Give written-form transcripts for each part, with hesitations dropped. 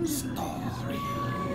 Story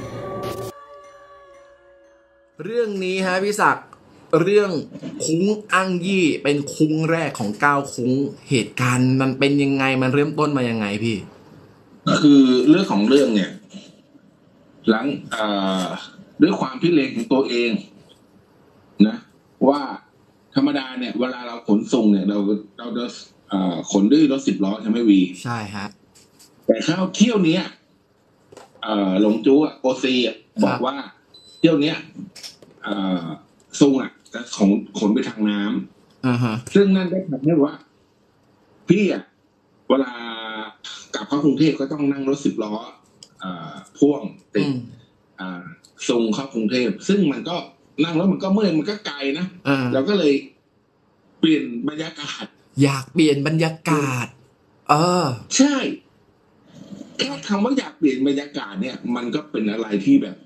เรื่องนี้ฮะพี่ศักดิ์เรื่องคุ้งอังยี่เป็นคุ้งแรกของ9คุ้งเหตุการณ์มันเป็นยังไงมันเริ่มต้นมายังไงพี่คือเรื่องของเรื่องเนี่ยหลังด้วยความพิเรนของตัวเองนะว่าธรรมดาเนี่ยเวลาเราขนส่งเนี่ยเราขนด้วยรถ10 ล้อใช่ไหมวีใช่ฮะแต่ข้าวเที่ยวนี้หลงจู้โอซีบอกว่าเที่ยวนี้ซุงจะขนไปทางน้ำซึ่งนั่นได้ทำให้ว่าพี่เวลากลับเข้ากรุงเทพก็ต้องนั่งรถ10 ล้อพ่วงติดซุงเข้ากรุงเทพซึ่งมันก็นั่งแล้วมันก็เมื่อยมันก็ไกลนะเราก็เลยเปลี่ยนบรรยากาศอยากเปลี่ยนบรรยากาศใช่แค่คำว่าอยากเปลี่ยนบรรยากาศเนี่ยมันก็เป็นอะไรที่แบบ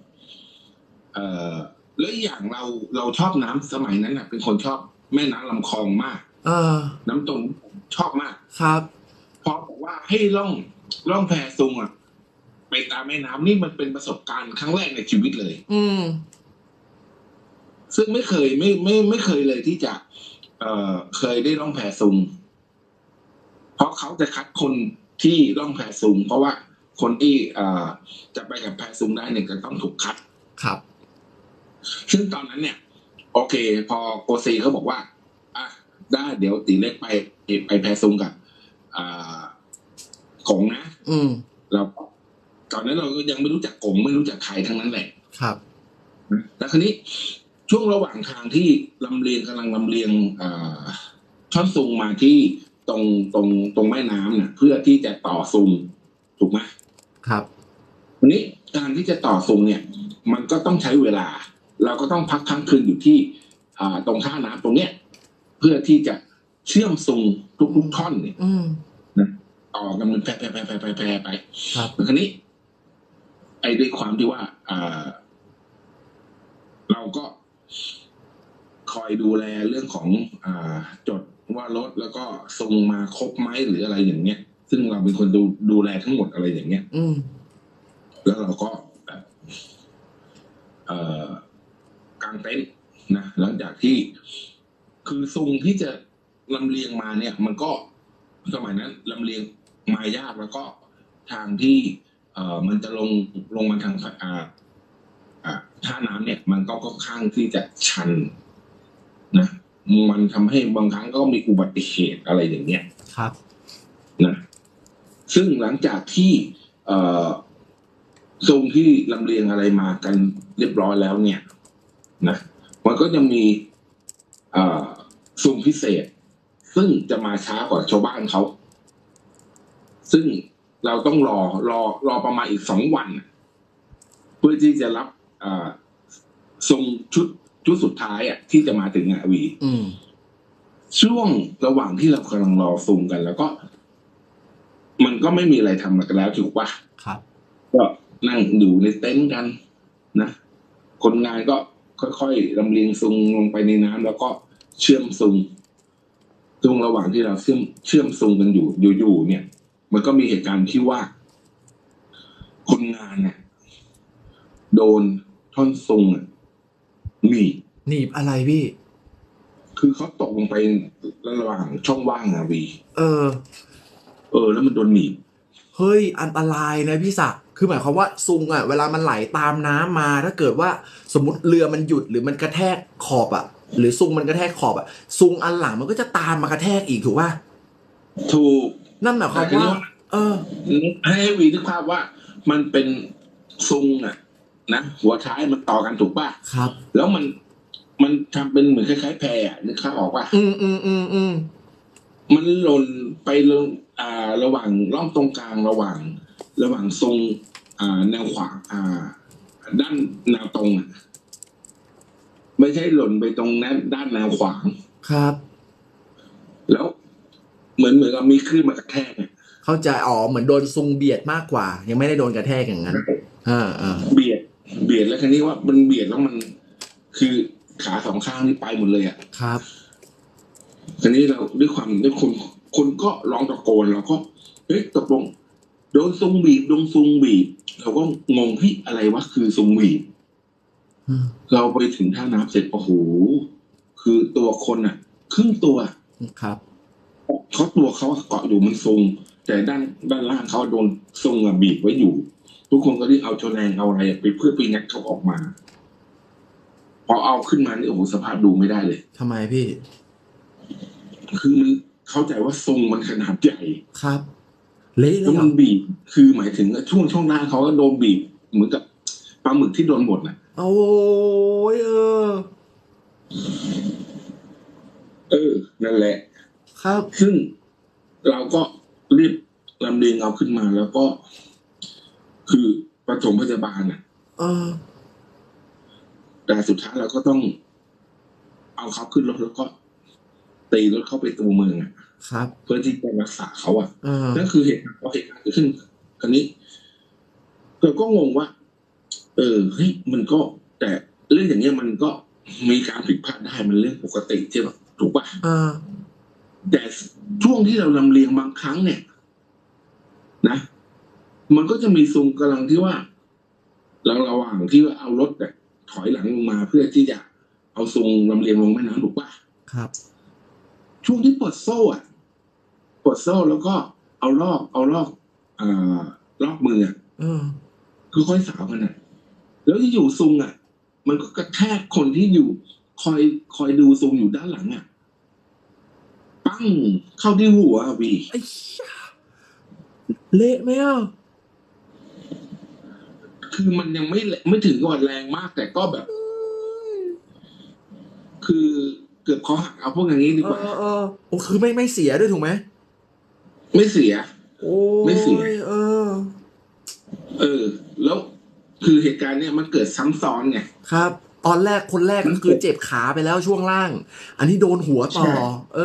แล้วอย่างเราชอบน้ำสมัยนั้นเป็นคนชอบแม่น้ำลำคลองมากน้ำตรงชอบมากครับพอบอกว่าให้ล่องแพซุงไปตามแม่น้ำนี่มันเป็นประสบการณ์ครั้งแรกในชีวิตเลยซึ่งไม่เคยเลยที่จะเคยได้ล่องแพซุงเพราะเขาจะคัดคนที่ล่องแพซุงเพราะว่าคนที่จะไปกับแพซุงได้เนี่ยจะต้องถูกคัดครับซึ่งตอนนั้นเนี่ยโอเคพอโกซีเขาบอกว่าได้เดี๋ยวตีเล็กไปแพซุงกับกงนะเราตอนนั้นเราก็ยังไม่รู้จักกงไม่รู้จักใครทั้งนั้นแหละครับแล้วคราวนี้ช่วงระหว่างทางที่กำลังลำเลียงท่อนซุงมาที่ตรงแม่น้ำเนี่ยเพื่อที่จะต่อซุงถูกไหมครับวันนี้การที่จะต่อซุงเนี่ยมันก็ต้องใช้เวลาเราก็ต้องพักค้างคืนอยู่ที่ตรงท่าน้ำตรงเนี้ยเพื่อที่จะเชื่อมซุงทุกท่อนเนี่ยนะต่อกันมันแพร่ไปครับคราวนี้ไอ้ด้วยความที่ว่าเราก็คอยดูแลเรื่องของจดว่ารถแล้วก็ซุงมาครบไหมหรืออะไรอย่างเงี้ยซึ่งเราเป็นคนดูแลทั้งหมดอะไรอย่างเงี้ยแล้วเราก็กางเต็นท์นะหลังจากที่คือซุงที่จะลำเลียงมาเนี่ยมันก็สมัยนั้นลำเลียงมายากแล้วก็ทางที่มันจะลงมาทางท่าน้ำเนี่ยมันก็ค่อนข้างที่จะชันนะมันทำให้บางครั้งก็มีอุบัติเหตุอะไรอย่างเงี้ยครับนะซึ่งหลังจากที่ซุงที่ลำเลียงอะไรมากันเรียบร้อยแล้วเนี่ยนะมันก็ยังมีซุงพิเศษซึ่งจะมาช้ากว่าชาวบ้านเขาซึ่งเราต้องรอประมาณอีก2 วันเพื่อที่จะรับซุงชุดสุดท้ายที่จะมาถึงวีช่วงระหว่างที่เรากำลังรอซุงกันแล้วก็มันก็ไม่มีอะไรทำกันแล้วถูกป่ะครับก็นั่งอยู่ในเต็นท์กันนะคนงานก็ค่อยๆลำเลียงซุงลงไปในน้ำแล้วก็เชื่อมซุงช่วงระหว่างที่เราเชื่อมซุงกันอยู่เนี่ยมันก็มีเหตุการณ์ที่ว่าคนงานเนี่ยโดนท่อนซุงหนีบอะไรพี่คือเขาตกลงไประหว่างช่องว่างวีแล้วมันโดนหนีบเฮ้ยอันตรายนะพี่ศักดิ์คือหมายความว่าซุงเวลามันไหลตามน้ำมาถ้าเกิดว่าสมมติเรือมันหยุดหรือมันกระแทกขอบหรือซุงมันกระแทกขอบซุงอันหลังมันก็จะตามมากระแทกอีกถูกป่ะถูกนั่นหมายความว่าให้วีนึกภาพว่ามันเป็นซุงนะหัวท้ายมันต่อกันถูกป่ะครับแล้วมันทำเป็นเหมือนคล้ายๆแพนึกภาพออกป่ะมันหล่นไประหว่างร่องตรงกลางระหว่างทรงแนวขวางด้านแนวตรงไม่ใช่หล่นไปตรงด้านแนวขวางครับแล้วเหมือนกับมีคลื่นมากระแทกเข้าใจเหมือนโดนซุงเบียดมากกว่ายังไม่ได้โดนกระแทกอย่างนั้นเบียดแล้วทีนี้ว่ามันเบียดแล้วมันคือขา2 ข้างนี่ไปหมดเลยครับทีนี้เราด้วยคนก็ร้องตะโกนเราก็ตกลงโดนซุงบีบเราก็งงที่อะไรวะคือซุงหวีดเราไปถึงท่าน้ำเสร็จโอ้โหคือตัวคนอ่ะ ครึ่งตัวครับเขาตัวเขาเกาะอยู่มันซุงแต่ด้านล่างเขาโดนซุงบีบไว้อยู่ ทุกคนก็รีบเอาแฉลงเอาอะไรไปเพื่อไปงัดเขาออกมา พอเอาขึ้นมานี่โอ้โหสภาพดูไม่ได้เลยทำไมพี่คือมันเข้าใจว่าทรงมันขนาดใหญ่ครับเละเลยแล้วมันบีบคือหมายถึงช่วงหน้าเขาก็โดนบีบเหมือนกับปลาหมึกที่โดนบดน่ะโอ้ยนั่นแหละครับซึ่งเราก็รีบลำเลียงเอาขึ้นมาแล้วก็ คือปฐมพยาบาลน่ะแต่สุดท้ายเราก็ต้องเอาเขาขึ้นรถแล้วก็ตีรถเข้าไปตัวเมืองอ่ะครับเพื่อที่จะรักษาเขาอ่ะนั่นคือเหตุการณ์เกิดขึ้นคราวนี้เราก็งงว่าเฮ้ยมันก็แต่เรื่องอย่างเงี้ยมันก็มีการผิดพลาดได้มันเรื่องปกติใช่ไหมถูกป่ะแต่ช่วงที่เราลำเลียงบางครั้งเนี่ยนะมันก็จะมีทรงกำลังที่ว่าเราระหว่างที่ว่าเอารถเนี่ยถอยหลังลงมาเพื่อที่จะเอาทรงลำเลียงลงแม่น้ำถูกป่ะครับช่วงที่ปลดโซ่แล้วก็เอาลอกลอกมือคือค่อยสาวกันอ่ะแล้วที่อยู่ซุงอ่ะมันก็กระแทกคนที่อยู่คอยดูซุงอยู่ด้านหลังอ่ะปั้งเข้าที่หัววีไอ้เละไหมอ่ะคือมันยังไม่ถึงกับแรงมากแต่ก็แบบ คือเกือบคอหักเอาพวกอย่างนี้ดีกว่าโอ้คือไม่เสียด้วยถูกไหมไม่เสียโอ้ไม่เสียแล้วคือเหตุการณ์เนี้ยมันเกิดซ้ำซ้อนไงครับตอนแรกคนแรกก็คือเจ็บขาไปแล้วช่วงล่าง อันนี้โดนหัวต่อ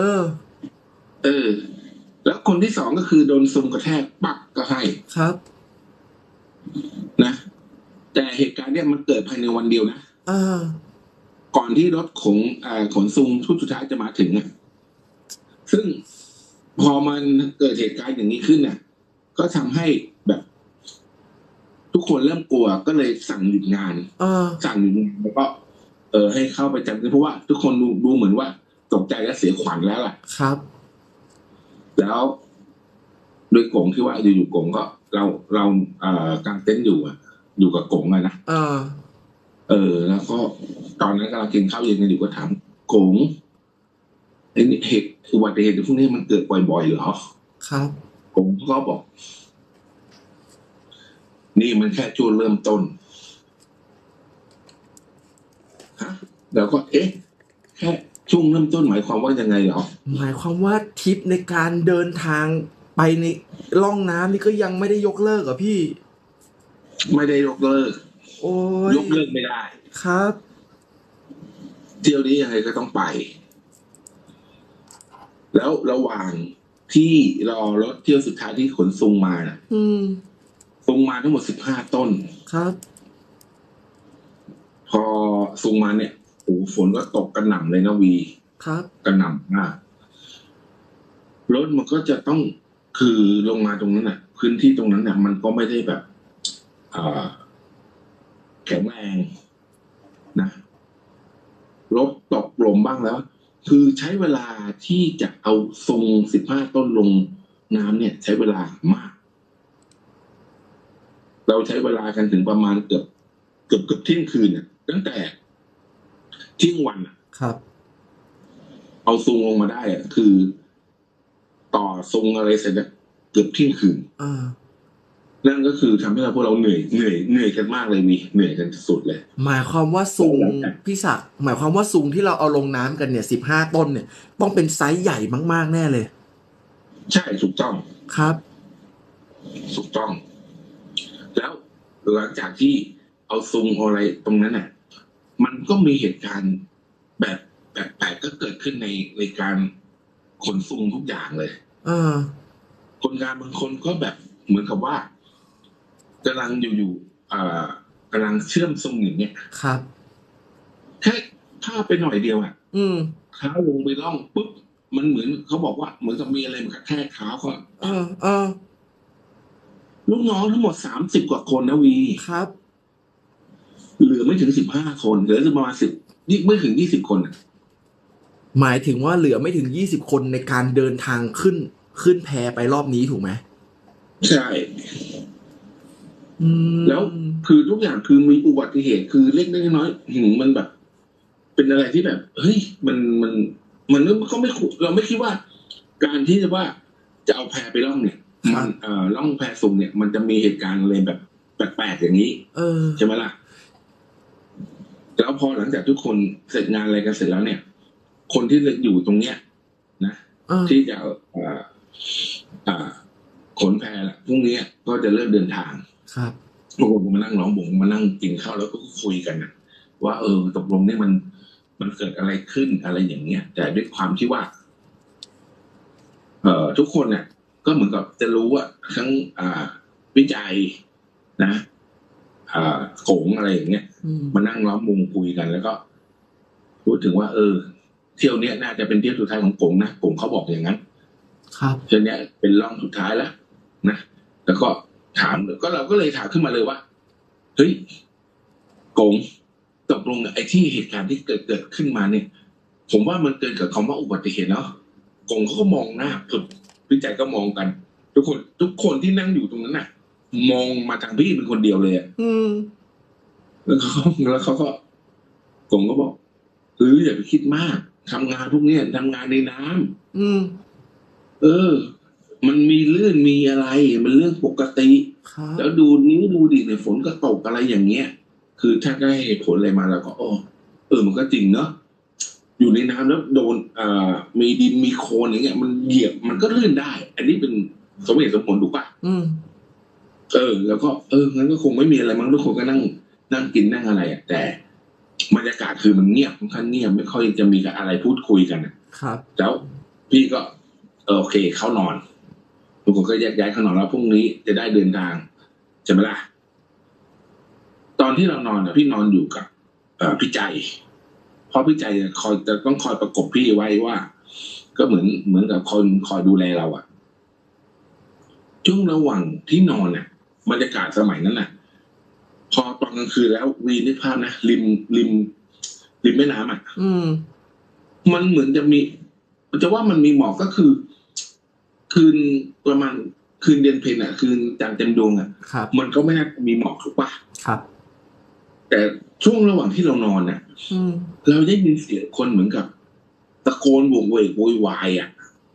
แล้วคนที่สองก็คือโดนซุมกระแทกปักก็ให้ครับนะแต่เหตุการณ์เนี้ยมันเกิดภายในวันเดียวนะก่อนที่รถขนซุงชุดสุดท้ายจะมาถึงอ่ะซึ่งพอมันเกิดเหตุการณ์อย่างนี้ขึ้นเนี่ยก็ทำให้แบบ ทุกคนเริ่มกลัวก็เลยสั่งหยุดงานสั่งหยุดงานแล้วก็ให้เข้าไปจับเพราะว่าทุกคนดูเหมือนว่าตกใจและเสียขวัญแล้วล่ะครับแล้วโดยกงที่ว่าอยู่กงก็เรากางเต็นท์อยู่กับกงอะนะแล้วก็ตอนนั้นกำลังกินข้าวเย็นกันอยู่ก็ถามกงไอ้เหตุอุบัติเหตุพวกนี้มันเกิดบ่อยๆเหรอครับกงก็บอกนี่มันแค่ช่วงเริ่มต้นแล้วก็แค่ช่วงเริ่มต้นหมายความว่ายังไงเหรอหมายความว่าทริปในการเดินทางไปในล่องน้ำนี่ก็ยังไม่ได้ยกเลิกเหรอพี่ไม่ได้ยกเลิกยกเลิกไม่ได้ครับเที่ยวนี้ยังไงก็ต้องไปแล้วระหว่างที่รอรถเที่ยวสุดท้ายที่ขนซุงมาน่ะซุงมาทั้งหมด15 ต้นครับพอซุงมาเนี่ยโอ้ฝนก็ตกกระหน่ำเลยนะวีครับกระหน่ำมากรถมันก็จะต้องคือลงมาตรงนั้นน่ะพื้นที่ตรงนั้นเนี่ยมันก็ไม่ได้แบบแข็งแรงนะรถตกลมบ้างแล้วคือใช้เวลาที่จะเอาทรง15 ต้นลงน้ำเนี่ยใช้เวลามากเราใช้เวลากันถึงประมาณเกือบเที่ยงคืนเนี่ยตั้งแต่เที่ยงวันครับเอาทรงลงมาได้คือต่อทรงอะไรเสร็จเกือบเที่ยงคืนนั่นก็คือทำให้เราพวกเราเหนื่อยกันมากเลยเหนื่อยกันสุดเลยหมายความว่าซุงพี่ศักดิ์หมายความว่าซุงที่เราเอาลงน้ำกันเนี่ย15 ต้นเนี่ยต้องเป็นไซส์ใหญ่มากๆแน่เลยใช่ถูกต้องครับถูกต้องแล้วหลังจากที่เอาซุงอะไรตรงนั้นน่ะมันก็มีเหตุการณ์แบบแปลกๆก็เกิดขึ้นในการขนซุงทุกอย่างเลยคนงานบางคนก็แบบเหมือนกับว่ากำลังอยู่กำลังเชื่อมซุงอย่างเงี้ยครับแค่พลาดไปหน่อยเดียวเท้าลงไปล่องปุ๊บมันเหมือนเขาบอกว่าเหมือนกับมีอะไรมากระแทกเท้าเขาลูกน้องทั้งหมด30 กว่าคนนะวีครับเหลือไม่ถึง15 คนเหลือประมาณไม่ถึง20 คนอะหมายถึงว่าเหลือไม่ถึง20 คนในการเดินทางขึ้นแพไปรอบนี้ถูกไหมใช่อืมแล้วคือทุกอย่างคือมีอุบัติเหตุคือเล็กๆน้อยๆมันแบบ เป็นอะไรที่แบบ เฮ้ยมันเขาไม่เราไม่คิดว่า การที่จะว่าจะเอาแพไปล่องเนี่ยมันล่องแพสุ่มเนี่ย มันจะมีเหตุการณ์อะไรแบบแปลกๆอย่างนี้ใช่ไหมล่ะแล้วพอหลังจากทุกคนเสร็จงานอะไรกันเสร็จแล้วเนี่ย คนที่อยู่ตรงเนี้ยนะที่จะขนแพละพรุ่งนี้ก็จะเริ่มเดินทางครับพวกผมมานั่งร้องบ่งมานั่งกินข้าวแล้วก็คุยกันนะว่าตกลงเนี่ยมันเกิดอะไรขึ้นอะไรอย่างเงี้ยแต่ด้วยความที่ว่าทุกคนเนี่ยก็เหมือนกับจะรู้ว่าทั้งวิจัยนะโขงอะไรอย่างเงี้ยมานั่งล้อมวงคุยกันแล้วก็พูดถึงว่าเที่ยวนี้น่าจะเป็นเที่ยวสุดท้ายของโขงนะโขงเขาบอกอย่างนั้นครับเที่ยวนี้เป็นร่องสุดท้ายแล้วนะแล้วก็ถามก็เราก็เลยถามขึ้นมาเลยว่าเฮ้ยโขงตกลงไอ้ที่เหตุการณ์ที่เกิดขึ้นมาเนี่ยผมว่ามันเกินกับคำว่าอุบัติเหตุเนาะโขงเขาก็มองหน้าพี่ใจก็มองกันทุกคนที่นั่งอยู่ตรงนั้นน่ะมองมาทางพี่เป็นคนเดียวเลยอ่ะแล้วเขาก็โขงก็บอกอย่าไปคิดมากทำงานพวกนี้ทำงานในน้ำมันมีลื่นมีอะไรมันเรื่องปกติแล้วดูดิในฝนก็ตกอะไรอย่างเงี้ยคือถ้าได้เหตุผลอะไรมาแล้วก็มันก็จริงเนาะอยู่ในน้ำแล้วโดนมีดินมีโคลนอย่างเงี้ยมันเหยียบมันก็ลื่นได้ อันนี้เป็นสมเหตุสมผลถูกป่ะแล้วก็งั้นก็คงไม่มีอะไรมั้งทุกคนก็นั่งกินนั่งอะไรอ่ะแต่บรรยากาศคือมันเงียบค่อนข้างเงียบไม่ค่อยจะมีอะไรพูดคุยกันครับแล้วพี่ก็โอเคเข้านอนทุกคนก็แยกย้ายเข้านอนแล้วพรุ่งนี้จะได้เดินทางใช่ไหมล่ะตอนที่เรานอนพี่นอนอยู่กับพี่ใจเพราะพี่ใจจะต้องคอยประกบพี่ไว้ว่า ก็เหมือนกับคนคอยดูแลเราอ่ะช่วงระหว่างที่นอนเนี่ยบรรยากาศสมัยนั้นน่ะพอตอนกลางคืนแล้ววีนึกภาพนะริมแม่น้ำอ่ะมันเหมือนจะมีจะว่ามันมีหมอกก็คือคืนประมาณคืนเดือนเพ็ญอ่ะคืนจันทร์เต็มดวงอ่ะมันก็ไม่น่ามีหมอกถูกป่ะครับแต่ช่วงระหว่างที่เรานอนเนี่ยเราได้ยินเสียงคนเหมือนกับตะโกนโวกเวกโวยวายอ่ะ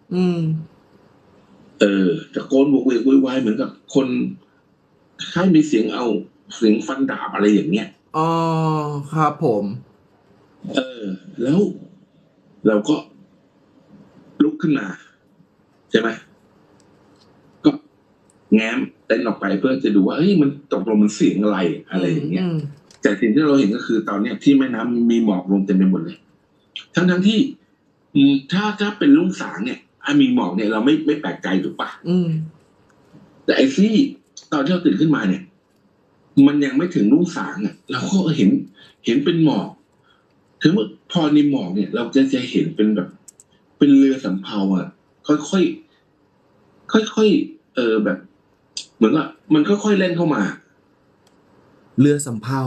ตะโกนโวกเวกโวยวายเหมือนกับคนคล้ายมีเสียงฟันดาบอะไรอย่างเงี้ยอ๋อครับผมแล้วเราก็ลุกขึ้นมาใช่ไหมก็แง้มเต้นออกไปเพื่อจะดูว่ามันตกลงมันเสียงอะไรอย่างเงี้ยแต่สิ่งที่เราเห็นก็คือตอนเนี้ยที่แม่น้ำมีหมอกลงเต็มไปหมดเลยทั้งที่ถ้าเป็นลุ่งสางเนี่ยมีหมอกเนี่ยเราไม่แปลกใจถูกปะแต่ไอ้ที่ตอนที่เราตื่นขึ้นมาเนี่ยมันยังไม่ถึงรุ่งสางอ่ะเราก็เห็นเป็นหมอกถึงพอในหมอกเนี่ยเราจะเห็นเป็นแบบเป็นเรือสำเภาอ่ะค่อยแบบเหมือนว่ามันค่อยๆเล่นเข้ามาเรือสำเภา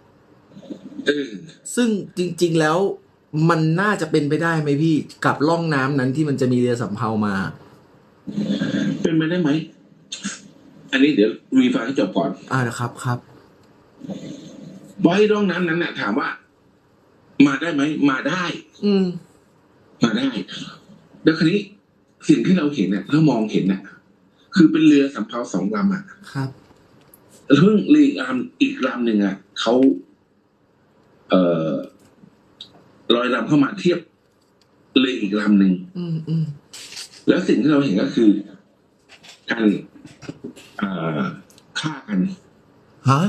ซึ่งจริงๆแล้วมันน่าจะเป็นไปได้ไหมพี่กับร่องน้ำนั้นที่มันจะมีเรือสำเภามาเป็นไปได้ไหมอันนี้เดี๋ยววีฟังให้จบก่อนครับไว้ร่องน้ำนั้นน่ะถามว่ามาได้ไหมมาได้มาได้แล้วคราวนี้สิ่งที่เราเห็นเนี่ยเรามองเห็นน่ะคือเป็นเรือสำเภา2 ลำอ่ะครับแล้วเพิ่งเรืออีกลำหนึ่งอ่ะเขาลอยลำเข้ามาเทียบเรืออีกลำหนึ่งแล้วสิ่งที่เราเห็นก็คือการฆ่ากันฮะ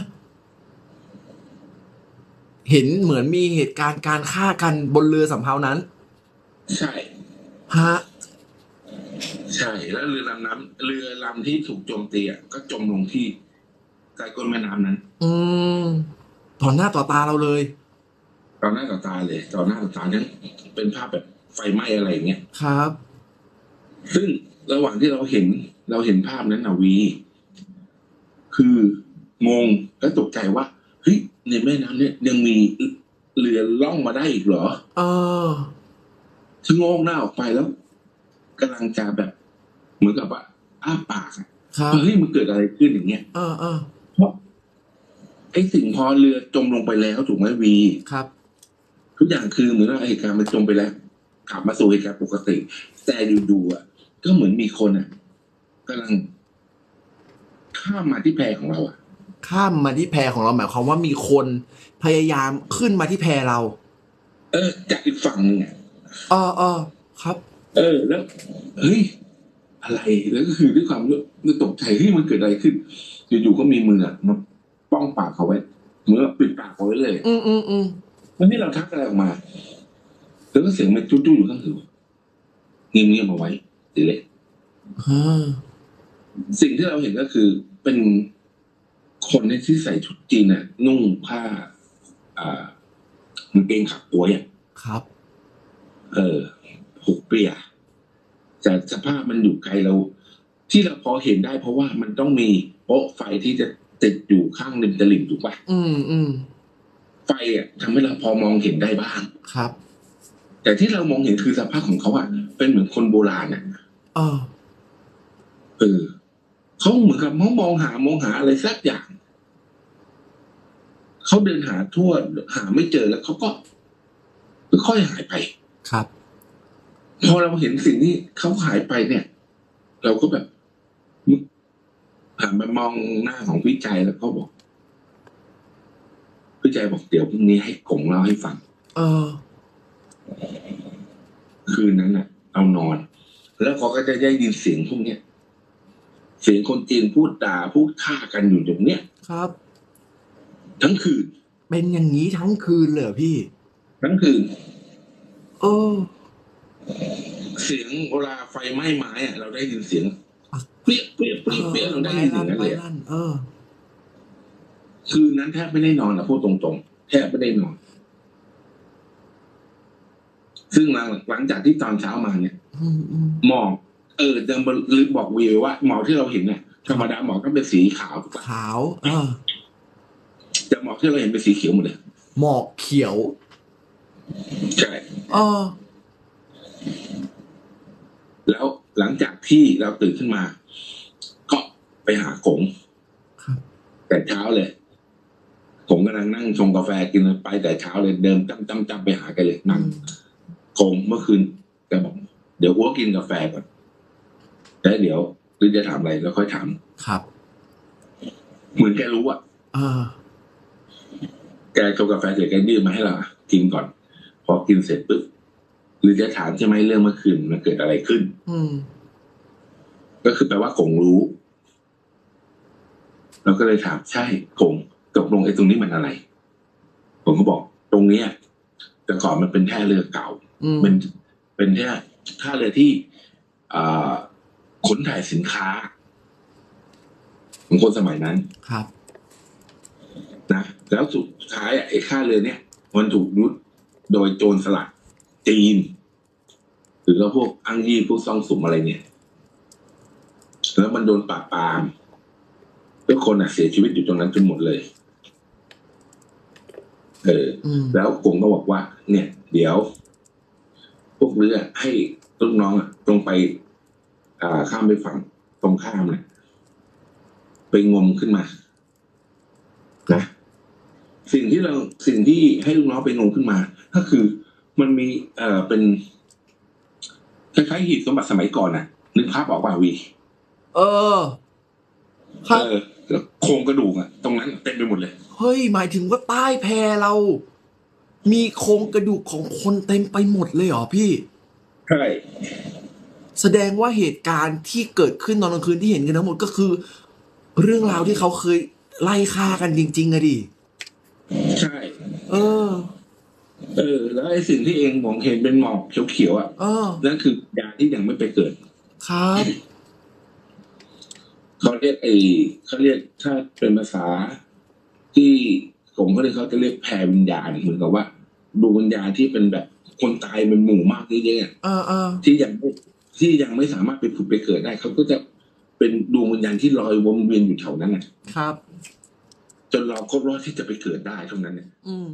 เห็นเหมือนมีเหตุการณ์การฆ่ากันบนเรือสำเภานั้นใช่ฮะใช่แล้วเรือลำที่ถูกโจมตีก็จมลงที่ใต้ก้นแม่น้ำนั้นต่อหน้าต่อตาเราเลยต่อหน้าต่อตาเลยต่อหน้าต่อตาทั้งเป็นภาพแบบไฟไหม้อะไรอย่างเงี้ยครับซึ่งระหว่างที่เราเห็นภาพนั้นวีคืองงและตกใจว่าเฮ้ยในแม่น้ำเนี่ยยังมีเรือล่องมาได้อีกเหรอเออชะโงกหน้าออกไปแล้วกำลังจะแบบเหมือนกับว่าอ้าปากอะครับเฮ้ยมันเกิดอะไรขึ้นอย่างเงี้ยเออเพราะไอ้สิ่งพอเรือจมลงไปแล้วถูกไหมวีครับทุกอย่างคือเหมือนว่าเหตุการณ์มันจมไปแล้วกลับมาสู่เหตุการณ์ปกติ แต่ดูๆอ่ะก็เหมือนมีคนอ่ะกำลังข้ามมาที่แพของเราอ่ะข้ามมาที่แพของเราหมายความว่ามีคนพยายามขึ้นมาที่แพเราจากอีกฝั่งหนึงอ่ะครับแล้วเฮ้ยอะไรแล้วก็คือด้วยความตกใจเฮ้ยมันเกิดอะไรขึ้นอยู่ๆก็มีมืออะมาป้องปากเขาไว้เหมือนว่าปิดปากเขาไว้เลยอืมมันให้เราทักอะไรออกมาแล้วก็เสียงมันจู้ๆอยู่ข้างหูเงียบๆเอาไว้สิเล็ก สิ่งที่เราเห็นก็คือเป็นคนที่ใส่ชุดจีนน่ะนุ่งผ้ากางเกงขาก๊วยอ่ะครับผูกเปียแต่สภาพมันอยู่ไกลเรา ที่เราพอเห็นได้เพราะว่ามันต้องมีโป๊ะไฟที่จะติดอยู่ข้างริมตลิ่งถูกป่ะอืมไฟอ่ะทำให้เราพอมองเห็นได้บ้างครับแต่ที่เรามองเห็นคือสภาพของเขาอ่ะเป็นเหมือนคนโบราณอ่ะเขาเหมือนกับเขามองหาอะไรสักอย่างเขาเดินหาทั่วหาไม่เจอแล้วเขาก็ค่อยหายไปครับพอเราเห็นสิ่งที่เขาหายไปเนี่ย เราก็แบบหันไปมองหน้าของพี่ใจแล้วก็บอกพี่ใจบอกเดี๋ยวพรุ่งนี้ให้กงเล่าให้ฟังคืนนั้นน่ะเอานอน แล้วเขาก็จะได้ยินเสียงพวกเนี้ยเสียงคนจีนพูดด่าพูดฆ่ากันอยู่ตรงเนี้ยครับทั้งคืนเป็นอย่างนี้ทั้งคืนเลยเหรอพี่ทั้งคืนเสียงเวลาไฟไหม้ไม้อะเราได้ยินเสียงเปรี้ยเปรี้ยเปรี้ยเปรี้ยเราได้ยินอย่างนั้นเลยคืนนั้นแทบไม่ได้นอนนะพูดตรงๆแทบไม่ได้นอนซึ่งหลังจากที่ตอนเช้ามาเนี่ยหมอกเดิมลืมบอกวีไว้ว่าหมอกที่เราเห็นเนี่ยธรรมดาหมอกก็เป็นสีขาวถูกปะขาวแต่หมอกที่เราเห็นเป็นสีเขียวหมดเลยหมอกเขียวใช่แล้วหลังจากที่เราตื่นขึ้นมาก็ไปหากงแต่เช้าเลยผมกำลังนั่งชงกาแฟกินไปแต่เช้าเลยเดินจำไปหาแกเลยนั่งกงเมื่อคืนแกบอกเดี๋ยวอ้วกินกาแฟก่อนแล้วเดี๋ยวหรือจะถามอะไรแล้วค่อยถามครับเหมือนแกรู้อ่ะแกชงกาแฟเสร็จแกยื่นมาให้เรากินก่อนพอกินเสร็จปุ๊บหรือจะถามใช่ไหมเรื่องเมื่อคืนมันเกิดอะไรขึ้นก็คือแปลว่ากงรู้เราก็เลยถามใช่กงตกลงไอ้ตรงนี้มันอะไรผมก็บอกตรงเนี้ยแต่ก่อนมันเป็นท่าเรือเก่าเป็นท่าเรือที่ขนถ่ายสินค้าของคนสมัยนั้นครับนะแล้วสุดท้ายไอ้ท่าเรือเนี้ยมันถูกยึดโดยโจรสลัดจีนหรือว่าพวกอังยี่พวกซ่องสุมอะไรเนี่ยแล้วมันโดนปราบปรามทุกคนเสียชีวิตอยู่ตรงนั้นจนหมดเลยแล้วกงก็บอกว่าเนี่ยเดี๋ยวพวกเรือให้ลูกน้องตรงไปข้ามไปฝั่งตรงข้ามเนี่ยไปงมขึ้นมานะสิ่งที่ให้ลูกน้องไปงมขึ้นมาก็คือมันมีเป็นคล้ายๆหีบสมบัติสมัยก่อนนึกภาพออกป่ะวีโครงกระดูกตรงนั้นเต็มไปหมดเลยเฮ้ยหมายถึงว่าใต้แพเรามีโครงกระดูกของคนเต็มไปหมดเลยเหรอพี่ใช่แสดงว่าเหตุการณ์ที่เกิดขึ้นตอนกลางคืนที่เห็นกันทั้งหมดก็คือเรื่องราวที่เขาเคยไล่ฆ่ากันจริงๆอะดิใช่แล้วไอ้สิ่งที่เองมองเห็นเป็นหมอกเขียวๆนั่นคือยาที่ยังไม่ไปเกิดครับเขาเรียกถ้าเป็นภาษาที่ผมก็เลยเขาจะเรียกแผ่วิญญาณเหมือนกับว่าดวงวิญญาณที่เป็นแบบคนตายเป็นหมู่มากเยอะๆที่ยังไม่สามารถไปผุดไปเกิดได้เขาก็จะเป็นดวงวิญญาณที่ลอยวนเวียนอยู่แถวนั้นครับจนเราก็รอดที่จะไปเกิดได้เท่านั้นเนี่ย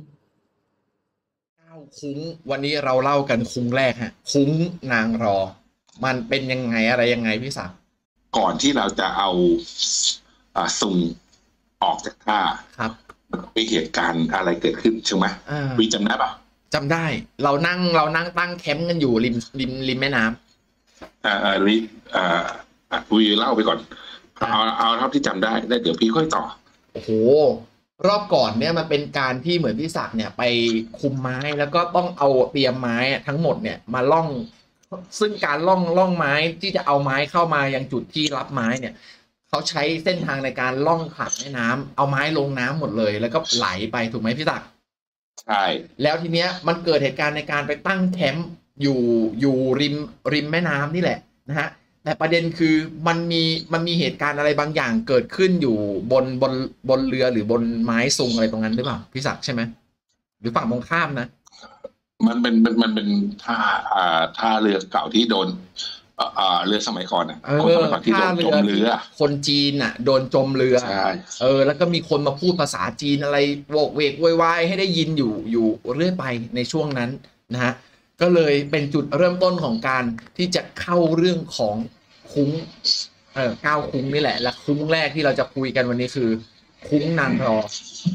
9 คุ้งวันนี้เราเล่ากันคุ้งแรกฮะคุ้งนางรอมันเป็นยังไงอะไรยังไงพี่ศักดิ์ก่อนที่เราจะเอาซุงออกจากท่าครับมันมีเหตุการณ์อะไรเกิดขึ้นใช่ไหมวีจำได้ปะจำได้เรานั่งตั้งแคมป์กันอยู่ริมแม่น้ำวีเล่าไปก่อนเอาเท่าที่จำได้เดี๋ยวพี่ค่อยต่อโอ้โหรอบก่อนเนี่ยมันเป็นการที่เหมือนพี่ศักดิ์เนี่ยไปคุมไม้แล้วก็ต้องเอาเตรียมไม้ทั้งหมดเนี่ยมาล่องซึ่งการล่องไม้ที่จะเอาไม้เข้ามายังจุดที่รับไม้เนี่ยเขาใช้เส้นทางในการล่องผ่านแม่น้ำเอาไม้ลงน้ำหมดเลยแล้วก็ไหลไปถูกไหมพี่ศักดิ์ใช่แล้วทีเนี้ยมันเกิดเหตุการณ์ในการไปตั้งแคมป์อยู่ริมแม่น้ำนี่แหละนะฮะแต่ประเด็นคือมันมีเหตุการณ์อะไรบางอย่างเกิดขึ้นอยู่บนเรือหรือบนไม้ซุงอะไรตรงนั้นหรือเปล่าพี่ศักดิ์ใช่ไหมหรือฝั่งตรงข้ามนะมันเป็นท่าเรือเก่าที่โดนเรือสมัยก่อนคนสมัยก่อนที่โดนจมเรือคนจีนโดนจมเรือใช่แล้วก็มีคนมาพูดภาษาจีนอะไรโวกเวกโวยวายให้ได้ยินอยู่เรื่อยไปในช่วงนั้นนะฮะก็เลยเป็นจุดเริ่มต้นของการที่จะเข้าเรื่องของคุ้ง9 คุ้งนี่แหละและคุ้งแรกที่เราจะคุยกันวันนี้คือคุ้งนางรอ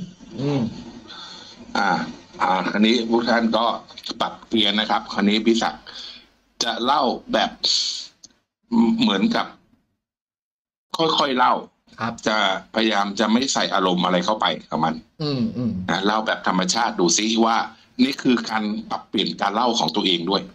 คราวนี้พวกท่านก็ปรับเปลี่ยนนะครับคราวนี้พี่ศักดิ์จะเล่าแบบเหมือนกับค่อยๆเล่าจะพยายามจะไม่ใส่อารมณ์อะไรเข้าไปกับมันเล่าแบบธรรมชาติดูซิว่านี่คือการปรับเปลี่ยนการเล่าของตัวเองด้วย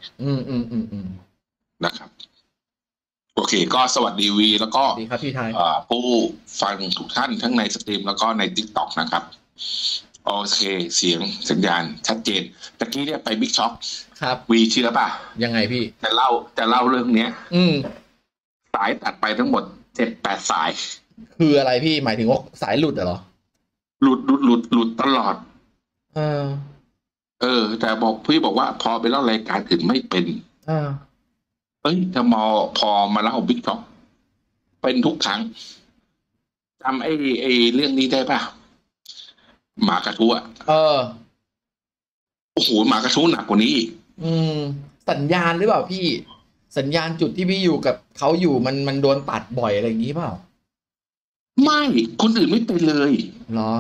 นะครับโอเคก็สวัสดีวีแล้วก็ผู้ฟังทุกท่านทั้งในสตรีมแล้วก็ใน TikTok นะครับโอเคเสียงสัญญาณชัดเจนตะกี้เนี่ยไปบิ๊กช็อปครับวีเชื่อป่ะยังไงพี่จะเล่าเรื่องเนี้ยสายตัดไปทั้งหมด7-8สายคืออะไรพี่หมายถึงว่าสายหลุดเหรอหลุดตลอดแต่พี่บอกว่าพอไปเล่ารายการอื่นไม่เป็นแต่พอมาเล่าบิ๊กช็อปเป็นทุกครั้งจำไอ้เรื่องนี้ได้ป่ะหมากระทู้โอ้โหหมากระทู้หนักกว่านี้อีกสัญญาณหรือเปล่าพี่สัญญาณจุดที่พี่อยู่กับเขาอยู่มันโดนตัดบ่อยอะไรอย่างนี้เปล่าไม่คนอื่นไม่เป็นเลยเหรอ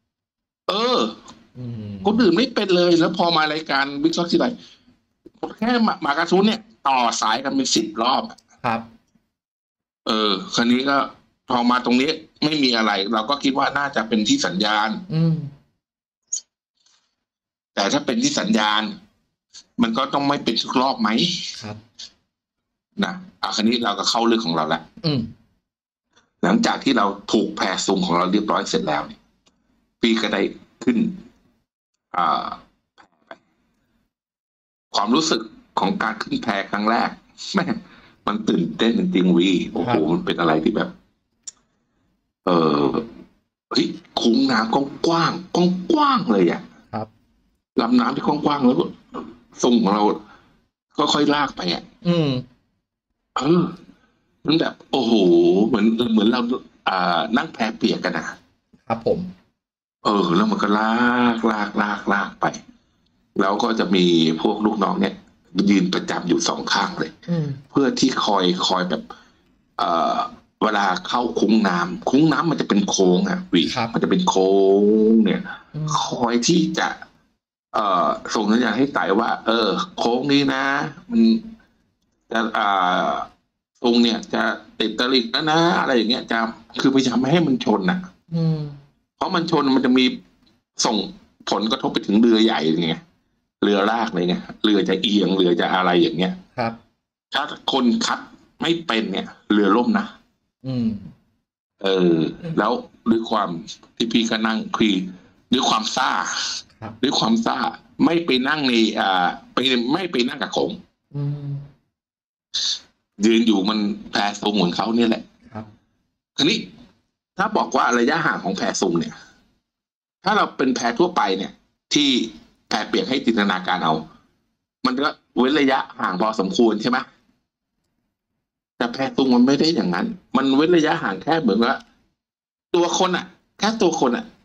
คนอื่นไม่เป็นเลยแล้วพอมารายการบิ๊กช็อตที่ไรแค่หมากระทู้เนี่ยต่อสายกันเป็น10 รอบครับคราวนี้ก็พอมาตรงนี้ไม่มีอะไรเราก็คิดว่าน่าจะเป็นที่สัญญาณแต่ถ้าเป็นที่สัญญาณมันก็ต้องไม่เป็นทุกรอบไหมครับนะคราวนี้เราก็เข้าเรื่องของเราแล้วหลังจากที่เราถูกแพร่ซุงของเราเรียบร้อยเสร็จแล้วพี่ก็ได้ขึ้นแพร่ไปความรู้สึกของการขึ้นแพร่ครั้งแรกแม่มันตื่นเต้นจริงๆวีโอ้โหมันเป็นอะไรที่แบบคุ้งน้ำกว้างเลยครับลำน้ำที่กว้างแล้วก็ส่งของเราค่อยๆลากไปมันแบบโอ้โหเหมือนเรานั่งแพเปียกกันนะครับผมแล้วมันก็ลากไปแล้วก็จะมีพวกลูกน้องเนี่ยยืนประจำอยู่2 ข้างเลยเพื่อที่คอยแบบเวลาเข้าคุ้งน้ำมันจะเป็นโค้งมันจะเป็นโค้งเนี่ยคอยที่จะส่งสัญญาณให้ไต่ว่าโค้งนี้นะมันจะตรงเนี่ยจะติดตลิ่งแล้วนะอะไรอย่างเงี้ยจะคือพยายามไม่ให้มันชนเพราะมันชนมันจะมีส่งผลกระทบไปถึงเรือใหญ่ไงเรือลากเลยไงเรือจะเอียงเรือจะอะไรอย่างเงี้ยครับถ้าคนขับไม่เป็นเนี่ยเรือล่มนะแล้วด้วยความที่พี่ก็นั่งคุยด้วยความซ่าไม่ไปนั่งในไม่ไปนั่งกับผมยืนอยู่มันแพซุงเหมือนเขาเนี่ยแหละทีนี้ถ้าบอกว่าระยะห่างของแพซุงเนี่ยถ้าเราเป็นแพทั่วไปเนี่ยที่แพเปียกให้จินตนาการเอามันก็เว้นระยะห่างพอสมควรใช่ไหมแต่แพตุงมันไม่ได้อย่างนั้นมันเว้นระยะห่างแค่เหมือนว่าตัวคนอ่ะแค่ตัวคนอ่ะ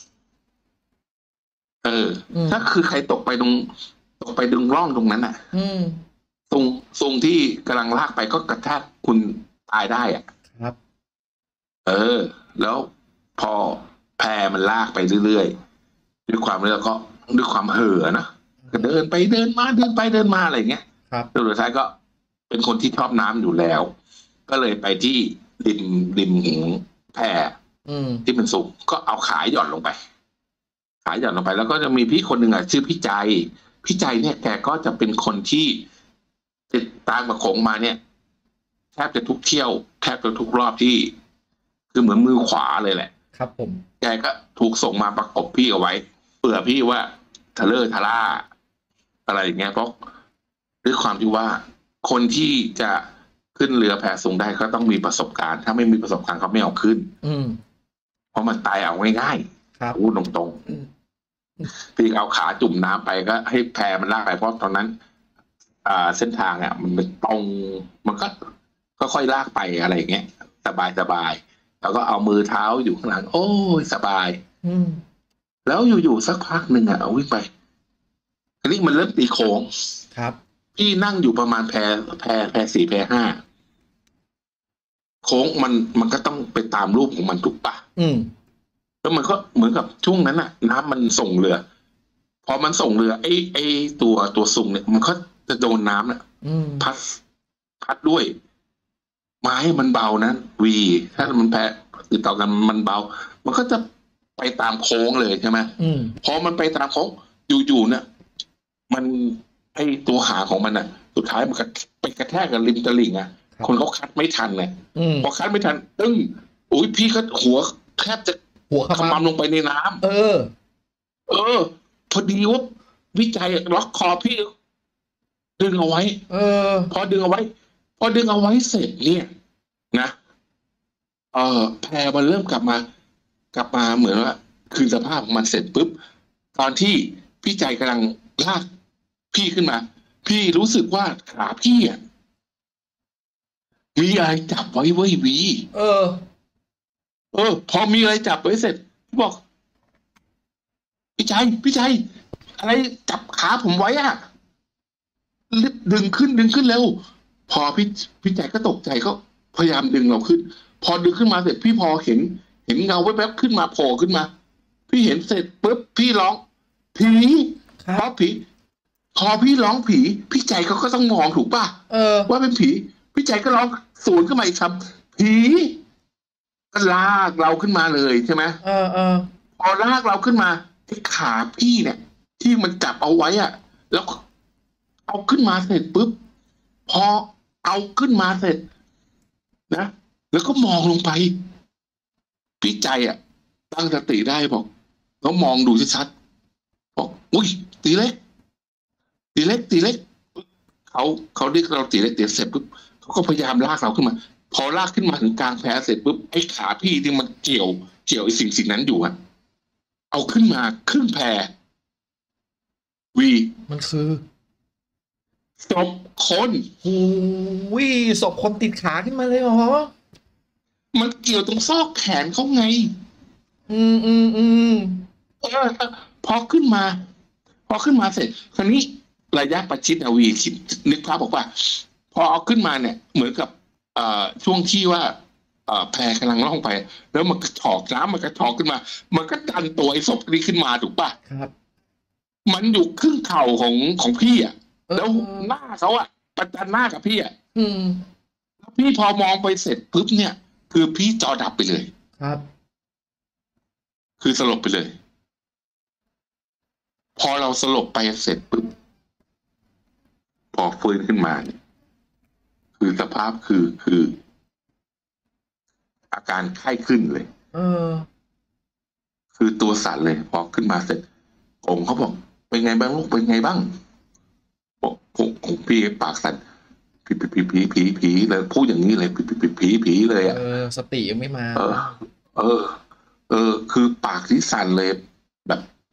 เอออืมถ้าคือใครตกไปดึงร่องตรงนั้นอ่ะอืมทรงที่กำลังลากไปก็กระแทกคุณตายได้อ่ะครับเออแล้วพอแพมันลากไปเรื่อยๆด้วยความแล้วก็ด้วยความเห่อนะก็เดินไปเดินมาเดินไปเดินมาอะไรอย่างเงี้ยครับจนสุดท้ายก็เป็นคนที่ชอบน้ำอยู่แล้วก็เลยไปที่ริมริมของแพอืมที่มันสูงก็เอาขาหย่อนลงไปขาหย่อนลงไปแล้วก็จะมีพี่คนหนึ่งอ่ะชื่อพี่ใจพี่ใจเนี่ยแกก็จะเป็นคนที่ติดตามกับโขงมาเนี่ยแทบจะทุกเที่ยวแทบจะทุกรอบที่คือเหมือนมือขวาเลยแหละครับผมแกก็ถูกส่งมาประกบพี่เอาไว้เผื่อพี่ว่าทะเลอร์ทะล่าอะไรอย่างเงี้ยเพราะด้วยความที่ว่าคนที่จะขึ้นเรือแพสูงได้ก็ต้องมีประสบการณ์ถ้าไม่มีประสบการณ์เขาไม่เอาขึ้นอืมเพราะมันตายเอาง่ายครับๆพูดตรงๆพี่เอาขาจุ่มน้ำไปก็ให้แพมันลากไปเพราะตอนนั้นเส้นทางอ่ะมันเป็นตรงมันก็ค่อยลากไปอะไรอย่างเงี้ยสบายแล้วก็เอามือเท้าอยู่ข้างหลังโอ้ยสบายอืมแล้วอยู่ๆสักพักหนึ่งอ่ะเอาวิ่งไปอันนี้มันเริ่มตีโค้งครับพี่นั่งอยู่ประมาณแพสี่แพห้าโค้งมันก็ต้องไปตามรูปของมันถูกปะอืมแล้วมันก็เหมือนกับช่วงนั้นอ่ะน้ำมันส่งเรือพอมันส่งเรือไอ้ตัวซุงเนี่ยมันก็จะโดนน้ำเนี่ยอืมพัดด้วยไม้มันเบานะวีถ้ามันแพ้ติดต่อกันมันเบามันก็จะไปตามโค้งเลยใช่ไหมอืมพอมันไปตามโค้งอยู่ๆเนี่ยมันไอตัวหางของมันอ่ะสุดท้ายมันก็ไปกระแทกกับริมตลิ่งอ่ะครับคนเขาคัดไม่ทันเนี่ยอืมพอคัดไม่ทันตึ้งอุ้ยพี่ก็หัวแทบจะหัวขมับขมำลงไปในน้เออำพอดีว่าวิจัยล็อกคอพี่ดึงเอาไว้เออพอดึงเอาไว้พอดึงเอาไว้เสร็จเนี่ยนะแพรมันเริ่มกลับมาเหมือนว่าคืนสภาพของมันเสร็จปุ๊บตอนที่พี่ใจกำลังลากพี่ขึ้นมาพี่รู้สึกว่าขาพี่อ่ะมีอะไรจับไว้เว้ยวีเออพอมีอะไรจับไว้เสร็จพี่บอกพี่ใจอะไรจับขาผมไว้อ่ะรีบดึงขึ้นเร็วพอพี่ใจก็ตกใจก็พยายามดึงเราขึ้นพอดึงขึ้นมาเสร็จพี่พอเห็นเงาแวบๆขึ้นมาโผล่ขึ้นมาพี่เห็นเสร็จปุ๊บพี่ร้องผีครับเพราะผีพอพี่ร้องผีพี่ใจเขาก็ต้องมองถูกป่ะเออว่าเป็นผีพี่ใจก็ร้องสวนขึ้นมาอีกคำผีก็ลากเราขึ้นมาเลยใช่ไหมเออพอลากเราขึ้นมาไอ้ขาพี่เนี่ยที่มันจับเอาไว้อะแล้วเอาขึ้นมาเสร็จปุ๊บพอเอาขึ้นมาเสร็จนะแล้วก็มองลงไปพี่ใจตั้งสติได้บอกแล้วมองดูชัดๆบอกอุ้ยตีเล็กเขาเรียกเราตีเล็กเสร็จปุ๊บเขาก็พยายามลากเราขึ้นมาพอลากขึ้นมาถึงกลางแพเสร็จปุ๊บไอ้ขาพี่ที่มันเกี่ยวไอ้สิ่งนั้นอยู่เอาขึ้นมาครึ่งแพวีมันคือศพคนหูวิศพคนติดขาขึ้นมาเลยเหรอมันเกี่ยวตรงซอกแขนเขาไงอืมเออพอขึ้นมาเสร็จคราวนี้ระยะประชิดวีคิดนึกภาพบอกว่าพอเอาขึ้นมาเนี่ยเหมือนกับช่วงที่ว่าแพกำลังล่องไปแล้วมันกระชอกน้ำมันกระชอกขึ้นมามันก็ดันตัวไอ้ศพนี้ขึ้นมาถูกป่ะครับมันอยู่ครึ่งเข่าของพี่แล้วหน้าเขาประจันหน้ากับพี่พี่พอมองไปเสร็จปุ๊บเนี่ยคือพี่จอดับไปเลยครับคือสลบไปเลยพอเราสลบไปเสร็จปุ๊บพอฟื้นขึ้นมาเนี่ยคือสภาพคืออาการไข้ขึ้นเลยคือตัวสั่นเลยพอขึ้นมาเสร็จองค์เขาบอกเป็นไงบ้างลูกเป็นไงบ้างบอกของพี่ปากสั่นผีเลยพูดอย่างนี้เลยผีเลยสติยังไม่มาคือปากที่สั่นเลยแบบ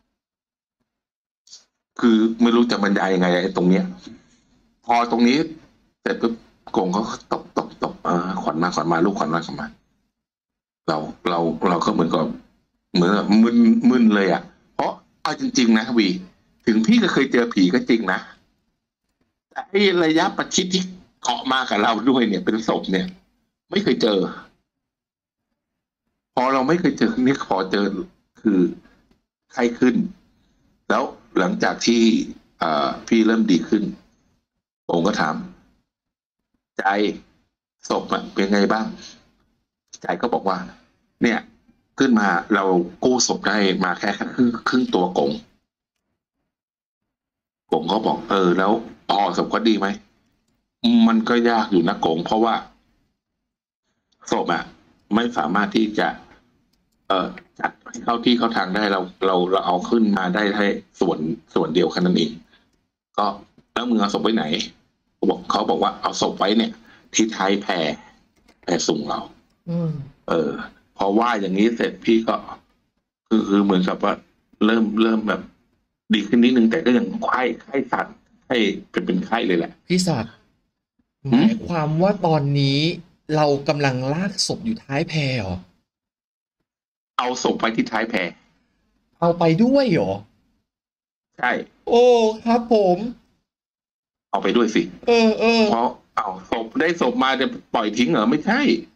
คือไม่รู้จะบรรยายยังไงไอ้ตรงเนี้ยพอตรงนี้เสร็จปุ๊บกงเขาก็ตกขวัญมาลูกขวัญมาเราเราเราก็เหมือนกับมึนเลยอ่ะเพราะเอาจริงๆนะวีถึงพี่ก็เคยเจอผีก็จริงนะแต่ไอ้ระยะประชิดที่เกาะมากับเราด้วยเนี่ยเป็นศพเนี่ยไม่เคยเจอพอเราไม่เคยเจอนี่พอเจอคือไข้ขึ้นแล้วหลังจากที่พี่เริ่มดีขึ้นผมก็ถามใจศพเป็นไงบ้างใจก็บอกว่าเนี่ยขึ้นมาเรากู้ศพได้มาแค่ครึ่งตัวกงก็บอกแล้วศพก็ดีไหมมันก็ยากอยู่นะกงเพราะว่าศพไม่สามารถที่จะจัดให้เข้าที่เข้าทางได้เราเอาขึ้นมาได้ให้ส่วนเดียวแค่นั้นเองก็แล้วมึงเอาศพไว้ไหนเขาบอกว่าเอาศพไว้เนี่ยที่ท้ายแพส่งเราพอว่าอย่างนี้เสร็จพี่ก็คือเหมือนกับว่าเริ่มแบบดีขึ้นนิดนึงแต่ก็ยังไข้สั่นไข้เป็นไข้เลยแหละพี่ศักดิ์หมายความว่าตอนนี้เรากำลังลากศพอยู่ท้ายแพเหรอเอาศพไปที่ท้ายแพเอาไปด้วยเหรอใช่โอ้ครับผมเอาไปด้วยสิเพราะเอาศพมาจะปล่อยทิ้งเหรอไม่ใช่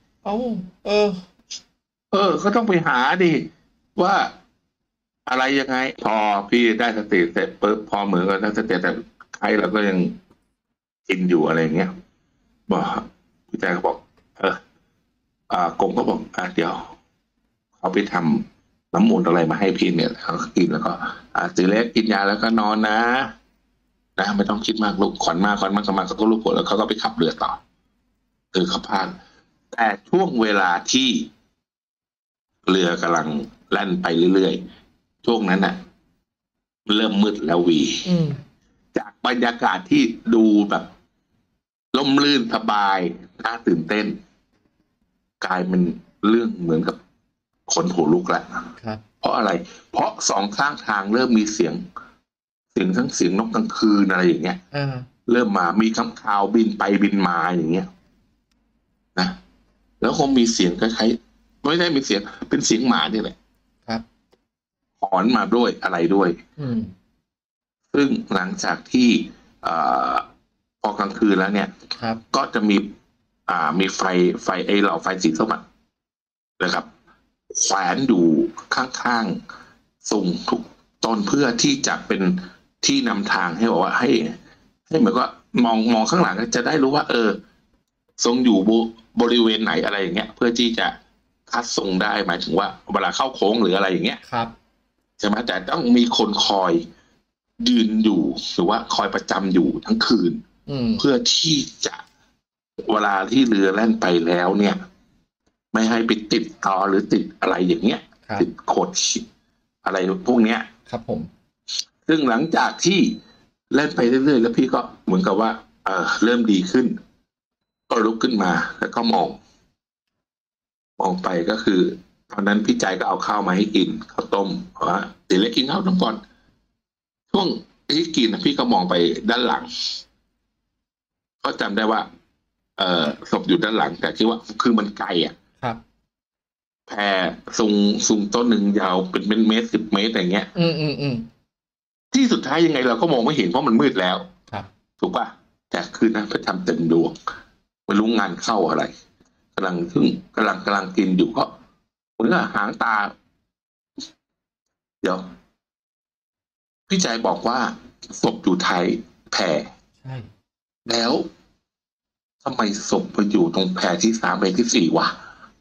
ก็ต้องไปหาดิว่าอะไรยังไงพอพี่ได้สติเสร็จปุ๊บพอเหมือนกับได้สติแต่ใครเราก็ยังกินอยู่อะไรอย่างเงี้ยบอกพี่แจ๊ก็บอกกงก็บอกเดี๋ยวเขาไปทำน้ำมนต์อะไรมาให้พี่เนี่ยเขากินแล้วก็ตีเล็กกินยาแล้วก็นอนนะไม่ต้องคิดมากลูกขวัญมากเขาก็ลูกผลแล้วเขาก็ไปขับเรือต่อเขาพานแต่ช่วงเวลาที่เรือกำลังแล่นไปเรื่อยๆช่วงนั้นเริ่มมืดแล้ววีจากบรรยากาศที่ดูแบบล่มลื่นสบายน่าตื่นเต้นกลายเป็นเรื่องเหมือนกับขนหัวลุกแล้วเพราะอะไรเพราะสองข้างทางเริ่มมีเสียงทั้งเสียงนกกลางคืนอะไรอย่างเงี้ยเริ่มมามีค้างคาวบินไปบินมาอย่างเงี้ยนะแล้วคงมีเสียงคล้ายๆไม่ได้มีเสียงเป็นเสียงหมาเนี่ยแหละครับหอนมาด้วยอะไรด้วยซึ่งหลังจากที่พอกลางคืนแล้วเนี่ยก็จะมีไฟไอ้หลอดไฟสีส้มนะครับแขวนอยู่ข้างๆส่งทุกต้นเพื่อที่จะเป็นที่นำทางให้บอกว่าให้เหมือนว่ามองข้างหลังจะได้รู้ว่าทรงอยู่บริเวณไหนอะไรอย่างเงี้ยเพื่อที่จะคัดทรงได้หมายถึงว่าเวลาเข้าโค้งหรืออะไรอย่างเงี้ยครับใช่ไหมแต่ต้องมีคนคอยยืนอยู่หรือว่าคอยประจำอยู่ทั้งคืนเพื่อที่จะเวลาที่เรือแล่นไปแล้วเนี่ยไม่ให้ไปติดต่อหรือติดอะไรอย่างเงี้ยติดโคดอะไรพวกเนี้ยครับผมซึ่งหลังจากที่เล่นไปเรื่อยๆแล้วพี่ก็เหมือนกับว่าเริ่มดีขึ้นก็ลุกขึ้นมาแล้วก็มองไปก็คือตอนนั้นพี่ใจก็เอาข้าวมาให้กินข้าวต้มว่าเดี๋ยวเล็กกินข้าวต้มก่อนช่วงที่กินพี่ก็มองไปด้านหลังก็จำได้ว่าศพอยู่ด้านหลังแต่คิดว่าคือมันไกลครับแพรสูงต้นหนึ่งยาวเป็นเมตร10 เมตรอย่างเงี้ยที่สุดท้ายยังไงเราก็มองไม่เห็นเพราะมันมืดแล้วครับถูกป่ะแต่คืนนั้นพระทำเต็มดวงไม่รู้งานเข้าอะไรกำลังกินอยู่ก็เหมือนกับหางตาเดี๋ยวพี่ใจบอกว่าศพอยู่ท้ายแพใช่แล้วทำไมศพไปอยู่ตรงแพที่3 แพที่4วะ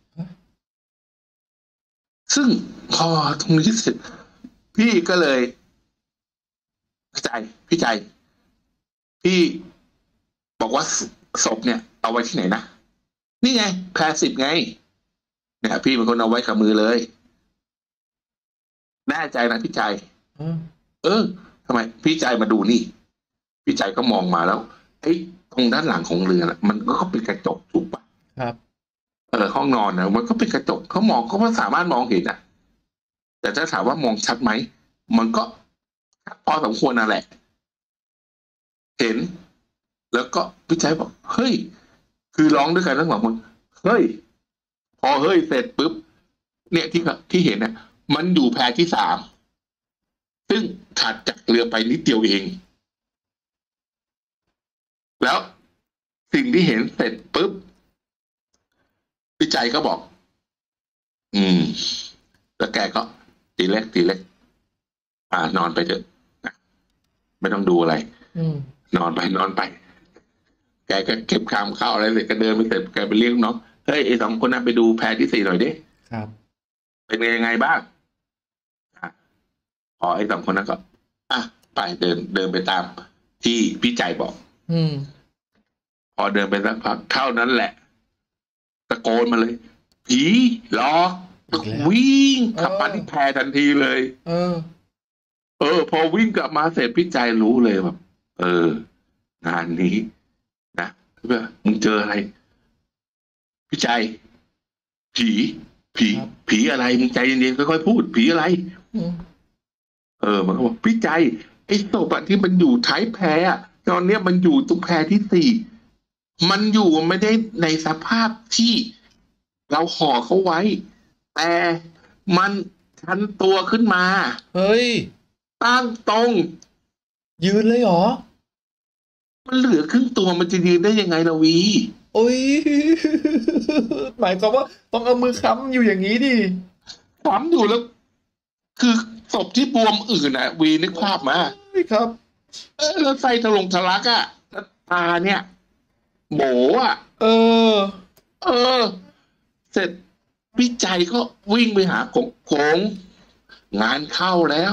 ซึ่งพอตรงนี้เสร็จพี่ก็เลยพี่ใจพี่บอกว่าศพเนี่ยเอาไว้ที่ไหนนะนี่ไงแพ10ไงเนี่ยพี่เป็นคนเอาไว้กับมือเลยแน่ใจนะพี่ใจทำไมพี่ใจมาดูนี่พี่ใจก็มองมาแล้วตรงด้านหลังของเรือมันก็เป็นกระจกถูกป่ะครับห้องนอนมันก็เป็นกระจกเขามองก็สามารถมองเห็นแต่ถ้าถามว่ามองชัดไหมมันก็พอสมควรนั่นแหละเห็นแล้วก็พี่ใจบอกเฮ้ยคือร้องด้วยกันทั้งสองคนเฮ้ยพอเฮ้ยเสร็จปุ๊บเนี่ยที่เห็นเนี่ยมันอยู่แพที่สามซึ่งถัดจากเรือไปนิดเดียวเองแล้วสิ่งที่เห็นเสร็จปุ๊บพี่ใจก็บอกแล้วแกก็ทีเล็กนอนไปเถอะนะไม่ต้องดูอะไรนอนไปแกก็เก็บข้าวอะไรเสร็จก็เดินไปเสร็จแกไปเรียกน้องเฮ้ยไอ้สองคนนั้นไปดูแพที่สี่หน่อยดิครับเป็นยังไงบ้างพอไอ้สองคนนั้นก็ไปเดินไปตามที่พี่ใจบอกพอเดินไปสักพักเท่านั้นแหละตะโกนมาเลยผีหลอกวิ่งขับมาที่แพทันทีเลยพอวิ่งกลับมาเสร็จพี่ใจรู้เลยแบบงานนี้นะมึงเจออะไรพี่ใจผีอะไรมึงใจเย็นๆค่อยๆพูดผีอะไรมันก็บอกพี่ใจไอ้ศพที่มันอยู่ท้ายแพตอนเนี้ยมันอยู่ตรงแพที่สี่มันอยู่ไม่ได้ในสภาพที่เราห่อเขาไว้แต่มันชันตัวขึ้นมาเฮ้ยตั้งตรงยืนเลยเหรอมันเหลือครึ่งตัวมันจะยืนได้ยังไงล่ะวีโอ้ยหมายความว่าต้องเอามือค้ำอยู่อย่างนี้ดิค้ำอยู่แล้วคือศพที่บวมอื่นวีนึกภาพมาครับแล้วไส้ทะลักตาเนี่ยโบเสร็จพี่ใจก็วิ่งไปหากงงานเข้าแล้ว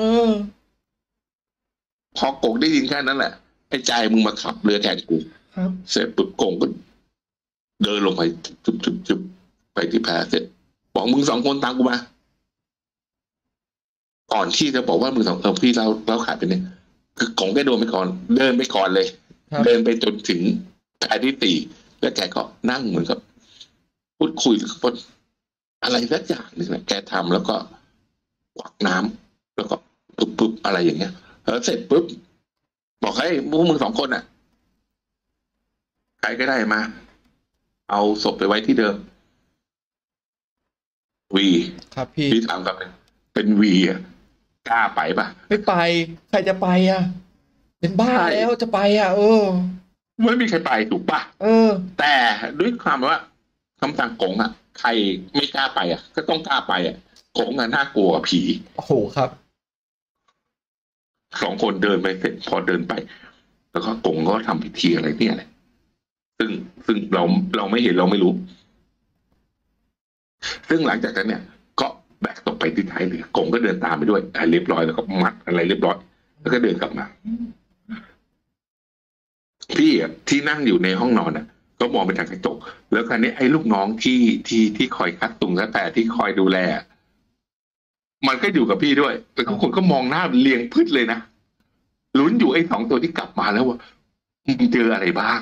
พอกงได้ยินแค่นั้นแหละไอ้ใจมึงมาขับเรือแทนกูเสร็จปุ๊บกงก็เดินลงไปจุบไปที่แพเสร็จบอกมึงสองคนตามกูมาก่อนที่จะบอกว่ามึงสองพี่เราขายไปเนี่ยคือกงแกโดนไปก่อนเดินไปก่อนเลยเดินไปจนถึงแพที่สี่แล้วแกก็นั่งเหมือนกับพูดคุยหรือพูดอะไรสักอย่างนึงแกทำแล้วก็กวักน้ำแล้วก็ปุ๊บอะไรอย่างเงี้ยเสร็จปุ๊บบอกให้พวกมึงสองคนใครก็ได้มาเอาศพไปไว้ที่เดิมวีครับพี่ถามกับเป็นวีกล้าไปปะไม่ไปใครจะไปเป็นบ้าแล้วจะไปไม่มีใครไปถูกปะแต่ด้วยความว่าคำสั่งกงใครไม่กล้าไปก็ต้องกล้าไปกงน่ากลัวผีโอ้โหครับสองคนเดินไปเสร็จพอเดินไปแล้วก็กงก็ทำพิธีอะไรเนี่ยแหละซึ่งเราไม่เห็นเราไม่รู้ซึ่งหลังจากนั้นเนี่ยก็แบกศพไปที่ท้ายเรือกงก็เดินตามไปด้วยเรียบร้อยแล้วก็มัดอะไรเรียบร้อยแล้วก็เดินกลับมาพี่ที่นั่งอยู่ในห้องนอนก็มองไปทางกระจกแล้วคราวนี้ไอ้ลูกน้องที่คอยคัดตุงแต่ที่คอยดูแลมันก็อยู่กับพี่ด้วยแล้วทุกคนก็มองหน้าเลียงพืชเลยนะลุ้นอยู่ไอ้สองตัวที่กลับมาแล้วว่ามึงเจออะไรบ้าง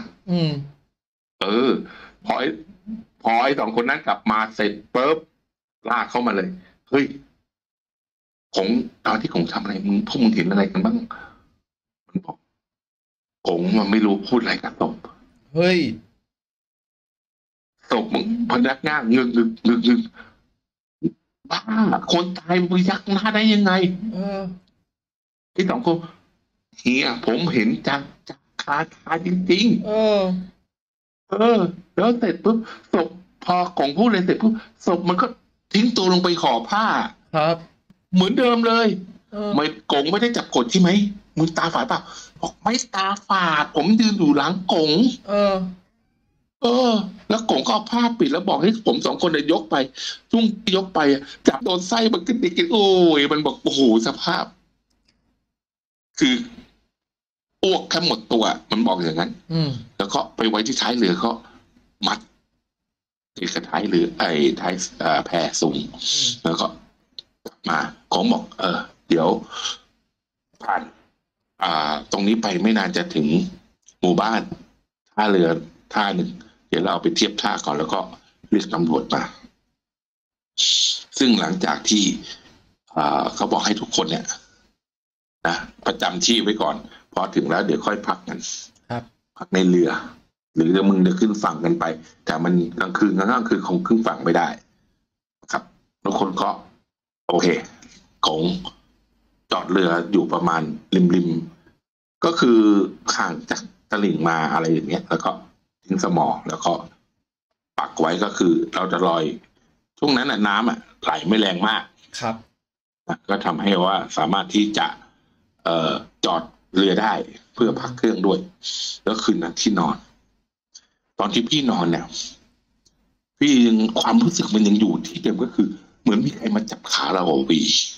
พอไอ้สองคนนั้นกลับมาเสร็จปุ๊บลากเข้ามาเลยเฮ้ยของตอนที่ของทำอะไรพวกมึงเห็นอะไรกันบ้างมันบอกกงมันไม่รู้พูดอะไรกับศพเฮ้ยศพมึงพนักงานงึกบ้าคนตายมึงยักหน้าได้ยังไงที่สองคนเฮียผมเห็นจากคาจริงๆแล้วเสร็จปุ๊บศพพอกงพูดเลยเสร็จปุ๊บศพมันก็ทิ้งตัวลงไปขอผ้าครับเหมือนเดิมเลยไม่กงไม่ได้จับกดใช่ไหมมึงตาฝาดเปล่าบอกไม่ตาฝาดผมยืนอยู่หลังกงแล้วกงก็เอาผ้าปิดแล้วบอกให้ผมสองคนยกไปช่วงยกไปจับโดนไส้มันกระดิกโอ้ยมันบอกโอ้โหสภาพคืออ้วกแค่หมดตัวมันบอกอย่างนั้นแล้วก็ไปไว้ที่ท้ายเรือก็มัดที่กระท้ายเรือท้ายแพสูงแล้วก็มาของบอกเดี๋ยวผ่านตรงนี้ไปไม่นานจะถึงหมู่บ้านท่าเรือท่าหนึ่งเดี๋ยวเราเอาไปเทียบท่าก่อนแล้วก็เรียกตำรวจมาซึ่งหลังจากที่เขาบอกให้ทุกคนเนี่ยนะประจำที่ไว้ก่อนพอถึงแล้วเดี๋ยวค่อยพักกันพักในเรือหรือมึงจะขึ้นฝั่งกันไป แต่มันกลางคืนคงขึ้นฝั่งไม่ได้ครับแล้วคนก็โอเคของจอดเรืออยู่ประมาณริมก็คือห่างจากตลิ่งมาอะไรอย่างเงี้ยแล้วก็ทิ้งสมอแล้วก็ปักไว้ก็คือเราจะลอยช่วงนั้นน้ำไหลไม่แรงมากครับก็ทำให้ว่าสามารถที่จะจอดเรือได้เพื่อพักเครื่องด้วยแล้วคืนนั้นที่นอนตอนที่พี่นอนเนี่ยพี่ยังความรู้สึกมันยังอยู่ที่เดิมก็คือเหมือนมีใครมาจับขาเราวี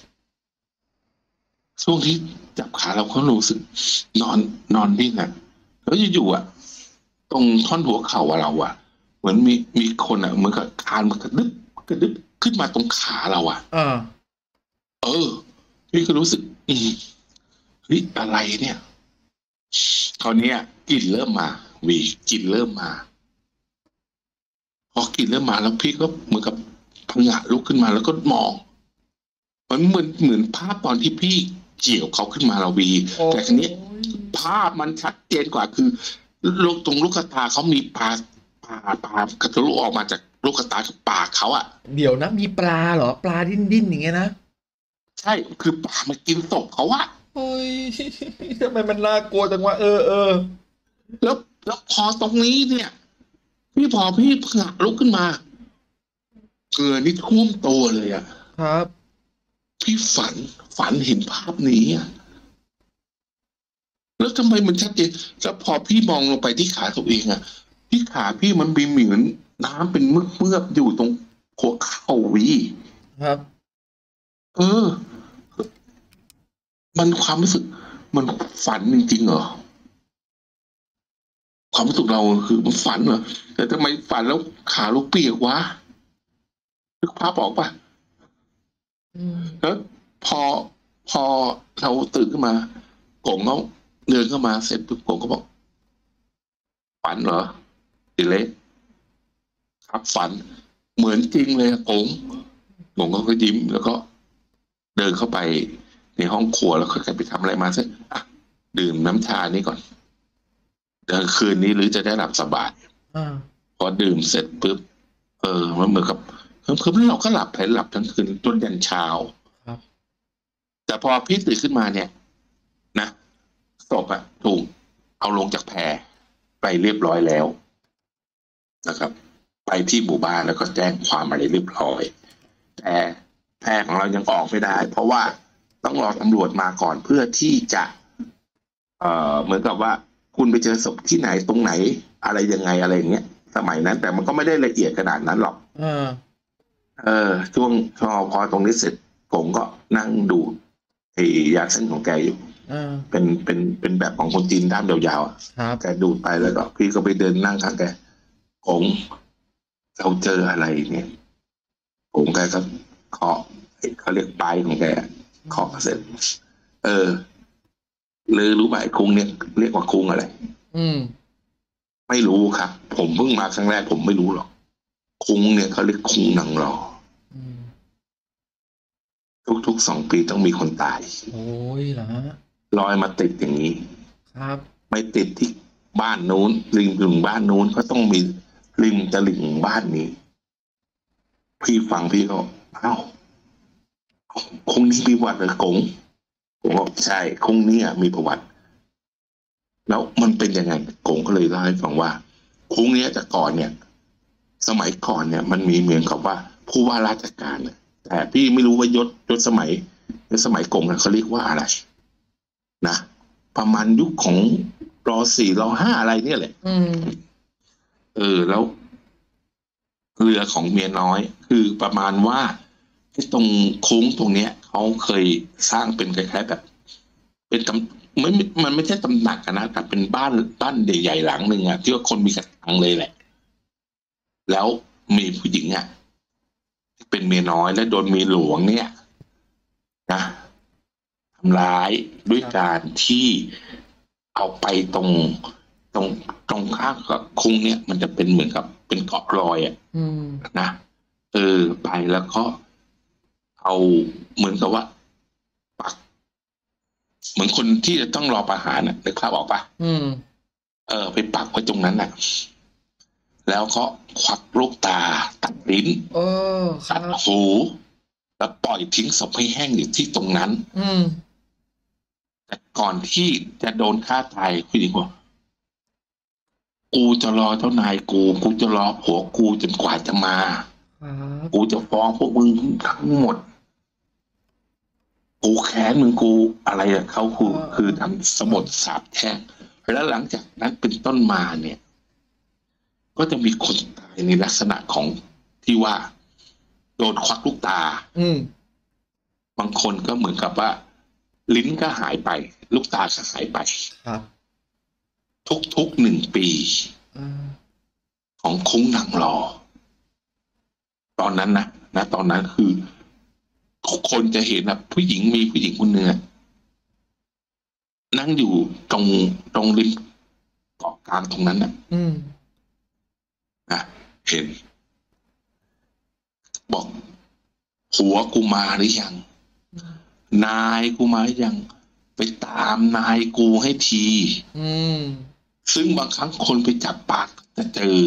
ช่วงที่จับขาเราก็รู้สึกนอนนิ่งแล้วอยู่ตรงท่อนหัวเข่าเราเหมือนมีคนเหมือนกับคานมันกระดึบขึ้นมาตรงขาเราพี่ก็รู้สึกเฮ้ยอะไรเนี่ยคราวนี้กลิ่นเริ่มมากลิ่นเริ่มมาพอกลิ่นเริ่มมาแล้วพี่ก็เหมือนกับผงะลุกขึ้นมาแล้วก็มองมันเหมือนภาพตอนที่พี่เกี่ยวเขาขึ้นมาเราแต่ทีนี้ภาพมันชัดเจนกว่าคือตรงลูกตาเขามีปลากระตุกออกมาจากลูกตากับปากเขาเดี๋ยวนะมีปลาเหรอปลาดิ้นอย่างเงี้ยนะใช่คือปลามากินศพเขาโอ้ยทำไมมันน่ากลัวจังวะแล้วพอตรงนี้เนี่ยพี่ผงะลุกขึ้นมาเกลือนี่ท่วมตัวเลยครับพี่ฝันเห็นภาพนี้แล้วทำไมมันชัดเจนแล้วพอพี่มองลงไปที่ขาตัวเองที่ขาพี่มันมีเหมือนน้ำเป็นเมือกอยู่ตรงหัวเข่าครับมันความรู้สึกมันฝันจริงๆเหรอความรู้สึกเราคือมันฝันเหรอแต่ทำไมฝันแล้วขาลูกเปียกวะนึกภาพออกป่ะแล้วพอเราตื่นขึ้นมากงเขาเดินเข้ามาเสร็จปุ๊บกงก็บอกฝันเหรอดิเล็กครับฝันเหมือนจริงเลยกงก็ยิ้มแล้วก็เดินเข้าไปในห้องครัวแล้วค่อยๆไปทำอะไรมาซะดื่มน้ำชานี้ก่อนเดี๋ยวคืนนี้หรือจะได้หลับสบายพอดื่มเสร็จปุ๊บมันเหมือนกับคือเราก็หลับทั้งคืนจนยันเช้าแต่พอพี่ตื่นขึ้นมาเนี่ยนะศพถูกเอาลงจากแพไปเรียบร้อยแล้วนะครับไปที่หมู่บ้านแล้วก็แจ้งความอะไรเรียบร้อยแต่แพของเรายังออกไม่ได้เพราะว่าต้องรอตำรวจมาก่อนเพื่อที่จะเหมือนกับว่าคุณไปเจอศพที่ไหนตรงไหนอะไรยังไงอะไรอย่างเงี้ยสมัยนั้นแต่มันก็ไม่ได้ละเอียดขนาดนั้นหรอกช่วงพอตรงนี้เสร็จผมก็นั่งดูยาเส้นของแกอยู่เป็นแบบของคนจีนด้ามยาวๆแกดูดไปแล้วก็พี่ก็ไปเดินนั่งข้างแกผมเราเจออะไรเนี่ยผมแกก็เคาะเขาเรียกปลายของแกเคาะเสร็จเลยรู้ไหมคุงเนี่ยเรียกว่าคุงอะไรไม่รู้ครับผมเพิ่งมาครั้งแรกผมไม่รู้หรอกคุงเนี่ยเขาเรียกคุงนางรอทุก2 ปีต้องมีคนตายโอ้ยเหรอลอยมาติดอย่างนี้ครับไม่ติดที่บ้านนู้นริมถึงบ้านนู้นก็ต้องมีริมตลิ่งบ้านนี้พี่ฟังพี่ก็คงนี้มีประวัติเหรอกงผมบอกใช่คงนี้มีประวัติแล้วมันเป็นยังไงกงก็เลยเล่าให้ฟังว่าคงนี้แต่ก่อนเนี่ยสมัยก่อนเนี่ยมันมีเหมือนกับว่าผู้ว่าราชการแต่พี่ไม่รู้ว่ายศสมัยกงเขาเรียกว่าอะไรนะประมาณยุคของร.4 ร.5อะไรเนี่ยแหละแล้วเรือของเมียน้อยคือประมาณว่าตรงโค้งตรงเนี้ยเขาเคยสร้างเป็นคล้ายๆแบบเป็นมันไม่ใช่ตำหนักนะแต่เป็นบ้านใหญ่ๆหลังหนึ่งที่ว่าคนมีกระตังเลยแหละแล้วมีผู้หญิงเป็นเมียน้อยและโดนเมียหลวงเนี่ยนะทำร้ายด้วยการที่เอาไปตรงข้างกับคุ้งเนี่ยมันจะเป็นเหมือนกับเป็นเกาะลอยนะไปแล้วก็เอาเหมือนกับว่าปักเหมือนคนที่จะต้องรอประหารนึกภาพออกปะไปปักไว้ตรงนั้นน่ะแล้วก็ควักลูกตาตัดลิ้นครัตัดบหูแล้วปล่อยทิ้งศพให้แห้งอยู่ที่ตรงนั้นแต่ก่อนที่จะโดนฆ่าตายผู้หญิงบอกกูจะรอเจ้านายกูจะรอผัวกูจนกว่าจะมากูจะฟ้องพวกมึงทั้งหมดกูแค้นมึงกูอะไรอะเขาคือทำสบถสาปแช่งแล้วหลังจากนั้นเป็นต้นมาเนี่ย ก็จะมีคนตายในลักษณะของที่ว่าโดนควักลูกตาบางคนก็เหมือนกับว่า ลิ้นก็หายไป ลูกตาก็หายไปครับทุก1 ปีของคุ้งนางรอตอนนั้นนะตอนนั้นคือคนจะเห็นนะผู้หญิงคนหนึ่งนั่งอยู่ตรงริมเกาะกลางตรงนั้นนะเห็นบอกผัวกูมาหรือยังนายกูมาหรือยังไปตามนายกูให้ทีซึ่งบางครั้งคนไปจับปลาจะเจอ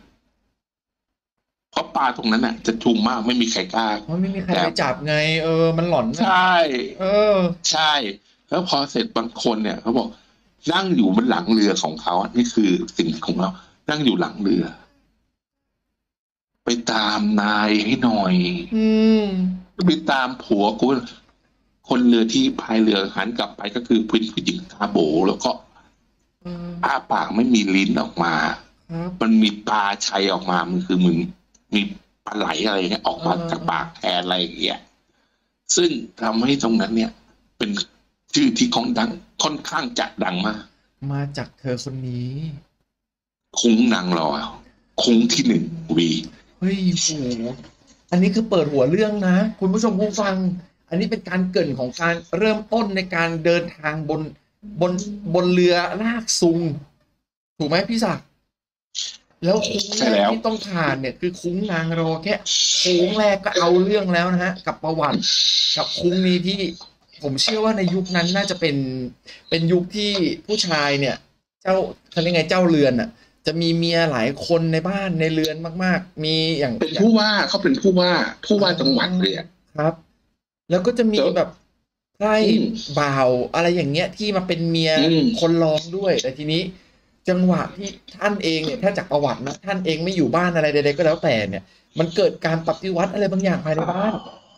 เพราะปลาตรงนั้นน่ะจะชุมมากไม่มีใครกล้าเพราะไม่มีใครไปจับไงมันหลอนใช่ใช่แล้วพอเสร็จบางคนเนี่ยเขาบอกนั่งอยู่บนหลังเรือของเขานี่คือสิ่งของเรานั่งอยู่หลังเรือไปตามนายให้หน่อยไปตามผัวกูคนเรือที่พายเรือหันกลับไปก็คือผู้หญิงตาโบแล้วก็อ้าปากไม่มีลิ้นออกมามันมีปลาชัยออกมามันคือมึงมีปลาไหลอะไรเงี้ยออกมาจากปากแทนอะไรอย่างเงี้ยซึ่งทำให้ตรงนั้นเนี่ยเป็นชื่อที่ค่อนข้างจะดังมากมาจากเธอคนนี้คุ้งนางรอคุ้งที่1 เฮ้ยโหอันนี้คือเปิดหัวเรื่องนะคุณผู้ชมผู้ฟังอันนี้เป็นการเกริ่นของการเริ่มต้นในการเดินทางบนเรือลากซุงถูกไหมพี่ศักดิ์แล้วคุ้งแรกที่ต้องผ่านเนี่ยคือคุ้งนางรอแค่โค้งแรกก็เอาเรื่องแล้วนะฮะกับประวัติกับคุ้งนี้ที่ผมเชื่อว่าในยุคนั้นน่าจะเป็นยุคที่ผู้ชายเนี่ยเขาเรียกไงเจ้าเรือนอ่ะจะมีเมียหลายคนในบ้านในเรือนมากๆมีอย่างเป็นผู้ว่าเขาเป็นผู้ว่าจังหวัดเลยครับแล้วก็จะมีแบบไพร่บ่าวอะไรอย่างเงี้ยที่มาเป็นเมียคนรองด้วยแต่ทีนี้จังหวะที่ท่านเองเนี่ยถ้าจากประวัตินะท่านเองไม่อยู่บ้านอะไรใดๆก็แล้วแต่เนี่ยมันเกิดการปฏิวัติอะไรบางอย่างภายในบ้าน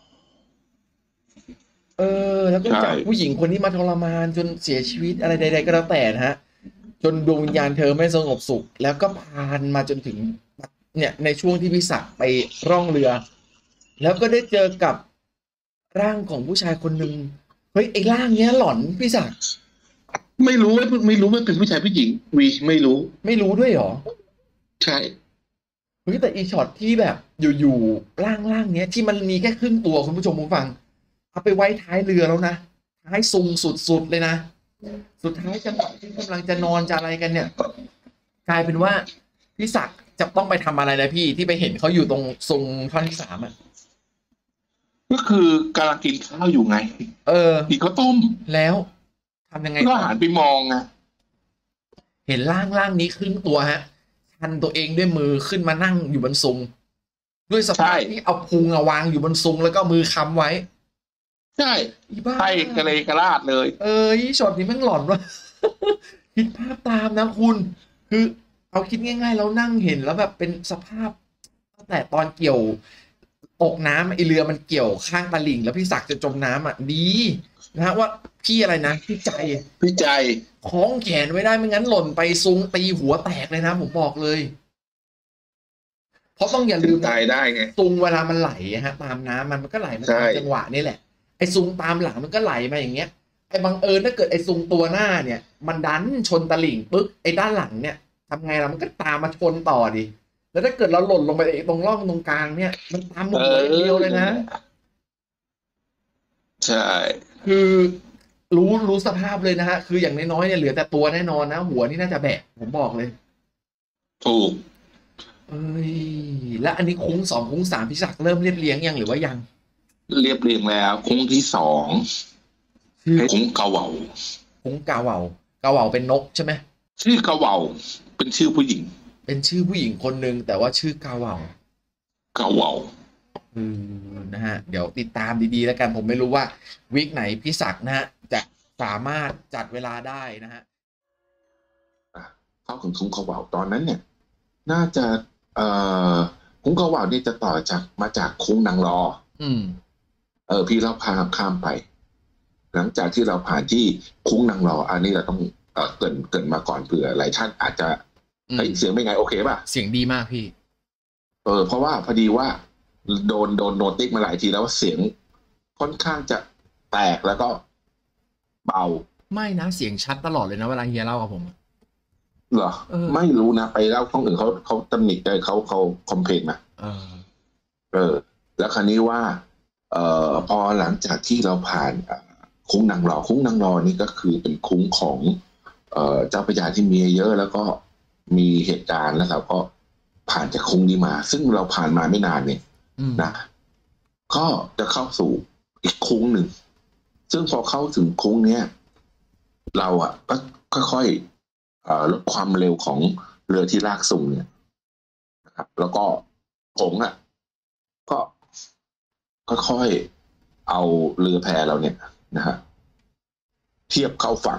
แล้วก็จากผู้หญิงคนที่มาทรมานจนเสียชีวิตอะไรใดๆก็แล้วแต่นะฮะจนดวงวิญญาณเธอไม่สงบสุขแล้วก็ผ่านมาจนถึงเนี่ยในช่วงที่พี่ศักดิ์ไปร่องเรือแล้วก็ได้เจอกับร่างของผู้ชายคนหนึ่งเฮ้ยไอ้ร่างเนี้ยหลอนพี่ศักดิ์ไม่รู้ว่าเป็นผู้ชายผู้หญิงไม่รู้ด้วยหรอใช่เฮ้ยแต่อีช็อตที่แบบอยู่ร่างเนี้ยที่มันมีแค่ครึ่งตัวคุณผู้ชมผู้ฟังเอาไปไว้ท้ายเรือแล้วนะท้ายซุงสุดเลยนะสุดท้ายจังหวะที่กำลังจะนอนจะอะไรกันเนี่ยกลายเป็นว่าพี่ศักดิ์จะต้องไปทำอะไรนะพี่ที่ไปเห็นเขาอยู่ตรงซุงท่อนที่3อ่ะก็คือกำลังกินข้าวอยู่ไงกินข้าวต้มแล้วทำยังไงก็หันไปมองอ่ะเห็นร่างนี้ครึ่งตัวฮะชันตัวเองด้วยมือขึ้นมานั่งอยู่บนซุงด้วยสภาพที่เอาพุงวางอยู่บนซุงแล้วก็มือค้ำไว้ใช่ใช่กระเลกระลาดเลยช็อตนี้แม่งหลอนว่ะคิดภาพตามนะคุณคือเอาคิดง่ายๆแล้วนั่งเห็นแล้วแบบเป็นสภาพตั้งแต่ตอนเกี่ยวตกน้ำไอเรือมันเกี่ยวข้างตลิ่งแล้วพี่ศักดิ์จะจมน้ำอ่ะดีนะฮะว่าพี่อะไรนะพี่ใจคล้องแขนไว้ได้ไม่งั้นหล่นไปซุงตีหัวแตกเลยนะผมบอกเลยเพราะต้องอย่าลืมตายได้ไงซุงเวลามันไหลฮะตามน้ำมันก็ไหลมาตามจังหวะนี่แหละไอ้ซุงตามหลังมันก็ไหลมาอย่างเงี้ยไอ้บังเอิญถ้าเกิดไอ้ซุงตัวหน้าเนี่ยมันดันชนตลิ่งปึ๊กไอ้ด้านหลังเนี่ยทำไงล่ะมันก็ตามมาชนต่อดิแล้วถ้าเกิดเราหล่นลงไปตรงร่องตรงกลางเนี่ยมันตามหมดเลยเดียวเลยนะใช่คือรู้สภาพเลยนะฮะคืออย่างน้อยๆเนี่ยเหลือแต่ตัวแน่นอนนะหัวนี่น่าจะแบะผมบอกเลยถูกแล้วอันนี้คุ้ง2คุ้ง3พี่ศักดิ์เริ่มเรียบเรียงยังหรือว่ายังเรียบเรียงแล้วคุ้งที่2คุ้งกะเหว่าคุ้งกะเหว่าเป็นนกใช่ไหมชื่อกะเหว่าเป็นชื่อผู้หญิงเป็นชื่อผู้หญิงคนหนึ่งแต่ว่าชื่อกาเหว่ากะเหว่านะฮะเดี๋ยวติดตามดีๆแล้วกันผมไม่รู้ว่าวีคไหนพี่ศักดิ์นะฮะจะสามารถจัดเวลาได้นะฮะเข้าถึงคุ้งกะเหว่าตอนนั้นเนี่ยน่าจะเอ่อคุ้งกะเหว่านี่จะต่อจากมาจากคุ้งนางรออืมพี่เล่าพาข้ามไป หลังจากที่เราผ่านที่คุ้งนางรออันนี้เราต้องเกรินมาก่อนเผื่อหลายท่านอาจจะเสียงเป็นไงโอเคป่ะเสียงดีมากพี่เพราะว่าพอดีว่าโดนโนติกมาหลายทีแล้วว่าเสียงค่อนข้างจะแตกแล้วก็เบาไม่นะเสียงชัดตลอดเลยนะเวลาเฮียเล่ากับผมเหรอไม่รู้นะไปเล่าท้องอื่นเขาตำหนิได้เขาคอมเพลนมาแล้วคราวนี้ว่าพอหลังจากที่เราผ่านคุ้งนางรอนี่ก็คือเป็นคุ้งของเจ้าพระยาที่มีเยอะแล้วก็มีเหตุการณ์แล้วเราก็ผ่านจากคุ้งนี้มาซึ่งเราผ่านมาไม่นานเนี่ยนะก็จะเข้าสู่อีกคุ้งหนึ่งซึ่งพอเข้าถึงคุ้งเนี้ยเราก็ค่อยๆลดความเร็วของเรือที่ลากซุงเนี่ยนะครับแล้วก็ผมก็ค่อยๆเอาเรือแพเราเนี่ยนะฮะเทียบเข้าฝั่ง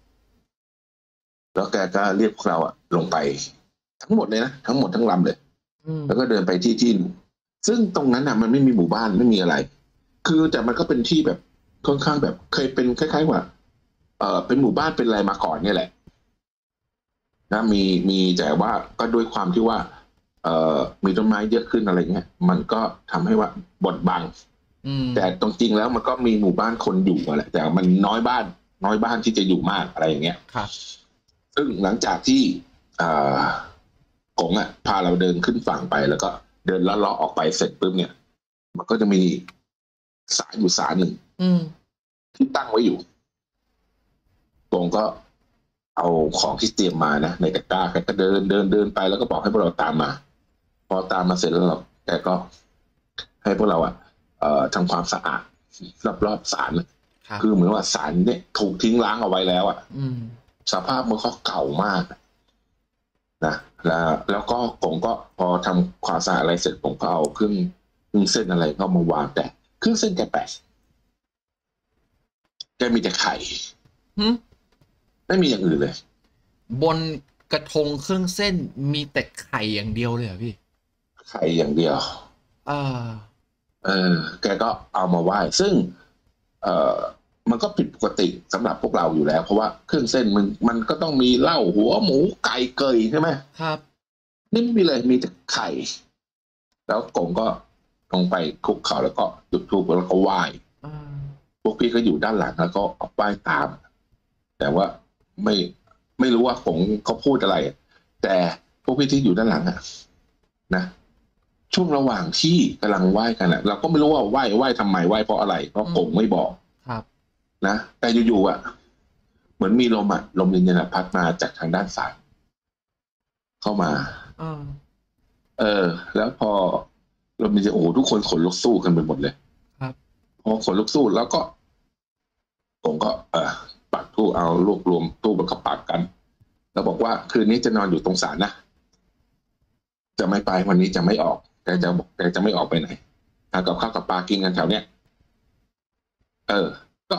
แล้วแกก็เรียกพวกเราลงไปทั้งหมดเลยนะทั้งหมดทั้งลำเลยแล้วก็เดินไปที่ซึ่งตรงนั้นมันไม่มีหมู่บ้านไม่มีอะไรคือแต่มันก็เป็นที่แบบค่อนข้างแบบเคยเป็นคล้ายๆว่าเป็นหมู่บ้านเป็นอะไรมาก่อนเนี่ยแหละนะมีแต่ว่าก็ด้วยความที่ว่ามีต้นไม้เยอะขึ้นอะไรเงี้ยมันก็ทำให้ว่าบดบังแต่ตรงจริงแล้วมันก็มีหมู่บ้านคนอยู่แหละแต่มันน้อยบ้านที่จะอยู่มากอะไรอย่างเงี้ยครับซึ่งหลังจากที่กงพาเราเดินขึ้นฝั่งไปแล้วก็เดินเลาะออกไปเสร็จปุ๊บเนี่ยมันก็จะมีศาลอยู่ศาลหนึ่งที่ตั้งไว้อยู่กงก็เอาของที่เตรียมมานะในตะกร้าแกก็เดินไปแล้วก็บอกให้พวกเราตามมาพอตามมาเสร็จแล้วแกก็ให้พวกเราทำความสะอาดรอบศาลคือเหมือนว่าศาลเนี่ยถูกทิ้งร้างเอาไว้แล้วสภาพมันก็เก่ามากนะแล้วก็ผมก็พอทำความสะอาดอะไรเสร็จผมก็เอาเครื่องเส้นอะไรก็มาวางแต่เครื่องเส้นแกแปะแกมีแต่ไข่ไม่มีอย่างอื่นเลยบนกระทงเครื่องเส้นมีแต่ไข่อย่างเดียวเลยเหรอพี่ไข่อย่างเดียวแกก็เอามาไหว้ซึ่งมันก็ผิดปกติสำหรับพวกเราอยู่แล้วเพราะว่าเครื่องเส้นมันก็ต้องมีเหล้าหัวหมูไก่เกยใช่ไหมครับนี่ไม่มีเลยมีแต่ไข่แล้วกงก็ลงไปคุกเข่าแล้วก็จุดธูปแล้วก็ไหว้พวกพี่ก็อยู่ด้านหลังแล้วก็ไหว้ตามแต่ว่าไม่รู้ว่ากงเขาพูดอะไรแต่พวกพี่ที่อยู่ด้านหลังนะช่วงระหว่างที่กำลังไหว้กันเราก็ไม่รู้ว่าไหว้ทำไมไหว้เพราะอะไรเพราะกงไม่บอกครับนะแต่อยู่ๆเหมือนมีลมเย็นๆพัดมาจากทางด้านซ้ายเข้ามาแล้วพอลมเย็นโอ้ทุกคนขนลุกสู้กันไปหมดเลยครับพอขนลุกสู้แล้วก็ผมก็ปักธูปเอารวบรวมธูปแล้วก็ปักกันแล้วบอกว่าคืนนี้จะนอนอยู่ตรงศาลนะจะไม่ไปวันนี้จะไม่ออกแต่จะไม่ออกไปไหนทำกับข้าวกับปลากินกันแถวเนี้ยก็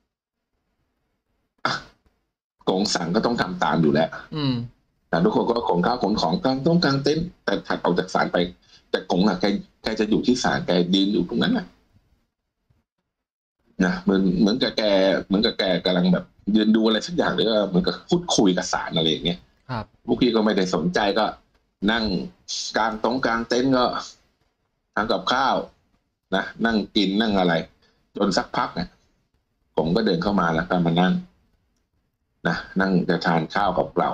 กงสั่งก็ต้องทำตามอยู่แล้วแต่ทุกคนก็ขนข้าวขนของกลางเต็นท์แต่ถัดออกจากศาลไปแต่กงแกจะอยู่ที่ศาลแกยืนอยู่ตรงนั้นนะเหมือนกับแกกำลังแบบยืนดูอะไรสักอย่างหรือเหมือนกับพูดคุยกับศาลอะไรอย่างเงี้ยพวกพี่ก็ไม่ได้สนใจก็นั่งกลางเต็นท์ก็ทำกับข้าวนะนั่งกินนั่งอะไรจนสักพักผมก็เดินเข้ามาแล้วก็มานั่งนั่งจะทานข้าวกับเรา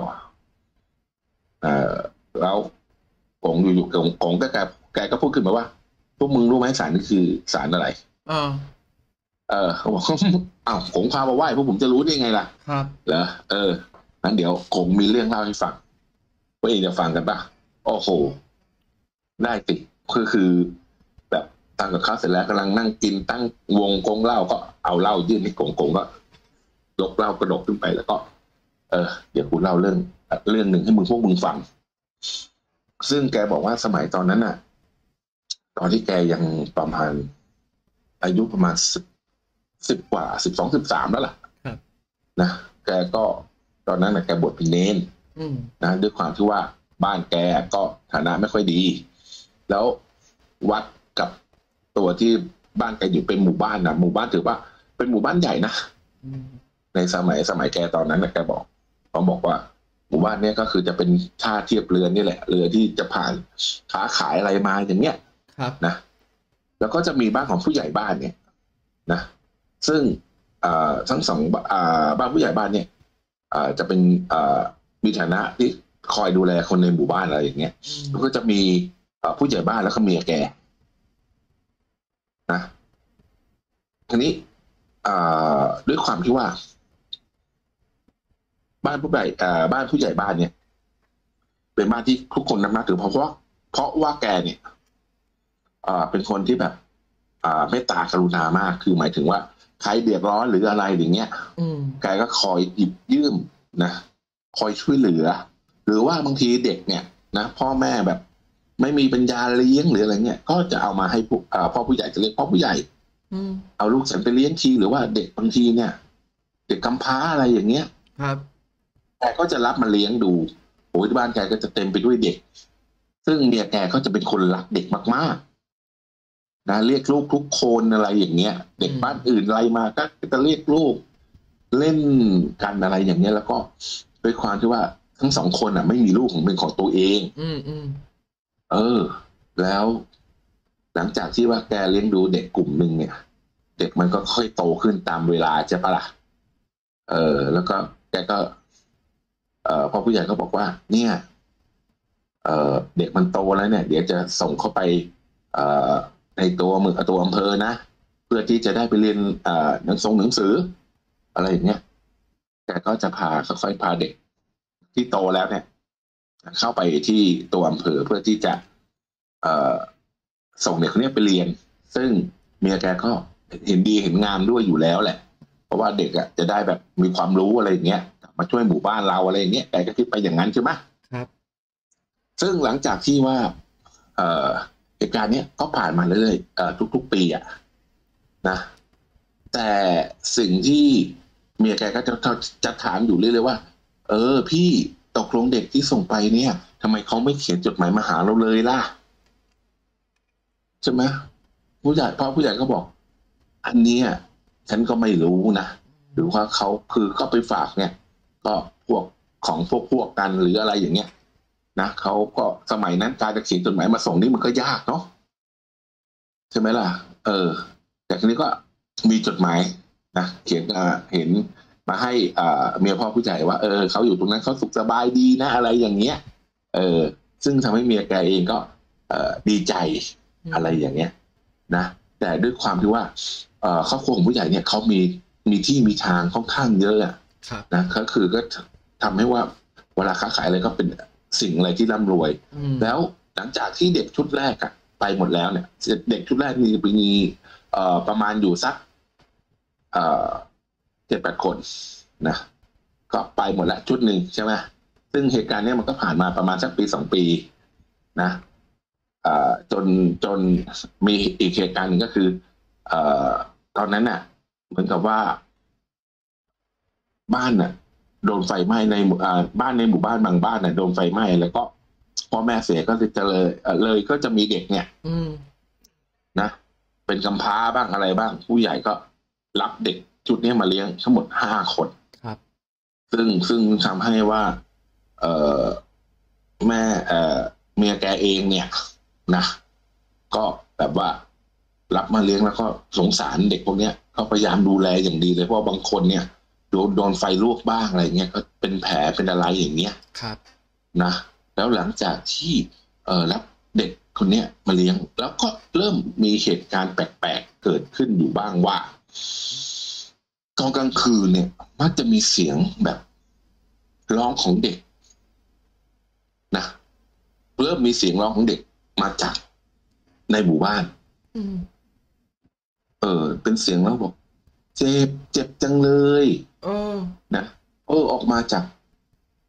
แล้วกงอยู่กงก็แกก็พูดขึ้นมาว่าพวกมึงรู้ไหมศาลนี่คือศาลอะไรเขาบอกอ้าวกงพามาไหว้พวกผมจะรู้ได้ไงล่ะครับเหรองั้นเดี๋ยวกงมีเรื่องเล่าให้ฟังพวกเองจะฟังกันป่ะโอ้โหได้ติคือแบบทานกับข้าวเสร็จแล้วกำลังนั่งกินตั้งวงกงเหล้าก็เอาเหล้ายื่นให้กงก็ยกเหล้ากระดกขึ้นไปแล้วก็เดี๋ยวกูเล่าเรื่องหนึ่งให้พวกมึงฟังซึ่งแกบอกว่าสมัยตอนนั้นน่ะตอนที่แกยังประมาณอายุประมาณสิบกว่า12 13แล้วล่ะนะแกก็ตอนนั้นน่ะแกบวชเป็นเนนนะด้วยความที่ว่าบ้านแกก็ฐานะไม่ค่อยดี แล้ววัดกับตัวที่บ้านแกอยู่เป็นหมู่บ้านนะหมู่บ้านถือว่าเป็นหมู่บ้านใหญ่นะในสมัยแกตอนนั้นนะแกบอกว่าหมู่บ้านเนี้ยก็คือจะเป็นท่าเทียบเรือนี่แหละเรือที่จะผ่านค้าขายอะไรมาอย่างเงี้ยนะแล้วก็จะมีบ้านของผู้ใหญ่บ้านเนี่ยนะซึ่งทั้งสองบ้านผู้ใหญ่บ้านเนี่ยจะเป็นมีฐานะที่คอยดูแลคนในหมู่บ้านอะไรอย่างเงี้ยแล้วก็จะมีผู้ใหญ่บ้านแล้วก็เมียแกนะทีนี้ด้วยความที่ว่าบ้านผู้ใหญ่บ้านเนี่ยเป็นบ้านที่ทุกคนนับถือเพราะว่าแกเนี่ยเป็นคนที่แบบเมตตากรุณามากคือหมายถึงว่าใครเดือดร้อนหรืออะไรอย่างเงี้ยแกก็คอยหยิบยืมนะคอยช่วยเหลือหรือว่าบางทีเด็กเนี่ยนะพ่อแม่แบบไม่มีปัญญาเลี้ยงหรืออะไรเงี้ยก็จะเอามาให้พ่อผู้ใหญ่จะเรียกพ่อผู้ใหญ่เอาลูกฉันไปเลี้ยงทีหรือว่าเด็กบางทีเนี่ยเด็กกำพร้าอะไรอย่างเงี้ยครับแกก็จะรับมาเลี้ยงดูโอ้ยบ้านแกก็จะเต็มไปด้วยเด็กซึ่งเมียแกก็จะเป็นคนรักเด็กมากๆนะเรียกลูกทุกคนอะไรอย่างเงี้ยเด็กบ้านอื่นอะไรมาก็จะเรียกลูกเล่นกันอะไรอย่างเงี้ยแล้วก็ด้วยความที่ว่าทั้งสองคนไม่มีลูกของเป็นของตัวเองแล้วหลังจากที่ว่าแกเลี้ยงดูเด็กกลุ่มหนึ่งเนี่ยเด็กมันก็ค่อยโตขึ้นตามเวลาใช่ปะล่ะแล้วก็แกก็พ่อผู้ใหญ่ก็บอกว่าเนี่ยเด็กมันโตแล้วเนี่ยเดี๋ยวจะส่งเข้าไปในตัวอำเภอนะเพื่อที่จะได้ไปเรียนหนังสืออะไรอย่างเงี้ยแกก็จะค่อยๆพาเด็กที่โตแล้วเนี่ยเข้าไปที่ตัวอำเภอเพื่อที่จะส่งเด็กคนนี้ไปเรียนซึ่งเมียแกก็เห็นดีเห็นงามด้วยอยู่แล้วแหละเพราะว่าเด็กจะได้แบบมีความรู้อะไรอย่างเงี้ยมาช่วยหมู่บ้านเราอะไรอย่างเงี้ยแกก็คิดไปอย่างนั้นใช่ไหมครับซึ่งหลังจากที่ว่าเหตุการณ์เนี้ยก็ผ่านมาเรื่อยๆทุกๆปีนะแต่สิ่งที่เมียแกก็จะถามอยู่เรื่อยๆว่าพี่ตกลงเด็กที่ส่งไปเนี่ยทำไมเขาไม่เขียนจดหมายมาหาเราเลยล่ะใช่ไหมผู้ใหญ่ก็บอกอันนี้ฉันก็ไม่รู้นะหรือว่าเขาคือก็ไปฝากเนี่ยก็พวกของพวกกันหรืออะไรอย่างเงี้ยนะเขาก็สมัยนั้นการจะเขียนจดหมายมาส่งนี่มันก็ยากเนาะใช่ไหมล่ะแต่ทีนี้ก็มีจดหมายนะเขียนเห็นมาให้เมียพ่อผู้ใหญ่ว่าเขาอยู่ตรงนั้นเขาสุขสบายดีนะอะไรอย่างเงี้ยซึ่งทำให้เมียแกเองก็ดีใจอะไรอย่างเงี้ยนะแต่ด้วยความที่ว่าครอบครัวของผู้ใหญ่เนี่ยเขามีที่มีทางค่อนข้างเยอะนะก็ทำให้ว่าเวลาค้าขายอะไรก็เป็นสิ่งอะไรที่ร่ำรวยแล้วหลังจากที่เด็กชุดแรกไปหมดแล้วเนี่ยเด็กชุดแรกมีประมาณอยู่สัก7-8 คนนะก็ไปหมดแล้วชุดหนึ่งใช่ไหมซึ่งเหตุการณ์นี้มันก็ผ่านมาประมาณสักปี2 ปีนะจนมีอีกเหตุการณ์หนึ่งก็คือตอนนั้นน่ะเหมือนกับว่าบ้านน่ะโดนไฟไหม้ในบ้านในหมู่บ้านบางบ้านน่ะโดนไฟไหม้แล้วก็พ่อแม่เสียก็จะเลยก็จะมีเด็กเนี่ยนะเป็นกำพร้าบ้างอะไรบ้างผู้ใหญ่ก็รับเด็กชุดนี้มาเลี้ยงทั้งหมด5 คนครับซึ่งทำให้ว่าแม่เมียแกเองเนี่ยนะก็แบบว่ารับมาเลี้ยงแล้วก็สงสารเด็กพวกนี้ก็พยายามดูแลอย่างดีเลยเพราะบางคนเนี่ยโดนไฟลวกบ้างอะไรเงี้ยก็เป็นแผลเป็นอะไรอย่างเงี้ยครับนะแล้วหลังจากที่รับเด็กคนนี้มาเลี้ยงแล้วก็เริ่มมีเหตุการณ์แปลกๆเกิดขึ้นอยู่บ้างว่าตอนกลางคืนเนี่ยมักจะมีเสียงแบบร้องของเด็กนะเริ่มมีเสียงร้องของเด็กมาจากในหมู่บ้านเป็นเสียงแล้วบอกเจ็บจังเลยนะออกมาจาก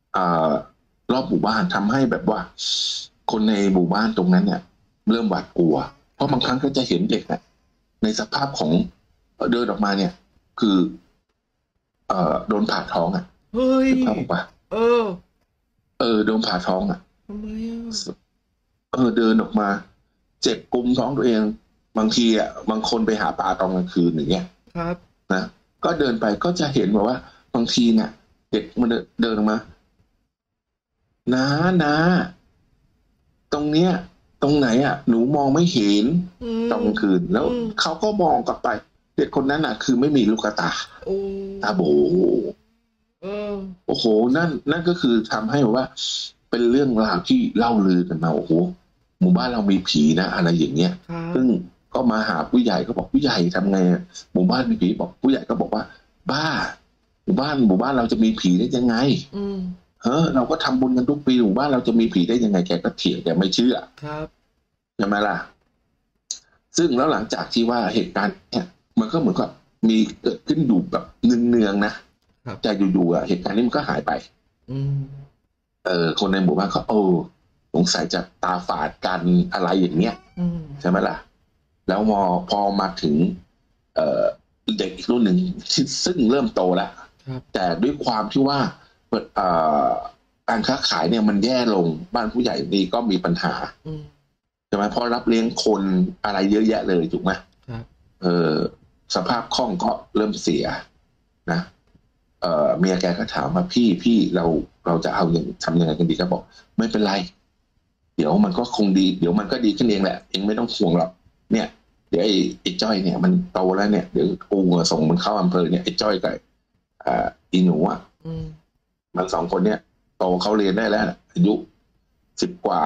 อ่ารอบหมู่บ้านทำให้แบบว่า คนในหมู่บ้านตรงนั้นเนี่ย เริ่มหวาดกลัว เพราะบางครั้งก็จะเห็นเด็กอะในสภาพของเดินออกมาเนี่ย คือ โดนผ่าท้องอ่ะเฮ้ยนึกภาพออกปะเออโดนผ่าท้องอ่ะทำไมอ่ะเดินออกมา เจ็บกุมท้องตัวเอง บางทีอ่ะบางคนไปหาปลาตอนกลางคืนอย่างเงี้ยครับนะก็เดินไปก็จะเห็นแบบว่า บางทีเนี่ยเด็กมันเดินออกมาน้านาตรงเนี้ย ตรงไหนอ่ะ หนูมองไม่เห็นอืตอนมกลางคืน แล้วอืมเขาก็มองกลับไป เด็กคนนั้นอ่ะ คือไม่มีลูกตาโอ้ตาโบเออโอ้โหนั่นก็คือทำให้แบบว่า เป็นเรื่องราวที่เล่าลือกันมาโอ้โหหมู่บ้านเรามีผีนะอะไรอย่างเงี้ยครับซึ่งก็มาหาผู้ใหญ่ก็บอกผู้ใหญ่ทำไงอะหมู่บ้านมีผีบอกผู้ใหญ่ก็บอกว่า บ้าหมู่บ้านเราจะมีผีได้ยังไงอืมเราก็ทำบุญกันทุกปีหมู่บ้านเราจะมีผีได้ยังไงแกก็เถียงแกไม่เชื่อครับใช่ไหมล่ะซึ่งแล้วหลังจากที่ว่าเหตุการณ์เนี่ยมันก็เหมือนกับมีเกิดขึ้นอยู่แบบเนืองๆนะครับแต่อยู่ๆเหตุการณ์นี้มันก็หายไปอืมคนในหมู่บ้านเขาสงสัยจะตาฝาดกันอะไรอย่างเงี้ยอืมใช่ไหมล่ะแล้วพอมาถึงเอ่อเด็กอีกรุ่นหนึ่งซึ่งเริ่มโตแล้วครับแต่ด้วยความที่ว่าเอ่อการค้าขายเนี่ยมันแย่ลงบ้านผู้ใหญ่นี่ก็มีปัญหาอืมใช่ไหมเพราะรับเลี้ยงคนอะไรเยอะแยะเลยถูกไหมครับเออสภาพคล่องก็เริ่มเสียนะเมียแกก็ถามว่าพี่เราจะเอาอย่างทำยังไงกันดีก็บอกไม่เป็นไรเดี๋ยวมันก็คงดีเดี๋ยวมันก็ดีขึ้นเองแหละเองไม่ต้องห่วงหรอกเนี่ยเดี๋ยวไอ้จ้อยเนี่ยมันโตแล้วเนี่ยเดี๋ยวกูส่งมันเข้าอำเภอเนี่ยไอ้จ้อยกับอีหนูอ่ะอืมมันสองคนเนี่ยโตเขาเรียนได้แล้วอายุ10 กว่า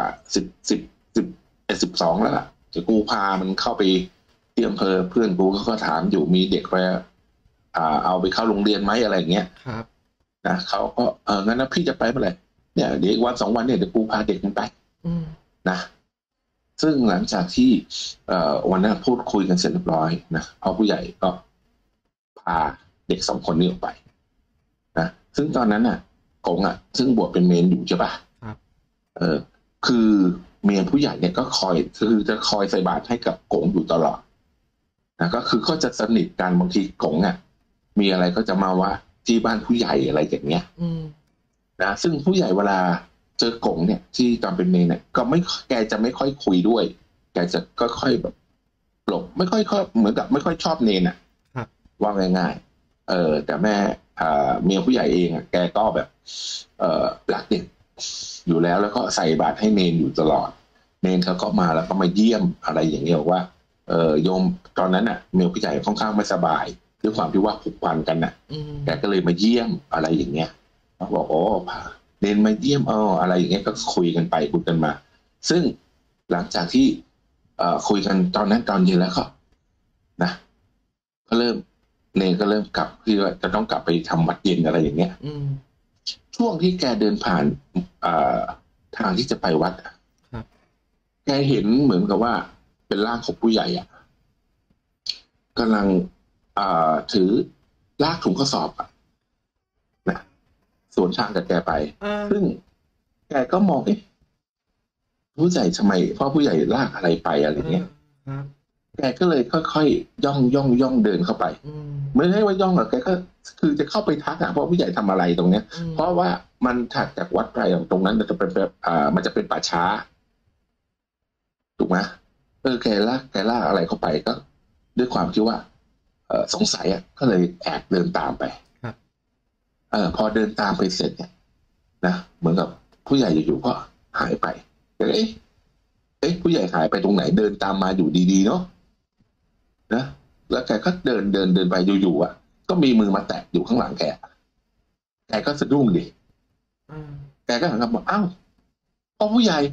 12แล้วล่ะจะกูพามันเข้าไปที่อำเภอเพื่อนกูก็ถามอยู่มีเด็กไปเอาไปเข้าโรงเรียนไหมอะไรอย่างเงี้ยครับนะเขาก็งั้นนะพี่จะไปเมื่อไหร่เนี่ยเดี๋ยววัน2 วันเนี่ยเดี๋ยวกูพาเด็กมันไปอืมนะซึ่งหลังจากที่วันนั้นพูดคุยกันเสร็จเรียบร้อยนะพ่อผู้ใหญ่ก็พาเด็ก2 คนนี้ออกไปนะซึ่งตอนนั้นน่ะกงซึ่งบวชเป็นเมนอยู่ใช่ปะครับเออคือเมียผู้ใหญ่เนี่ยก็คือจะคอยใส่บาตรให้กับกงอยู่ตลอดนะก็คือเขาจะสนิทกันบางทีกงมีอะไรก็จะมาว่าที่บ้านผู้ใหญ่อะไรอย่างเงี้ยนะซึ่งผู้ใหญ่เวลาเจอกงเนี่ยที่ตอนเป็นเมนเนี่ยก็แกจะไม่ค่อยคุยด้วยแกจะก็ค่อยแบบหลบไม่ค่อยเหมือนกับไม่ค่อยชอบเนนครับว่าง่ายๆแต่แม่เมียผู้ใหญ่เองแกก็แบบรักเด็กอยู่แล้วก็ใส่บาตรให้เนนอยู่ตลอดเนนเขาก็มาแล้วก็มาเยี่ยมอะไรอย่างเงี้ยว่าโยมตอนนั้นเมียผู้ใหญ่ค่อนข้างไม่สบายด้วยความที่ว่าผูกพันกันแกก็เลยมาเยี่ยมอะไรอย่างเงี้ยเขาบอกโอ้เนนมาเยี่ยมอะไรอย่างเงี้ยก็คุยกันไปคุยกันมา ซึ่งหลังจากที่คุยกันตอนนั้นตอนเย็นแล้วก็นะก็เริ่มกลับคือว่าจะต้องกลับไปทำวัดเย็นอะไรอย่างเงี้ยช่วงที่แกเดินผ่านทางที่จะไปวัดแกเห็นเหมือนกับว่าเป็นร่างของผู้ใหญ่กำลังถือลากถุงกระสอบนะสวนทางกับแกไปซึ่งแกก็มองผู้ใหญ่ทำไมพ่อผู้ใหญ่ลากอะไรไปอะไรเงี้ยแกก็เลยค่อยๆย่องเดินเข้าไปไม่ใช่ว่าย่องหรอกแกก็คือจะเข้าไปทักเพราะผู้ใหญ่ทำอะไรตรงเนี้ยเพราะว่ามันถัดจากวัดไปตรงนั้นมันจะเป็นมันจะเป็นป่าช้าถูกไหมแกลากอะไรเข้าไปก็ด้วยความที่ว่าสงสัยก็เลยแอบเดินตามไปพอเดินตามไปเสร็จเนี่ยนะเหมือนกับผู้ใหญ่อยู่ๆก็หายไปผู้ใหญ่หายไปตรงไหนเดินตามมาอยู่ดีๆเนาะนะแล้วแกก็เดินไปอยู่ๆก็มีมือมาแตะอยู่ข้างหลังแกก็สะดุ้งดิแกก็หันกลับมาอ้าวพ่อผู้ใหญ่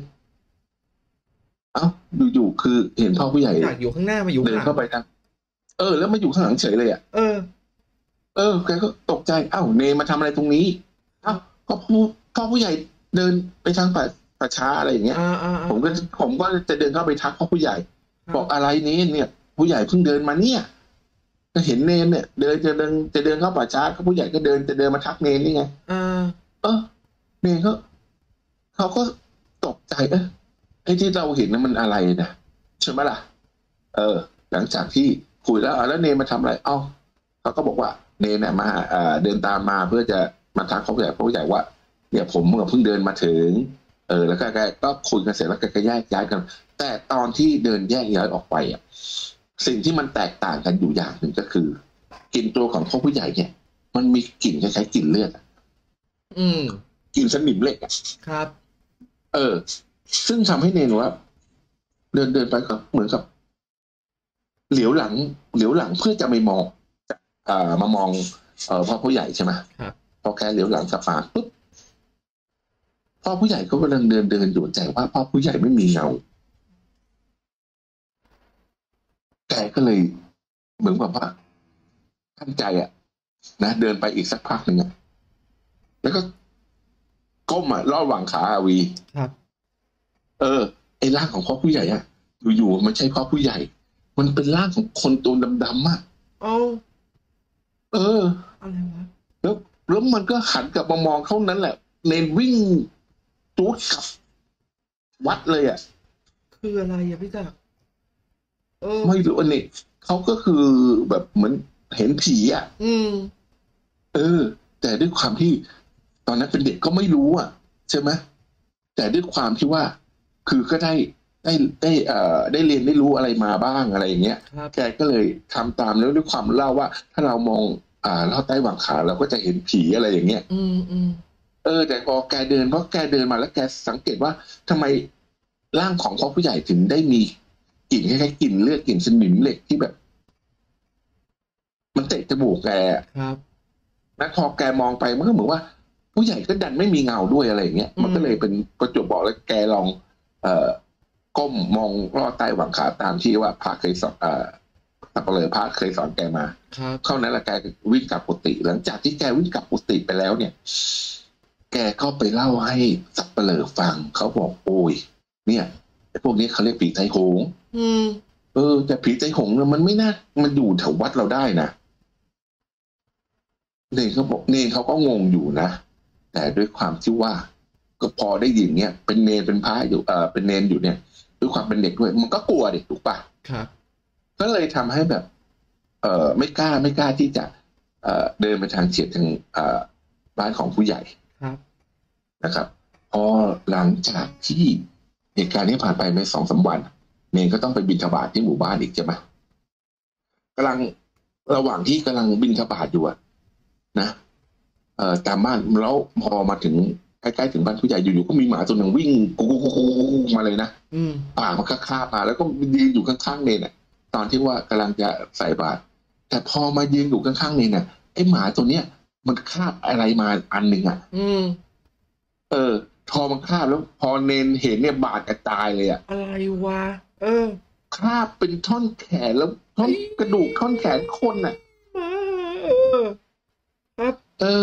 อยู่ๆคือเห็นพ่อผู้ใหญ่อยู่ข้างหน้ามาอยู่เดินเข้าไปทางแล้วมาอยู่ข้างหลังเฉยเลยแกก็ตกใจเนมาทำอะไรตรงนี้ก็พ่อผู้ใหญ่เดินไปทางป่าช้าอะไรอย่างเงี้ยผมก็จะเดินเข้าไปทักพ่อผู้ใหญ่บอกอะไรเนี่ยผู้ใหญ่เพิ่งเดินมาเนี่ยก็เห็นเนนเนี่ยจะเดินเข้าป่าช้าก็ผู้ใหญ่ก็จะเดินมาทักเนนนี่ไงเนนเขาก็ตกใจไอ้ที่เราเห็นนั้นมันอะไรนะใช่ไหมล่ะหลังจากที่คุยแล้วเนนมาทำอะไรเขาก็บอกว่าเนนเนี่ยมาเดินตามมาเพื่อจะมาทักเขาผู้ใหญ่ว่าเนี่ยผมเพิ่งเดินมาถึงแล้วแกก็คุยกันเสร็จแล้วแกก็แยกย้ายกัน แต่ตอนที่เดินแยกย้ายออกไปสิ่งที่มันแตกต่างกันอยู่อย่างหนึ่งก็คือกลิ่นตัวของพ่อผู้ใหญ่เนี่ยมันมีกลิ่นคล้ายๆกลิ่นเลือดกลิ่นสนิมเหล็กครับซึ่งทำให้เนนว่าเดินไปก็เหมือนกับเหลียวหลังเพื่อจะไม่มองมามองพ่อผู้ใหญ่ใช่ไหมครับพอแกเหลียวหลังกลับมาปุ๊บพ่อผู้ใหญ่ก็กำลังเดินอยู่ใจว่าพ่อผู้ใหญ่ไม่มีเงาแกก็เลยเหมือนกับว่าตั้งใจนะเดินไปอีกสักพักหนึ่งแล้วก็ก้มล่อหว่างขาวีครับไอ้ร่างของพ่อผู้ใหญ่อยู่ๆมันใช่พ่อผู้ใหญ่มันเป็นร่างของคนตัวดำอะไรวะแล้วมันก็หันกลับมามองเท่านั้นแหละเนนวิ่งตูดกลับวัดเลยคืออะไรพี่จักรไม่รู้เนี่ยเขาก็คือแบบเหมือนเห็นผีแต่ด้วยความที่ตอนนั้นเป็นเด็กก็ไม่รู้ใช่ไหมแต่ด้วยความที่ว่าคือก็ได้เรียนได้รู้อะไรมาบ้างอะไรอย่างเงี้ยแกก็เลยทำตามแล้วด้วยความเล่าว่าถ้าเรามองเล่าใต้หว่างขาเราก็จะเห็นผีอะไรอย่างเงี้ยแต่พอแกเดินมาแล้วแกสังเกตว่าทำไมร่างของพ่อผู้ใหญ่ถึงได้มีกลิ่นคล้ายๆกลิ่นเลือดกลิ่นสนิมเหล็กที่แบบมันเตะจมูกแกครับแล้วพอแกมองไปมันก็เหมือนว่าผู้ใหญ่ก็ดันไม่มีเงาด้วยอะไรอย่างเงี้ยมันก็เลยเป็นประจวบบอกแล้วแกลองก้มมองลอดใต้หว่างขาตามที่ว่าพระเคยสอนสัปเหร่อพระเคยสอนแกมาเท่านั้นแหละแกวิ่งกลับกุฏิหลังจากที่แกวิ่งกลับกุฏิไปแล้วเนี่ยแกก็ไปเล่าให้สัปเหร่อฟังเขาบอกโอ้ยเนี่ยไอ้พวกนี้เขาเรียกผีไตโหงแต่ผีไตโหงมันไม่น่ามันอยู่แถววัดเราได้นะเนนเขาก็งงอยู่นะแต่ด้วยความที่ว่าก็พอได้ยินเนี่ยเป็นเนนเป็นพระอยู่เป็นเนนอยู่เนี่ยด้วยความเป็นเด็กด้วยมันก็กลัวเด็กถูกปะครับก็เลยทำให้แบบไม่กล้าที่จะเดินไปทางเฉียดทางบ้านของผู้ใหญ่ครับนะครับพอหลังจากที่เหตุการณ์นี้ผ่านไปใน2-3 วันเนนก็ต้องไปบิณฑบาตที่หมู่บ้านอีกใช่ไหมกำลังระหว่างที่กำลังบิณฑบาตอยู่นะตามบ้านแล้วพอมาถึงใกล้ๆถึงบ้านผู้ใหญ่อยู่ๆก็มีหมาตัวหนึ่งวิ่งกูมาเลยนะป่ามันก็คาบมาแล้วก็ยืนอยู่ข้างๆเนนตอนที่ว่ากำลังจะใส่บาตรแต่พอมายืนอยู่ข้างๆเนนไอ้หมาตัวเนี้ยมันคาบอะไรมาอันหนึ่งพอมันคาบแล้วพอเนนเห็นเนี่ยบาดกระจายเลยอะไรวะคาบเป็นท่อนแขนแล้วท่อนกระดูกท่อนแขนคนครับ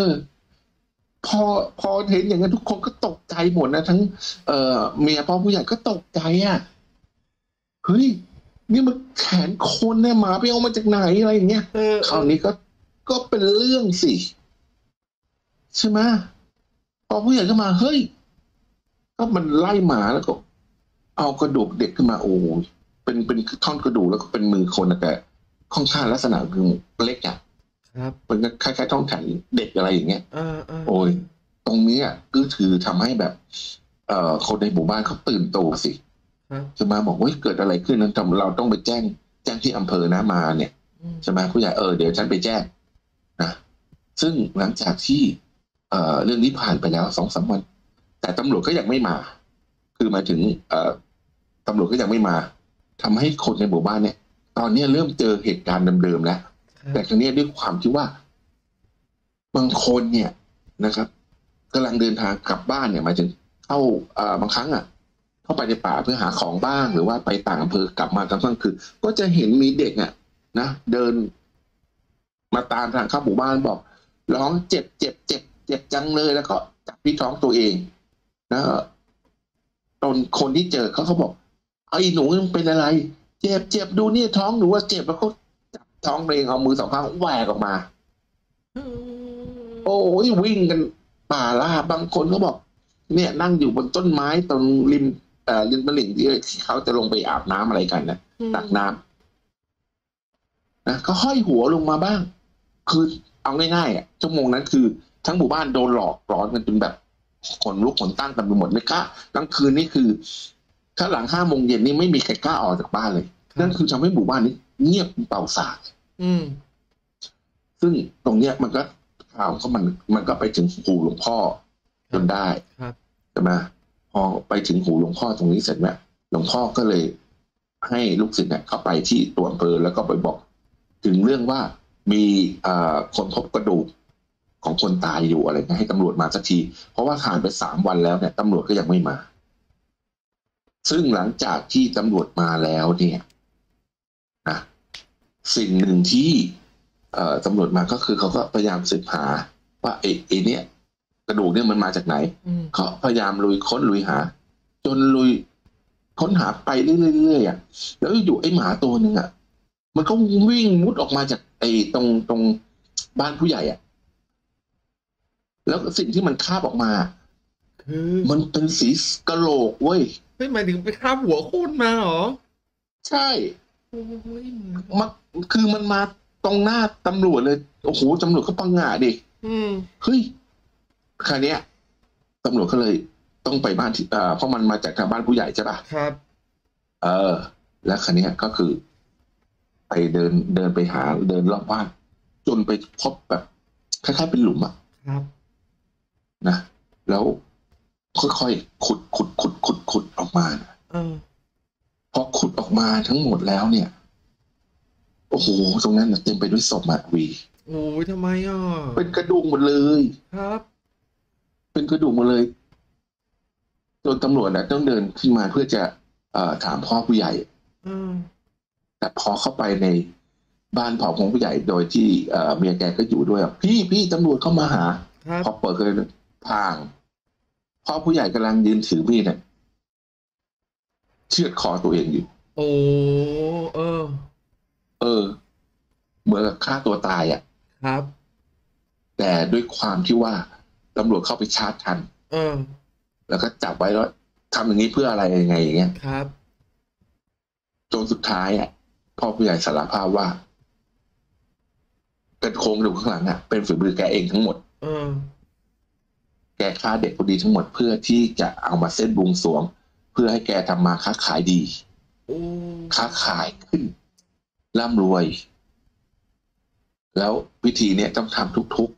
พอเห็นอย่างนั้นทุกคนก็ตกใจหมดนะทั้งเมียพ่อผู้ใหญ่ก็ตกใจเฮ้ยนี่มันแขนคนเนี่ยหมาไปเอามาจากไหนอะไรอย่างเงี้ยคราวนี้ก็เป็นเรื่องสิใช่ไหมพอผู้ใหญ่ก็มาเฮ้ยก็มันไล่หมาแล้วก็เอากระดูกเด็กขึ้นมาโอ้เป็นท่อนกระดูกแล้วก็เป็นมือคนแต่ค่อนข้างลักษณะคือเล็กครับเป็นคล้ายๆท่อนแขนเด็กอะไรอย่างเงี้ยโอ้ยตรงนี้ก็คือทำให้แบบคนในหมู่บ้านเขาตื่นตัวสิจะมาบอกว่าเกิดอะไรขึ้นนั้นเราต้องไปแจ้งที่อำเภอนะมาเนี่ยใช่ไหมผู้ใหญ่เดี๋ยวฉันไปแจ้งนะซึ่งหลังจากที่เรื่องนี้ผ่านไปแล้ว2-3 วันแต่ตำรวจก็ยังไม่มาคือมาถึงตำรวจก็ยังไม่มาทำให้คนในหมู่บ้านเนี่ยตอนนี้เริ่มเจอเหตุการณ์เดิมๆแล้วแต่ครั้งนี้ด้วยความที่ว่าบางคนเนี่ยนะครับกำลังเดินทางกลับบ้านเนี่ยหมายถึงเข้าบางครั้งเข้าไปในป่าเพื่อหาของบ้างหรือว่าไปต่างอำเภอกลับมาตอนกลางคืนก็จะเห็นมีเด็กนะเดินมาตามทางเข้าหมู่บ้านบอกร้องเจ็บจังเลยแล้วก็จับที่ท้องตัวเองนะตอนคนที่เจอเขาบอกไอ้หนูเป็นอะไรเจ็บดูนี่ท้องหนูว่าเจ็บแล้วก็จับท้องเองเอามือ2 ข้างแหวกออกมาโอ้ยวิ่งกันป่าล่าบางคนก็บอกเนี่ยนั่งอยู่บนต้นไม้ตรงริมริมตลิ่งที่เขาจะลงไปอาบน้ำอะไรกันนะตักน้ำนะก็ห้อยหัวลงมาบ้างคือเอาง่ายๆชั่วโมงนั้นคือทั้งหมู่บ้านโดนหลอกหลอนกันจนแบบขนลุกขนตั้งกันไปหมดไม่กล้ากลางคืนนี่คือถ้าหลัง5 โมงเย็นนี่ไม่มีใครกล้าออกจากบ้านเลยนั่นคือทำให้หมู่บ้านนี้เงียบเป่าสากซึ่งตรงเนี้ยมันก็ข่าวเขามันก็ไปถึงหูหลวงพ่อจนได้ใช่ไหมพอไปถึงหูหลวงพ่อตรงนี้เสร็จเนี่ยหลวงพ่อก็เลยให้ลูกศิษย์เนี่ยเข้าไปที่ตัวอำเภอแล้วก็ไปบอกถึงเรื่องว่ามีคนพบกระดูกของคนตายอยู่อะไรเงี้ยให้ตำรวจมาสักทีเพราะว่าผ่านไป3 วันแล้วเนี่ยตำรวจก็ยังไม่มาซึ่งหลังจากที่ตำรวจมาแล้วเนี่ยนะสิ่งหนึ่งที่ตำรวจมาก็คือเขาก็พยายามสืบหาว่าไอ้เนี่ยกระดูกเนี่ยมันมาจากไหนเขาพยายามลุยหาจนลุยค้นหาไปเรื่อยๆแล้วอยู่ไอ้หมาตัวนึงมันก็วิ่งมุดออกมาจากไอ้ตรงบ้านผู้ใหญ่แล้วสิ่งที่มันคาบออกมาคือมันเป็นสีกะโหลกเว้ยไม่หมายถึงไปคาบหัวคนมาหรอใช่มันคือมันมาตรงหน้าตำรวจเลยโอ้โหตำรวจก็ปังงะดิเฮ้ยคราวนี้ตำรวจก็เลยต้องไปบ้านที่เพราะมันมาจากทางบ้านผู้ใหญ่ใช่ป่ะครับแล้วคราวนี้ก็คือไปเดินไปหาเดินรอบบ้านจนไปพบแบบคล้ายๆเป็นหลุมครับนะแล้วค่อยๆขุดออกมาพอขุดออกมาทั้งหมดแล้วเนี่ยโอ้โหตรงนั้นเต็มไปด้วยศพวีโอ้ยทำไมเป็นกระดูกหมดเลยครับเป็นกระดูกหมดเลยจนตำรวจต้องเดินขึ้นมาเพื่อจะถามพ่อผู้ใหญ่แต่พอเข้าไปในบ้านของผู้ใหญ่โดยที่เมียแกก็อยู่ด้วยพี่ตำรวจเข้ามาหาพอเปิดเลยพางพ่อผู้ใหญ่กำลังยืนถือมีดเชือดคอตัวเองอยู่โอ้เหมือนกับฆ่าตัวตายครับแต่ด้วยความที่ว่าตำรวจเข้าไปชาร์จทันแล้วก็จับไว้แล้วทำอย่างนี้เพื่ออะไรยังไงอย่างเงี้ยครับจนสุดท้ายพ่อผู้ใหญ่สารภาพว่าเป็นโครงกระดูกข้างหลังเป็นฝีมือแกเองทั้งหมดแกฆ่าเด็กคนดีทั้งหมดเพื่อที่จะเอามาเส้นบวงสรวงเพื่อให้แกทำมาค้าขายดีค้าขายขึ้นร่ำรวยแล้วพิธีเนี่ยต้องทำทุก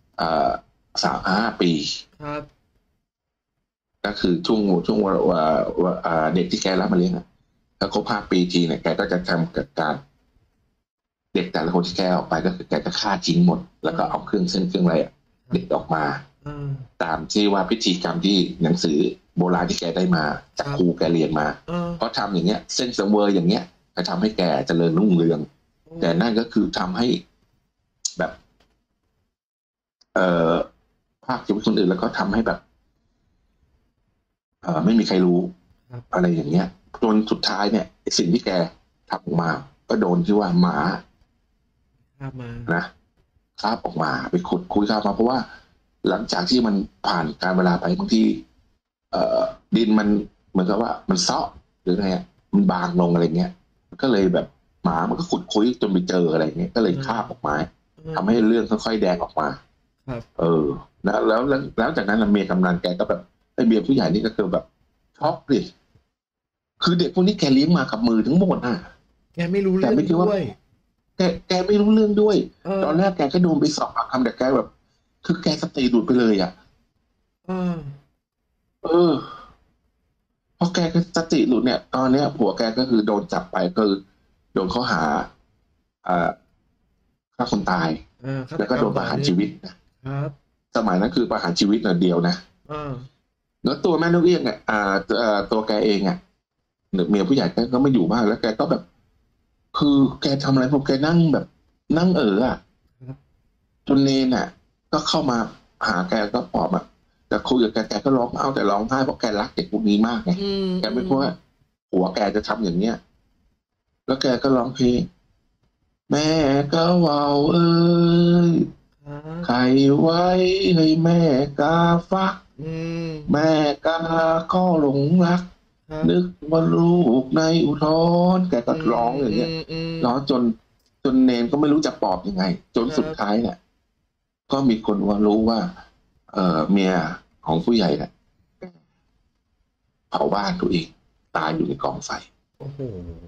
3-5 ปีครับก็คือช่วงเด็กที่แกรับมาเลี้ยงแล้วครบ5 ปีทีเนี่ยแกก็จะทำกิจการเด็กแต่ละคนที่แกออกไปก็คือแกจะฆ่าทิ้งหมดแล้วก็เอาเครื่องเส้นเครื่องอะไรเด็กออกมาตามที่ว่าพิธีกรรมที่หนังสือโบราณที่แกได้มาจากครูแกเรียนมาเพราะทำอย่างเงี้ยเส้นสังเวยอย่างเงี้ยจะทำให้แกเจริญรุ่งเรืองแต่นั่นก็คือทำให้แบบภาคชีวิตคนอื่นแล้วก็ทำให้แบบไม่มีใครรู้อะไรอย่างเงี้ยจนสุดท้ายเนี่ยสิ่งที่แกทำออกมาก็โดนที่ว่าหมานะคาบออกมาไปขุดคุยคาบมาเพราะว่าหลังจากที่มันผ่านการเวลาไปบางทีดินมันเหมือนกับว่ามันเซาะหรือไงมันบางลงอะไรเงี้ยก็เลยแบบหมามันก็ขุดคุยจนไปเจออะไรเงี้ยก็เลยคาบออกมาทำให้เรื่องค่อยๆแดงออกมาแล้วจากนั้นเมียกำนันแกก็แบบไอ้เมียผู้ใหญ่นี่ก็คือแบบช็อกดิคือเด็กพวกนี้แกเลี้ยงมากับมือทั้งหมดแกไม่รู้เรื่องด้วยแกไม่รู้เรื่องด้วยตอนแรกแกก็โดนไปสอบปากคำแต่แกแบบคือแกสติหลุดไปเลยพอแกสติหลุดเนี่ยตอนเนี้ยผัวแกก็คือโดนจับไปคือโดนข้อหาฆ่าคนตายแล้วก็โดนประหารชีวิตนะครับสมัยนั้นคือประหารชีวิตเดียวนะแล้วตัวแม่นกเอี้ยงตัวแกเองเมียผู้ใหญ่แกก็ไม่อยู่บ้านแล้วแกก็แบบคือแกทำอะไรผมแกนั่งแบบนั่งจนเนนก็เข้ามาหาแกก็ปลอบแต่คุยกับแกก็ร้องแต่ร้องไห้เพราะแกรักเด็กพวกนี้มากไงแกไม่คิดว่าหัวแกจะทำอย่างเนี้ยแล้วแกก็ร้องเพลงแม่ก็เว้าใครไว้ให้แม่กาฟักอืมแม่กาก็หลงรักครับนึกว่าลูกในอุทธรแกก็อืร้องมอย่างเงี้ยอืมอืมร้องจนเนนก็ไม่รู้จะปลอบยังไงจนสุดครับท้ายเนี่ยก็มีคนว่ารู้ว่าเมียของผู้ใหญ่เนี่ยเผาบ้านตัวเองตายอยู่ในกองไฟโอ้โห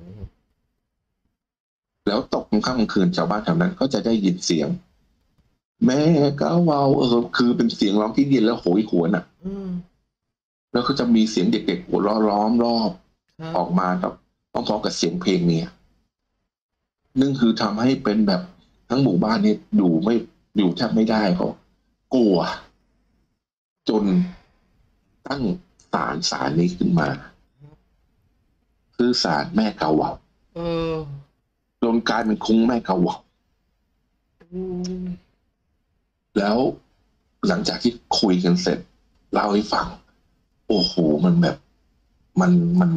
แล้วตกกลางค่ำกลางคืนชาวบ้านแถวนั้นก็จะได้ยินเสียงแม่ก็เว้าคือเป็นเสียงร้องที่เย็นแล้วโหยหวนอ่ะอืมแล้วก็จะมีเสียงเด็กๆหัวเราะล้อมรอบครับออกมากับพร้อมๆกับเสียงเพลงเนี่ยนั่นคือทำให้เป็นแบบทั้งหมู่บ้านนี้อยู่แทบไม่ได้เพราะกลัวจนตั้งศาลนี้ขึ้นมาคือศาลแม่กาเหว่าเออจนกลายเป็นคุ้งแม่กาเหว่าอืมแล้วหลังจากที่คุยกันเสร็จเล่าให้ฟังโอ้โหมันแบบมัน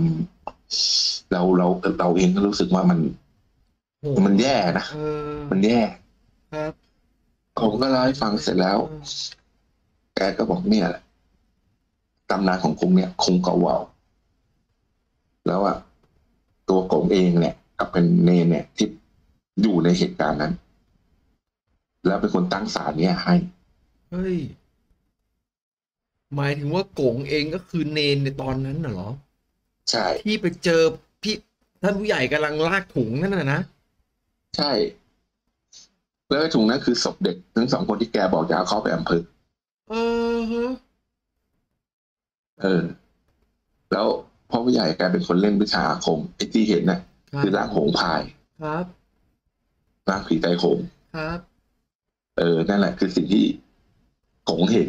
เราเองก็รู้สึกว่าโหมันแย่นะเออมันแย่ครับผมก็เล่าให้ฟังเสร็จแล้วเออแกก็บอกเนี่ยแหละตำนานของกงเนี่ยคงเก่าเว่าแล้วอ่ะตัวกงเองเนี่ยกับเป็นเนนเนี่ยที่อยู่ในเหตุการณ์นั้นแล้วเป็นคนตั้งศาลเนี่ยให้เฮ้ยหมายถึงว่ากงเองก็คือเนนในตอนนั้นน่ะเหรอใช่ที่ไปเจอพี่ท่านผู้ใหญ่กำลังลากถุงนั่นน่ะนะใช่แล้วไอ้ถุงนั้นคือศพเด็กทั้งสองคนที่แกบอกจะเอาเขาไปอำเภอเออฮะเออแล้วพ่อผู้ใหญ่แกเป็นคนเล่นวิชาอาคมไอ้ที่เห็นน่ะครับคือร่างโหงพายครับร่างผีไตรโหงครับนั่นแหละคือสิ่งที่กงเห็น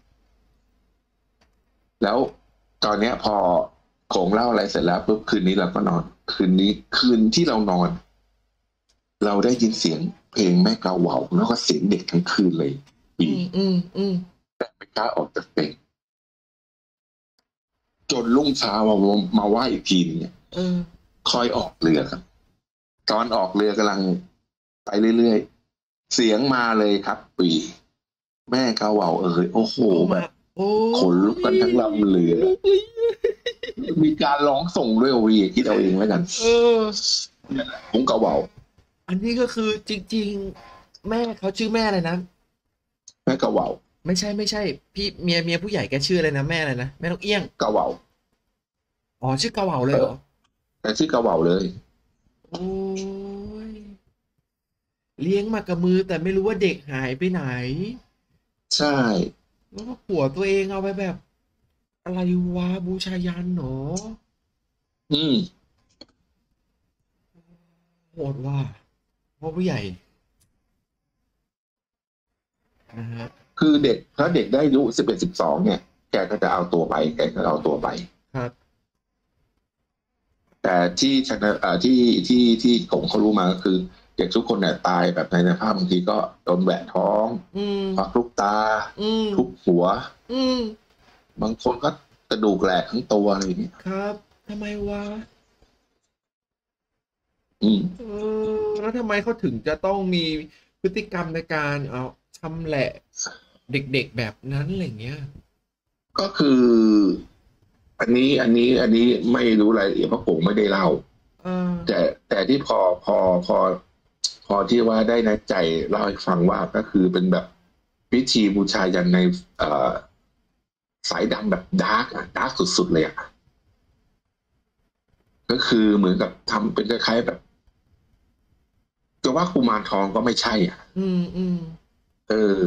แล้วตอนเนี้ยพอโขงเล่าอะไรเสร็จแล้วปุ๊บคืนนี้เราก็นอนคืนที่เรานอนเราได้ยินเสียงเพลงแม่กาเหว่าแล้วก็เสียงเด็กทั้งคืนเลยปีอืมอืมอืมไม่กล้าออกจากเตียงจนรุ่งเช้ามาไหว้อีกทีนึงเนี่ยเออค่อยออกเรือครับตอนออกเรือกำลังไปเรื่อยๆเสียงมาเลยครับปีแม่กาเหว่าโอ้โหเอามาแบบโอ้ขนลุกกันทั้งลำเรือมีการร้องส่งด้วยวีคิดเอาเองแล้วกันเออผมกาเหว่าอันนี้ก็คือจริงๆแม่เขาชื่อแม่อะไรนะแม่กาเหว่าไม่ใช่พี่เมียผู้ใหญ่แกชื่ออะไรนะแม่อะไรนะแม่นกเอี้ยงกาเหว่าอ๋อชื่อเกาเหลาเลเออยเหรอแต่ชื่อกาเหว่าเลยโอ้ยเลี้ยงมากับมือแต่ไม่รู้ว่าเด็กหายไปไหนใช่แล้วก็ผัวตัวเองเอาไปแบบอะไรวะบูชายันเหรออืมโหดว่ะพ่อผู้ใหญ่นะฮะคือเด็กถ้าเด็กได้อายุ11 12เนี่ยแกก็จะเอาตัวไปแกก็เอาตัวไปครับแต่ที่ชนะที่ผมเขารู้มาก็คือเด็กทุกคนเนี่ยตายแบบในสภาพบางทีก็โดนแหวะท้องอืมควักลูกตาอืมทุบหัวอืมบางคนก็กระดูกแหลกทั้งตัวอะไรอย่างเงี้ยครับทำไมวะอืมเอแล้วทำไมเขาถึงจะต้องมีพฤติกรรมในการเอาชำแหละเด็กๆแบบนั้นอะไรเงี้ยก็คืออันนี้ไม่รู้รายละเอียดเพราะผมไม่ได้เล่าเออแต่ที่พอที่ว่าได้นัดใจเล่าให้ฟังว่าก็คือเป็นแบบพิธีบูชายันในเอ่อสายดำแบบดาร์กสุดๆเลยอ่ะก็คือเหมือนกับทำเป็นคล้ายๆแบบจะว่ากุมารทองก็ไม่ใช่อ่ะอืมอืมเออ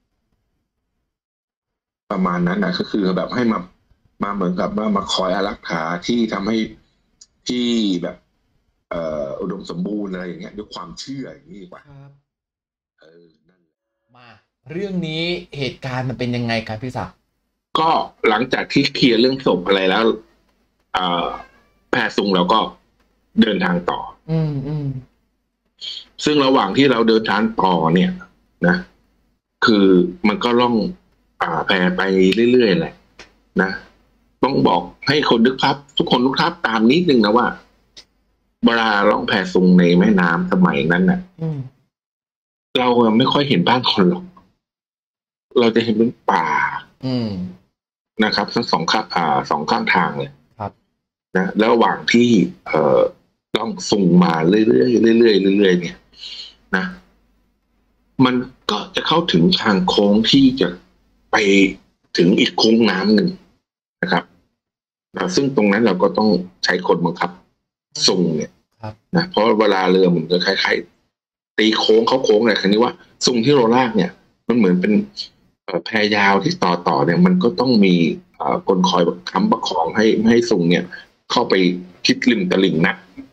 ประมาณนั้นนะก็คือแบบให้มาเหมือนกับว่ามาคอยอารักขาที่ทำให้ที่แบบอุดมสมบูรณ์อะไรอย่างเงี้ยด้วยความเชื่ออย่างนี้ดีกว่าครับเออนั่นแหละมาเรื่องนี้เหตุการณ์มันเป็นยังไงครับพี่ศักดิ์ก็หลังจากที่เคลียร์เรื่องศพอะไรแล้วเอ่อแพทย์ซุงเราก็เดินทางต่ออืมอืมซึ่งระหว่างที่เราเดินทางต่อเนี่ยนะคือมันก็ล่องแพไปเรื่อยๆแหละนะต้องบอกให้คนนึกภาพทุกคนนึกภาพตามนิดนึงนะว่าเวลาล่องแพซุงในแม่น้ำสมัยนั้นน่ะอืมเราไม่ค่อยเห็นบ้านคนหรอกเราจะเห็นเป็นป่าอืมนะครับทั้งสองข้างทางเลยครับนะแล้วระหว่างที่ต้องส่งมาเรื่อยๆเรื่อยๆเรื่อยๆเนี่ยนะมันก็จะเข้าถึงทางโค้งที่จะไปถึงอีกโค้งน้ำหนึ่งนะครับซึ่งตรงนั้นเราก็ต้องใช้คนบังคับส่งเนี่ยนะเพราะเวลาเรือมันจะคล้ายๆตีโค้งเขาโค้งอะไรคันนี้ว่าส่งที่เราลากเนี่ยมันเหมือนเป็นแพยาวที่ต่อเนี่ยมันก็ต้องมีคนคอยค้ำประคองให้ส่งเนี่ยเข้าไปชิดริมตลิ่งนะ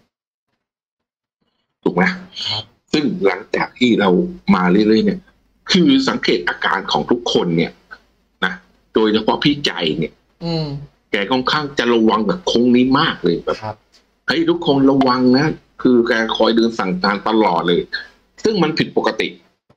ถูกไหมซึ่งหลังจากที่เรามาเรื่อยๆเนี่ยคือสังเกตอาการของทุกคนเนี่ยนะโดยเฉพาะพี่ใจเนี่ยแกค่อนข้างจะระวังกับโค้งนี้มากเลยแบบเฮ้ยทุกคนระวังนะคือแกคอยเดินสั่งการตลอดเลยซึ่งมันผิดปกติ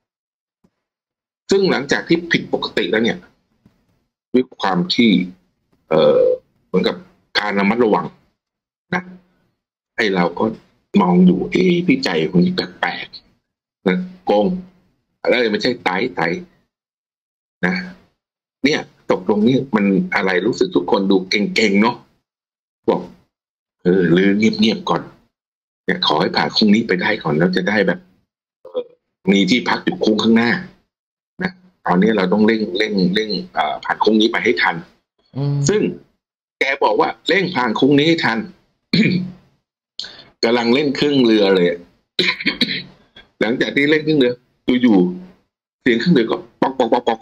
ซึ่งหลังจากที่ผิดปกติแล้วเนี่ยด้วยความที่เหมือนกับการระมัดระวังนะให้เราก็มองอยู่พี่ใจคนนี้แปลกๆนะโกงอะไรไม่ใช่ไตนะเนี่ยตกลงนี่มันอะไรรู้สึกทุกคนดูเก่งๆเนาะบอกลือเงียบๆก่อนเนี่ยขอให้ผ่านโค้งนี้ไปได้ก่อนแล้วจะได้แบบมีที่พักอยู่โค้งข้างหน้านะตอนนี้เราต้องเร่งผ่านโค้งนี้ไปให้ทันซึ่งแกบอกว่าเร่งผ่านโค้งนี้ให้ทัน กำลังเล่นเครื่องเรือเลย หลังจากที่เล่นเครื่องเรืออยู่เสียงเครื่องเรือก็ปอก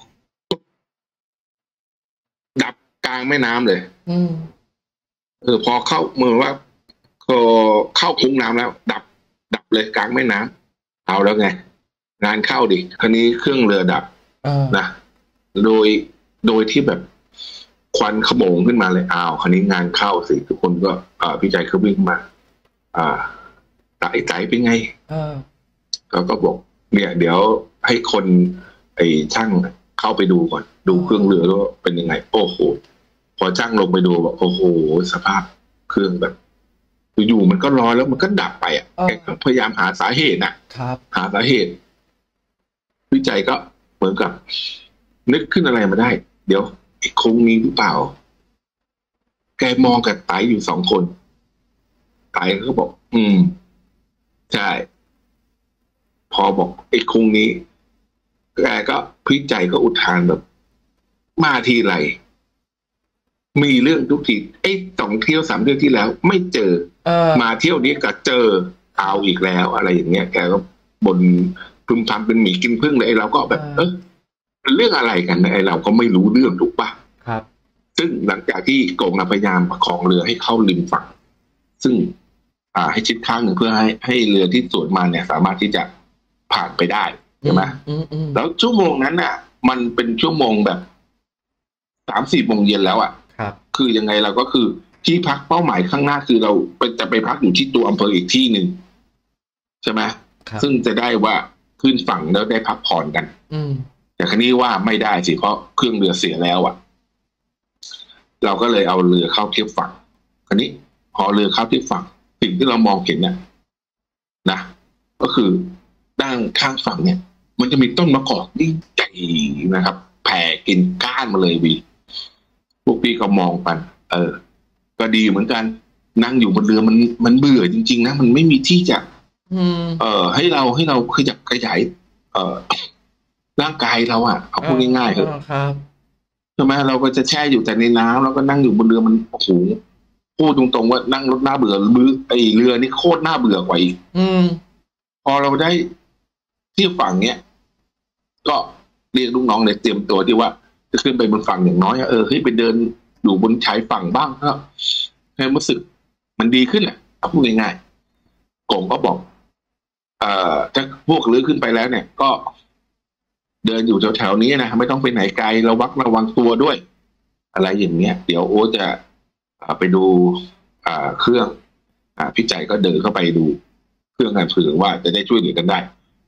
ดับกลางแม่น้ำเลยพอเข้าเหมือนว่าเข้าโค้งน้ำแล้วดับเลยกลางแม่น้ำเอาแล้วไงงานเข้าดิคราวนี้เครื่องเรือดับนะโดยที่แบบควันขโมงขึ้นมาเลยคราวนี้งานเข้าสิทุกคนก็พี่ใจเขาวิ่งมาใจเป็นไงเขาก็บอกเนี่ยเดี๋ยวให้คนช่างเข้าไปดูก่อนดูเครื่องเรือแล้วเป็นยังไงโอ้โหพอช่างลงไปดูบอกโอ้โหสภาพเครื่องแบบอยู่มันก็ร้อนแล้วมันก็ดับไปพยายามหาสาเหตุหาสาเหตุวิจัยก็เหมือนกับนึกขึ้นอะไรมาได้เดี๋ยวไอ้โค้งนี้หรือเปล่าแกมองกับไตอยู่สองคนไตก็บอกใช่พอบอกไอ้โค้งนี้แกก็พิจัยก็อุทานแบบมาทีไรมีเรื่องทุกที2 เที่ยว 3 เที่ยวที่แล้วไม่เจอมาเที่ยวนี้ก็เจอเอาอีกแล้วอะไรอย่างเงี้ยแกก็บ่นพึมพำเป็นหมีกินผึ้งเลยเราก็แบบเรื่องอะไรกันเราก็ไม่รู้เรื่องถูกปะครับซึ่งหลังจากที่โกงพยายามประคองเรือให้เข้าริมฝั่งซึ่งให้ชิดข้างหนึ่งเพื่อให้เรือที่สวนมาเนี่ยสามารถที่จะผ่านไปได้ใช่ไหมแล้วชั่วโมงนั้นน่ะมันเป็นชั่วโมงแบบ3-4 โมงเย็นแล้วคือยังไงเราก็คือที่พักเป้าหมายข้างหน้าคือเราจะไปพักอยู่ที่ตัวอำเภออีกที่หนึ่งใช่ไหมซึ่งจะได้ว่าขึ้นฝั่งแล้วได้พักผ่อนกันแต่ครั้นี้ว่าไม่ได้สิเพราะเครื่องเรือเสียแล้วเราก็เลยเอาเรือเข้าเทียบฝั่งครั้นี้พอเรือเข้าเทียบฝั่งสิ่งที่เรามองเห็นเนี่ยนะก็คือด้านข้างฝั่งเนี่ยมันจะมีต้นมะกอกยิ่งใหญ่นะครับแผ่กินก้านมาเลยพวกพี่ก็มองกันก็ดีเหมือนกันนั่งอยู่บนเรือมันเบื่อจริงๆนะมันไม่มีที่จะให้เราขยายร่างกายเราเอาพูดง่ายๆเถอะใช่ไหมเราก็จะแช่อยู่แต่ในน้ำแล้วก็นั่งอยู่บนเรือมันโอ้โหพูดตรงๆว่านั่งรถน่าเบื่อเรือนี่โคตรน่าเบื่อกว่าอีกพอเราได้ที่ฝั่งเนี้ยก็เรียกลูกน้องเลยเตรียมตัวที่ว่าจะขึ้นไปบนฝั่งอย่างน้อยให้ไปเดินอยู่บนชายฝั่งบ้างก็ให้รู้สึกมันดีขึ้นแหละเอาพูดง่ายๆกงก็บอกถ้าพวกลื้อขึ้นไปแล้วเนี่ยก็เดินอยู่แถวๆนี้นะไม่ต้องไปไหนไกลระวังตัวด้วยอะไรอย่างเงี้ยเดี๋ยวโอ๊ตจะไปดูเครื่องพี่ใจก็เดินเข้าไปดูเครื่องกันเผื่อว่าจะได้ช่วยเหลือกันได้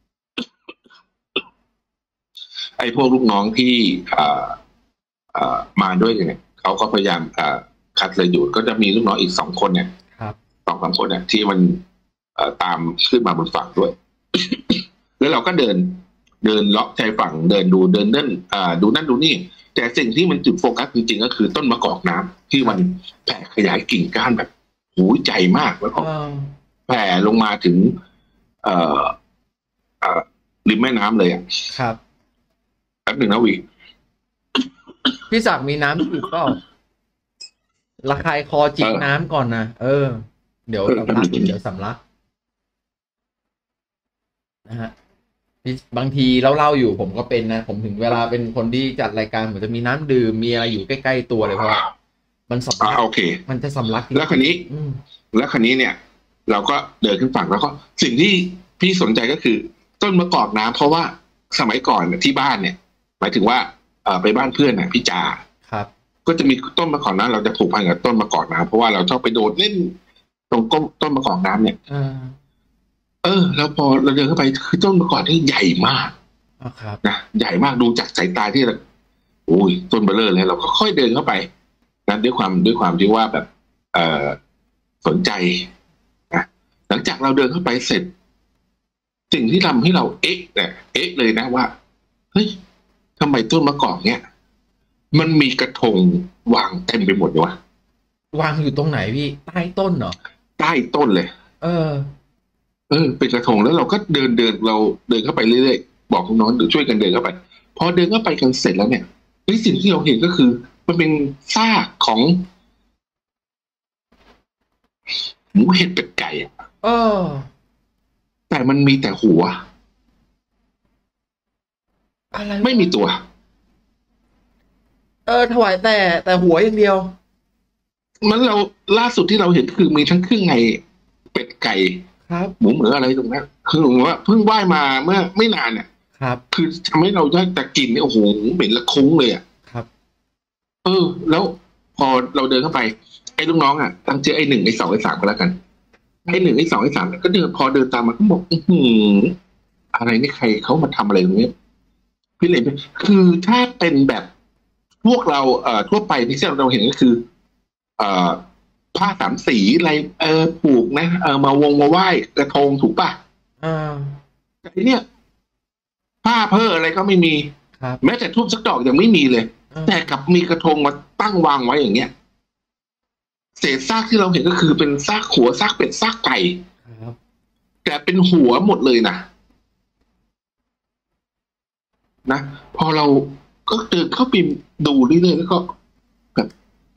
พวกลูกน้องที่มาด้วยเนี่ยเขาก็พยายามคัดเลยอยู่ก็จะมีลูกน้องอีก2 คนเนี่ย2-3 คนเนี่ยที่มันตามขึ้นมาบนฝั่งด้วย แล้วเราก็เดินเลาะชายฝั่งเดินดูนั่นดูนี่แต่สิ่งที่มันจุดโฟกัสจริงๆก็คือต้นมะกอกน้ำที่มันแผ่ขยายกิ่งก้านแบบหูใจมากแล้วก็แผ่ลงมาถึง เอ่อริมแม่น้ำเลยอ่ะครับแป๊บหนึ่งนะวีพี่ศักดิ์มีน้ำจิบเปล่าระคายคอจิบน้ำก่อนนะเดี๋ยวสำลักนะฮะบางทีเล่าอยู่ผมก็เป็นนะผมถึงเวลาเป็นคนที่จัดรายการผมจะมีน้ำดื่มมีอะไรอยู่ใกล้ๆตัวเลยเพราะมันสำลักโอเคมันจะสำลักแล้วคันนี้เนี่ย เราก็เดินขึ้นฝั่งแล้วก็สิ่งที่พี่สนใจก็คือต้นมะกอกน้ำเพราะว่าสมัยก่อนที่บ้านเนี่ยหมายถึงว่าไปบ้านเพื่อนนะพี่จาครับก็จะมีต้นมะกอกน้ำเราจะผูกพันกับต้นมะกอกน้ำเพราะว่าเราชอบไปโดดเล่นตรงต้นมะกอกน้ำเนี่ยแล้วพอเราเดินเข้าไปคือต้นมะกอกที่ใหญ่มากนะใหญ่มากดูจากสายตาที่เราโอ้ยต้นเบลอเลยเราก็ค่อยเดินเข้าไปนะด้วยความที่ว่าแบบสนใจนะหลังจากเราเดินเข้าไปเสร็จสิ่งที่ทำให้เราเอ๊ะเลยนะว่าเฮ้ยทำไมต้นมะกอกเนี่ยมันมีกระทงวางเต็มไปหมดเลยวะวางอยู่ตรงไหนพี่ใต้ต้นเหรอใต้ต้นเลยเป็นกระทงแล้วเราก็เดินเราเดินเข้าไปเรื่อยๆบอกน้องๆช่วยกันเดินเข้าไปพอเดินเข้าไปกันเสร็จแล้วเนี่ยสิ่งที่เราเห็นก็คือมันเป็นซากของหมูเห็ดเป็ดไก่แต่มันมีแต่หัวอะไรไม่มีตัวถวายแต่หัวอย่างเดียวมันเราล่าสุดที่เราเห็นคือมีทั้งเครื่องในเป็ดไก่ครับหมูเหมืออะไรตรงนั้นคือผมว่าเพิ่งว่ายมาเมื่อไม่นานเนี่ยครับคือทำให้เราได้แต่กลิ่นเนี่ยโอ้โหเหม็นละคุ้งเลยอ่ะครับแล้วพอเราเดินเข้าไปไอ้ลูกน้องอ่ะตั้งชื่อไอ้1ไอ้2ไอ้3ก็แล้วกันไอ้1ไอ้2ไอ้3ก็เดินพอเดินตามมาก็บอกอะไรนี่ใครเขามาทำอะไรตรงนี้พี่เลยคือถ้าเป็นแบบพวกเราทั่วไปที่เราเห็นก็คือผ้า3สีอะไรผูกนะมาวงมาไหว้กระทงถูกป่ะแต่ทีเนี้ยผ้าเพ้ออะไรก็ไม่มีแม้แต่ทูบสักดอกยังไม่มีเลยแต่กับมีกระทงมาตั้งวางไว้อย่างเงี้ยเศษซากที่เราเห็นก็คือเป็นซากหัวซากเป็ดซากไก่แต่เป็นหัวหมดเลยนะพอเราก็เดินเข้าไปดูเรื่อยๆแล้วก็แบบ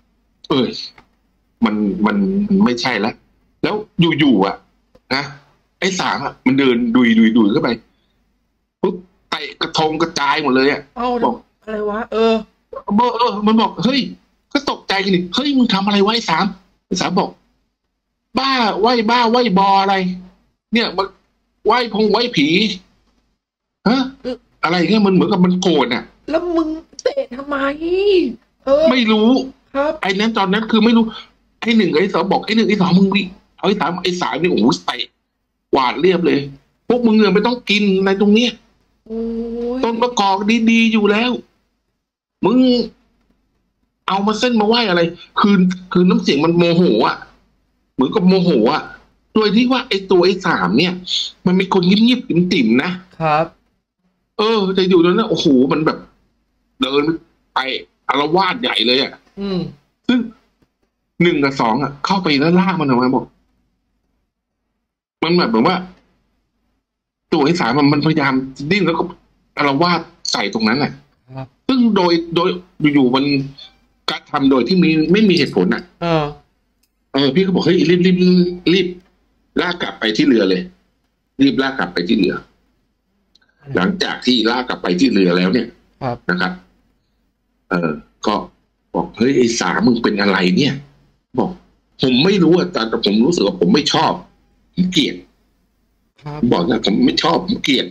มันไม่ใช่แล้วอยู่ๆอ่ะนะไอ้3อ่ะมันเดินดุยเข้าไปปุ๊บเตะกระทงกระจายหมดเลยอ่ะบอกอะไรวะมันบอกเฮ้ยก็ตกใจกันดิเฮ้ยมึงทำอะไรไว้3บอกบ้าไหว้บออะไรเนี่ยมันไหว้ผีฮะอะไรเงี้ยมันเหมือนกับมันโกรธอ่ะแล้วมึงเตะทำไมไม่รู้ครับไอ้นั้นตอนนั้นคือไม่รู้ไอ้1ไอ้2บอกไอ้1ไอ้2มึงวิเอาไอ้3นี่โอ้โหเตะกวาดเรียบเลยพวกมึงเนี่ยไม่ต้องกินอะไรตรงเนี้ยต้นมะกอกดีๆอยู่แล้วมึงเอามาเส้นมาไหวอะไรคือน้ำเสียงมันโมโหอ่ะเหมือนกับโมโหอ่ะโดยที่ว่าไอ้ตัวไอ้3เนี่ยมันเป็นคนเงียบๆติ่มๆนะครับแต่อยู่ตรงนั้นโอ้โหมันแบบเดินไปอาละวาดใหญ่เลยอ่ะซึ่ง1กับ2อ่ะเข้าไปแล้วลากมันออกมาบอกมันแบบว่าตัวไอ้3มันพยายามดิ้นแล้วก็อาละวาดใส่ตรงนั้นแหละซึ่งโดยอยู่มันกระทำโดยที่ไม่มีเหตุผลอ่ะพี่ก็บอกเฮ้ยรีบลากกลับไปที่เรือเลยรีบลากกลับไปที่เรือหลังจากที่ลากกลับไปที่เรือแล้วเนี่ยนะครับก็บอกเฮ้ยไอ้3มึงเป็นอะไรเนี่ยบอกผมไม่รู้อ่ะแต่ผมรู้สึกว่าผมไม่ชอบผมเกลียดบอกนะผมไม่ชอบผมเกลียด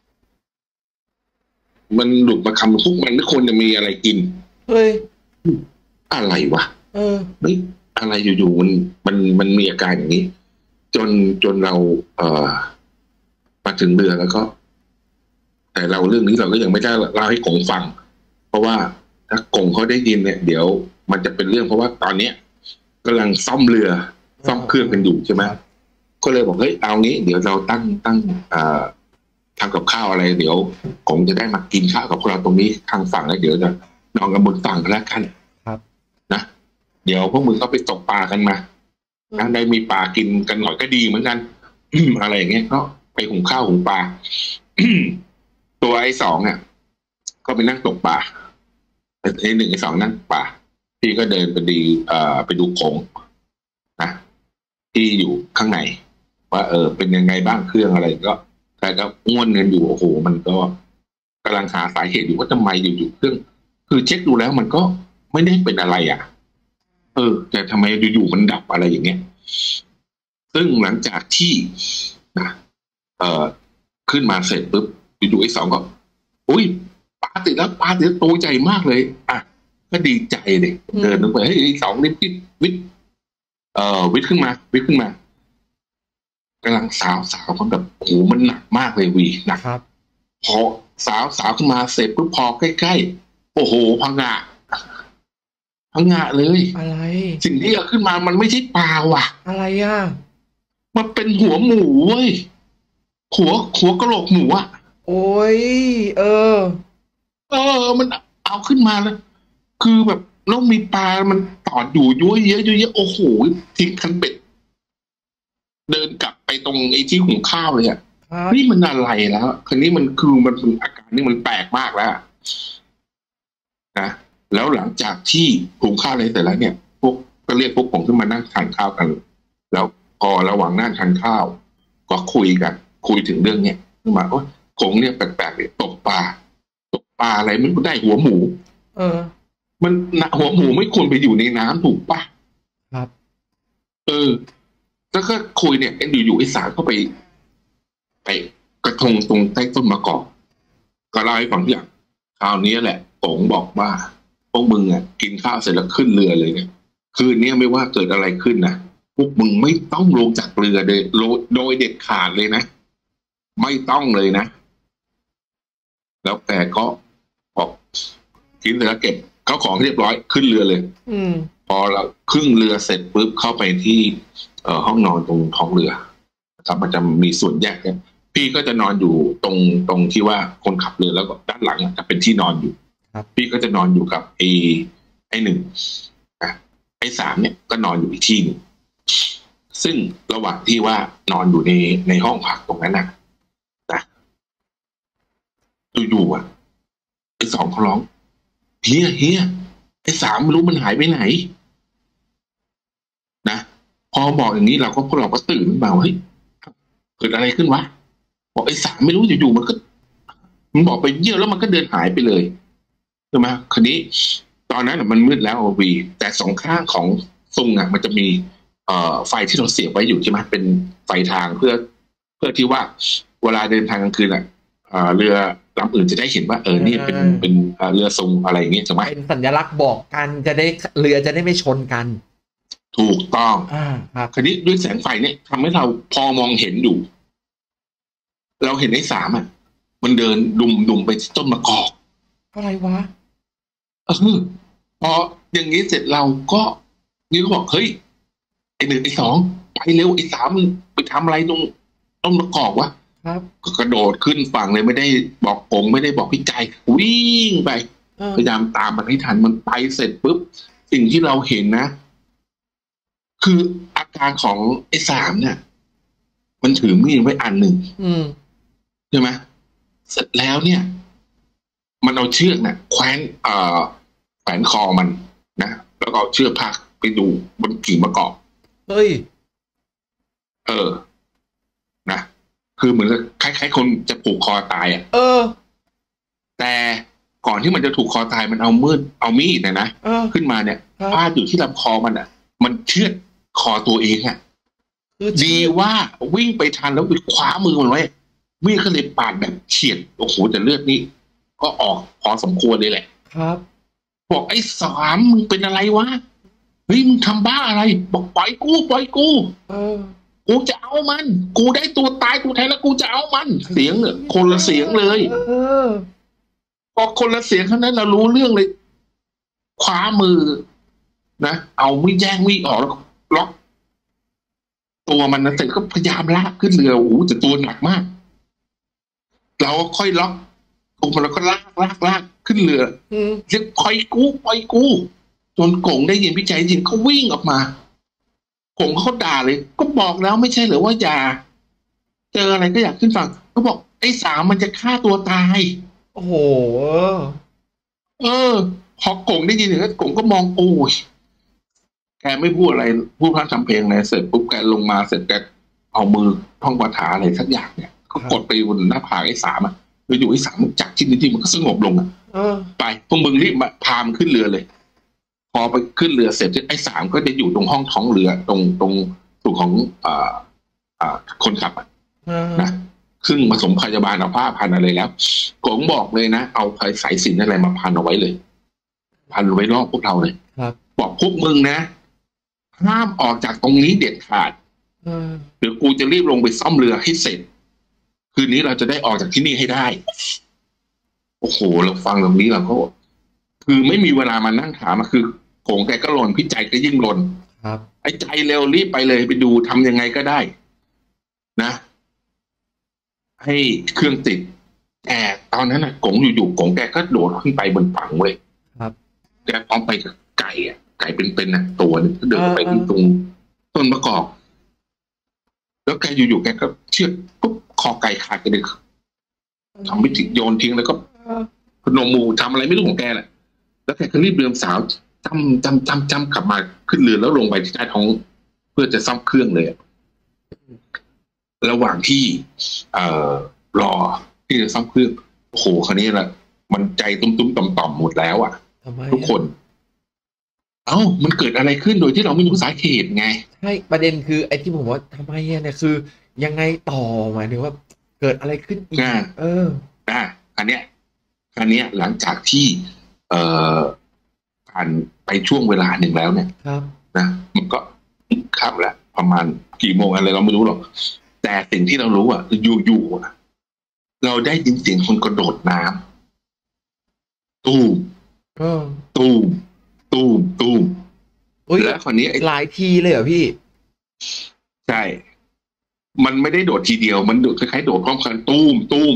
มันหลุดมาคำพวกมันทุกคนจะมีอะไรกินเฮ้ยอะไรวะเฮ้ยอะไรอยู่ๆมันมีอาการอย่างนี้จนเรามาถึงเรือแล้วก็แต่เราเรื่องนี้เราก็ยังไม่ได้เล่าให้กงฟังเพราะว่าถ้ากงเขาได้ยินเนี่ยเดี๋ยวมันจะเป็นเรื่องเพราะว่าตอนเนี้ยกำลังซ่อมเรือซ่อมเครื่องกันอยู่ใช่ไหมก็เลยบอกเฮ้ยเอางี้เดี๋ยวเราตั้งทำกับข้าวอะไรเดี๋ยวกงจะได้มากินข้าวกับพวกเราตรงนี้ทางฝั่งแล้วเดี๋ยวจะนอนกันบนฝั่งกันแล้วกันครับนะเดี๋ยวพวกมึงก็ไปตกปลากันมานะได้มีปลากินกันหน่อยก็ดีเหมือนกัน อะไรอย่างเงี้ยก็ไปหุงข้าวหุงปลา ตัวไอ้สองเนี่ยก็ไปนั่งตกปลาไอ้หนึ่งไอ้สองนั่งปลาพี่ก็เดินไปดีไปดูโขงนะที่อยู่ข้างในว่าเป็นยังไงบ้างเครื่องอะไรก็แต่ก็ง่วนเงินอยู่โอ้โหมันก็กำลังหาสาเหตุอยู่ว่าทำไมอยู่เครื่องคือเช็คดูแล้วมันก็ไม่ได้เป็นอะไรอ่ะแต่ทำไมอยู่ๆมันดับอะไรอย่างเงี้ยซึ่งหลังจากที่นะขึ้นมาเสร็จปุ๊บอยู่ๆไอ้สองก็อุ้ยปลาติดแล้วตัวใหญ่มากเลยอ่ะก็ดีใจเลยเดินลงไปเฮ้ยไอ้สองนี่วิทย์ขึ้นมากำลังสาวมันแบบโอ้โหมันหนักมากเลยหนักครับพอสาวขึ้นมาเสร็จปุ๊บพอใกล้ๆโอ้โหพังงะเลยอะไรสิ่งที่เอาขึ้นมามันไม่ใช่ปลาว่ะอะไรอ่ะมันเป็นหัวหมูเว้ยหัวกะโหลกหมูอ่ะโอ้ยมันเอาขึ้นมาแล้วคือแบบแล้วมีปลามันตอดอยู่เยอะโอ้โหทิ้งคันเป็ดเดินกลับไปตรงไอ้ที่หุงข้าวเลยอ่ะนี่มันอะไรแล้วคันนี้มันเป็นอาการนี่มันแปลกมากแล้วนะแล้วหลังจากที่หุงข้าวอะไรเสร็จแล้วเนี่ยพวกก็เรียกพวกผมขึ้นมานั่งทานข้าวกันแล้วพอระหว่างนั่งทานข้าวก็คุยถึงเรื่องเนี้ยขึ้นมาโอ้คงเนี่ยแปลกๆเลยตกปลาอะไรมันได้หัวหมูมันหัวหมูไม่ควรไปอยู่ในน้ำถูกปะครับแล้วก็คุยเนี่ยอยู่ไอ้สารก็ไปกระทงตรงใต้ต้นมะกอกก็เล่าให้ฟังอย่างคราวนี้แหละโป๋งบอกว่าพวกมึงอ่ะกินข้าวเสร็จแล้วขึ้นเรือเลยเนี่ยคืนนี้ไม่ว่าเกิดอะไรขึ้นนะพวกมึงไม่ต้องลงจากเรือโดยเด็ดขาดเลยนะไม่ต้องเลยนะแล้วแกก็บอกกินเสร็จแล้วเก็บเข้าของเรียบร้อยขึ้นเรือเลยพอเราขึ้นเรือเสร็จปุ๊บเข้าไปที่ห้องนอนตรงท้องเรือครับมันจะมีส่วนแยกเนี่ยพี่ก็จะนอนอยู่ตรงที่ว่าคนขับเรือแล้วก็ด้านหลังจะเป็นที่นอนอยู่พี่ก็จะนอนอยู่กับไอ้หนึ่งไอ้สามเนี่ยก็นอนอยู่อีกที่นึงซึ่งระหว่างที่ว่านอนอยู่ในห้องพักตรงนั้นนะอยู่ๆไอ้สองเขาร้องเฮียไอ้สามไม่รู้มันหายไปไหนนะพอบอกอย่างนี้พวกเราก็ตื่นขึ้นมาเฮ้ยเกิดอะไรขึ้นวะบอกไอ้สามไม่รู้อยู่ๆมันบอกไปเยี่ยวแล้วมันก็เดินหายไปเลยใช่ไหมคราวนี้ตอนนั้นมันมืดแล้วแต่สองข้างของซุงมันจะมีไฟที่เราเสียบไว้อยู่ใช่ไหมเป็นไฟทางเพื่อที่ว่าเวลาเดินทางกลางคืนเรือลำอื่นจะได้เห็นว่านี่เป็นเรือซุงอะไรอย่างเงี้ยใช่ไหมเป็นสัญลักษณ์บอกกันจะได้เรือจะได้ไม่ชนกันถูกต้องครับคราวนี้ด้วยแสงไฟเนี่ยทำให้เราพอมองเห็นอยู่เราเห็นไอ้สามมันเดินดุมไปที่ต้นมะกอกอะไรวะพออย่างนี้เสร็จเราก็นี่ก็บอกเฮ้ยไอ้หนึ่งไอ้สองไปเร็วไอ้สามไปทำอะไรตรงต้นมะกอกวะครับก็กระโดดขึ้นฝั่งเลยไม่ได้บอกผมไม่ได้บอกพี่ใจวิ่งไปพยายามตามมันให้ทันมันไปเสร็จปุ๊บสิ่งที่เราเห็นนะคืออาการของไอ้สามเนี่ยมันถือมีดไว้อันหนึ่งใช่ไหมเสร็จแล้วเนี่ยมันเอาเชือกเนี่ยแขวนคอมันนะแล้วก็เอาเชือกพักไปดูบนกิ่งมะกอกเฮ้ยนะคือเหมือนคล้ายๆคนจะผูกคอตายแต่ก่อนที่มันจะถูกคอตายมันเอามีดนะขึ้นมาเนี่ยพาดอยู่ที่ลำคอมันเชือดคอตัวเองดีว่าวิ่งไปทันแล้วไปคว้ามือมันไว้มีดก็เลยปาดแบบเฉียดโอ้โหแต่เลือดนี่ก็ออกพอสมควรเลยแหละครับบอกไอ้สามมึงเป็นอะไรวะเฮ้ยมึงทำบ้าอะไรบอกปล่อยกูกูจะเอามันกูได้ตัวตายตัวแทนแล้วกูจะเอามันเสียงเนี่ยคนละเสียงเลยพอคนละเสียงเท่านั้นเรารู้เรื่องเลยคว้ามือนะเอาไม่แย่งมีดออกแล้วล็อกตัวมันนะเสร็จก็พยายามลากขึ้นเรือโอ้โหแต่ตัวหนักมากเราก็ค่อยล็อกตัวมันแล้วก็ลากขึ้นขึ้นเรืออืมเรียกปล่อยกูปล่อยกูจนกงได้ยินพี่ใจยินเขาวิ่งออกมากงเขาด่าเลย ก็บอกแล้วไม่ใช่เหรือว่าอย่าเจออะไรก็อยากขึ้นฝั่งเขาบอกไอ้สามมันจะฆ่าตัวตายโอ้โหพอกงได้ยินอย่างนั้นกงก็มองโอ้ยแกไม่พูดอะไรพูดพร่ำทำเพลงอะไรเสร็จปุ๊บแกลงมาเสร็จแกเอามือท่องคาถาอะไรสักอย่างเนี่ยก็กดไปบนหน้าผากไอ้สามอ่ะแล้วอยู่ไอ้สามมันจักที่นี่มันก็สงบลงอ่ะ ไปพวกมึงรีบมาพามันขึ้นเรือเลย พอไปขึ้นเรือเสร็จไอ้สามก็จะอยู่ตรงห้องท้องเรือตรงส่วนของคนขับอ่ะนะซึ่งผสมพยาบาลเอาผ้าพันอะไรแล้วกงบอกเลยนะเอาสายสิญจน์อะไรมาพันเอาไว้เลย พันไว้รอบพวกเราเลยครับบอกพวกมึงนะห้ามออกจากตรงนี้เด็ดขาดเดี๋ยวกูจะรีบลงไปซ่อมเรือให้เสร็จ คืนนี้เราจะได้ออกจากที่นี่ให้ได้ โอ้โหเราฟังตรงนี้เราก็คือไม่มีเวลามานั่งถามอะคือโขงแกก็หล่นพี่ใจก็ยิ่งหล่นครับไอ้ใจเร็วรีบไปเลยไปดูทำยังไงก็ได้นะ ให้เครื่องติดแต่ตอนนั้นน่ะกงอยู่ๆกงแกก็โดดขึ้นไปบนฝั่งเว้ยครับแกพร้อมไปกับไก่อ่ะไก่เป็นๆน่ะตัวนึงก็เดินไปที่ตรงต้นมะกอกแล้วแกอยู่ๆแกก็เชือกปุ๊บคอไก่ขาดกันเลยทำไม่ถึงโยนทิ้งแล้วก็พนมมือทำอะไรไม่รู้ของแกแหละแล้วแกก็รีบเรือสาวจำกลับมาขึ้นเรือแล้วลงไปที่ใต้ท้องเพื่อจะซ่อมเครื่องเลยระหว่างที่รอที่จะซ่อมเครื่องโอ้โหคราวนี้แหละมันใจตุ้มๆต่อมๆหมดแล้วอ่ะทำไมทุกคนมันเกิดอะไรขึ้นโดยที่เราไม่รู้สาเหตุไงใช่ประเด็นคือไอ้ที่ผมว่าทำไมเนี่ยคือ ยังไงต่อหมายถึงว่าเกิดอะไรขึ้นอีกอันเนี้ยหลังจากที่ผ่านไปช่วงเวลาหนึ่งแล้วเนี่ยครับนะมันก็ค่ำแล้วประมาณกี่โมงอะไรเราไม่รู้หรอกแต่สิ่งที่เรารู้อ่ะอยู่ๆเราได้ยินเสียงคนกระโดดน้ำตูมแล้วคนนี้หลายทีเลยเหรอพี่ใช่มันไม่ได้โดดทีเดียวมันโดดคล้ายๆโดดพร้อมกันตูม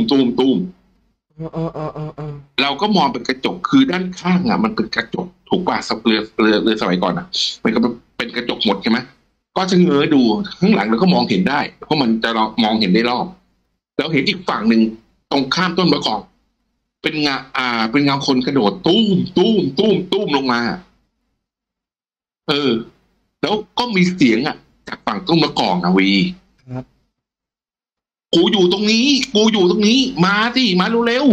เราก็มองเป็นกระจกคือด้านข้างอ่ะมันเป็นกระจกถูกป่ะเรือสมัยก่อนอ่ะมันก็เป็นกระจกหมดใช่ไหมก็จะเงยดูข้างหลังเราก็มองเห็นได้เพราะมันจะมองเห็นได้รอบแล้วเห็นอีกฝั่งหนึ่งตรงข้ามต้นมะกอกเป็นเงาคนกระโดดตุ้มลงมาแล้วก็มีเสียงอ่ะจากฝั่งต้นมะกอกนะวีครับกูอยู่ตรงนี้มาสิมาเร็ว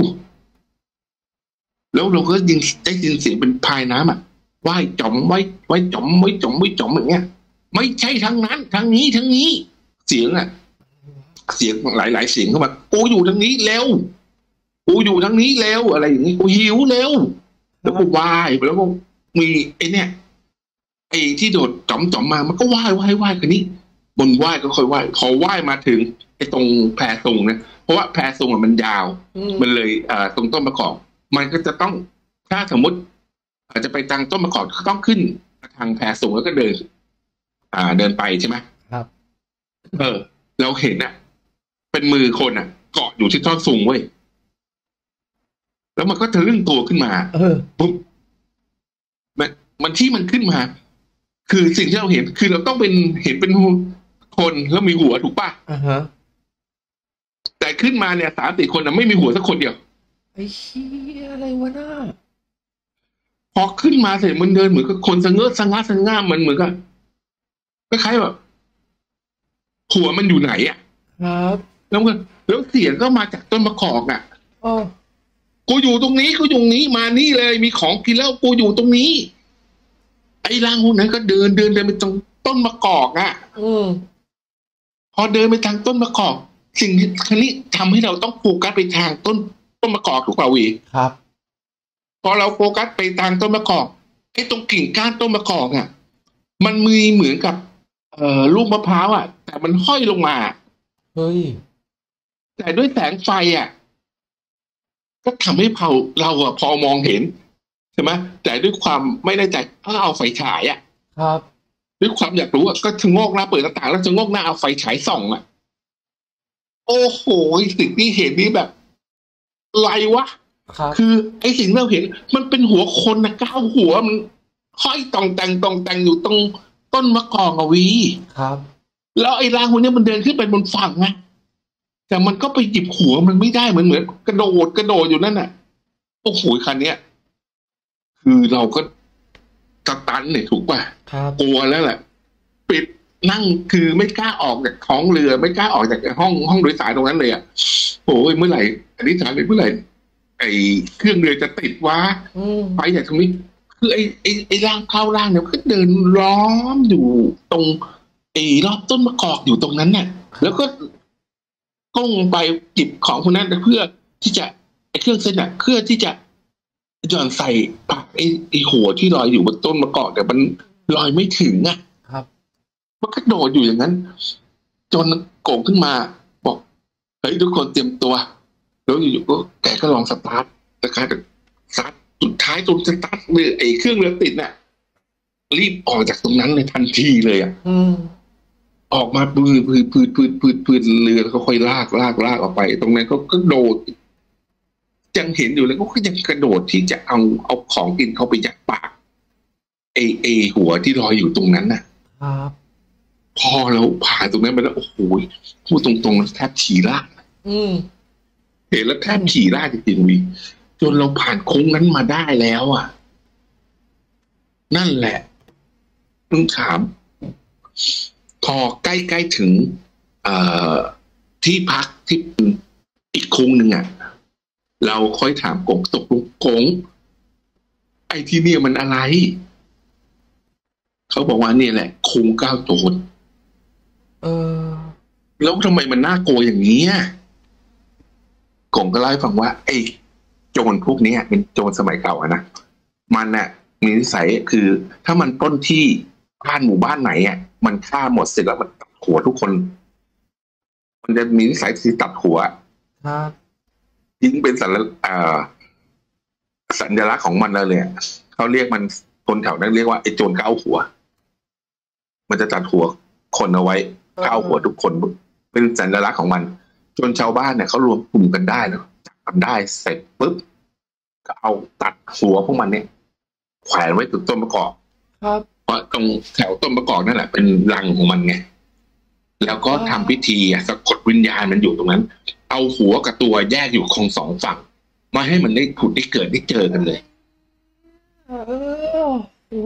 แล้วเราก็ได้ยินเสียงเป็นพายน้ำอ่ะว่ายจ่อมไว้จ่อมอย่างเงี้ยไม่ใช่ทางนั้นทางนี้เสียงอ่ะเสียงหลายเสียงเข้ามากูอยู่ทางนี้เร็วอะไรอย่างนี้กูหิวเร็วแล้วก็ว่ายแล้วก็มีไอ้เนี่ยไอ้ที่โดดจ่อมมามันก็ว่ายคันนี้บนว่ายก็ค่อยว่ายพอว่ายมาถึงไอ้ตรงแพซุงนะเพราะว่าแพซุงมันยาวมันเลยตรงต้นมะกอกมันก็จะต้องถ้าสมมติอาจจะไปทางต้นมะกอกก็ต้องขึ้นทางแพซุงแล้วก็เดินไปใช่ไหมครับเราเห็นเป็นมือคนเกาะอยู่ที่ท่อนซุงเว้ยแล้วมันก็ทะลึ่งตัวขึ้นมาปุ๊บมันที่มันขึ้นมาคือสิ่งที่เราเห็นคือเราต้องเห็นเป็นคนแล้วมีหัวถูกป่ะแต่ขึ้นมาเนี่ย3-4 คนไม่มีหัวสักคนเดียวไอ้เชี่ยอะไรวะน่าพอขึ้นมาเสร็จมันเดินเหมือนกับคนสะง่ามันเหมือนกับคล้ายๆแบบหัวมันอยู่ไหนครับแล้วเสียงก็มาจากต้นมะกอกกูอยู่ตรงนี้มานี่เลยมีของกินแล้วกูอยู่ตรงนี้ไอ้ร่างพวกนั้นก็เดินไปตรงต้นมะกอกพอเดินไปทางต้นมะกอกสิ่งนี้ทำให้เราต้องโฟกัสไปทางต้นมะกอกถูกป่าววีครับพอเราโฟกัสไปทางต้นมะกอกไอ้ตรงกิ่งก้านต้นมะกอกมันมีเหมือนกับลูกมะพร้าวแต่มันห้อยลงมาเฮ้ยแต่ด้วยแสงไฟก็ทำให้เราพอมองเห็นใช่ไหมแต่ด้วยความไม่แน่ใจก็เอาไฟฉายครับด้วยความอยากรู้ก็ชะโงกหน้าเปิดหน้าต่างแล้วชะโงกหน้าเอาไฟฉายส่องโอ้โหสิ่งที่เห็นนี่แบบอะไรวะครับคือไอ้สิ่งที่เราเห็นมันเป็นหัวคนนะ9 หัวมันห้อยตองแต่งอยู่ตรงต้นมะกอกอะวีครับแล้วไอ้ร่างคนเนี้ยมันเดินขึ้นไปบนฝั่งนะแต่มันก็ไปหยิบหัวมันไม่ได้เหมือนกระโดดอยู่นั่นน่ะโอ้โหคันเนี้ยคือเราก็สตันเนี่ยถูกป่ะครับกลัวแล้วแหละปิดนั่งคือไม่กล้าออกจากท้องเรือไม่กล้าออกจากห้องโดยสารตรงนั้นเลยอ่ะโอ้ยเมื่อไหร่อธิษฐานเลยเมื่อไหร่ไอ้เครื่องเรือจะติดวะอืมไปจากตรงนี้ คือไอ้ร่างเข้าร่างเนี่ยก็เดินล้อมอยู่ตรงรอบต้นมะกอกอยู่ตรงนั้นน่ะ แล้วก็ก้มไปจิบของคนนั้นเพื่อที่จะไอ้เครื่องเส้นอ่ะเพื่อที่จะหย่อนใส่ปากไอ้หัวที่ลอยอยู่บนต้นมะกอกแต่มันลอยไม่ถึงอ่ะครับมันก็โดดอยู่อย่างนั้น จนโก่งขึ้นมาบอกเฮ้ยทุกคนเตรียมตัวแล้วอยู่ๆก็แกก็ลองสตาร์ทสตาร์ทสุดท้ายจนสตาร์ทเรือไอ้เครื่องเรือติดน่ะรีบออกจากตรงนั้นเลยทันทีเลยอ่ะอืมออกมาปืนเรือแล้วก็ค่อยลากออกไป ตรงนั้นก็โดดยังเห็นอยู่แล้วก็ยังกระโดดที่จะเอาของกินเข้าไปยัดปากไอหัวที่ลอยอยู่ตรงนั้นน่ะครับพอเราผ่านตรงนั้นไปแล้วโอ้โหพูดตรงๆแทบฉี่ราดอืมเห็นแล้วแทบฉี่ราดจริงๆวิจนเราผ่านโค้งนั้นมาได้แล้วอ่ะ นั่นแหละต้องถาม พอใกล้ๆถึงที่พักที่อีกโค้งหนึ่งอ่ะ เราค่อยถามกงตกลงกงไอ้ที่เนี่ยมันอะไร เขาบอกว่าเนี่ยแหละโค้ง9 โจรเออแล้วทำไมมันน่ากลัวอย่างนี้อ่ะกงก็เล่าให้ฟังว่าไอ้โจรพวกนี้เป็นโจรสมัยเก่าอะนะมันน่ะมีนิสัยคือถ้ามันปล้นที่บ้านหมู่บ้านไหนอ่ะมันฆ่าหมดเสร็จแล้วมันตัดหัวทุกคน มันจะมีนิสัยที่ตัดหัวครับยิ่งเป็นสัญลักษณ์ของมันเลยอะเขาเรียกมันคนแถวนั้นเรียกว่าไอ้โจร9 หัว มันจะตัดหัวคนเอาไว้9 หัวทุกคน เป็นสัญลักษณ์ของมัน จนชาวบ้านเนี่ยเขารวมกลุ่มกันได้แล้วจับกันได้เสร็จปุ๊บก็เอาตัดหัวพวกมันเนี่ยแขวนไว้ตรงต้นมะกอกครับเพราะตรงแถวต้นมะกอกนั่นแหละเป็นรังของมันไงแล้วก็ทำพิธีสะกดวิญญาณมันอยู่ตรงนั้น เอาหัวกับตัวแยกอยู่คง2 ฝั่งมาให้มันได้ผุดได้เกิดได้เจอกันเลยเออโอ้โห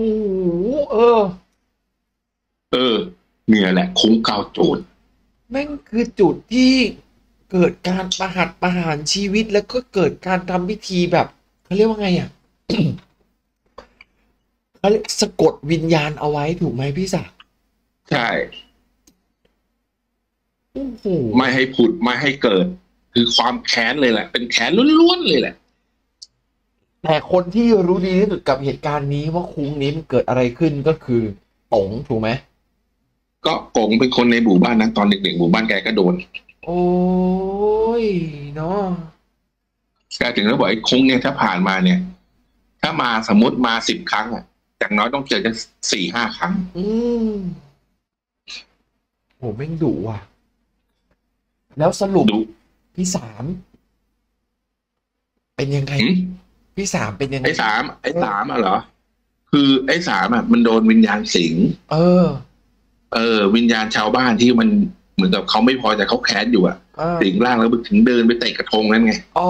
เนี่ยแหละคุ้ง9 โจรแม่งคือจุดที่เกิดการประหารชีวิตแล้วก็เกิดการทำพิธีแบบเขาเรียกว่าไงอ่ะ เขาเรียกสะกดวิญญาณเอาไว้ถูกไหมพี่ศักดิ์ใช่โอ้โหไม่ให้ผุดไม่ให้เกิด คือความแค้นเลยแหละ เป็นแค้นล้วนๆเลยแหละแต่คนที่รู้ดีที่สุดกับเหตุการณ์นี้ว่าคุ้งนี้มันเกิดอะไรขึ้นก็คือต๋งถูกไหมก็กงเป็นคนในหมู่บ้านนั้นตอนเด็กๆหมู่บ้านแกก็โดนโอ้ยเนาะแกถึงแล้วบอกไอ้คุ้งเนี่ยถ้าผ่านมาเนี่ย ถ้ามาสมมติมา10 ครั้งอ่ะอย่างน้อยต้องเจอกัน4-5 ครั้งอืมโหแม่งดุว่ะ แล้วสรุปดูพี่สาม เป็นยังไงหืมพี่สามเป็นยังไงไอ้สามอ่ะเหรอ คือไอ้สามอ่ะมันโดนวิญญาณสิง วิญญาณชาวบ้านที่มันเหมือนกับเขาไม่พอแต่เขาแค้นอยู่อ่ะ สิงร่างแล้วถึงเดินไปเตะกระทงนั่นไงอ๋อ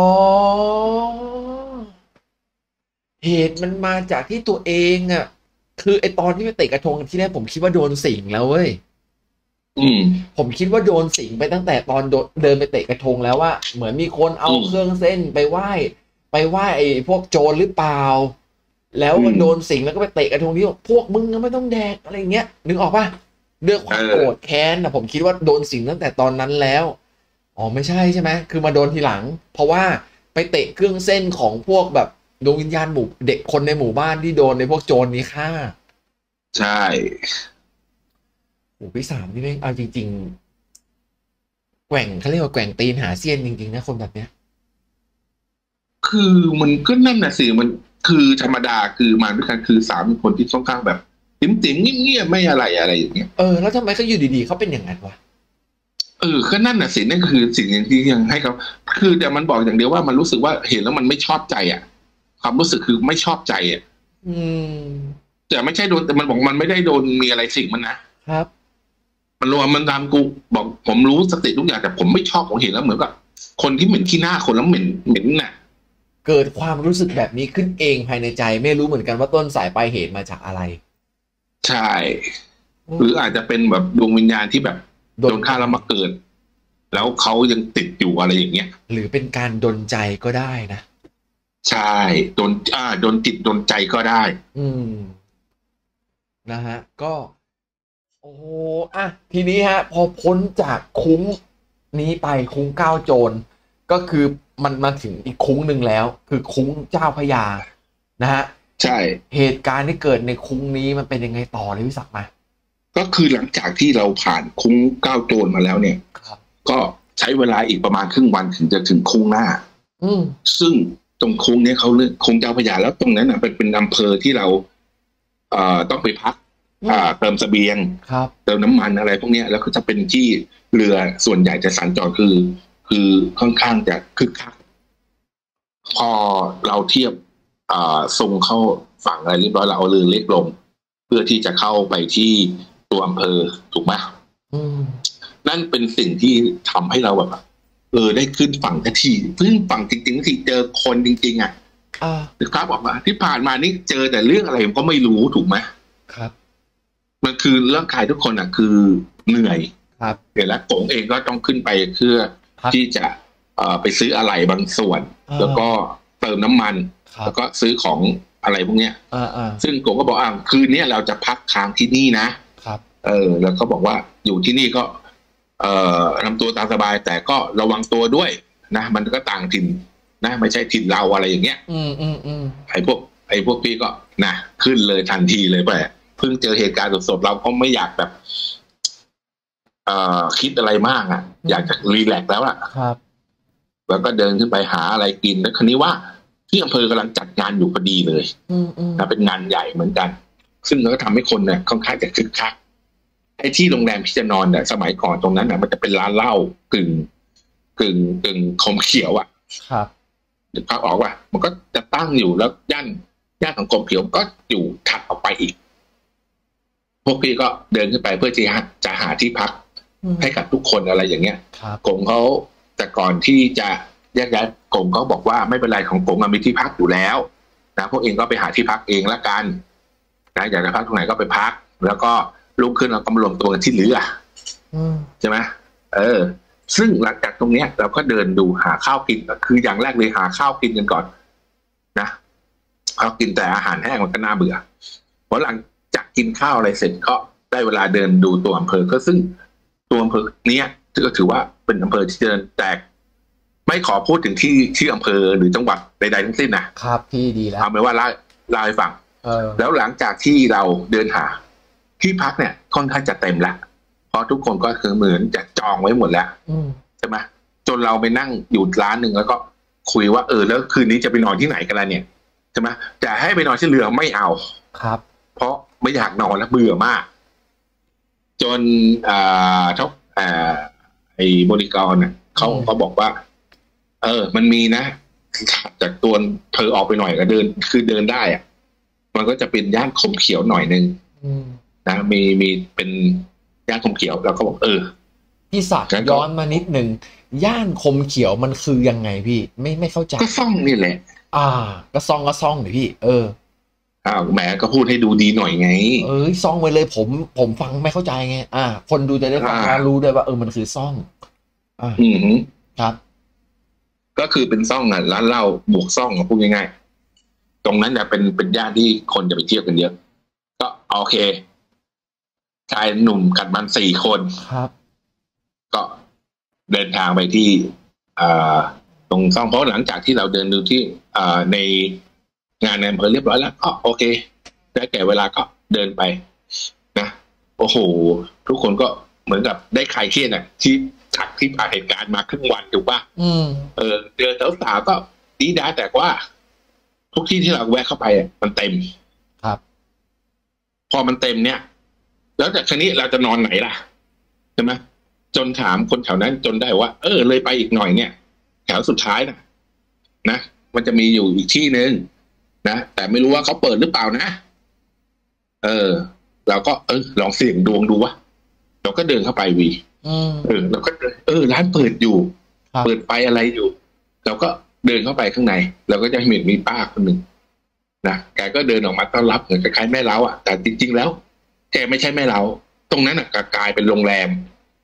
เหตุมันมาจากที่ตัวเองอ่ะ คือไอตอนที่ไปเตะกระทงที่แรกผมคิดว่าโดนสิงแล้วเว้ย ผมคิดว่าโดนสิงไปตั้งแต่ตอนเดินไปเตะกระทงแล้วว่าเหมือนมีคนเอาเครื่องเส้นไปไหว้ไอ้พวกโจรหรือเปล่า แล้วมันโดนสิงแล้วก็ไปเตะกระทงที่พวกมึงก็ไม่ต้องแดกอะไรเงี้ยนึกออกป่ะด้วยความโกรธแค้นนะผมคิดว่าโดนสิงตั้งแต่ตอนนั้นแล้วอ๋อไม่ใช่ไหมคือมาโดนทีหลัง เพราะว่าไปเตะเครื่องเส้นของพวกแบบดวงวิญญาณหมู่เด็กคนในหมู่บ้านที่โดนในพวกโจรนี้ฆ่าใช่โอ้พี่สามนี่แม่งเอาจริงๆแกว่งเขาเรียกว่าแกว่งตีนหาเสี้ยนจริงๆนะคนแบบเนี้ยคือมันก็นั่นน่ะสิมันคือธรรมดาคือมาด้วยกันคือสามคนที่ค่อนข้างแบบติ๋มๆเงียบๆไม่อะไรอย่างเงี้ยแล้วทำไมเขาอยู่ดีๆเขาเป็นอย่างนั้นวะก็นั่นน่ะสินั่นคือสิ่งที่ยังให้เขาคือแต่มันบอกอย่างเดียวว่ามันรู้สึกว่าเห็นแล้วมันไม่ชอบใจอ่ะความรู้สึกคือไม่ชอบใจอ่ะแต่ไม่ใช่โดนแต่มันบอกมันไม่ได้โดนมีอะไรสิ่งมันนะครับมันรู้ว่ามันตามกูบอกผมรู้สติทุกอย่างแต่ผมไม่ชอบผมเห็นแล้วเหมือนกับคนที่เหม็นขี้หน้าคนแล้วเหม็นน่ะเกิดความรู้สึกแบบนี้ขึ้นเองภายในใจไม่รู้เหมือนกันว่าต้นสายปลายเหตุมาจากอะไรใช่หรืออาจจะเป็นแบบดวงวิญญาณที่แบบโดนฆ่าแล้วมาเกิดแล้วเขายังติดอยู่อะไรอย่างเงี้ยหรือเป็นการดลใจก็ได้นะใช่โดนจิตโดนใจก็ได้นะฮะก็โอ้ทีนี้ฮะพอพ้นจากคุ้งนี้ไปคุ้งก้าวโจรก็คือมันมาถึงอีกคุ้งหนึ่งแล้วคือคุ้งเจ้าพระยานะฮะใช่เหตุการณ์ที่เกิดในคุ้งนี้มันเป็นยังไงต่อเลยพี่ศักดิ์มาก็คือหลังจากที่เราผ่านคุ้งก้าวโจรมาแล้วเนี่ยก็ใช้เวลาอีกประมาณครึ่งวันถึงจะถึงคุ้งหน้าซึ่งตรงคุ้งนี้เขาเรียกคุ้งเจ้าพระยาแล้วตรงนั้นเป็นอำเภอที่เราต้องไปพักเติมเสบียงเติมน้ำมันอะไรพวกนี้แล้วก็จะเป็นที่เรือส่วนใหญ่จะสัญจรคือค่อนข้างจะคึกคักพอเราเทียบส่งเข้าฝั่งอะไรเรียบร้อยเราเอาเรือเล็กลงเพื่อที่จะเข้าไปที่ตัวอำเภอถูกไหมนั่นเป็นสิ่งที่ทำให้เราแบบได้ขึ้นฝั่งทันทีขึ้นฝั่งจริงๆที่เจอคนจริงๆครับออกมาที่ผ่านมานี่เจอแต่เรื่องอะไรผมก็ไม่รู้ถูกไหมครับมันคือร่างกายทุกคนคือเหนื่อยครับเดี๋ยวแล้วกงเองก็ต้องขึ้นไปเพื่อที่จะไปซื้ออะไรบางส่วนแล้วก็เติมน้ำมันแล้วก็ซื้อของอะไรพวกเนี้ยซึ่งกงก็บอกคืนนี้เราจะพักค้างที่นี่นะครับแล้วก็บอกว่าอยู่ที่นี่ก็ทำตัวตามสบายแต่ก็ระวังตัวด้วยนะมันก็ต่างถิ่นนะไม่ใช่ถิ่นเราอะไรอย่างเงี้ยไอ้พวกพี่ก็นะขึ้นเลยทันทีเลยไปเพิ่งเจอเหตุการณ์สดๆเราก็ไม่อยากแบบคิดอะไรมากอยากจะรีแลกซ์แล้วครับแล้วก็เดินขึ้นไปหาอะไรกินแล้วคราวนี้ว่าที่อำเภอกำลังจัดงานอยู่พอดีเลยนะเป็นงานใหญ่เหมือนกันซึ่งก็ทำให้คนเนี่ยค่อนข้างจะคึกคักไอ้ที่โรงแรมที่จะนอนเนี่ยสมัยก่อนตรงนั้นมันจะเป็นร้านเหล้ากึ่งคมเขียวครับนึกภาพออกว่ามันก็จะตั้งอยู่แล้วย่านของกรมเขียวก็อยู่ถัดออกไปอีกพวกพี่ก็เดินขึ้นไปเพื่อจะหาที่พักให้กับทุกคนอะไรอย่างเงี้ยกงเขาแต่ก่อนที่จะแยกย้ายกงเขาบอกว่าไม่เป็นไรของกงมีที่พักอยู่แล้วนะพวกเองก็ไปหาที่พักเองละกันนะอยากจะพักตรงไหนก็ไปพักแล้วก็ลุกขึ้นเราก็มารวมตัวกันที่เรือใช่ไหมซึ่งหลังจากตรงเนี้ยเราก็เดินดูหาข้าวกินคืออย่างแรกเลยหาข้าวกินกันก่อนนะเขากินแต่อาหารแห้งมันก็น่าเบื่อเพราะหลังจากกินข้าวอะไรเสร็จก็ได้เวลาเดินดูตัวอำเภอก็ซึ่งตัวอำเภอเนี้ยก็ถือว่าเป็นอำเภอที่เดินแตกไม่ขอพูดถึงที่อำเภอหรือจังหวัดใดๆทั้งสิ้นนะครับพี่ดีแล้วเอาเป็นว่าเล่าให้ฟังแล้วหลังจากที่เราเดินหาที่พักเนี่ยค่อนข้างจะเต็มแล้วเพราะทุกคนก็คือเหมือนจะจองไว้หมดแล้วใช่ไหมจนเราไปนั่งอยู่ร้านหนึ่งแล้วก็คุยว่าแล้วคืนนี้จะไปนอนที่ไหนกันล่ะเนี่ยใช่ไหมจะให้ไปนอนที่เรือไม่เอาครับเพราะไม่อยากนอนแล้วเบื่อมากจนไอ้บริกรเนี่ยเขาบอกว่ามันมีนะจากตัวเธอออกไปหน่อยก็เดินคือเดินได้มันก็จะเป็นย่านคมเขียวหน่อยนึงนะมีเป็นย่านคมเขียวแล้วก็บอกพี่ศักดิ์ย้อนมานิดนึงย่านคมเขียวมันคือยังไงพี่ไม่เข้าใจก็ซ่องนี่แหละก็ซ่องหน่อยพี่แหมก็พูดให้ดูดีหน่อยไงซ่องไว้เลยผมฟังไม่เข้าใจไงคนดูจะได้ฟังรู้ด้วยว่ามันคือซ่องครับก็คือเป็นซ่องร้านเหล้าบวกซ่องพูดง่ายๆตรงนั้นเนี่ยเป็นย่านที่คนจะไปเที่ยวกันเยอะก็โอเคชายหนุ่มกันมัน4 คนครับก็เดินทางไปที่ตรงซ่องเพราะหลังจากที่เราเดินดูที่ในงานในอำเภอเรียบร้อยแล้วก็โอเคได้แก่เวลาก็เดินไปนะโอ้โหทุกคนก็เหมือนกับได้คลายเครียดที่ผ่านเหตุการณ์มาครึ่งวันถูกป่ะเจอสาวๆก็ดีด้าแต่ว่าทุกที่ที่เราแวะเข้าไปมันเต็มครับพอมันเต็มเนี่ยแล้วจากคืนนี้เราจะนอนไหนล่ะใช่ไหมจนถามคนแถวนั้นจนได้ว่าเลยไปอีกหน่อยเนี่ยแถวสุดท้ายนะมันจะมีอยู่อีกที่หนึ่งนะแต่ไม่รู้ว่าเขาเปิดหรือเปล่านะเราก็ลองเสี่ยงดวงดูวะเราก็เดินเข้าไปวีเราก็ร้านเปิดอยู่เปิดไฟอะไรอยู่เราก็เดินเข้าไปข้างในเราก็จะเห็นมีป้าคนหนึ่งนะแกก็เดินออกมาต้อนรับเหมือนคล้ายๆแม่เล้าอ่ะแต่จริงๆแล้วแกไม่ใช่แม่เล้าตรงนั้นอ่ะกลายเป็นโรงแรม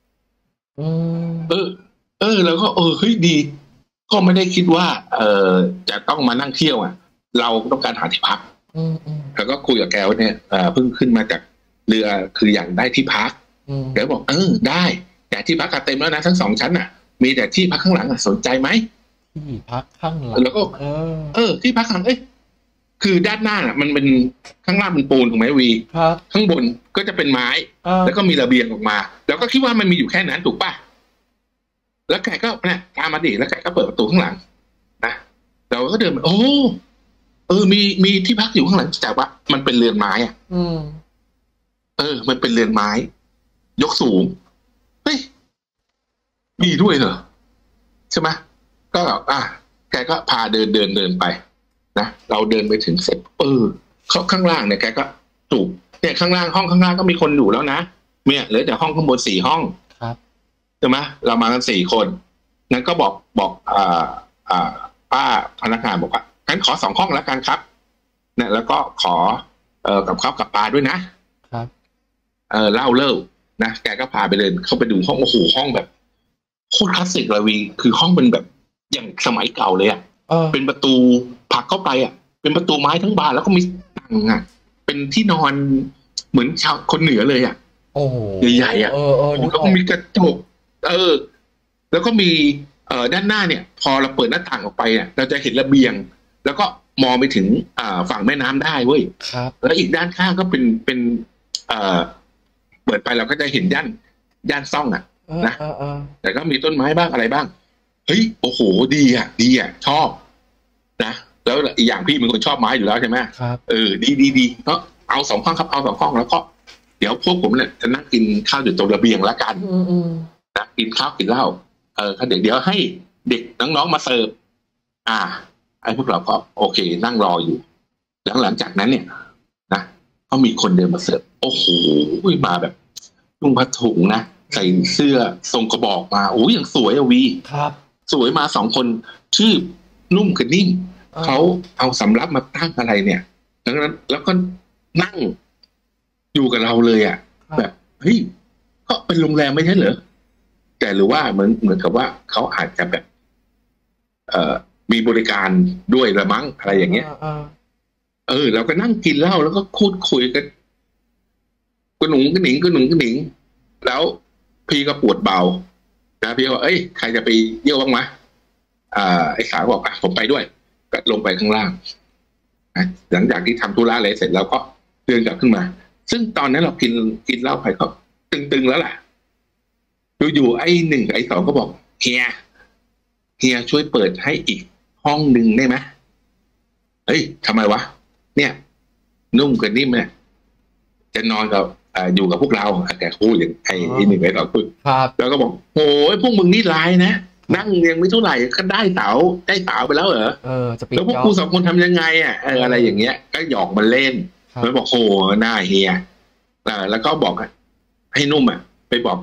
แล้วก็เฮ้ยดีก็ไม่ได้คิดว่าจะต้องมานั่งเที่ยวอ่ะเราต้องการหาที่พักแล้วก็คุยกับแกว่าเนี่ยเพิ่งขึ้นมาจากเรือคืออยากได้ที่พักแกบอกได้แต่ที่พักเต็มแล้วนะทั้ง2 ชั้นอ่ะมีแต่ที่พักข้างหลังสนใจไหมที่พักข้างหลังแล้วก็ที่พักข้างคือด้านหน้าน่ะมันเป็นข้างล่างเป็นปูนถูกไหมวีข้างบนก็จะเป็นไม้แล้วก็มีระเบียงออกมาแล้วก็คิดว่ามันมีอยู่แค่นั้นถูกป่ะแล้วแกก็เนี่ยตามมาดิแล้วแกก็เปิดประตูข้างหลังนะเราก็เดินโอ้มีที่พักอยู่ข้างหลังแต่ว่ามันเป็นเรือนไม้อ่ะมันเป็นเรือนไม้ยกสูงเฮ้ยมีด้วยเหรอใช่ไหมก็แกก็พาเดินไปนะเราเดินไปถึงเสร็จเขาข้างล่างเนี่ยแกก็จูบเนี่ยข้างล่างห้องข้างล่างก็มีคนอยู่แล้วนะเนี่ยเหลือแต่ห้องข้างบน4 ห้องครับใช่ไหมเรามากัน4 คนงั้นก็บอกป้าพนักงานบอกว่างั้นขอ2 ห้องแล้วกันครับเนี่ยแล้วก็ขอกับข้าวกับปลาด้วยนะครับเล่านะแกก็พาไปเดินเข้าไปดูห้องโอ้โหห้องแบบโคตรคลาสสิกเลยวีคือห้องเป็นแบบอย่างสมัยเก่าเลยอ่ะเป็นประตูผลักเข้าไปอ่ะเป็นประตูไม้ทั้งบานแล้วก็มีตังอ่ะเป็นที่นอนเหมือนชาวคนเหนือเลยอ่ะโอ้ใหญ่ๆอ่ะแล้วก็มีกระจกแล้วก็มีด้านหน้าเนี่ยพอเราเปิดหน้าต่างออกไปเนี่ยเราจะเห็นระเบียงแล้วก็มองไปถึงฝั่งแม่น้ำได้เว้ยครับแล้วอีกด้านข้างก็เป็นเปิดไปเราก็จะเห็นย่านซ่องอ่ะนะแต่ก็มีต้นไม้บ้างอะไรบ้างเฮ้ยโอ้โหดีอ่ะชอบนะแล้วอีกอย่างพี่เป็นคนชอบไม้อยู่แล้วใช่ไหมครับดีเพราะเอา2 ห้องครับเอา2 ห้องแล้วก็เดี๋ยวพวกผมเนี่ยจะนั่งกินข้าวอยู่ตรงระเบียงละกันนะกินข้าวกินเหล้าเดี๋ยวให้เด็กน้องๆมาเสิร์ฟไอ้พวกเราก็โอเคนั่งรออยู่หลังจากนั้นเนี่ยนะก็มีคนเดินมาเสิร์ฟโอ้โหมาแบบนุ่งผ้าถุงนะใส่เสื้อทรงกระบอกมาโอ้ยอย่างสวยวีครับสวยมา2 คนชื่อนุ่มกับนิ่มเขาเอาสำรับมาตั้งอะไรเนี่ยดังนั้นแล้วก็นั่งอยู่กับเราเลยอ่ะแบบเฮ้ยก็เป็นโรงแรมไม่ใช่เหรอแต่หรือว่าเหมือนกับว่าเขาอาจจะแบบมีบริการด้วยละมั้งอะไรอย่างเงี้ยเราก็นั่งกินเหล้าแล้วก็พูดคุยกันกระหนุงกระหนิงแล้วพี่ก็ปวดเบานะพี่ว่าใครจะไปเยี่ยวบ้างมะไอ้สาวบอกผมไปด้วยก็ลงไปข้างล่างนะหลังจากที่ทำธุระอะไรเสร็จแล้วก็เดินกลับขึ้นมาซึ่งตอนนั้นเรากินเหล้าไปก็ตึงๆแล้วแหละอยู่ๆไอ้1กับไอ้2ก็บอกเฮียช่วยเปิดให้อีกห้องนึงได้ไหมทำไมวะเนี่ยนุ่มกับนิ่มเนี่ยจะนอนกับอยู่กับพวกเราแกพูดอย่างไอ้1ไอ้2พูดแล้วก็บอกโอ้ยพวกมึงนี่ร้ายนะนั่งยังไม่เท่าไหร่ก็ได้สาวไปแล้วเหรอแล้วพวกกู2 คนทำยังไงอะไรอย่างเงี้ยก็หยอกมาเล่นแล้วบอกโหหน้าเฮียแล้วก็บอกให้นุ่มไปบอก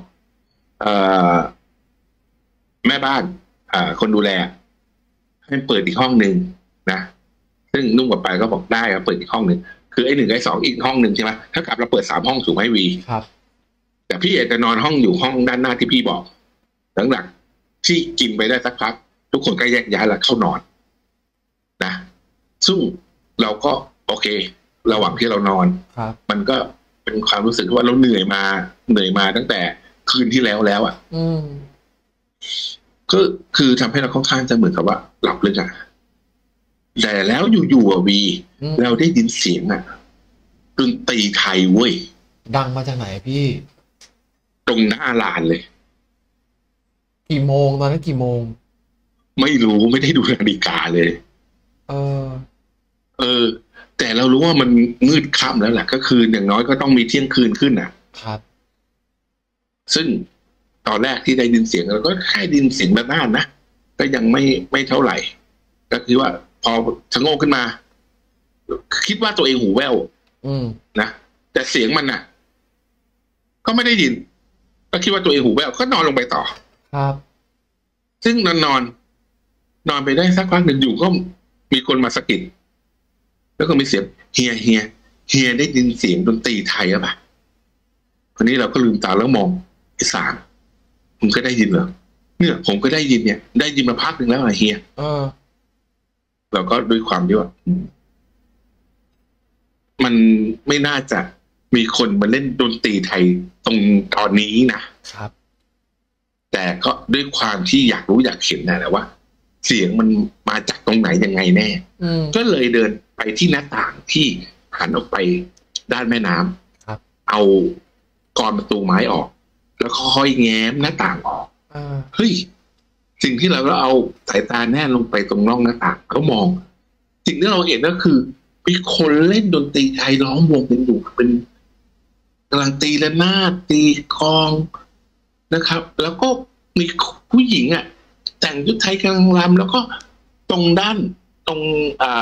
แม่บ้านคนดูแลให้เปิดอีกห้องนึงนะซึ่งนุ่มกับไปก็บอกได้ครับเปิดอีกห้องนึงคือไอ้1ไอ้2อีกห้องนึงใช่ไหมถ้ากับเราเปิด3 ห้องถูกไหมวีครับแต่พี่จะนอนห้องอยู่ห้องด้านหน้าที่พี่บอกหลังที่กินไปได้สักพักทุกคนก็แยกย้ายแล้วเข้านอนนะซึ่งเราก็โอเคระหว่างที่เรานอนมันก็เป็นความรู้สึกว่าเราเหนื่อยมาตั้งแต่คืนที่แล้วอ่ะก็คือทำให้เราค่อนข้างจะเหมือนกับว่าหลับลึกแต่แล้วอยู่วีเราได้ยินเสียงดนตรีไทยเว้ยดังมาจากไหนพี่ตรงหน้าลานเลยกี่โมงตอนนั้นกี่โมงไม่รู้ไม่ได้ดูนาฬิกาเลยแต่เรารู้ว่ามันมืดค่ำแล้วแหละก็คืออย่างน้อยก็ต้องมีเที่ยงคืนขึ้นครับซึ่งตอนแรกที่ได้ยินเสียงเราก็แค่ได้ยินเสียงระนาดนะก็ยังไม่เท่าไหร่ก็คือว่าพอชะโงกขึ้นมา คิดว่าตัวเองหูแว่วนะแต่เสียงมันน่ะ ก็ไม่ได้ยินก็คิดว่าตัวเองหูแว่วก็นอนลงไปต่อครับซึ่งนอนไปได้สักพักหนึ่งอยู่ก็มีคนมาสะกิดแล้วก็มีเสียงเฮียได้ยินเสียงดนตรีไทยหรือเปล่าคนนี้เราก็ลืมตาแล้วมองไอ้สามมึงก็ได้ยินเหรอเนี่ยผมก็ได้ยินเนี่ยได้ยินมาพักหนึ่งแล้วเฮียเราก็ด้วยความที่ว่ามันไม่น่าจะมีคนมาเล่นดนตรีไทยตรงตอนนี้นะครับแต่ก็ด้วยความที่อยากรู้อยากเห็นนะแหละว่าเสียงมันมาจากตรงไหนยังไงแน่ก็เลยเดินไปที่หน้าต่างที่หันออกไปด้านแม่น้ำครับเอากรประตูไม้ออกแล้วค่อยแง้มหน้าต่างออกเฮ้ยสิ่งที่เราเอาสายตาแน่ลงไปตรงร่องหน้าต่างเขามองสิ่งที่เราเห็นก็คือมีคนเล่นดนตรีไทยล้อมวงกันอยู่เป็นกำลังตีระนาดตีกลองนะครับแล้วก็มีผู้หญิงแต่งชุดไทยกำลังรำแล้วก็ตรงด้านตรง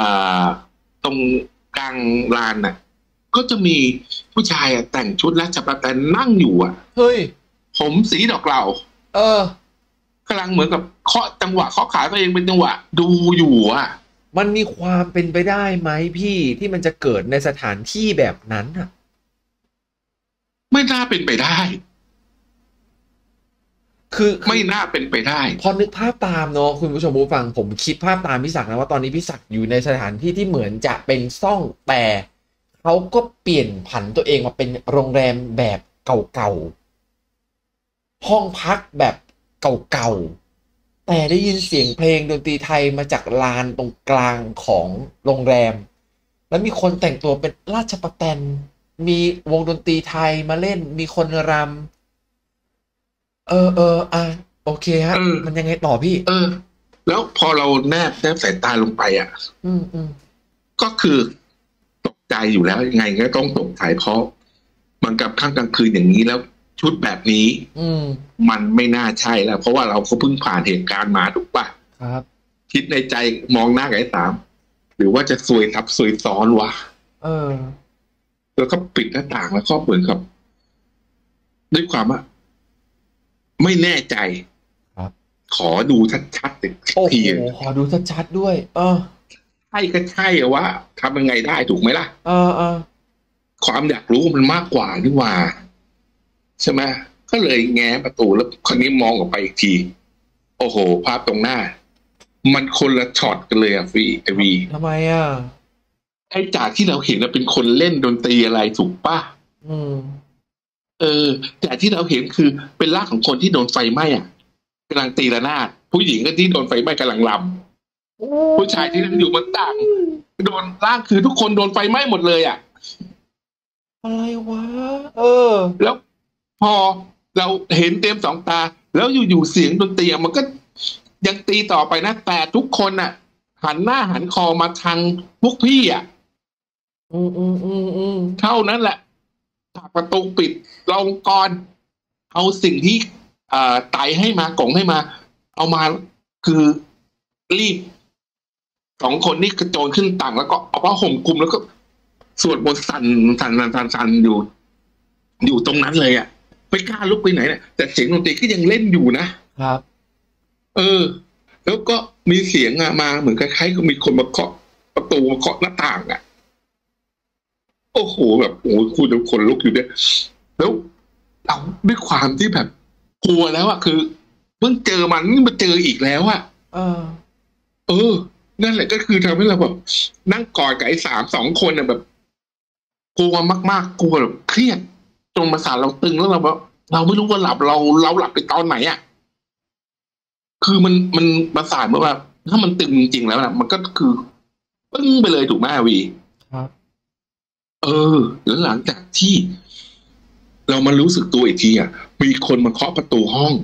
กลางลานก็จะมีผู้ชายแต่งชุดราชประแตนนั่งอยู่เฮ้ยผมสีดอกเหล่ากำลังเหมือนกับเคาะจังหวะเคาะขาตัวเองเป็นจังหวะดูอยู่มันมีความเป็นไปได้ไหมพี่ที่มันจะเกิดในสถานที่แบบนั้นไม่น่าเป็นไปได้คือไม่น่าเป็นไปได้พอนึกภาพตามเนาะคุณผู้ชมผู้ฟังผมคิดภาพตามพี่ศักดิ์นะว่าตอนนี้พี่ศักดิ์อยู่ในสถานที่ที่เหมือนจะเป็นซ่องแต่เขาก็เปลี่ยนผันตัวเองมาเป็นโรงแรมแบบเก่าๆห้องพักแบบเก่าๆแต่ได้ยินเสียงเพลงดนตรีไทยมาจากลานตรงกลางของโรงแรมแล้วมีคนแต่งตัวเป็นราชประแตนมีวงดนตรีไทยมาเล่นมีคนรำโอเคฮะมันยังไงต่อพี่แล้วพอเราแนบสายตาลงไปก็คือตกใจอยู่แล้วยังไงก็ต้องตกใจเพราะมันกับข้างกลางคืนอย่างนี้แล้วชุดแบบนี้มันไม่น่าใช่แล้วเพราะว่าเราก็เพิ่งผ่านเหตุการณ์มาถูกป่ะครับคิดในใจมองหน้าไอ้สามหรือว่าจะซวยทับซวยซ้อนวะแล้วก็ปิดหน้าต่างแล้วก็เหมือนกับด้วยความว่าไม่แน่ใจขอดูชัดๆอีกทีขอดูชัดๆด้วยใช่ก็ใช่ว่าทำยังไงได้ถูกไหมล่ะความอยากรู้มันมากกว่านี่ว่าใช่ไหมก็เลยแง้ประตูแล้วคนนี้มองออกไปอีกทีโอ้โหภาพตรงหน้ามันคนละช็อตกันเลยวีทำไมไอ้จากที่เราเห็นเป็นคนเล่นดนตรีอะไรถูกป่ะแต่ที่เราเห็นคือเป็นร่างของคนที่โดนไฟไหม้กำลังตีระนาดผู้หญิงก็ที่โดนไฟไหม้กำลังรำผู้ชายที่นั่งอยู่บนต่างโดนร่างคือทุกคนโดนไฟไหม้หมดเลยอะไรวะแล้วพอเราเห็นเต็มสองตาแล้วอยู่ๆเสียงดนตรีมันก็ยังตีต่อไปนะแต่ทุกคนหันหน้าหันคอมาทางพวกพี่เท่านั้นแหละประตูปิดลงกรเอาสิ่งที่ไต่ให้มากล่องให้มาเอามาคือรีบสองคนนี่กระโจนขึ้นต่างแล้วก็เอาผ้าห่มคลุมแล้วก็สวดมนต์สั่นอยู่ตรงนั้นเลยไม่กล้าลุกไปไหนเนี่ยแต่เสียงดนตรีก็ยังเล่นอยู่นะครับแล้วก็มีเสียงมาเหมือนคล้ายๆก็มีคนมาเคาะประตูมาเคาะหน้าต่างโอ้โหแบบโอ้คุณทุกคนลุกอยู่เนี่ยแล้วเราด้วยความที่แบบกลัวแล้วคือเพิ่งเจอมันนี่มาเจออีกแล้วนั่นแหละก็คือทำให้เราแบบนั่งกอดกับไอ้2 คนแบบกลัวมากๆกลัวแบบเครียดจนประสาทเราตึงแล้วเราแบบเราไม่รู้ว่าหลับเราหลับไปตอนไหนคือมันประสาทเมื่อว่าถ้ามันตึงจริงๆแล้วมันก็คือปึ้งไปเลยถูกไหมวีครับแล้วหลังจากที่เรามารู้สึกตัวอีกทีมีคนมาเคาะประตูห้อง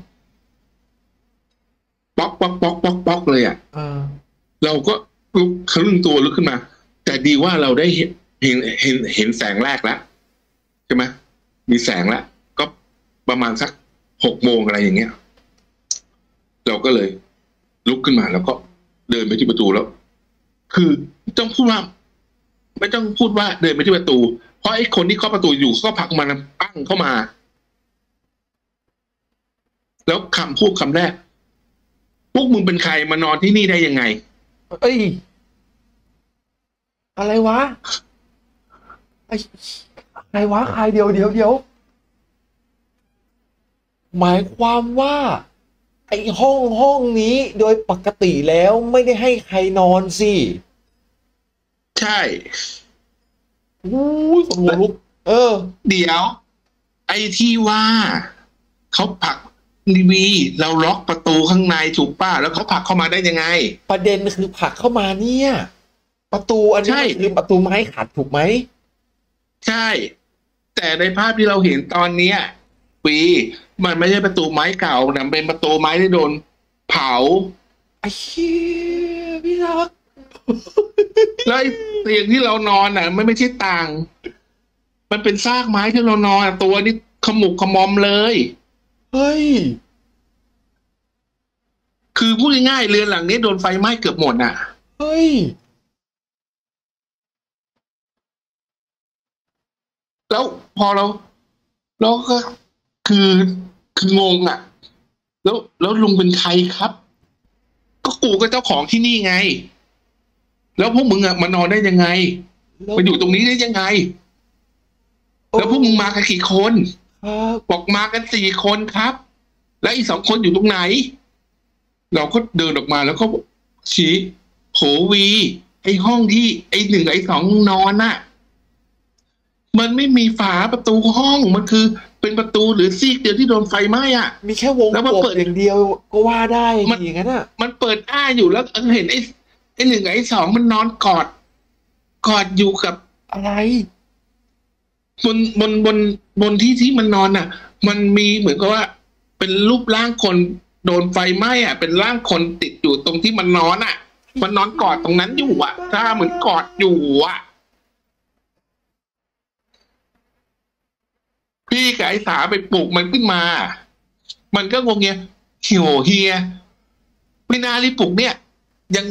ป๊อกป๊อกป๊อกป๊อกป๊อกเลยเราก็ลุกครึ่งตัวลุกขึ้นมาแต่ดีว่าเราได้เห็นแสงแรกแล้วใช่ไหมมีแสงแล้วก็ประมาณสัก 6 โมงอะไรอย่างเงี้ยเราก็เลยลุกขึ้นมาแล้วก็เดินไปที่ประตูแล้ว คือต้องพูดว่าไม่ต้องพูดว่าเดินไปที่ประตู เพราะไอ้คนที่เคาะประตูอยู่ก็ผลักมันปั้งเข้ามา แล้วคำพูดคำแรกพวกมึงเป็นใครมานอนที่นี่ได้ยังไงเอ้ยอะไรวะไอ้ใครวะใครเดี๋ยวหมายความว่าไอ้ห้องนี้โดยปกติแล้วไม่ได้ให้ใครนอนสิใช่อู้ยขนหัวลุกเดี๋ยว ไอ้ที่ว่าเขาผลักวีเราล็อกประตูข้างในถูกป่ะแล้วเขาผลักเข้ามาได้ยังไงประเด็นคือผลักเข้ามาเนี่ย ประตูอันนี้คือประตูไม้ขัดถูกไหมใช่ แต่ในภาพที่เราเห็นตอนเนี้ยปีมันไม่ใช่ประตูไม้เก่านะเป็นประตูไม้ที่โดนเผาไอ้เหี้ยพี่รักแล้วไอ้เตียงที่เรานอนอ่ะมันไม่ใช่ต่าง มันเป็นซากไม้ที่เรานอนตัวนี้ขมุกขมอมเลยเฮ้ยคือพูดง่ายๆเรือนหลังนี้โดนไฟไหม้เกือบหมดอ่ะเฮ้ยแล้วพอเราก็คืองงอ่ะแล้วลุงเป็นใครครับก็กูก็เจ้าของที่นี่ไงแล้วพวกมึงอ่ะมานอนได้ยังไงมาอยู่ตรงนี้ได้ยังไงแล้วพวกมึงมากันกี่คนบอกมากัน4 คนครับแล้วอีก2 คนอยู่ตรงไหนเราก็เดินออกมาแล้วก็ชี้โหวีไอ้ห้องที่ไอ้1ไอ้2นอนน่ะมันไม่มีฝาประตูห้องมันคือเป็นประตูหรือซีกเดียวที่โดนไฟไหม้อ่ะมีแค่วงกบอย่างเดียวก็ว่าได้อย่างนั้นอ่ะมันเปิดอ้าอยู่แล้วเห็นไอ้1ไอ้2มันนอนกอดอยู่กับอะไรบนที่มันนอนอ่ะมันมีเหมือนกับว่าเป็นรูปร่างคนโดนไฟไหม้อ่ะเป็นร่างคนติดอยู่ตรงที่มันนอนอ่ะมันนอนกอดตรงนั้นอยู่อ่ะถ้าเหมือนกอดอยู่อ่ะพี่กับไอ้สาไปปลุกมันขึ้นมามันก็งงเงี้ยเฮียไม่น่ารีบปลุกเนี่ยยัง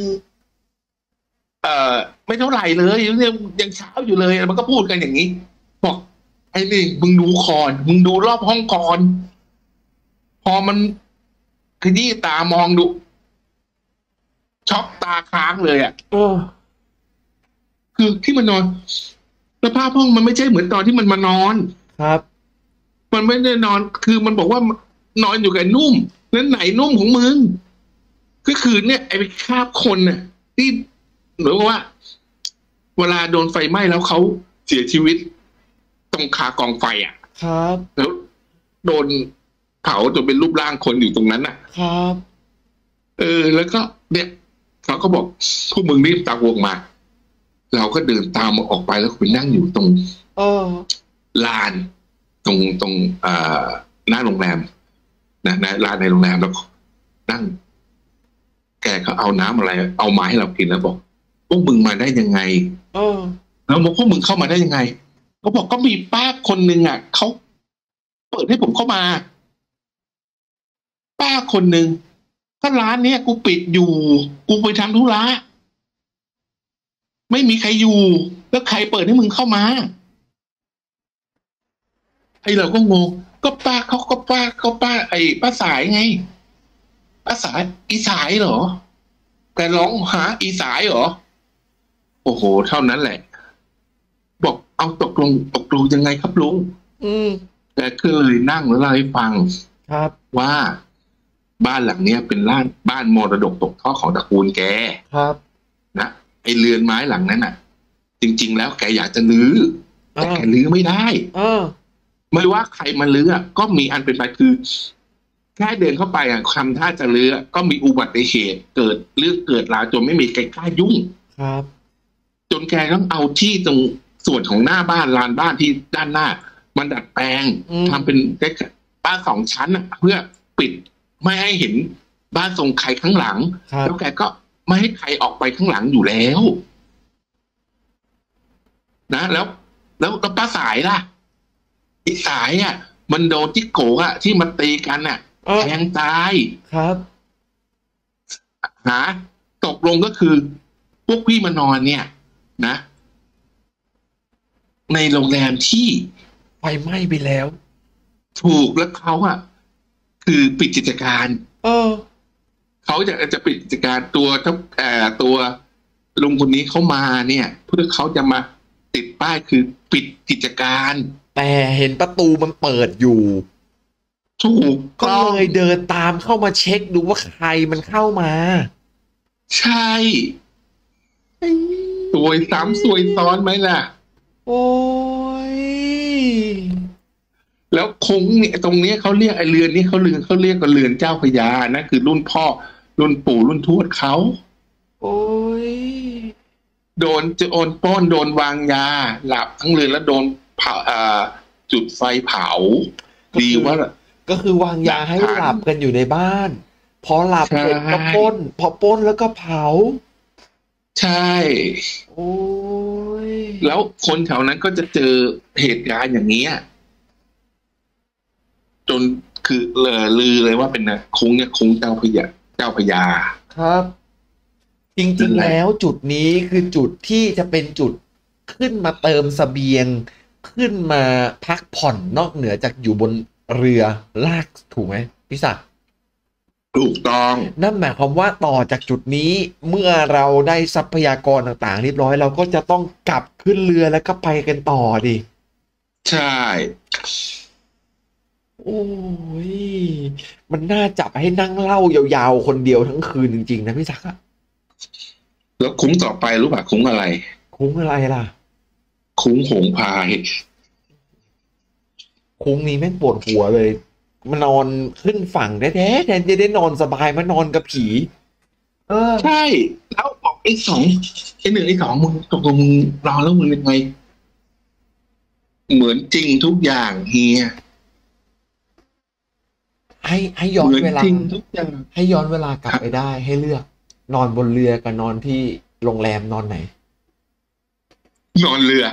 ไม่เท่าไหร่เลยยังเช้าอยู่เลยมันก็พูดกันอย่างนี้บอกไอ้นี่มึงดูก่อนมึงดูรอบห้องก่อนพอมันขยี้ตามองดูช็อกตาค้างเลยอ่ะคือที่มันนอนสภาพห้องมันไม่ใช่เหมือนตอนที่มันมานอนครับมันไม่ได้นอนคือมันบอกว่านอนอยู่กับนุ่มนั้นไหนนุ่มของมึงก็คือเนี่ยไอ้คราบคนน่ะที่หรือว่าเวลาโดนไฟไหม้แล้วเขาเสียชีวิตตรงคากองไฟอ่ะครับแล้วโดนเผาจนเป็นรูปร่างคนอยู่ตรงนั้นอ่ะครับแล้วก็เนี่ยเขาก็บอกพวกมึงรีบตามวงมาเราก็เดินตามออกไปแล้วไปนั่งอยู่ตรงลานตรงหน้าโรงแรมนะลานในโรงแรมแล้วนั่งแกเขาเอาน้ำอะไรเอามาให้เรากินแล้วบอกพวกมึงมาได้ยังไงแล้วบอกพวกมึงเข้ามาได้ยังไงเขาบอกก็มีป้าคนหนึ่งอ่ะเขาเปิดให้ผมเข้ามาป้าคนหนึ่งก็ร้านเนี้ยกูปิดอยู่กูไปทำธุระไม่มีใครอยู่แล้วใครเปิดให้มึงเข้ามาไอ้เราก็งงก็ป้าไอ้ป้าสายไงป้าสายอีสายเหรอแกร้องหาอีสายเหรอโอ้โหเท่านั้นแหละบอกเอาตกลงยังไงครับลุงแกก็เลยนั่งแล้วเล่าให้ฟังครับว่าบ้านหลังเนี้ยเป็นบ้านมรดกตกทอดของตระกูลแกครับนะไอเรือนไม้หลังนั้นน่ะจริงๆแล้วแกอยากจะรื้อแต่แกรื้อไม่ได้ไม่ว่าใครมารื้อก็มีอันเป็นไปคือแค่เดินเข้าไปคำท่าจะรื้อก็มีอุบัติเหตุเกิดเรื่องเกิดราวจนไม่มีใครกล้ายุ่งครับจนแกต้องเอาที่ตรงส่วนของหน้าบ้านลานบ้านที่ด้านหน้ามันดัดแปลงทำเป็นบ้าน2 ชั้นเพื่อปิดไม่ให้เห็นบ้านทรงใครข้างหลังแล้วแกก็ไม่ให้ใครออกไปข้างหลังอยู่แล้วนะแล้วป้าสายล่ะอีสายมันโดนจิกโกะที่มันตีกันน่ะแทงตายครับตกลงก็คือพวกพี่มานอนเนี่ยนะในโรงแรมที่ไฟไหม้ไปแล้วถูกแล้วเขาคือปิดกิจการเขาจะปิดกิจการตัวลุงคนนี้เขามาเนี่ยเพื่อเขาจะมาติดป้ายคือปิดกิจการแต่เห็นประตูมันเปิดอยู่ถูกก็เลยเดินตามเข้ามาเช็คดูว่าใครมันเข้ามาใช่สวยซ้ำสวยซ้อนไหมล่ะโอ้ยแล้วคงเนี่ยตรงนี้เขาเรียกไอ้เรือนนี้เขาเรียกกันเรือนเจ้าพญานะคือรุ่นพ่อรุ่นปู่รุ่นทวดเขาโอ้ยโดนปล้นโดนวางยาหลับทั้งเรือนแล้วโดนเผาจุดไฟเผาดีว่าก็คือวางยาให้หลับกันอยู่ในบ้านพอหลับเสร็จก็ปล้นพอปล้นแล้วก็เผาใช่โอ้ยแล้วคนแถวนั้นก็จะเจอเหตุการณ์อย่างนี้จนคือลือเลยว่าเป็นคุ้งเจ้าพญาครับจริงๆแล้วจุดนี้คือจุดที่จะเป็นจุดขึ้นมาเติมเสบียงขึ้นมาพักผ่อนนอกเหนือจากอยู่บนเรือลากถูกไหมพี่ศักดิ์ถูกต้องนั่นหมายความว่าต่อจากจุดนี้เมื่อเราได้ทรัพยากรต่างๆเรียบร้อยเราก็จะต้องกลับขึ้นเรือแล้วก็ไปกันต่อดิใช่โอ้ยมันน่าจับให้นั่งเล่ายาวๆคนเดียวทั้งคืนจริงๆนะพี่ศักดิ์แล้วคุ้งต่อไปรู้ป่ะคุ้งอะไรคุ้งอะไรล่ะคุ้งหงพายคุ้งนี้แม่งปวดหัวเลยมานอนขึ้นฝั่งแท้ๆแทนจะได้นอนสบายมานอนกับผีใช่แล้วบอกไอ้1 ไอ้ 2มึงตกลงมึงรอแล้วมึงยังไงเหมือนจริงทุกอย่างเฮียให้ย้อนเวลาให้ย้อนเวลากลับไปได้ให้เลือกนอนบนเรือกับนอนที่โรงแรมนอนไหนนอนเรือ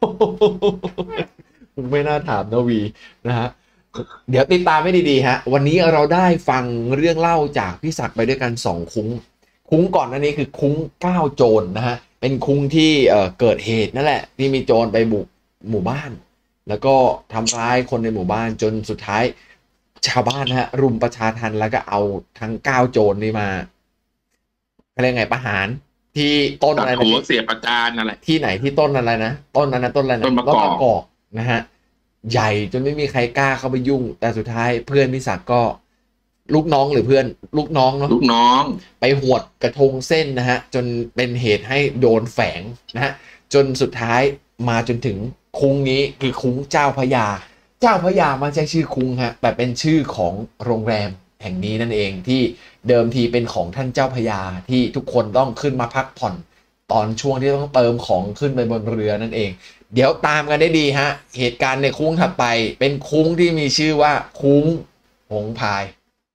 มึงไม่น่าถามนะวีนะฮะเดี๋ยวติดตามให้ดีๆฮะวันนี้เราได้ฟังเรื่องเล่าจากพี่ศักดิ์ไปด้วยกัน2คุ้งก่อนอันนี้คือคุ้ง9โจรนะฮะเป็นคุ้งที่เกิดเหตุนั่นแหละที่มีโจรไปบุกหมู่บ้านแล้วก็ทำร้ายคนในหมู่บ้านจนสุดท้ายชาวบ้านฮะรุมประชาทัณฑ์แล้วก็เอาทั้ง9โจรนี่มาอะไรไงประหารที่ต้นอะไรนะหัวเสียประจานอะไรที่ไหนที่ต้นอะไรนะต้นนั้นนะต้นอะไรนะต้นมะกอกนะฮะใหญ่จนไม่มีใครกล้าเข้าไปยุ่งแต่สุดท้ายเพื่อนพี่ศักดิ์ก็ลูกน้องหรือเพื่อนลูกน้องเนาะลูกน้องไปหวดกระทงเส้นนะฮะจนเป็นเหตุให้โดนแฝงนะฮะจนสุดท้ายมาจนถึงคุ้งนี้คือคุ้งเจ้าพญาไม่ใช่ชื่อคุ้งฮะแต่เป็นชื่อของโรงแรมแห่งนี้นั่นเองที่เดิมทีเป็นของท่านเจ้าพญาที่ทุกคนต้องขึ้นมาพักผ่อนตอนช่วงที่ต้องเติมของขึ้นไปบนเรือนั่นเองเดี๋ยวตามกันได้ดีฮะเหตุการณ์ในคุ้งถัดไปเป็นคุ้งที่มีชื่อว่าคุ้งหงพาย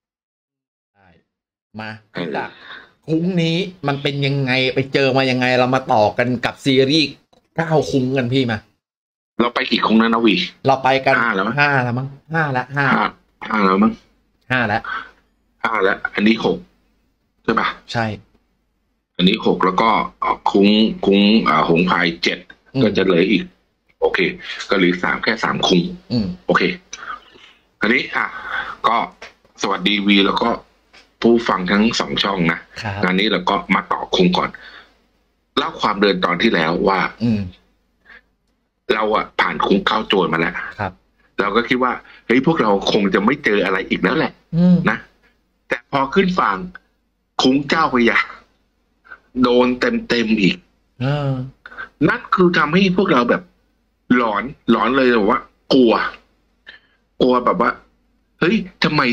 มาจากคุ้งนี้มันเป็นยังไงไปเจอมายังไงเรามาต่อกันกับซีรีส์9คุ้งกันพี่มาเราไปกี่คุ้งแล้วนะวีเราไปกัน5แล้วมั้ง5แล้ว5 แล้วมั้ง 5แล้วอันนี้6ใช่ป่ะใช่อันนี้6แล้วก็คุ้งหงพาย7ก็จะเหลืออีกโอเคก็เหลือ3แค่3คุ้งโอเคอันนี้ก็สวัสดีวีแล้วก็ผู้ฟังทั้ง2ช่องนะงานนี้เราก็มาต่อคุ้งก่อนเล่าความเดินตอนที่แล้วว่าเราผ่านคุ้ง9โจรมาแล้วเราก็คิดว่าเฮ้ยพวกเราคงจะไม่เจออะไรอีกแล้วแหละนะแต่พอขึ้นฝั่งคุ้งเจ้าพญาโดนเต็มอีกนั่นคือทำให้พวกเราแบบหลอนเลยแบบว่ากลัวแบบว่าเฮ้ยทำไม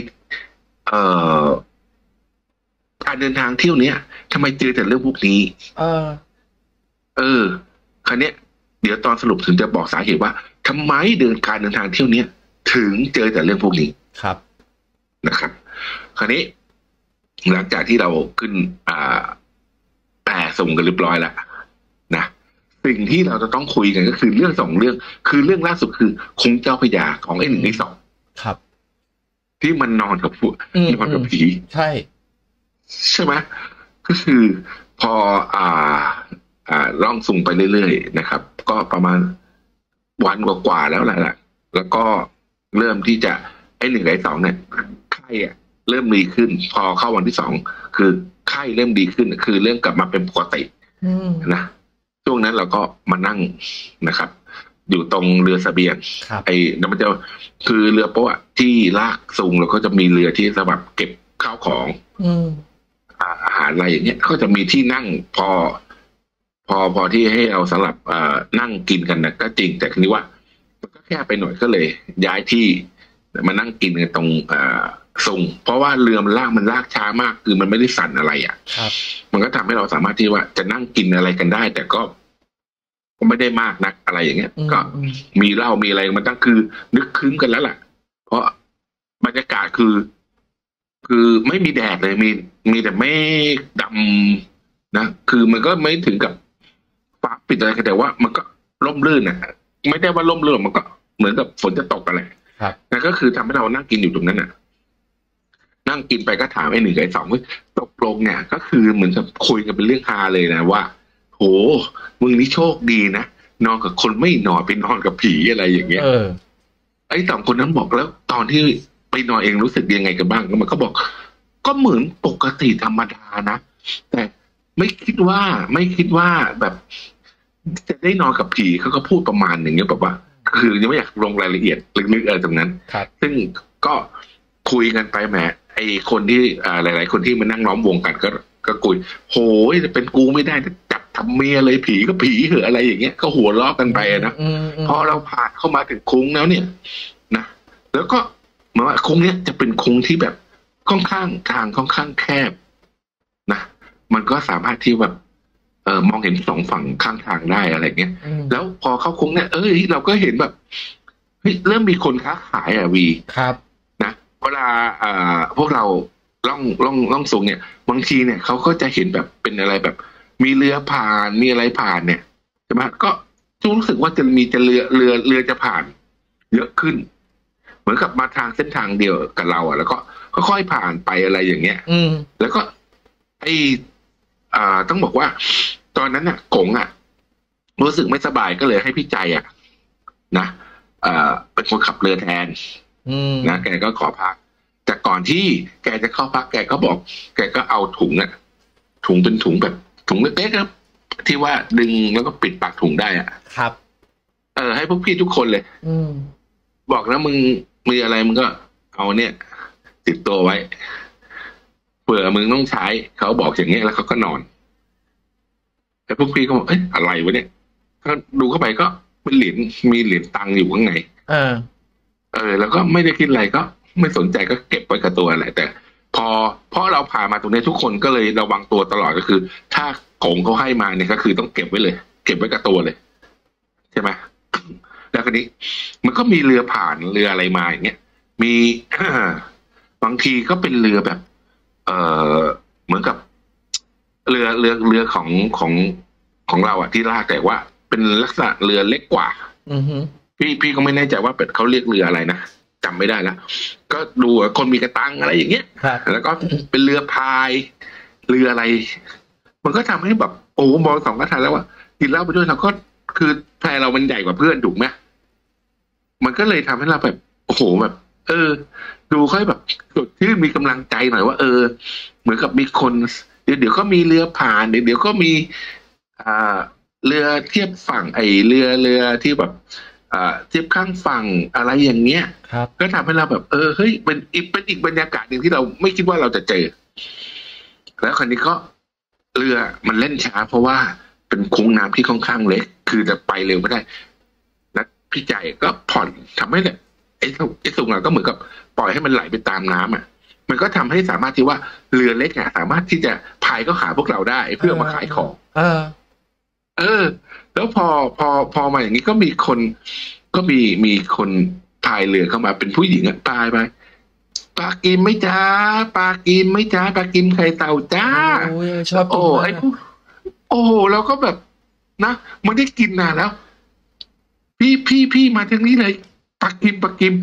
การเดินทางเที่ยวเนี้ยทำไมเจอแต่เรื่องพวกนี้คราวเนี้ยเดี๋ยวตอนสรุปถึงจะบอกสาเหตุว่าทำไมการเดินทางเที่ยวเนี้ยถึงเจอแต่เรื่องพวกนี้ครับนะครับคราวนี้หลังจากที่เราขึ้นแต่ส่งกันเรียบร้อยแล้วนะสิ่งที่เราจะต้องคุยกันก็คือเรื่อง2เรื่องคือเรื่องล่าสุดคือคุ้งเจ้าพญาของไอ้1 ไอ้ครับที่มันนอนกับนอนกับผีใช่ใช่ไหมก็คือพอล่องซุงไปเรื่อยๆนะครับก็ประมาณวันกว่าๆแล้วแหละแล้วก็เริ่มที่จะไอ้1 ไอ้ 2เนี่ยไข้เริ่มดีขึ้นพอเข้าวันที่2คือไข้เริ่มดีขึ้นคือเริ่มกลับมาเป็นปกตินะช่วงนั้นเราก็มานั่งนะครับอยู่ตรงเรือเสบียงไอ้นั่นมันจะคือเรือโป๊ะที่ลากซุงแล้วก็จะมีเรือที่สำหรับเก็บข้าวของอาหารอะไรอย่างเงี้ยก็จะมีที่นั่งพอที่ให้เราสำหรับนั่งกินกันนะก็จริงแต่ทีนี้ว่ามันก็แค่ไปหน่อยก็เลยย้ายที่มานั่งกินกันตรงซุงเพราะว่าเรือมันลากช้ามากคือมันไม่ได้สั่นอะไรมันก็ทำให้เราสามารถที่ว่าจะนั่งกินอะไรกันได้แต่ก็ไม่ได้มากนักอะไรอย่างเงี้ยก็มีเหล้ามีอะไรมันตั้งคือนึกคืมกันแล้วล่ะเพราะบรรยากาศคือไม่มีแดดเลยมีแต่เมฆดำนะคือมันก็ไม่ถึงกับฟ้าปิดอะไรแต่ว่ามันก็ร่มรื่นไม่ได้ว่าร่มรื่นมันก็เหมือนกับฝนจะตกกันแหละนั่นก็คือทำให้เรานั่งกินอยู่ตรงนั้นนั่งกินไปก็ถามไอ้1 ไอ้ 2ว่าตกลงเนี่ยก็คือเหมือนกับคุยกันเป็นเรื่องฮาเลยนะว่าโหมึงนี่โชคดีนะนอนกับคนไม่นอนไปนอนกับผีอะไรอย่างเงี้ยไอ้2 คนนั้นบอกแล้วตอนที่ไปนอนเองรู้สึกยังไงกันบ้างมันก็บอกก็เหมือนปกติธรรมดานะแต่ไม่คิดว่าแบบจะได้นอนกับผีเขาก็พูดประมาณอย่างเงี้ยแบบว่าคือยังไม่อยากลงรายละเอียดลึกๆอะไรตรงนั้นซึ่งก็คุยกันไปแหมไอ้คนที่หลายๆคนที่มานั่งล้อมวงกันก็คุยโหยจะเป็นกูไม่ได้จับทำเมียเลยผีก็ผีเหอะอะไรอย่างเงี้ยก็หัวล้อกันไปนะพอเราผ่านเข้ามาถึงคุ้งแล้วเนี่ยนะแล้วก็เหมือนว่าคุ้งเนี้ยจะเป็นคุ้งที่แบบค่อนข้างทางค่อนข้างแคบนะมันก็สามารถที่แบบมองเห็น2 ฝั่งข้างทางได้อะไรเงี้ยแล้วพอเข้าคุ้งเนี่ยเราก็เห็นแบบเริ่มมีคนค้าขายวีครับนะเวลาพวกเราล่องซุงเนี่ยบางทีเนี่ยเขาก็จะเห็นแบบเป็นอะไรแบบมีเรือผ่านมีอะไรผ่านเนี่ยใช่ไหมก็รู้สึกว่าจะเรือจะผ่านเยอะขึ้นเหมือนกับมาทางเส้นทางเดียวกับเราแล้วก็ค่อยๆผ่านไปอะไรอย่างเงี้ยแล้วก็ต้องบอกว่าตอนนั้นกงรู้สึกไม่สบายก็เลยให้พี่ใจนะเป็นคนขับเรือแทนนะแกก็ขอพักแต่ก่อนที่แกจะเข้าพักแกก็บอกแกก็เอาถุงเป็นถุงแบบถุงเล็กๆครับที่ว่าดึงแล้วก็ปิดปากถุงได้ครับให้พวกพี่ทุกคนเลยบอกแล้วมึงมีอะไรมึงก็เอาเนี่ยติดตัวไว้เผื่อมึงต้องใช้เขาบอกอย่างเงี้ยแล้วเขาก็นอนแต่พวกพี่ก็บอกอะไรวะเนี่ยก็ดูเข้าไปก็เป็นเหรียญมีเหรียญตังค์อยู่ข้างในแล้วก็ไม่ได้คิดอะไรก็ไม่สนใจก็เก็บไว้กับตัวแหละแต่พอเราผ่านมาตรงนี้ทุกคนก็เลยระวังตัวตลอดก็คือถ้าของเขาให้มาเนี่ยก็คือต้องเก็บไว้เลยเก็บไว้กับตัวเลยใช่ไหมแล้วคราวนี้มันก็มีเรือผ่านเรืออะไรมาอย่างเงี้ยมีบางทีก็เป็นเรือแบบเหมือนกับเรือของเราที่ลากแต่ว่าเป็นลักษณะเรือเล็กกว่าพี่ก็ไม่แน่ใจว่าเขาเรียกเรืออะไรนะจำไม่ได้แล้วก็ดูคนมีกระตังอะไรอย่างเงี้ยแล้วก็เป็นเรือพายเรืออะไรมันก็ทำให้แบบโอ้มอง2 กระทะแล้วกินเหล้าไปด้วยเราก็คือแพเรามันใหญ่กว่าเพื่อนถูกไหมมันก็เลยทำให้เราแบบโอ้โหแบบดูค่อยแบบสดชื่นมีกำลังใจหน่อยว่าเหมือนกับมีคนเดี๋ยวก็มีเรือผ่านเดี๋ยวก็มีเรือเทียบฝั่งเรือที่แบบเทียบข้างฝั่งอะไรอย่างเงี้ยก็ทำให้เราแบบเฮ้ยเป็นอีกบรรยากาศหนึ่งที่เราไม่คิดว่าเราจะเจอแล้วคราวนี้ก็เรือมันเล่นช้าเพราะว่าเป็นคุ้งน้ำที่ค่อนข้างเล็กคือจะไปเร็วไม่ได้แล้วพี่ใจก็ผ่อนทำให้เนี่ยไอ้สุงก็เหมือนกับปล่อยให้มันไหลไปตามน้ำมันก็ทำให้สามารถที่ว่าเรือเล็กสามารถที่จะพายก็หาพวกเราได้เพื่อมาขายของแล้วพอมาอย่างนี้ก็มีคนพายเรือเข้ามาเป็นผู้หญิงพายไปปลากิมไหมจ้าปลากิมไหมจ้าปลากิมไข่เต่าจ้าชอบกินโอ้เราก็แบบนะไม่ได้กินนานแล้วพี่มาทางนี้เลยปลากิม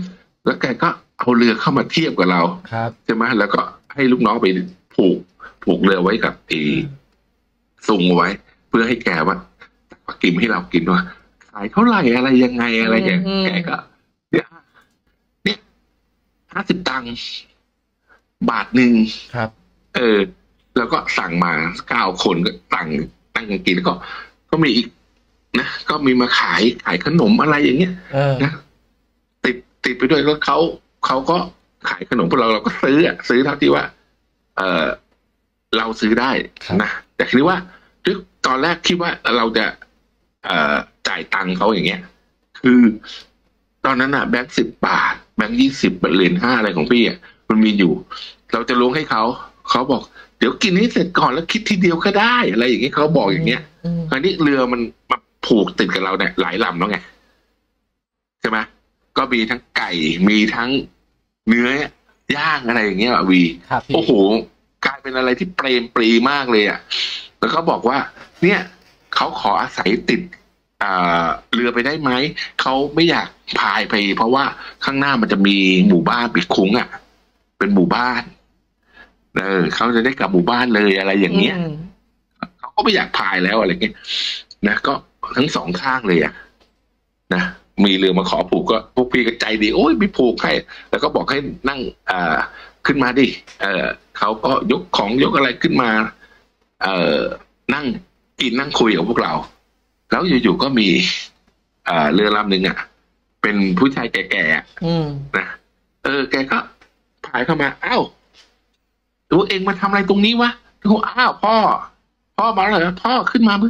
แล้วแกก็เอาเรือเข้ามาเทียบกับเราครับใช่ไหมแล้วก็ให้ลูกน้องไปผูกเรือไว้กับซุงเอาไว้ เพื่อให้แกว่ามากินให้เรากินว่าขายเท่าไหร่อะไรยังไงอะไรอย่างแกก็เนี่ย50 ตังค์บาทหนึ่งครับแล้วก็สั่งมา9 คนก็ตั้งกันกินแล้วก็มีอีกนะก็มีมาขายขนมอะไรอย่างเงี้ยนะติดไปด้วยแล้วเขาก็ขายขนมพวกเราก็ซื้อเท่าที่ว่าเราซื้อได้นะแต่คือว่าตอนแรกคิดว่าเราจะจ่ายตังค์เขาอย่างเงี้ยคือตอนนั้นอ่ะแบงค์10 บาทแบงค์20 เหรียญ5อะไรของพี่อ่ะมันมีอยู่เราจะล้วงให้เขาบอกเดี๋ยวกินนี้เสร็จก่อนแล้วคิดทีเดียวก็ได้อะไรอย่างเงี้ยเขาบอกอย่างเงี้ยคราวนี้เรือมันมาผูกติดกับเราเนี่ยหลายลำแล้วไงใช่ไหมก็มีทั้งไก่มีทั้งเนื้อย่างอะไรอย่างเงี้ยวีโอ้โหกลายเป็นอะไรที่เปรมปรีมากเลยอ่ะแล้วก็บอกว่าเนี่ยเขาขออาศัยติดเรือไปได้ไหมเขาไม่อยากพายไปเพราะว่าข้างหน้ามันจะมีหมู่บ้านปิดคุ้งอ่ะเป็นหมู่บ้านเขาจะได้กลับหมู่บ้านเลยอะไรอย่างเงี้ยเขาก็ไม่อยากพายแล้วอะไรเงี้ยนะก็ทั้งสองข้างเลยอ่ะนะมีเรือมาขอผูกก็พวกพี่ก็ใจดีโอ้ยไม่ผูกให้แล้วก็บอกให้นั่งขึ้นมาดิเขาก็ยกของยกอะไรขึ้นมานั่งกินนั่งคุยกับพวกเราแล้วอยู่ๆก็มีเรือลำหนึ่งอ่ะเป็นผู้ชายแก่ๆนะแกก็พายเข้ามาอ้าวตัวเองมาทำอะไรตรงนี้วะอ้าวพ่อมาเลยพ่อขึ้นมา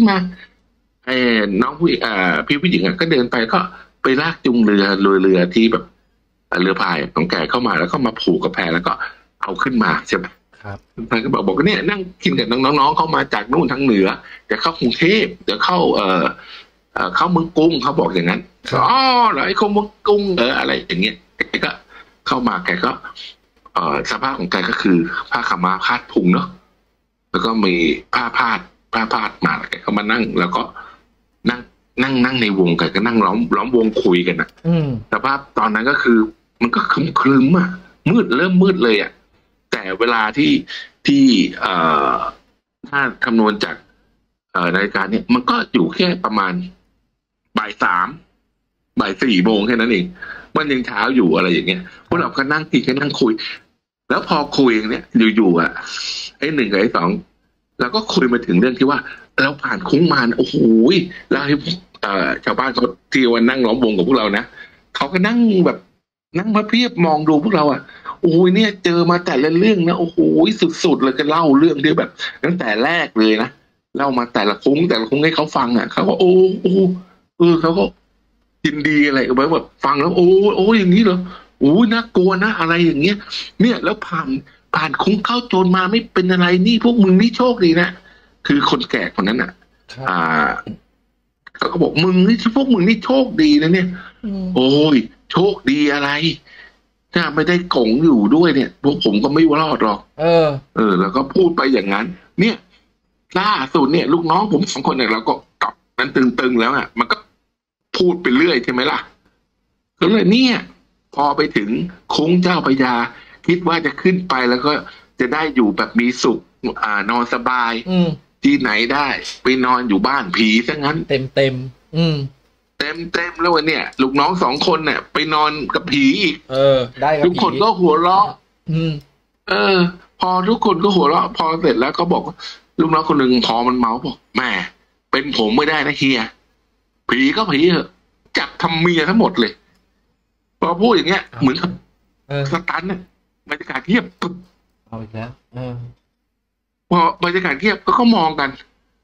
น้องพี่ผู้หญิงก็เดินไปก็ไปลากจูงเรือที่แบบเรือพายของแกเข้ามาแล้วก็มาผูกกับแพแล้วก็เอาขึ้นมาใช่ไหมครับท่านก็บอกว่าเนี่ยนั่งกินกับน้องๆเข้ามาจากนู่นทางเหนือจะเข้ากรุงเทพจะเข้าเข้าเมืองกรุงเขาบอกอย่างนั้นอ๋อเหรอไอ้คนเมืองกรุงอะไรอย่างเงี้ยแกก็เข้ามาแกก็สภาพของแกก็คือผ้าขาวม้าพาดพุงเนาะแล้วก็มีผ้าพาดมาแกก็มานั่งแล้วก็นั่งในวงกันก็นั่งล้อมวงคุยกันอ่ะสภาพตอนนั้นก็คือมันก็ครึ้มอ่ะเริ่มมืดเลยอ่ะแต่เวลาที่ถ้าคำนวณจากนาฬิกาเนี่ยมันก็อยู่แค่ประมาณบ่าย 3 บ่าย 4 โมงแค่นั้นเองมันยังเช้าอยู่อะไรอย่างเงี้ยพวกเราก็นั่งกินก็นั่งคุยแล้วพอคุยเนี่ยอยู่ๆอ่ะไอ้ 1 กับไอ้ 2เราก็คุยมาถึงเรื่องที่ว่าเราผ่านคุ้งมาโอ้โหแล้วให้ชาวบ้านเขาที่วันนั่งล้อมวงกับพวกเรานะเขาก็นั่งแบบนั่งพระเพียบมองดูพวกเราอ่ะโอ้ยเนี่ยเจอมาแต่ละเรื่องนะโอ้โหสุดๆเลยก็เล่าเรื่องที่แบบตั้งแต่แรกเลยนะเล่ามาแต่ละคุ้งให้เขาฟังอ่ะเขาก็โอ้เขาก็ยินดีอะไรแบบฟังแล้วโอ้อย่างนี้เหรอโอ้น่ากลัวนะอะไรอย่างเงี้ยเนี่ยแล้วผ่านคุ้งเข้าโจรมาไม่เป็นอะไรนี่พวกมึงนี่โชคดีนะคือคนแก่คนนั้นอ่ะเขาก็บอกพวกมึงนี่โชคดีนะเนี่ยโอ้ยโชคดีอะไรถ้าไม่ได้กงอยู่ด้วยเนี่ยพวกผมก็ไม่รอดหรอกแล้วก็พูดไปอย่างนั้นเนี่ยล่าสุดเนี่ยลูกน้องผม2 คนเนี่ยเราก็กลับนั้นตึงๆแล้วอ่ะมันก็พูดไปเรื่อยใช่ไหมล่ะก็เลยเนี่ยพอไปถึงคุ้งเจ้าพระยาคิดว่าจะขึ้นไปแล้วก็จะได้อยู่แบบมีสุขนอนสบายที่ไหนได้ไปนอนอยู่บ้านผีซะงั้นเต็มแล้ววันเนี่ยลูกน้อง2 คนเนี่ยไปนอนกับผีอีกได้ทุกคนก็หัวเราะพอทุกคนก็หัวเราะพอเสร็จแล้วก็บอกลูกน้องคนหนึ่งพอมันเมาบอกแม่เป็นผมไม่ได้นะเฮียผีก็ผีเหอะจับทำเมียทั้งหมดเลยพอพูดอย่างเงี้ยเหมือนกับสตันเนี่ยบรรยากาศเงียบปุ๊บเอาอีกแล้วพอบรรยากาศเงียบก็มองกัน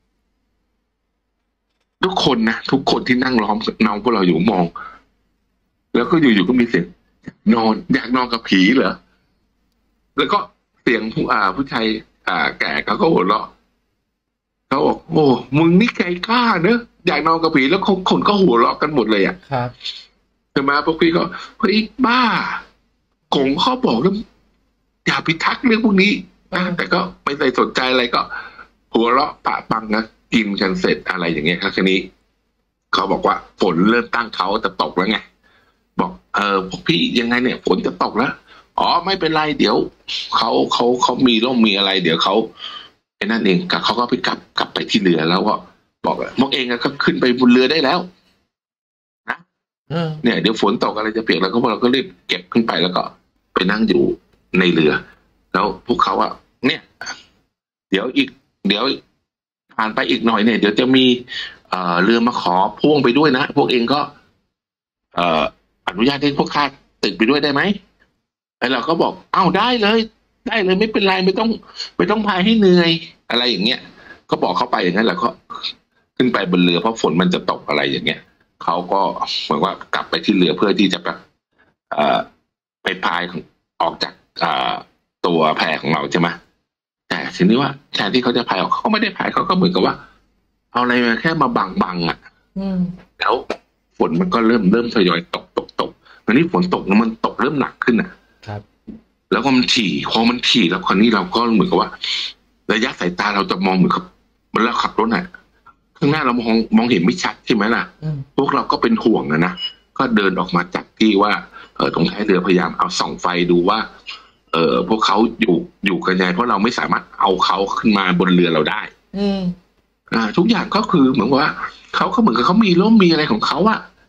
ทุกคนที่นั่งล้อมน้องพวกเราอยู่มองแล้วก็อยู่ๆก็มีเสียงอยากนอนกับผีเหรอแล้วก็เสียงผู้ชายแก่เขาก็หัวเราะเขาบอกโอ้มึงนี่ใครกล้าเนอะอยากนอนกับผีแล้วคนก็หัวเราะกันหมดเลยอ่ะครับแต่มาพวกพี่ก็เฮ้ยบ้าคงเขาบอกแล้วอย่าไปทักเรื่องพวกนี้แต่ก็ไม่ใส่สนใจอะไรก็หัวเราะปะปังนะกินกันเสร็จอะไรอย่างเงี้ยครับทีนี้เขาบอกว่าฝนเริ่มตั้งเขาจะตกแล้วไงบอกพวกพี่ยังไงเนี่ยฝนจะตกแล้วอ๋อไม่เป็นไรเดี๋ยวเขามีร่มมีอะไร เดี๋ยวเขาไอ้นั่นเองเขาก็ไปกลับไปที่เรือแล้วก็บอกพวกเองก็ขึ้นไปบนเรือได้แล้วนะเนี่ยเดี๋ยวฝนตกอะไรจะเปียกแล้วเราก็รีบเก็บขึ้นไปแล้วก็ไปนั่งอยู่ในเรือ แล้วพวกเขาเนี่ยเดี๋ยวผ่านไปอีกหน่อยเนี่ยเดี๋ยวจะมีเรือมาขอพ่วงไปด้วยนะพวกเองก็อนุญาตให้พวกข้าติดไปด้วยได้ไหมไอ้เราก็บอกเอ้าได้เลยไม่เป็นไรไม่ต้องพายให้เหนื่อยอะไรอย่างเงี้ยก็บอกเขาไปอย่างนั้นแหละก็ขึ้นไปบนเรือเพราะฝนมันจะตกอะไรอย่างเงี้ยเขาก็เหมือนว่ากลับไปที่เรือเพื่อที่จะแบบไปพายออกจากตัวแพของเราใช่ไหมแต่ทีนี้ว่าแทนที่เขาจะพายออกเขาไม่ได้พายเขาก็เหมือนกับว่าเอาอะไรมาแค่มาบังแล้วฝนมันก็เริ่มทยอยตกตอนนี้ฝนตกมันตกเริ่มหนักขึ้นครับแล้วก็มันถี่พอมันถี่แล้วคราวนี้เราก็เหมือนกับว่าระยะสายตาเราจะมองเหมือนกับมันเราขับรถข้างหน้าเรามองเห็นไม่ชัดใช่ไหมล่ะพวกเราก็เป็นห่วงนะก็เดินออกมาจากที่ว่าตรงท้ายเรือพยายามเอาส่องไฟดูว่าพวกเขาอยู่กันยังไงเพราะเราไม่สามารถเอาเขาขึ้นมาบนเรือเราได้ทุกอย่างก็คือเหมือนว่าเขาก็เหมือนกับเขามีร่มมีอะไรของเขา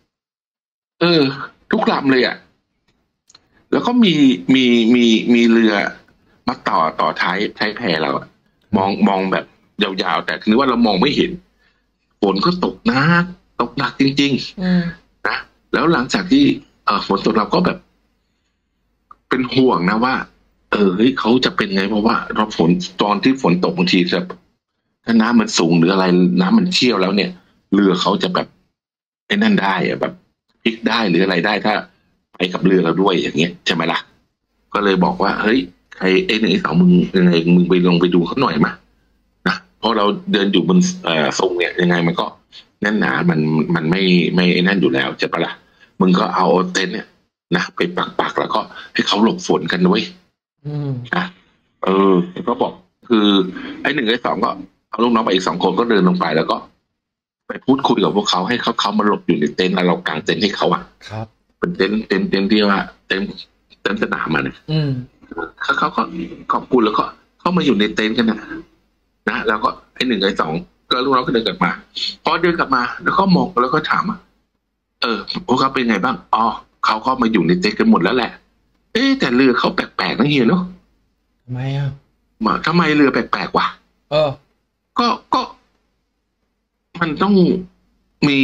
ทุกลำเลยแล้วก็มีเรือมาต่อท้ายแพเรามองแบบยาวๆแต่คือว่าเรามองไม่เห็นฝนก็ตกหนักจริงๆนะแล้วหลังจากที่ฝนตกเราก็แบบเป็นห่วงนะว่าเฮ้ยเขาจะเป็นไงเพราะว่าตอนที่ฝนตกบางทีจะถ้าน้ำมันสูงหรืออะไรน้ำมันเชี่ยวแล้วเนี่ยเรือเขาจะแบบไอ้นั่นได้แบบพลิกได้หรืออะไรได้ถ้าไปกับเรือเราด้วยอย่างเงี้ยใช่ไหมล่ะก็เลยบอกว่าเฮ้ยใครไอ้1 2มึงยังไงมึงไปลงไปดูเขาหน่อยมานะเพราะเราเดินอยู่บนทรงเนี่ยยังไงมันก็แน่นหนามันไม่ไอ้นั่นอยู่แล้วใช่ปะล่ะมึงก็เอาเต็นท์เนี่ยนะไปปักแล้วก็ให้เขาหลบฝนกันด้วยนะก็บอกคือไอ้1 ไอ้ 2ก็เอาลูกน้องไปอีก2 คนก็เดินลงไปแล้วก็ไปพูดคุยกับพวกเขาให้เขามาหลบอยู่ในเต็นท์แล้วเรากางเต็นท์ให้เขาครับเป็นเต็นท์ที่ว่าเต็นท์สนามเนี่ยเขาก็ขอบคุณแล้วก็เข้ามาอยู่ในเต็นท์กันนะแล้วก็ไอ้1 ไอ้ 2ก็ลูกน้องก็เดินกลับมาพอเดินกลับมาแล้วก็มองแล้วก็ถามพวกเขาเป็นไงบ้างอ๋อเขาก็มาอยู่ในเต็นท์กันหมดแล้วแหละแต่เรือเขาแปลกๆนะเฮียเนาะทำไมทำไมเรือแปลกๆวะก็มันต้องมี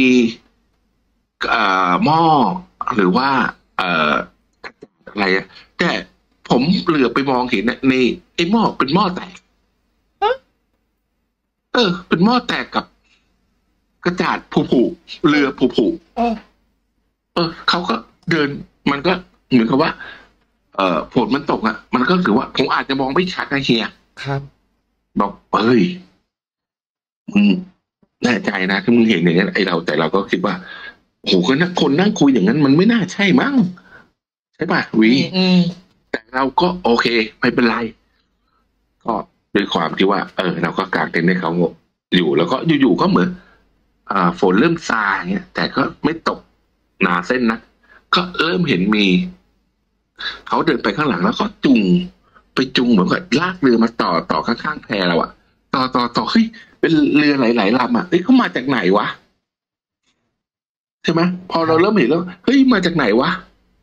หม้อหรือว่าอะไรแต่ผมเหลือไปมองเห็นในไอ้หม้อเป็นหม้อแตกเป็นหม้อแตกกับกระจาดผุเรือผุเขาก็เดินมันก็เหมือนกับว่าฝนมันตกมันก็ถือว่าผมอาจจะมองไม่ชัดนะเฮียครับบอกมึงแน่ใจนะถ้ามึงเห็นอย่างนั้นแต่เราก็คิดว่าโหคนนั่งคุยอย่างนั้นมันไม่น่าใช่มั้งใช่ป่ะวีแต่เราก็โอเคไม่เป็นไรก็ด้วยความที่ว่าเราก็กางเต็นท์ให้เขาอยู่แล้วก็อยู่ๆก็เหมือนฝนเริ่มซาเงี้ยแต่ก็ไม่ตกหนาเส้นนะก็เริ่มเห็นมีเขาเดินไปข้างหลังแล้วก็จุงเหมือนกับลากเรือมาต่อข้างๆแพเราต่อเฮ้ยเป็นเรือหลายๆลำเขามาจากไหนวะใช่ไหมพอเราเริ่มเห็นแล้วเฮ้ยมาจากไหนวะ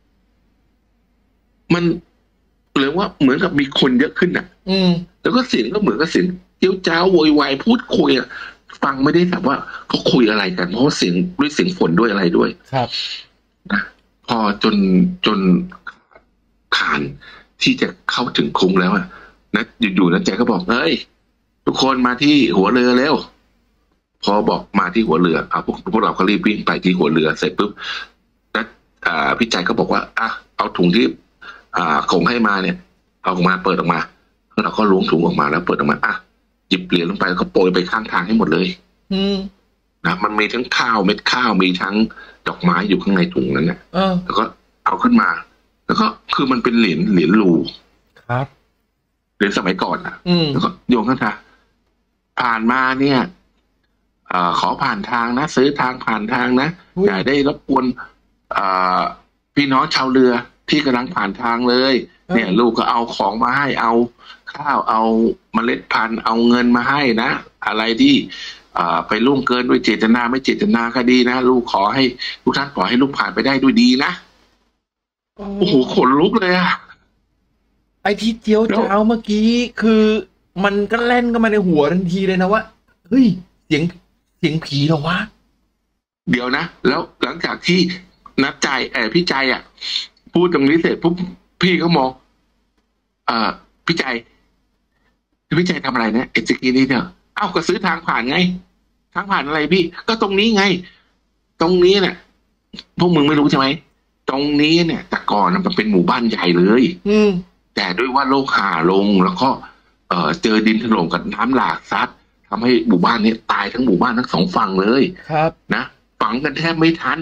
มันหรือว่าเหมือนกับมีคนเยอะขึ้นแล้วก็เสียงก็เหมือนกับเสียงเจี้ยวจ้าวโวยวายพูดคุยฟังไม่ได้แบบว่าเขาคุยอะไรกันเพราะเสียงด้วยเสียงฝนด้วยอะไรด้วยครับนะพอจนขานที่จะเข้าถึงคุ้งแล้วนะอยู่ๆนะแจ๊ก็บอกเฮ้ยทุกคนมาที่หัวเรือเร็วพอบอกมาที่หัวเรือพวกเราก็รีบวิ่งไปที่หัวเรือเสร็จปุ๊บนะพี่ใจก็บอกว่าเอาถุงที่คงให้มาเนี่ยเอาออกมาเปิดออกมาเราก็ล้วงถุงออกมาแล้วเปิดออกมาหยิบเหรียญลงไปแล้วก็โปรยไปข้างทางให้หมดเลยนะมันมีทั้งข้าวเม็ดข้าวมีทั้งดอกไม้อยู่ข้างในถุงนั้นนะแล้วก็เอาขึ้นมาแล้วก็คือมันเป็นเหรียญรูครับเหรียญสมัยก่อนแล้วก็โยนข้างทางผ่านมาเนี่ยขอผ่านทางนะซื้อทางผ่านทางนะอย่าได้รบกวนพี่น้องชาวเรือที่กำลังผ่านทางเลย เนี่ย ลูกก็เอาของมาให้เอาข้าวเอาเมล็ดพันธุ์เอาเงินมาให้นะอะไรที่ไปล่วงเกินด้วยเจตนาไม่เจตนาก็ดีนะลูกขอให้ทุกท่านขอให้ลูกผ่านไปได้ด้วยดีนะโอ้โหขนลุกเลยอะไอ้ที่เจียวเจ้าเมื่อกี้คือมันก็แล่นกันมาในหัวทันทีเลยนะว่าเฮ้ยเสียงผีเหรอวะเดี๋ยวนะแล้วหลังจากที่นัดใจพี่ใจอ่ะพูดตรงนี้เสร็จปุ๊บพี่เขามองพี่ใจทำอะไรเนี่ยเอจกี้นี่เนี่ยเอ้าก็ซื้อทางผ่านไงทางผ่านอะไรพี่ก็ตรงนี้ไงตรงนี้เนี่ยพวกมึงไม่รู้ใช่ไหมตรงนี้เนี่ยแต่ก่อนมันเป็นหมู่บ้านใหญ่เลยแต่ด้วยว่าโลกห่าลงแล้วก็เจอดินถล่มกับน้ำหลากซัดทำให้หมู่บ้านนี้ตายทั้งหมู่บ้านทั้งสองฝั่งเลยครับนะฝังกันแทบไม่ทัน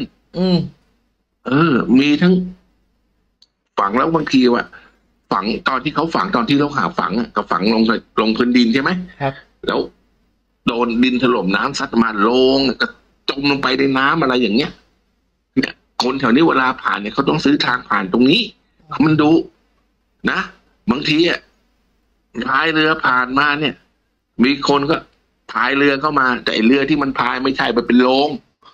มีทั้งฝังแล้วบางทีว่าฝังตอนที่เขาฝังตอนที่เราหาฝังก็ฝังลงพื้นดินใช่ไหมครับแล้วโดนดินถล่มน้ำซัดมาลงก็จมลงไปในน้ำอะไรอย่างเงี้ยเนี่ยคนแถวนี้เวลาผ่านเนี่ยเขาต้องซื้อทางผ่านตรงนี้มันดูนะบางทีพายเรือผ่านมาเนี่ยมีคนก็พายเรือเข้ามาแต่เรือที่มันพายไม่ใช่มันเป็นโลง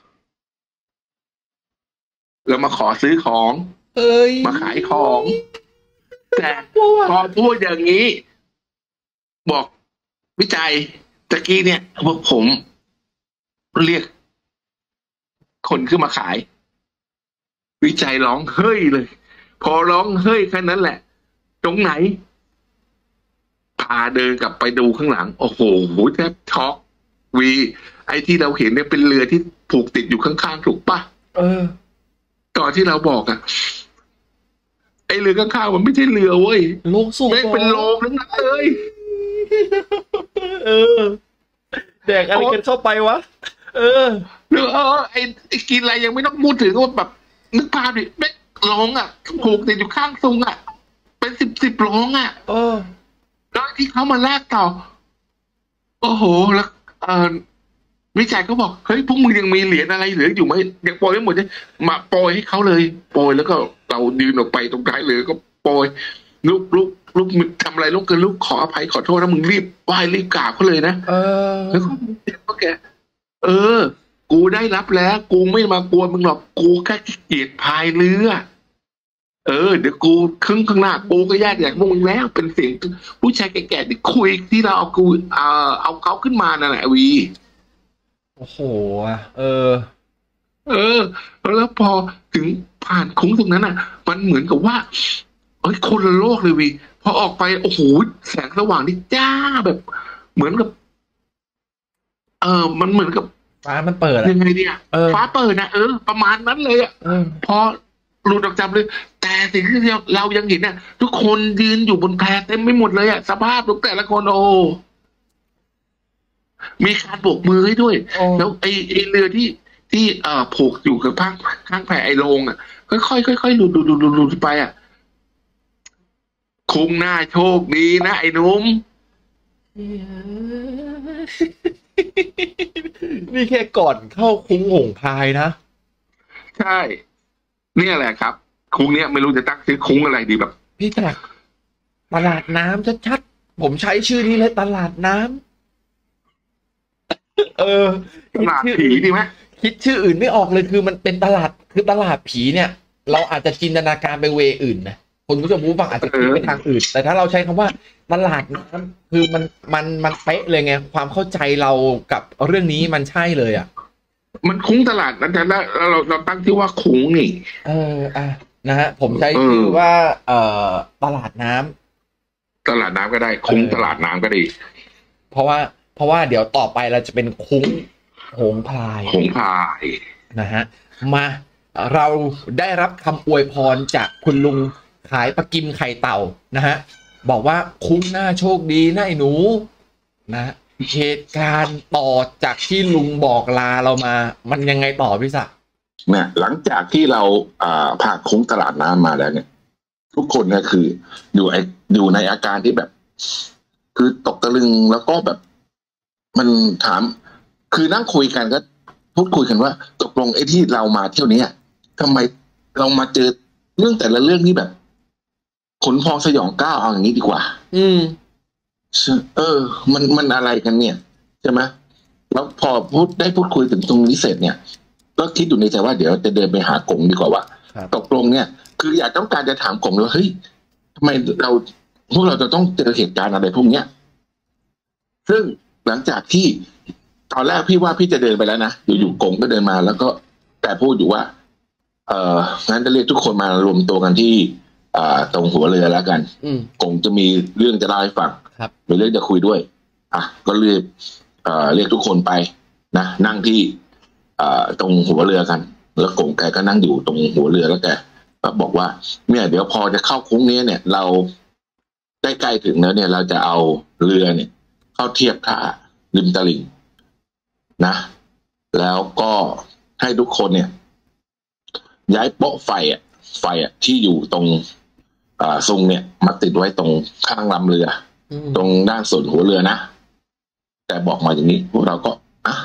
แล้วมาขอซื้อของมาขายของแต่พอพูดอย่างนี้บอกวิจัยตะกี้เนี่ยพวกผมเรียกคนขึ้นมาขายวิจัยร้องเฮ้ยเลยพอร้องเฮ้ยแค่นั้นแหละตรงไหนพาเดินกลับไปดูข้างหลังโอ้โหแทบช็อกไอ้ที่เราเห็นเนี่ยเป็นเรือที่ผูกติดอยู่ข้างๆถูกปะตอนที่เราบอกไอ้เรือข้างๆมันไม่ใช่เรือเว้ยโลงสูงไม่เป็นโลงนั้นเลยแดกอะไรกันเข้าไปวะไอ้กินอะไรยังไม่ต้องพูดถึงว่าแบบนึกภาพดิไม่โลงผูกติดอยู่ข้างซุงเป็นสิบโลงแล้วที่เขามาแลกต่อโอ้โหแล้ววิจัยก็บอกเฮ้ยพวกมึงยังมีเหรียญอะไรเหลืออยู่ไหมยังโปรยไม่หมดเลยมาโปรยให้เขาเลยโปรยแล้วก็เรายืนออกไปตรงท้ายเรือก็โปรยลูกทำอะไรลูกเกินลูกขออภัยขอโทษนะมึงรีบไหว้รีบกราบเขาเลยนะแล้วก็แกกูได้รับแล้วกูไม่มากวนมึงหรอกกูแค่ขี้เกียจพายเรือเดี๋ยวกูข้างหน้ากูก็แยกจากพวกมึงแล้วเป็นเสียงผู้ชายแก่ๆที่คุยที่เราเอาเขาขึ้นมานั่นแหละวีโอ้โหแล้วพอถึงผ่านคุ้งตรงนั้นมันเหมือนกับว่าคนละโลกเลยวีพอออกไปโอ้โหแสงสว่างนี่จ้าแบบเหมือนกับมันเหมือนกับฟ้ามันเปิดยังไงเนี่ยฟ้าเปิดนะประมาณนั้นเลยพอหลุดออกจากเลยแต่สิ่งที่เรายังเห็นทุกคนยืนอยู่บนแพเต็มไม่หมดเลยสภาพทุกแต่ละคนมีการโบกมือให้ด้วยแล้วไอ้เรือที่ผูกอยู่กับข้างแพไอ้โลงค่อยๆหลุดไปคุ้มหน้าโชคดีนะไอ้นุ่มนี่แค่ก่อนเข้าคุ้งหงพายนะใช่เนี่ยแหละครับคุ้งเนี้ยไม่รู้จะตั้งชื่อคุ้งอะไรดีแบบพี่แท็กตลาดน้ำชัดๆผมใช้ชื่อนี้เลยตลาดน้ำตลาดผีดีไหมคิดชื่ออื่นไม่ออกเลยคือมันเป็นตลาดผีเนี่ยเราอาจจะจินตนาการไปเวอื่นนะคุณผู้ชมผู้ฟังอาจจะคิดไปทางอื่นแต่ถ้าเราใช้คำว่าตลาดน้ำคือมันเป๊ะเลยไงความเข้าใจเรากับเรื่องนี้มันใช่เลยมันคุ้งตลาดนั้นแต่เราตั้งที่ว่าคุ้งนี่นะฮะผมใช้ชื่อว่าตลาดน้ำก็ได้คุ้งตลาดน้ำก็ดีเพราะว่าเดี๋ยวต่อไปเราจะเป็นคุ้งหงพายนะฮะมาเราได้รับคำอวยพรจากคุณลุงขายปลากิมไข่เต่านะฮะบอกว่าคุ้งหน้าโชคดีนะไอ้หนูนะเหตุการณ์ต่อจากที่ลุงบอกลาเรามามันยังไงต่อพี่ศักดิ์เนี่ยหลังจากที่เราผ่านคุ้งตลาดน้ำมาแล้วเนี่ยทุกคนเนี่ยคืออยู่ในอาการที่แบบคือตกตะลึงแล้วก็แบบมันถามคือนั่งคุยกันก็พูดคุยกันว่าตกลงไอ้ที่เรามาเที่ยวนี้ทำไมเรามาเจอเรื่องแต่ละเรื่องนี่แบบขนพองสยองก้าวเอาอย่างนี้ดีกว่า มันอะไรกันเนี่ยใช่ไหมแล้วพอพูดคุยถึงตรงนี้เสร็จเนี่ย ก็คิดอยู่ในใจว่าเดี๋ยวจะเดินไปหากงดีกว่าว่าตกลงเนี่ย คืออยากต้องการจะถามกงเลยเฮ้ยทำไมพวกเราจะต้องเจอเหตุการณ์อะไรพวกเนี้ยซึ่งหลังจากที่ตอนแรกพี่ว่าพี่จะเดินไปแล้วนะอยู่ๆกงก็เดินมาแล้วก็แต่พูดอยู่ว่างั้นจะเรียกทุกคนมารวมตัวกันที่ตรงหัวเรือแล้วกันกงจะมีเรื่องจะเล่าให้ฟังมีเรื่องจะคุยด้วยก็เรียกทุกคนไปนะนั่งที่ตรงหัวเรือกันแล้วกงแกก็นั่งอยู่ตรงหัวเรือแล้วแกบอกว่าเนี่ยเดี๋ยวพอจะเข้าคุ้งนี้เนี่ยเราใกล้ๆถึงแล้วเนี่ยเราจะเอาเรือเนี่ยเข้าเทียบท่าริมตลิ่งนะแล้วก็ให้ทุกคนเนี่ยย้ายโป๊ะไฟที่อยู่ตรงซุงเนี่ยมาติดไว้ตรงข้างลำเรือตรงด้านส่วนหัวเรือนะแต่บอกมาอย่างนี้พวกเราก็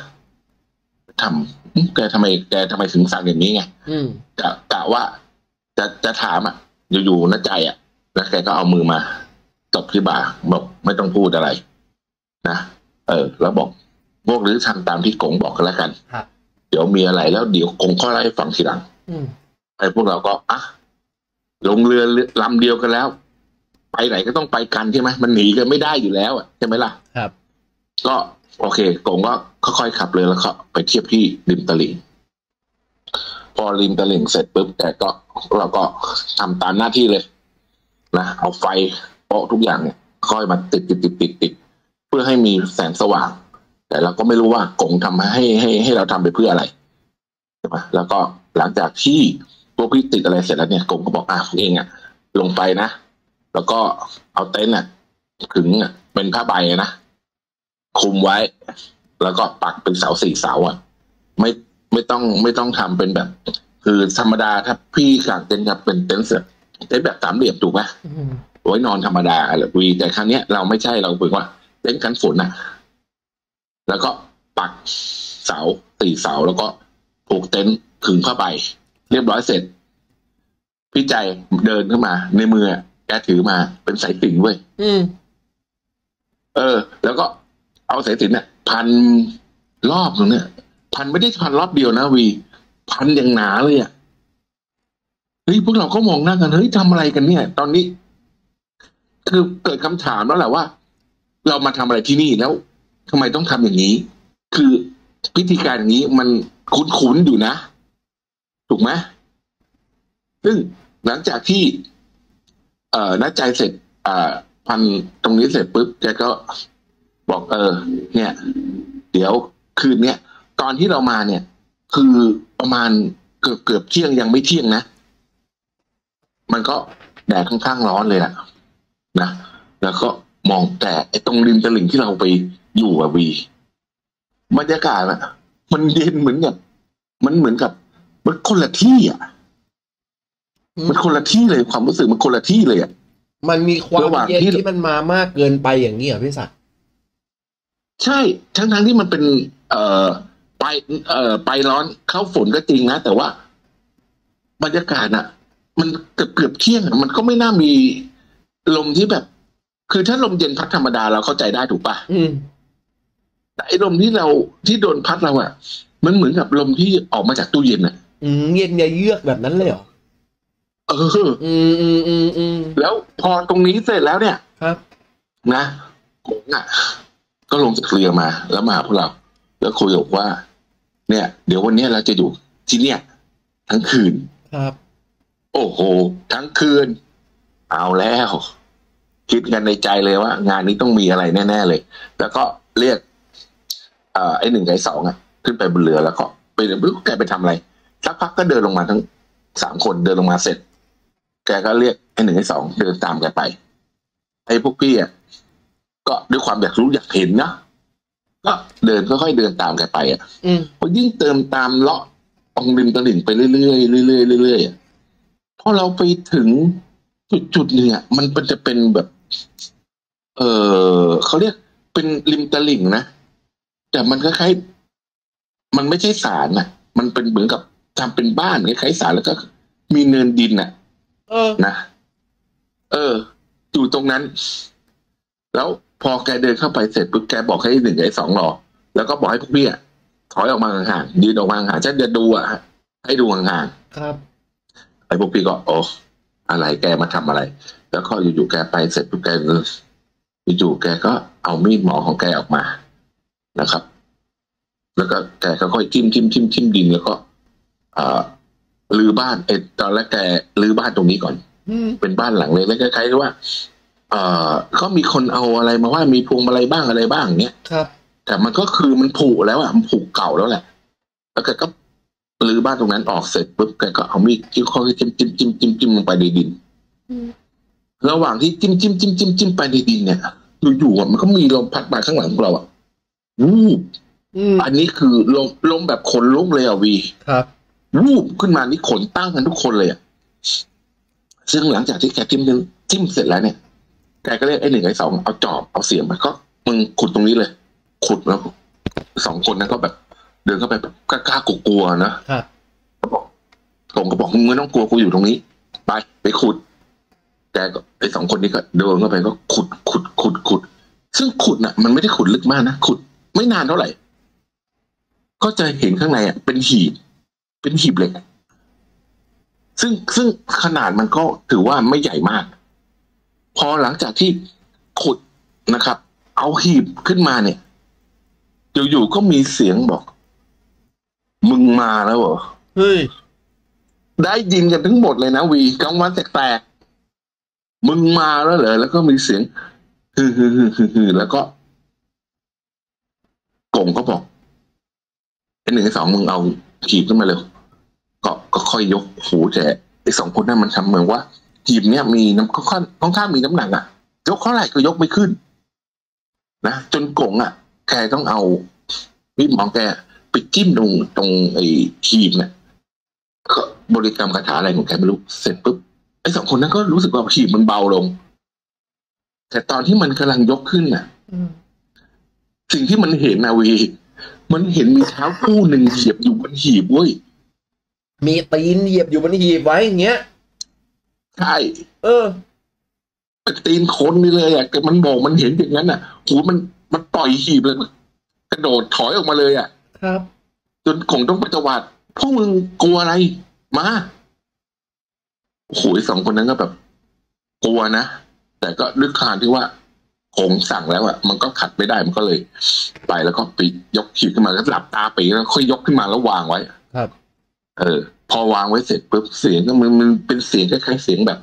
แกทำไมถึงสั่งอย่างนี้ไงกะว่าจะถามอยู่ๆนะใจแล้วแกก็เอามือมาตบที่บ่าบอกไม่ต้องพูดอะไรนะแล้วบอกพวกหรือทำตามที่กงบอกกันแล้วกันเดี๋ยวมีอะไรแล้วเดี๋ยวกงข้อไล่ฟังทีหลังไอ้พวกเราก็ลงเรือลำเดียวกันแล้วไปไหนก็ต้องไปกันใช่ไหมมันหนีกันไม่ได้อยู่แล้วใช่ไหมล่ะครับก็โอเคกงก็ค่อยๆขับเรือแล้วก็ไปเทียบที่ริมตลิ่งพอริมตลิ่งเสร็จปุ๊บแต่ก็เราก็ทำตามหน้าที่เลยนะเอาไฟโป๊ะทุกอย่างเนี่ยค่อยมาติดเพื่อให้มีแสงสว่างแต่เราก็ไม่รู้ว่ากงทำให้เราทำไปเพื่ออะไรใช่ไหมแล้วก็หลังจากที่พวกพี่ติดอะไรเสร็จแล้วเนี่ยกงก็บอกเองลงไปนะแล้วก็เอาเต็นท์ขึงเป็นผ้าใบนะคุมไว้แล้วก็ปักเป็นเสา4 เสาไม่ต้องทำเป็นแบบคือธรรมดาถ้าพี่กางเต็นท์กับเป็นเต็นท์แบบสามเหลี่ยมถูกไหมไว้นอนธรรมดาแต่ครั้งนี้เราไม่ใช่เราเป็นว่าเต็นท์กันฝนแล้วก็ปักเสา4 เสาแล้วก็ผูกเต็นท์ขึงผ้าใบเรียบร้อยเสร็จพี่ใจเดินเข้ามาในมือแกถือมาเป็นสายสิญจน์เว้ยแล้วก็เอาสายสิญจน์พันรอบตรงเนี้ยพันไม่ได้พันรอบเดียวนะพันอย่างหนาเลยเฮ้ยพวกเราก็มองหน้ากันเฮ้ยทำอะไรกันเนี่ยตอนนี้คือเกิดคำถามแล้วแหละว่าเรามาทำอะไรที่นี่แล้วทำไมต้องทำอย่างนี้คือพิธีการอย่างนี้มันคุ้นๆอยู่นะถูกไหมซึ่งหลังจากที่นัดใจเสร็จพันตรงนี้เสร็จปุ๊บแกก็บอกเนี่ยเดี๋ยวคืนเนี้ยตอนที่เรามาเนี่ยคือประมาณเกือบเที่ยงยังไม่เที่ยงนะมันก็แดดค่อนข้างร้อนเลยนะแล้วก็มองแต่ตรงริมตลิ่งที่เราไปอยู่บรรยากาศมันเย็นเหมือนกับมันเหมือนกับมันคนละที่มันคนละที่เลยความรู้สึกมันคนละที่เลยมันมีความเย็นที่มันมามากเกินไปอย่างนี้เหรอพี่ศักดิ์ใช่ทั้งที่มันเป็นไปร้อนเข้าฝนก็จริงนะแต่ว่าบรรยากาศมันเกือบเที่ยงมันก็ไม่น่ามีลมที่แบบคือถ้าลมเย็นพัดธรรมดาเราเข้าใจได้ถูกปะแต่ไอ้ลมที่โดนพัดเรามันเหมือนกับลมที่ออกมาจากตู้เย็นเย็นเยือกแบบนั้นเลยเหรอแล้วพอตรงนี้เสร็จแล้วเนี่ยครับนะผมก็ลงจากเรือมาแล้วมาหาพวกเราแล้วคุยบอกว่าเนี่ยเดี๋ยววันนี้เราจะอยู่ที่เนี่ยทั้งคืนครับโอ้โหทั้งคืนเอาแล้วคิดกันในใจเลยว่างานนี้ต้องมีอะไรแน่ๆเลยแล้วก็เรียกไอ้1กับไอ้2ขึ้นไปบนเรือแล้วก็ไปแกไปทำอะไรสักพักก็เดินลงมาทั้ง3 คนเดินลงมาเสร็จแกก็เรียกไอ้1ไอ้2เดินตามแกไปไอ้พวกพี่ก็ด้วยความอยากรู้อยากเห็นนะก็เดินค่อยๆเดินตามแกไปพอยิ่งเติมตามเลาะตรงริมตลิ่งไปเรื่อยๆเรื่อยๆพอเราไปถึงจุดหนึ่งมันจะเป็นแบบเขาเรียกเป็นริมตลิ่งนะแต่มันคล้ายๆมันไม่ใช่ศาลมันเป็นเหมือนกับทำเป็นบ้านคล้ายๆศาลแล้วก็มีเนินดินนะอยู่ตรงนั้น แล้วพอแกเดินเข้าไปเสร็จปุ๊บแกบอกให้1 ไอ้ 2รอแล้วก็บอกให้พวกพี่ถอยออกมาห่างๆยืนออกมาห่างๆฉันจะดูให้ดูห่างๆครับไอ้พวกพี่ก็โอ้อะไรแกมาทำอะไร แล้วก็อยู่ๆแกไปเสร็จปุ๊บแกอยู่ๆแกก็เอามีดหมอของแกออกมานะครับ แล้วก็แกก็ค่อยจิ้มดินแล้วก็รื้อบ้านตอนแรกแกรื้อบ้านตรงนี้ก่อนเป็นบ้านหลังเลยแล้วคล้ายๆว่าเขามีคนเอาอะไรมาว่ามีพวงมาลัยบ้างอะไรบ้างเนี้ยครับแต่มันก็คือมันผุแล้วมันผุเก่าแล้วแหละแล้วแกก็รื้อบ้านตรงนั้นออกเสร็จปุ๊บแกก็เอามีดที่ค่อยจิ้มลงไปในดินระหว่างที่จิ้มไปในดินเนี่ยอยู่ๆมันก็มีลมพัดมาข้างหลังของเราวูบอันนี้คือลมแบบขนลุกเลยวีครับวูบขึ้นมานี่ขนตั้งกันทุกคนเลยซึ่งหลังจากที่แกจิ้มเสร็จแล้วเนี่ยแกก็เรียกไอ้ 1 ไอ้ 2เอาจอบเอาเสียมมาก็มึงขุดตรงนี้เลยขุดแล้ว2 คนนั้นก็แบบเดินเข้าไปแบบกล้ากลัวๆนะครับก็บอกมึงไม่ต้องกลัวกูอยู่ตรงนี้ไปขุดแกก็ไอ้2 คนนี้ก็เดินเข้าไปก็ขุดซึ่งขุดน่ะมันไม่ได้ขุดลึกมากนะขุดไม่นานเท่าไหร่ก็จะเห็นข้างในเป็นหีบเหล็กซึ่งขนาดมันก็ถือว่าไม่ใหญ่มากพอหลังจากที่ขุดนะครับเอาหีบขึ้นมาเนี่ยอยู่ๆก็มีเสียงบอกมึงมาแล้วเหรอเฮ้ยได้ยินกันทั้งหมดเลยนะวีกลางวันแตกๆมึงมาแล้วเหรอแล้วก็มีเสียงฮือแล้วก็กงก็บอกไอ้ 1 ไอ้ 2มึงเอาหีบขึ้นมาเลยก็ค่อยยกหูแต่ไอ้ 2 คนนั้นมันทำเหมือนว่าหีบเนี่ยมีค่อนข้างมีน้ำหนักยกเท่าไหร่ก็ยกไม่ขึ้นนะจนกงแกต้องเอามีดหมอแกไปจิ้มตรงไอ้หีบเนี่ยก็บริกรรมคาถาอะไรของแกไม่รู้เสร็จปุ๊บไอ้ 2 คนนั้นก็รู้สึกว่าหีบมันเบาลงแต่ตอนที่มันกำลังยกขึ้นสิ่งที่มันเห็นวีมันเห็นมีเท้าคู่หนึ่งเหยียบอยู่บนหีบเว้ยมีตีนเหยียบอยู่บนหีบไว้อย่างเงี้ยใช่ตีนคนนี่เลยแต่มันบอกมันเห็นอย่างนั้นหูมันปล่อยหีบเลยกระโดดถอยออกมาเลยครับจนคงต้องไปตวาดพวกมึงกลัวอะไรมาโอ้โห2 คนนั้นก็แบบกลัวนะแต่ก็ด้วยการที่ว่าคงสั่งแล้วมันก็ขัดไม่ได้มันก็เลยไปแล้วก็ไปยกหีบขึ้นมาแล้วหลับตาไปแล้วค่อยยกขึ้นมาแล้ววางไว้ครับพอวางไว้เสร็จปุ๊บเสียงก็มันเป็นเสียงคล้ายๆเสียงแบบ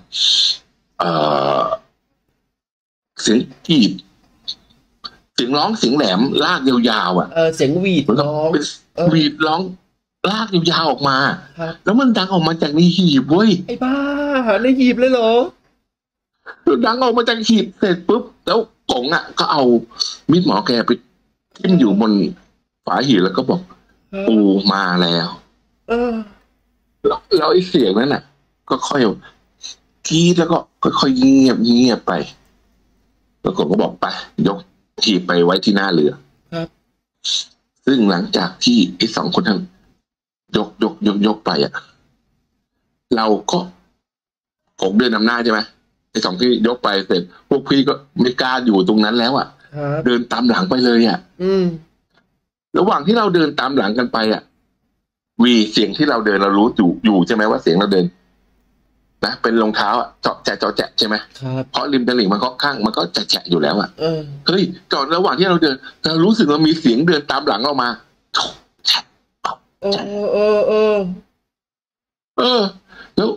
เสียงกีบเสียงร้องเสียงแหลมลากยาวๆเสียงหวีดร้องหวีดร้องลากยาวๆออกมาแล้วมันดังออกมาจากในหีบเว้ยไอ้บ้าในหีบเลยเหรอดังออกมาจากหีบเสร็จปุ๊บแล้วกงก็เอามีดหมอแกไปจิ้มอยู่บนฝาหีบแล้วก็บอกปูมาแล้วแล้วไอ้เสียงนั้นก็ค่อยกรี๊ดแล้วก็ค่อยเงียบไปแล้วกงก็บอกไปยกหีบไปไว้ที่หน้าเรือซึ่งหลังจากที่ไอ้ 2 คนนั้นยกไปเราก็ผมเดินนำหน้าใช่ไหมไอ้ 2ที่ยกไปเสร็จพวกพี่ก็ไม่กล้าอยู่ตรงนั้นแล้วเดินตามหลังไปเลยระหว่างที่เราเดินตามหลังกันไปวีเสียงที่เราเดินเรารู้อยู่ใช่ไหมว่าเสียงเราเดินนะเป็นรองเท้าเจาะแจะใช่ไหมเพราะริมตลิ่งมันข้างมันก็แจะอยู่แล้วเฮ้ยก่อนระหว่างที่เราเดินเรารู้สึกว่ามีเสียงเดินตามหลังเรามาแล้ว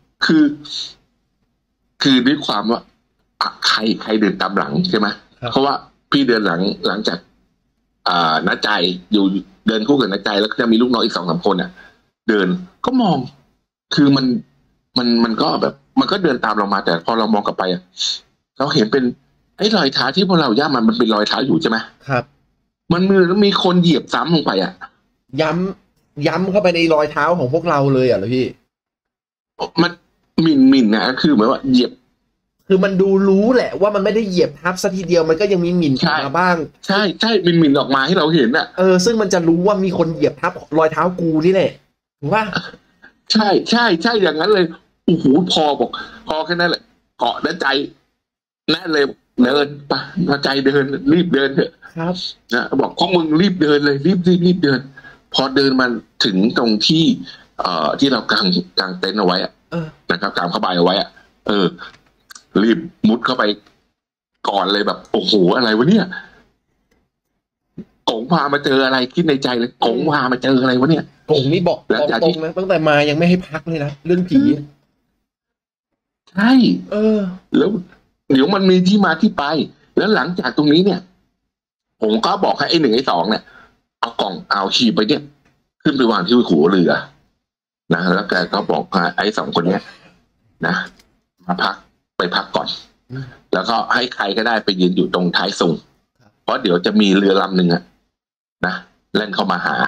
คือด้วยความว่าใครเดินตามหลังใช่ไหมเพราะว่าพี่เดินหลังจากน้าใจอยู่เดินคู่กับน้าใจแล้วก็จะมีลูกน้องอีก 2-3 คนเดินก็มองคือมันก็แบบมันก็เดินตามเรามาแต่พอเรามองกลับไปเราเห็นเป็นไอ้รอยเท้าที่พวกเราย่ามันเป็นรอยเท้าอยู่ใช่ไหมครับมันมีคนเหยียบซ้ำลงไปย้ำเข้าไปในรอยเท้าของพวกเราเลยเหรอพี่มันหมิ่นนะคือเหมือนว่าเหยียบคือมันดูรู้แหละว่ามันไม่ได้เหยียบทับซะทีเดียวมันก็ยังมีหมิ่นมาบ้างใช่หมิ่นออกมาให้เราเห็นซึ่งมันจะรู้ว่ามีคนเหยียบทับรอยเท้ากูนี่แหละถูกป่ะใช่อย่างนั้นเลยโอ้โหพอแค่นั้นแหละเกาะแล้วใจแน่นเลยเดินไปใจเดินรีบเดินเถอะครับนะบอกพวกมึงรีบเดินเลยรีบเดิน พอเดินมาถึงตรงที่ที่เรากางเต็นท์เอาไว้นะครับกางผ้าใบเอาไว้รีบมุดเข้าไปก่อนเลยแบบโอ้โหอะไรวะเนี่ยกงพามาเจออะไรคิดในใจเลยกงพามาเจออะไรวะเนี่ยกงนี่บอกตรงนะตั้งแต่มายังไม่ให้พักเลยนะเรื่องผีใช่แล้วเดี๋ยวมันมีที่มาที่ไปแล้วหลังจากตรงนี้เนี่ยผมก็บอกให้ไอ้1ไอ้2เนี่ยเอาชีพไปเนี่ยขึ้นไปวางที่หัวเรือนะแล้วแกก็บอกไอ้2คนเนี้ยนะมาไปพักก่อนแล้วก็ให้ใครก็ได้ไปยืนอยู่ตรงท้ายซุงเพราะเดี๋ยวจะมีเรือลำหนึ่งนะเล่นเข้ามาหา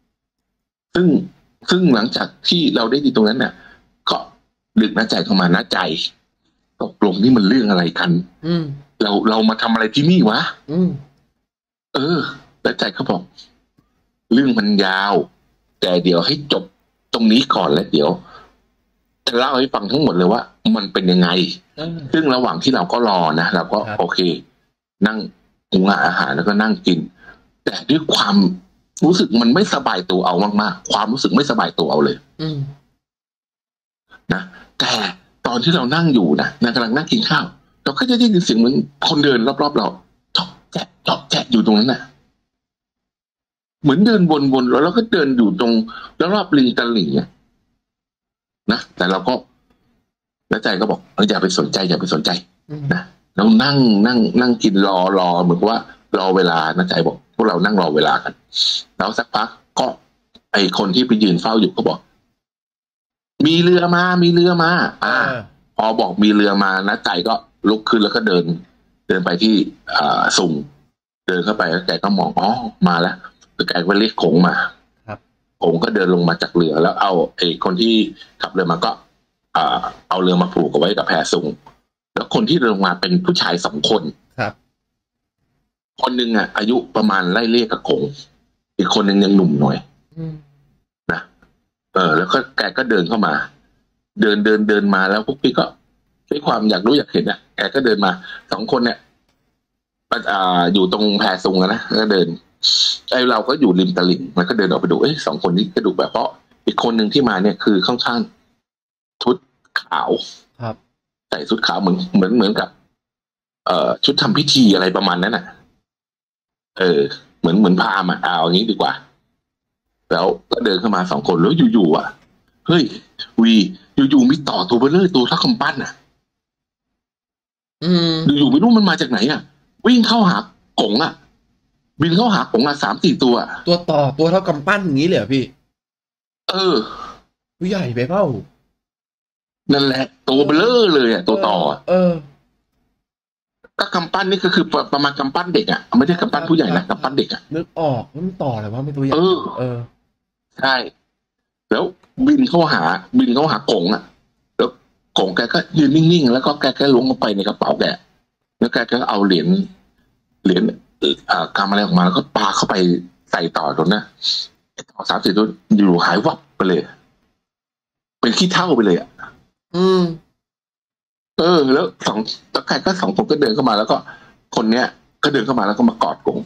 ซึ่งหลังจากที่เราได้ยินตรงนั้นเนี่ยก็ดึกน้าใจเข้ามาน้าใจตกลงนี่มันเรื่องอะไรกันเรามาทำอะไรที่นี่วะน้าใจเขาบอกเรื่องมันยาวแต่เดี๋ยวให้จบตรงนี้ก่อนแล้วเดี๋ยวจะเล่าให้ฟังทั้งหมดเลยว่ามันเป็นยังไงซึ่งระหว่างที่เราก็รอนะเราก็โอเคนั่งหุงอาหารแล้วก็นั่งกินแต่ด้วยความรู้สึกมันไม่สบายตัวเอามากๆความรู้สึกไม่สบายตัวเอาเลยนะแต่ตอนที่เรานั่งอยู่นะกำลังนั่งกินข้าวเราก็จะได้ยินเสียงเหมือนคนเดินรอบๆเราจอกแจ๊ะอยู่ตรงนั้นน่ะเหมือนเดินวนๆแล้วเราก็เดินอยู่ตรงแล้วรอบริมตลิ่งเนี่ยนะแต่เราก็แล้วใจก็บอกอย่าไปสนใจนะเรานั่งกินรอเหมือนกับว่ารอเวลานะใจบอกพวกเรานั่งรอเวลากันแล้วสักพักก็ไอคนที่ไปยืนเฝ้าอยู่ก็บอกมีเรือมาพอบอกมีเรือมานะใจก็ลุกขึ้นแล้วก็เดินไปที่ซุงเดินเข้าไปแล้วแกก็มองมาแล้วแกก็เรียกกงมาผงก็เดินลงมาจากเรือแล้วเอาไอ้คนที่ขับเรือมาก็เอาเรือมาผูกเอาไว้กับแพซุงแล้วคนที่เดินลงมาเป็นผู้ชาย2 คนครับคนหนึ่งอายุประมาณไล่เลี่ยกับกงอีกคนหนึ่งยังหนุ่มหน่อยนะแล้วก็แกก็เดินเข้ามาเดินมาแล้วพวกพี่ก็ด้วยความอยากรู้อยากเห็นแกก็เดินมา2 คนเนี่ยอยู่ตรงแพซุงนะก็เดินเราก็อยู่ริมตลิ่งมันก็เดินออกไปดู2 คนนี้ก็ดูแบบเพราะอีกคนหนึ่งที่มาเนี่ยคือค่อนข้างชุดขาวครับใส่ชุดขาวเหมือนกับชุดทำพิธีอะไรประมาณนั้นเหมือนพราหมณ์เอาอย่างนี้ดีกว่าแล้วก็เดินเข้ามา2 คนแล้วอยู่เฮ้ยอยู่มีต่อตัวเบลเลอร์ตัวเท่ากำปั้นอยู่ไม่รู้มันมาจากไหนวิ่งเข้าหากงบินเข้าหากง3-4 ตัวต่อตัวเท่ากำปั้นอย่างนี้เลยเหรอพี่ผู้ใหญ่ไปเปล่านั่นแหละตัวเบลอเลยตัวต่อก็กำปั้นนี่ก็คือประมาณกำปั้นเด็กไม่ใช่กำปั้นผู้ใหญ่นะกำปั้นเด็กนึกออกมันต่ออะไรวะไม่ตัวใหญ่ใช่แล้วบินเข้าหากงแล้วกงแกก็ยืนนิ่งๆแล้วก็แกล้วงลงไปในกระเป๋าแกแล้วแกก็เอาเหรียญกำอะไรออกมาแล้วก็ปาเข้าไปใส่ต่อตรงนั้นต่อ3-4 ตัวอยู่หายวับไปเลยเป็นขี้เถ้าไปเลยแล้วตะไคร่ก็2 คนก็เดินเข้ามาแล้วก็คนเนี้ยก็เดินเข้ามาแล้วก็มากอดกง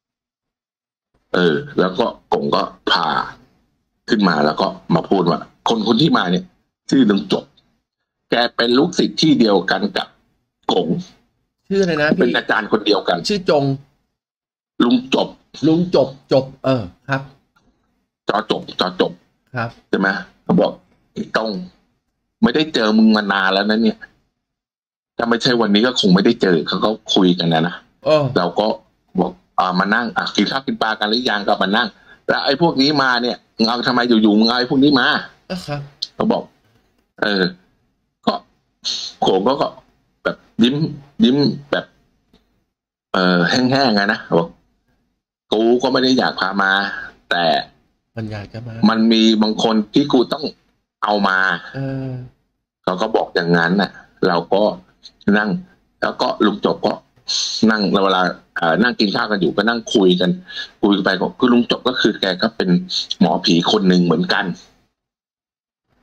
แล้วก็กงก็พาขึ้นมาแล้วก็มาพูดว่าคนที่มาเนี่ยชื่อลุงจบแกเป็นลูกศิษย์ที่เดียวกันกับกงชื่ออะไรนะพี่เป็นอาจารย์คนเดียวกันชื่อจงลุงจบครับจอจบครับใช่ไหมเขาบอกต้องไม่ได้เจอมึงมานานแล้วนะเนี่ยถ้าไม่ใช่วันนี้ก็คงไม่ได้เจอเขาก็คุยกันนะเราก็บอกมานั่งกินข้าวกินปลากันหรือยังก็มานั่งแล้วไอ้พวกนี้มาเนี่ยเอาทำไมอยู่ๆมึงเอาไอ้พวกนี้มาเขาบอกก็โขงก็แบบยิ้มแบบแห้งๆนะบอกกูก็ไม่ได้อยากพามาแต่มันอยากจะมามันมีบางคนที่กูต้องเอามาเขาก็บอกอย่างนั้นเราก็นั่งแล้วก็ลุงจบก็นั่งเวลานั่งกินข้าวกันอยู่ก็นั่งคุยไปก็คือลุงจบก็คือแกก็เป็นหมอผีคนหนึ่งเหมือนกัน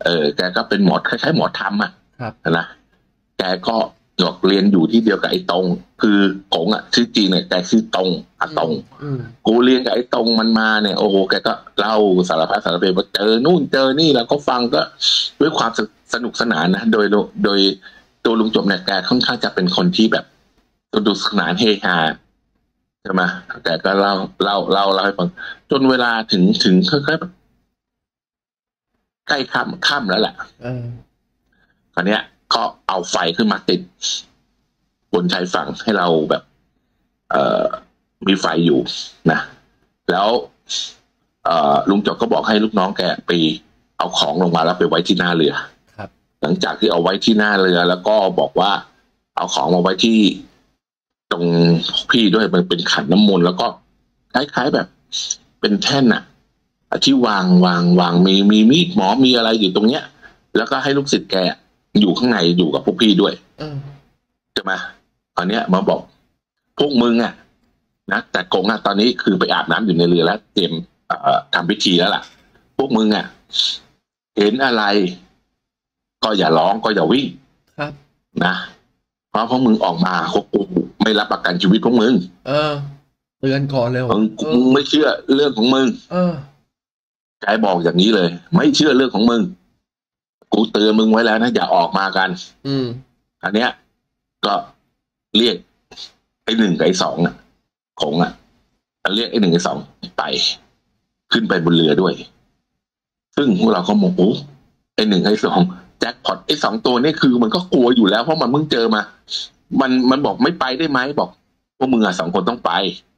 แกก็เป็นหมอคล้ายๆหมอธรรมอ่ะครับนะแกก็เรียนอยู่ที่เดียวกับไอ้ตรงคือกงอ่ะชื่อจริงเนี่ยแกชื่อตรงอะตรง กูเรียนกับไอ้ตรงมันมาเนี่ยโอ้โหแกก็เล่าสารพัดสารเพว่าเจอนู่นเจอนี่แล้วก็ฟังก็ด้วยความสนุกสนานนะโดยตัวลุงจบเนี่ยแกค่อนข้างจะเป็นคนที่แบบสนุกสนานเฮฮาใช่ไหมแกก็เล่าให้ฟังจนเวลาถึงค่อยๆใกล้ค่ำแล้วแหละคราวเนี้ยก็เอาไฟขึ้นมาติดบนชายฝั่งให้เราแบบมีไฟอยู่นะแล้วลุงจบก็บอกให้ลูกน้องแกไปเอาของลงมาแล้วไปไว้ที่หน้าเรือครับหลังจากที่เอาไว้ที่หน้าเรือแล้วก็บอกว่าเอาของมาไว้ที่ตรงพี่ด้วยมันเป็นขันน้ำมนต์แล้วก็คล้ายๆแบบเป็นแท่นอะที่วางมีมีดหมอมีอะไรอยู่ตรงเนี้ยแล้วก็ให้ลูกศิษย์แกอยู่ข้างในอยู่กับพวกพี่ด้วยใช่ไหมตอนเนี้ยมาบอกพวกมึงอะนะแต่กงอะตอนนี้คือไปอาบน้ำอยู่ในเรือแล้วเตรียมทำพิธีแล้วล่ะพวกมึงอะเห็นอะไรก็อย่าร้องก็อย่าวิ่งนะเพราะพวกมึงออกมากูไม่รับประกันชีวิตพวกมึงเตือนก่อนเลยมึงไม่เชื่อเรื่องของมึงใจบอกอย่างนี้เลยไม่เชื่อเรื่องของมึงกูเตือนมึงไว้แล้วนะอย่าออกมากันอันเนี้ยก็เรียกไอ้1กับไอ้2อ่ะของอ่ะเรียกไอ้1ไอ้2ไปขึ้นไปบนเรือด้วยซึ่งพวกเราก็มองไอ้1ไอ้2แจ็คพอตไอ้2ตัวนี่คือมันก็กลัวอยู่แล้วเพราะมันเพิ่งเจอมามันบอกไม่ไปได้ไหมบอกพวกมึงอ่ะ2คนต้องไป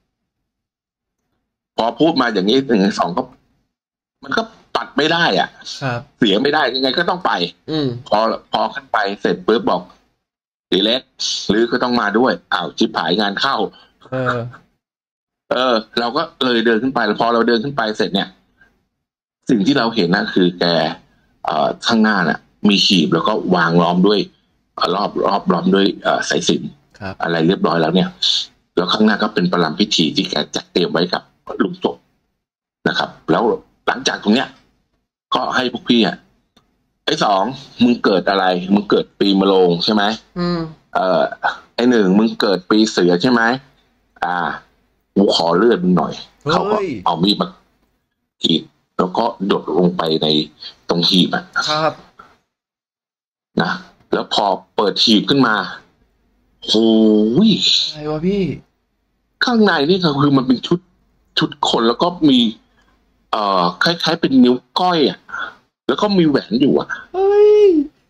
พอพูดมาอย่างนี้1ไอ้2ก็มันก็ปัดไม่ได้อ่ะเสียไม่ได้ยังไงก็ต้องไปพอขึ้นไปเสร็จปุ๊บบอกตีเล็กหรือก็ต้องมาด้วยจิบหายงานเข้าเราก็เลยเดินขึ้นไปแล้วพอเราเดินขึ้นไปเสร็จเนี่ยสิ่งที่เราเห็นนะคือแกข้างหน้าน่ะมีขีบแล้วก็วางล้อมด้วยรอบล้อมด้วยสายสิญจน์อะไรเรียบร้อยแล้วเนี่ยแล้วข้างหน้าก็เป็นประลัมพิธีที่แกจัดเตรียมไว้กับลุงจบนะครับแล้วหลังจากตรงเนี้ยก็ให้พวกพี่ไอ้2มึงเกิดอะไรมึงเกิดปีมะโรงใช่ไหมไอ้1มึงเกิดปีเสือใช่ไหมกูขอเลือดมึงหน่อยเขาก็เอามีดมาขีดแล้วก็ดดลงไปในตรงหีบครับนะแล้วพอเปิดหีบขึ้นมาโอ้ยอะไรวะพี่ข้างในนี่คือมันเป็นชุดคนแล้วก็มีคล้ายๆเป็นนิ้วก้อยแล้วก็มีแหวนอยู่เฮ้ย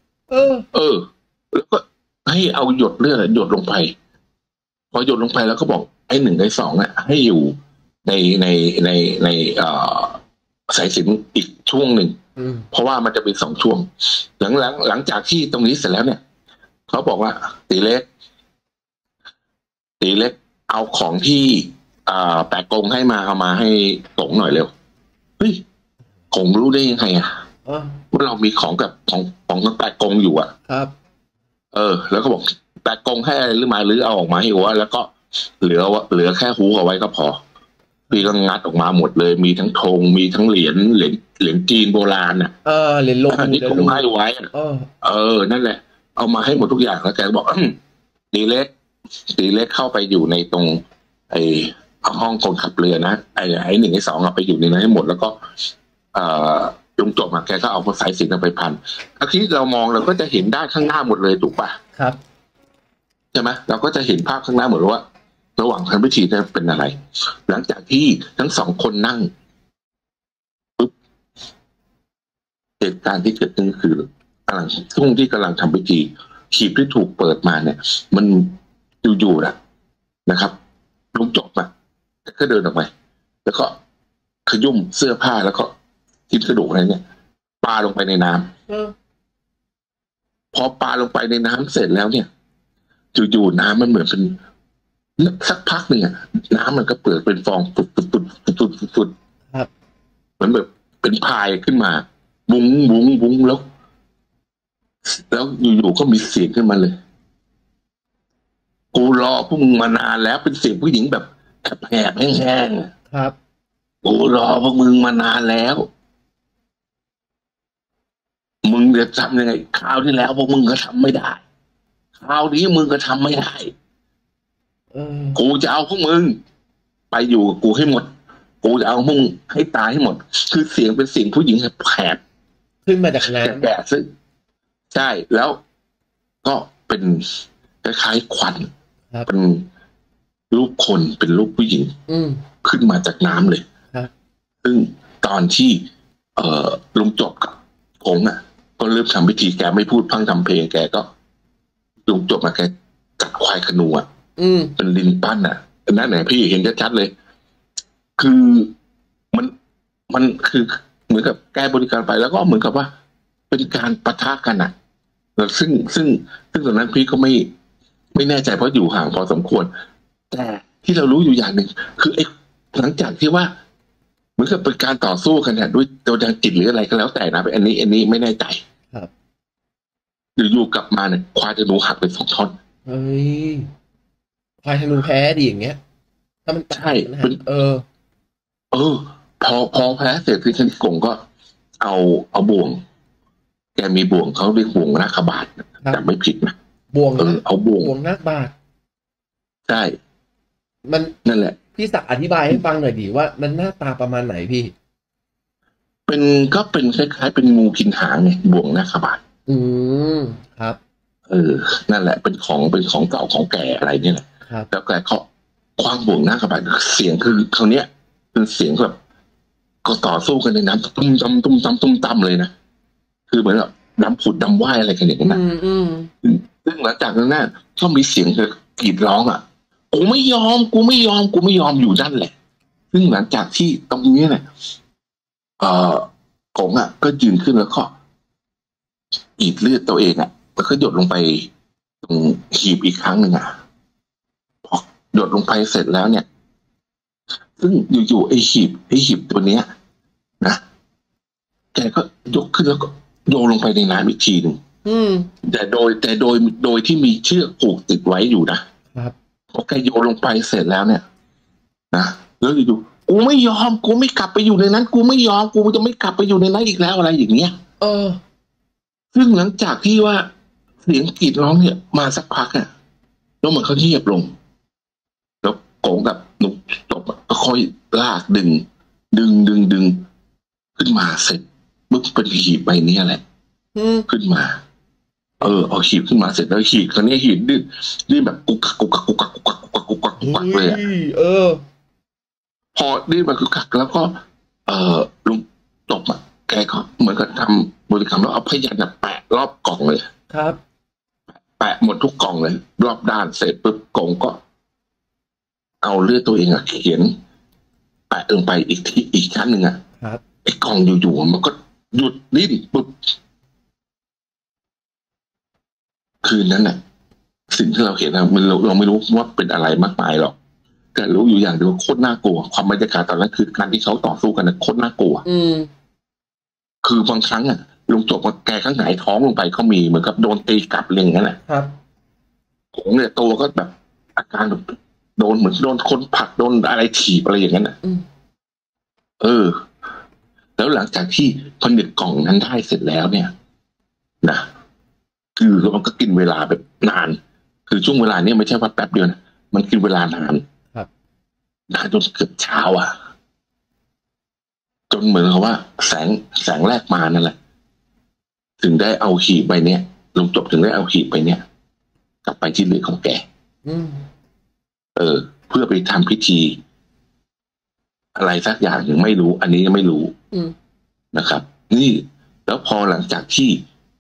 แล้วก็ให้เอาหยดเลือดหยดลงไปพอหยดลงไปแล้วก็บอกไอ้1ไอ้2ให้อยู่ในสายสิญจน์อีกช่วงหนึ่งเพราะว่ามันจะมี2ช่วงหลังจากที่ตรงนี้เสร็จแล้วเนี่ยเขาบอกว่าตีเล็กเอาของที่แปะกงให้มาเอามาให้กงหน่อยเร็วเฮ้ยกงรู้ได้ยังไงว่าเรามีของกับของแปะกงอยู่ครับแล้วก็บอกแปะกงให้อะไรหรือมาหรือเอาออกมาให้หัวแล้วก็เหลือแค่หูเอาไว้ก็พอพี่ก็งัดออกมาหมดเลยมีทั้งธงมีทั้งเหรียญจีนโบราณเหรียญลงนี่คงให้ไว้นั่นแหละเอามาให้หมดทุกอย่างแล้วแกบอกตีเล็กเข้าไปอยู่ในตรงไอ้ห้องคนขับเรือนะไอ้1ไอ้2เอาไปอยู่ในนั้นให้หมดแล้วก็ลุงจบแกก็เอาสายสิญจน์ไปพันทีนี้เรามองเราก็จะเห็นได้ข้างหน้าหมดเลยถูกป่ะครับใช่ไหมเราก็จะเห็นภาพข้างหน้าหมดว่าระหว่างทำพิธีจะเป็นอะไรหลังจากที่ทั้ง2คนนั่งปุ๊บเหตุการณ์ที่เกิดขึ้นคือกำลังช่วงที่กำลังทำพิธีขีบที่ถูกเปิดมาเนี่ยมันอยู่นะครับลุงจบก็เดินออกไปแล้วก็ขยุ่มเสื้อผ้าแล้วก็ทิ้งกระดูกอะไรเนี่ยปาลงไปในน้ำพอปาลงไปในน้ำเสร็จแล้วเนี่ยอยู่น้ำมันเหมือนเป็นสักพักหนึ่งน้ำมันก็เปิดเป็นฟองฟุดครับมันแบบเป็นพายขึ้นมาบุ้งแล้วอยู่ๆก็มีเสียงขึ้นมาเลยกูรอพวกมึงมานานแล้วเป็นเสียงผู้หญิงแบบแหบแห้งๆครับกูรอพวกมึงมานานแล้วจะทำยังไงคราวที่แล้วพวกมึงก็ทำไม่ได้คราวนี้มึงก็ทำไม่ได้กูจะเอาพวกมึงไปอยู่กับกูให้หมดกูจะเอาพวกมึงให้ตายให้หมดคือเสียงเป็นเสียงผู้หญิงแผบขึ้นมาจากน้ำแก่ซึ่งใช่แล้วก็เป็นคล้ายๆควันเป็นรูปคนเป็นรูปผู้หญิงขึ้นมาจากน้ำเลยซึ่งตอนที่ลุงจบกับกงอ่ะก็เริ่มทำพิธีแกไม่พูดพังทำเพลงแกก็ลุงจบมาแกจัดควายขนูอ่ะเป็นลินปั้นอ่ะนั่นไหนพี่เห็นชัดๆเลยคือมันคือเหมือนกับแกบริการไปแล้วก็เหมือนกับว่าเป็นการปะทะกันอ่ะซึ่งตอนนั้นพี่ก็ไม่แน่ใจเพราะอยู่ห่างพอสมควรแต่ที่เรารู้อยู่อย่างหนึ่งคือไอ้หลังจากที่ว่าเหมือนกับเป็นการต่อสู้กันเนี่ยด้วยตัวทางจิตหรืออะไรก็แล้วแต่นะอันนี้ไม่แน่ใจครับอยู่กลับมาเนี่ยควายธนูหักเป็น2 ท่อนเฮ้ยควายธนูแพ้ดิอย่างเงี้ยถ้ามันใช่เป็นพอแพ้เสร็จคือชนิดกงก็เอาบ่วงแกมีบ่วงเขาเรียกบ่วงนาคบาทแต่ไม่ผิดนะบ่วงเอาบ่วงนาคบาทใช่มันนั่นแหละพี่ศักดิ์อธิบายให้ฟังหน่อยดิว่ามันหน้าตาประมาณไหนพี่ก็เป็นคล้ายๆเป็นงูกินหางไงบ่วงนาคบาทครับนั่นแหละเป็นของเก่าของแก่อะไรเนี่ยแหละแล้วแกเขาคว้างบ่วงนาคบาทเสียงคือคราวเนี้ยเป็นเสียงแบบก็ต่อสู้กันในน้ำตุ้มตำตุ้มตำตุ้มตำเลยนะคือเหมือนแบบน้ำผุดน้ำว่ายอะไรกันอย่างนั้นนะซึ่งหลังจากนั้นน่ะก็มีเสียงกรีดร้องอ่ะกูไม่ยอมอยู่นั่นแหละซึ่งหลังจากที่ตรงนี้เนี่ยกงอ่ะก็ยืนขึ้นแล้วก็อีดเลือดตัวเองอ่ะแล้วก็หยดลงไปตรงหีบอีกครั้งหนึ่งอ่ะพอหยดลงไปเสร็จแล้วเนี่ยซึ่งอยู่ๆไอ้หีบตัวเนี้ยนะแกก็ยกขึ้นแล้วก็โยนลงไปในน้ำอีกทีหนึ่งแต่โดยที่มีเชือกผูกติดไว้อยู่นะครับพอแกโยนลงไปเสร็จแล้วเนี่ยนะแล้วอยู่กูไม่ยอมกูไม่กลับไปอยู่ในนั้นกูไม่ยอมกูจะไม่กลับไปอยู่ในนั้นอีกแล้วอะไรอย่างเงี้ยซึ่งหลังจากที่ว่าเสียงกรีดร้องเนี่ยมาสักพักอ่ะแล้วมันเขาเงียบลงแล้วโกงกับหนุ่มจบก็ค่อยลากดึงขึ้นมาเสร็จมึกเป็นหีบใบนี้แหละขึ้นมาเอาหีบขึ้นมาเสร็จแล้วหีบคราวนี้หีบดื้อแบบกุกกักเลยอ่ะพอดื้อแบบกุกกักแล้วก็ลุงจบอ่ะแกก็เหมือนกับทำบริกรรมแล้วเอาพยัญชนะแปะรอบกล่องเลยครับแปะหมดทุกกล่องเลยรอบด้านเสร็จปุ๊บกงก็เอาเลือดตัวเองเขียนแปะลงไปอีกชั้นหนึ่งไอ้กล่องอยู่ๆมันก็หยุดดิ้นปุ๊บคืนนั้นน่ะสิ่งที่เราเห็นนะเราไม่รู้ว่าเป็นอะไรมากมายหรอกแต่รู้อยู่อย่างเดียวโคตรน่ากลัวความบรรยากาศตอนนั้นคือการที่เขาต่อสู้กันนะโคตรน่ากลัวคือบางครั้งลุงจบมาแกข้างไหนท้องลงไปเขามีเหมือนกับโดนตีกลับอะไรอย่างเงี้ยแหละครับผมเนี่ยตัวก็แบบอาการแบบโดนเหมือนโดนคนผลักโดนอะไรถีบอะไรอย่างนั้นแล้วหลังจากที่ผนึกกล่องนั้นได้เสร็จแล้วเนี่ยนะคือมันก็กินเวลาแบบนานคือช่วงเวลานี้ไม่ใช่ว่าแป๊บเดียวนะมันกินเวลานานนานจนเกือบเช้าจนเหมือนกับว่าแสงแรกมานั่นแหละถึงได้เอาหีบใบเนี้ยลงจบถึงได้เอาหีบใบเนี้ยกลับไปที่เรือของแกเพื่อไปทำพิธีอะไรสักอย่างหนึ่งไม่รู้อันนี้ยังไม่รู้นะครับนี่แล้วพอหลังจากที่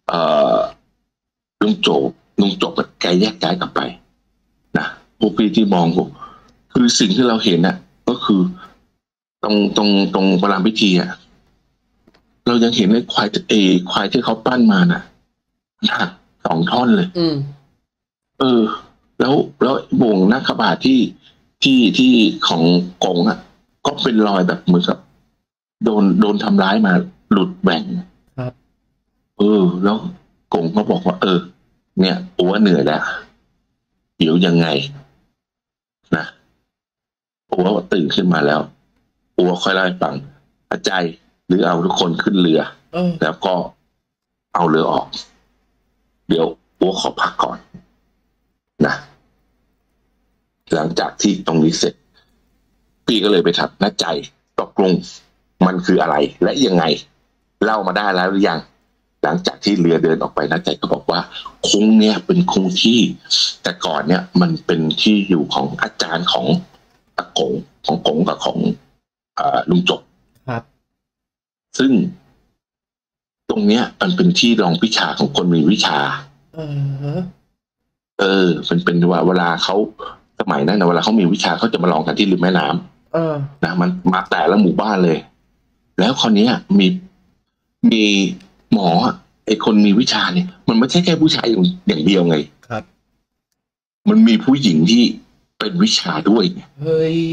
ลุงจบแกแยกย้ายกลับไปนะพวกพี่ที่มองผมคือสิ่งที่เราเห็นน่ะก็คือตรงประรามพิธีเรายังเห็นในควายที่เขาปั้นมาน่ะหัก2 ท่อนเลยแล้วบ่วงนาคบาทที่ของกงก็เป็นรอยแบบเหมือนกับโดนทำร้ายมาหลุดแบ่งครับแล้วกงก็บอกว่าเนี่ยอัวเหนื่อยแล้วเดี๋ยวยังไงนะอัวตื่นขึ้นมาแล้วอัวค่อยเล่าให้ฟังอาจารย์หรือเอาทุกคนขึ้นเรือแล้วก็เอาเรือออกเดี๋ยวอัวขอพักก่อนนะหลังจากที่ตรงนี้เสร็จพี่ก็เลยไปถัดนัดใจตกลงมันคืออะไรและยังไงเล่ามาได้แล้วหรือยังหลังจากที่เรือเดินออกไปนัดใจก็บอกว่าคุ้งเนี่ยเป็นคุ้งที่แต่ก่อนเนี่ยมันเป็นที่อยู่ของอาจารย์ของอากงของกงกับของลุงจบครับซึ่งตรงเนี้ยมันเป็นที่รองวิชาของคนมีวิชามันเป็นว่าเวลาเขาสมัยนั้นนะเวลาเขามีวิชาเขาจะมาลองกันที่ริมแม่น้ำนะมันมาแต่ละหมู่บ้านเลยแล้วคนนี้มีหมอไอ้คนมีวิชาเนี่ยมันไม่ใช่แค่ผู้ชายอย่างเดียวไงครับมันมีผู้หญิงที่เป็นวิชาด้วยเฮ้ย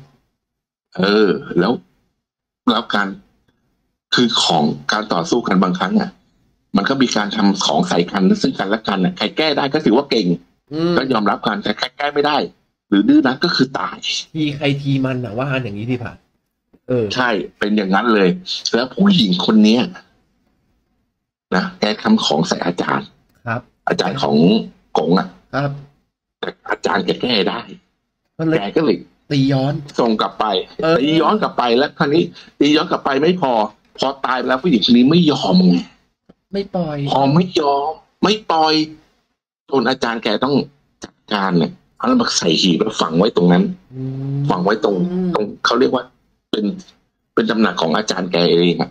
แล้วการคือของการต่อสู้กันบางครั้งมันก็มีการทำของใส่กันซึ่งกันและกันใครแก้ได้ก็ถือว่าเก่งก็ยอมรับกันแต่ใครแก้ไม่ได้หรือดื้อนั้นก็คือตายทีใครทีมันว่าอย่างนี้ที่ผ่านใช่เป็นอย่างนั้นเลยแล้วผู้หญิงคนนี้นะแกทำของใส่อาจารย์ครับอาจารย์ของกงครับแต่อาจารย์แกแก้ได้แกก็เลยตีย้อนส่งกลับไปตีย้อนกลับไปแล้วคราวนี้ตีย้อนกลับไปไม่พอตายไปแล้วผู้หญิงคนนี้ไม่ยอมไงไม่ปล่อยพอไม่ยอมไม่ปล่อยจนอาจารย์แกต้องจัดการเนี่ยเอาแล้วมาใส่หีบแล้วฝังไว้ตรงนั้นฝังไว้ตรงเขาเรียกว่าเป็นตำหนักของอาจารย์แกเอง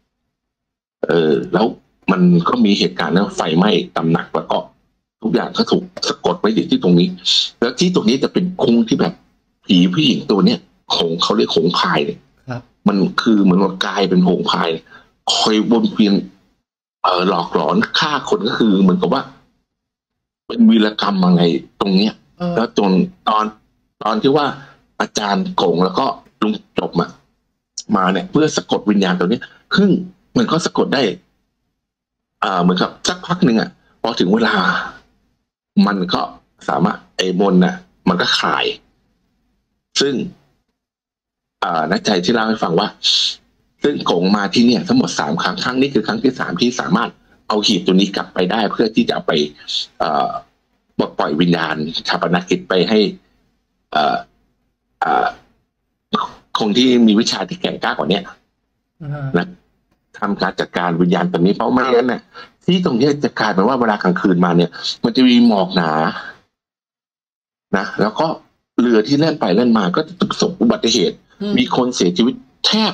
แล้วมันก็มีเหตุการณ์แล้วไฟไหม้ตำหนักแล้วก็ทุกอย่างก็ถูกสะกดไว้ที่ตรงนี้แล้วที่ตรงนี้จะเป็นคุ้งที่แบบผีผู้หญิงตัวเนี้ยเขาเรียกหงพายเนี่ยมันคือเหมือนว่ากลายเป็นหงพายคอยวนเวียนหลอกหลอนฆ่าคนก็คือเหมือนกับว่าเป็นวีรกรรมอะไรตรงเนี้ยแล้วจนตอนที่ว่าอาจารย์โกงแล้วก็ลุงจบมาเนี่ยเพื่อสะกดวิญญาณตัวนี้ซึ่งมันก็สะกดได้เหมือนกับสักพักหนึ่งพอถึงเวลามันก็สามารถไอ้มนมันก็คลายซึ่งนักใจที่เล่าให้ฟังว่าซึ่งกงมาที่เนี่ยทั้งหมด3 ครั้งครั้งนี้คือครั้งที่3ที่สามารถเอาหีบตัวนี้กลับไปได้เพื่อที่จะเอาไปปลดปล่อยวิญญาณชาปนกิจไปให้คนที่มีวิชาที่แข็งกล้ากว่านี้นะทำการจัดการวิญญาณตัวนี้เพราะไม่งั้นที่ตรงนี้จะกลายเป็นว่าเวลากลางคืนมาเนี่ยมันจะมีหมอกหนานะแล้วก็เรือที่เล่นไปเล่นมาก็จะประสบอุบัติเหตุมีคนเสียชีวิตแทบ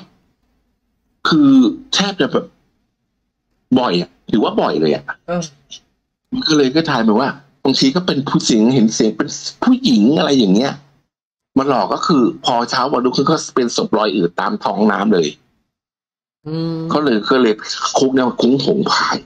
จะแบบบ่อยถือว่าบ่อยเลยมันก็เลยก็ทายแบบว่าบางทีก็เป็นผู้สิงเห็นเสียงเป็นผู้หญิงอะไรอย่างเงี้ยมาหลอกก็คือพอเช้าวันรุ่งขึ้นก็เป็นศพลอยอืดตามท้องน้ำเลยก็เลยคุกเนี่ยคุ้งหงพาย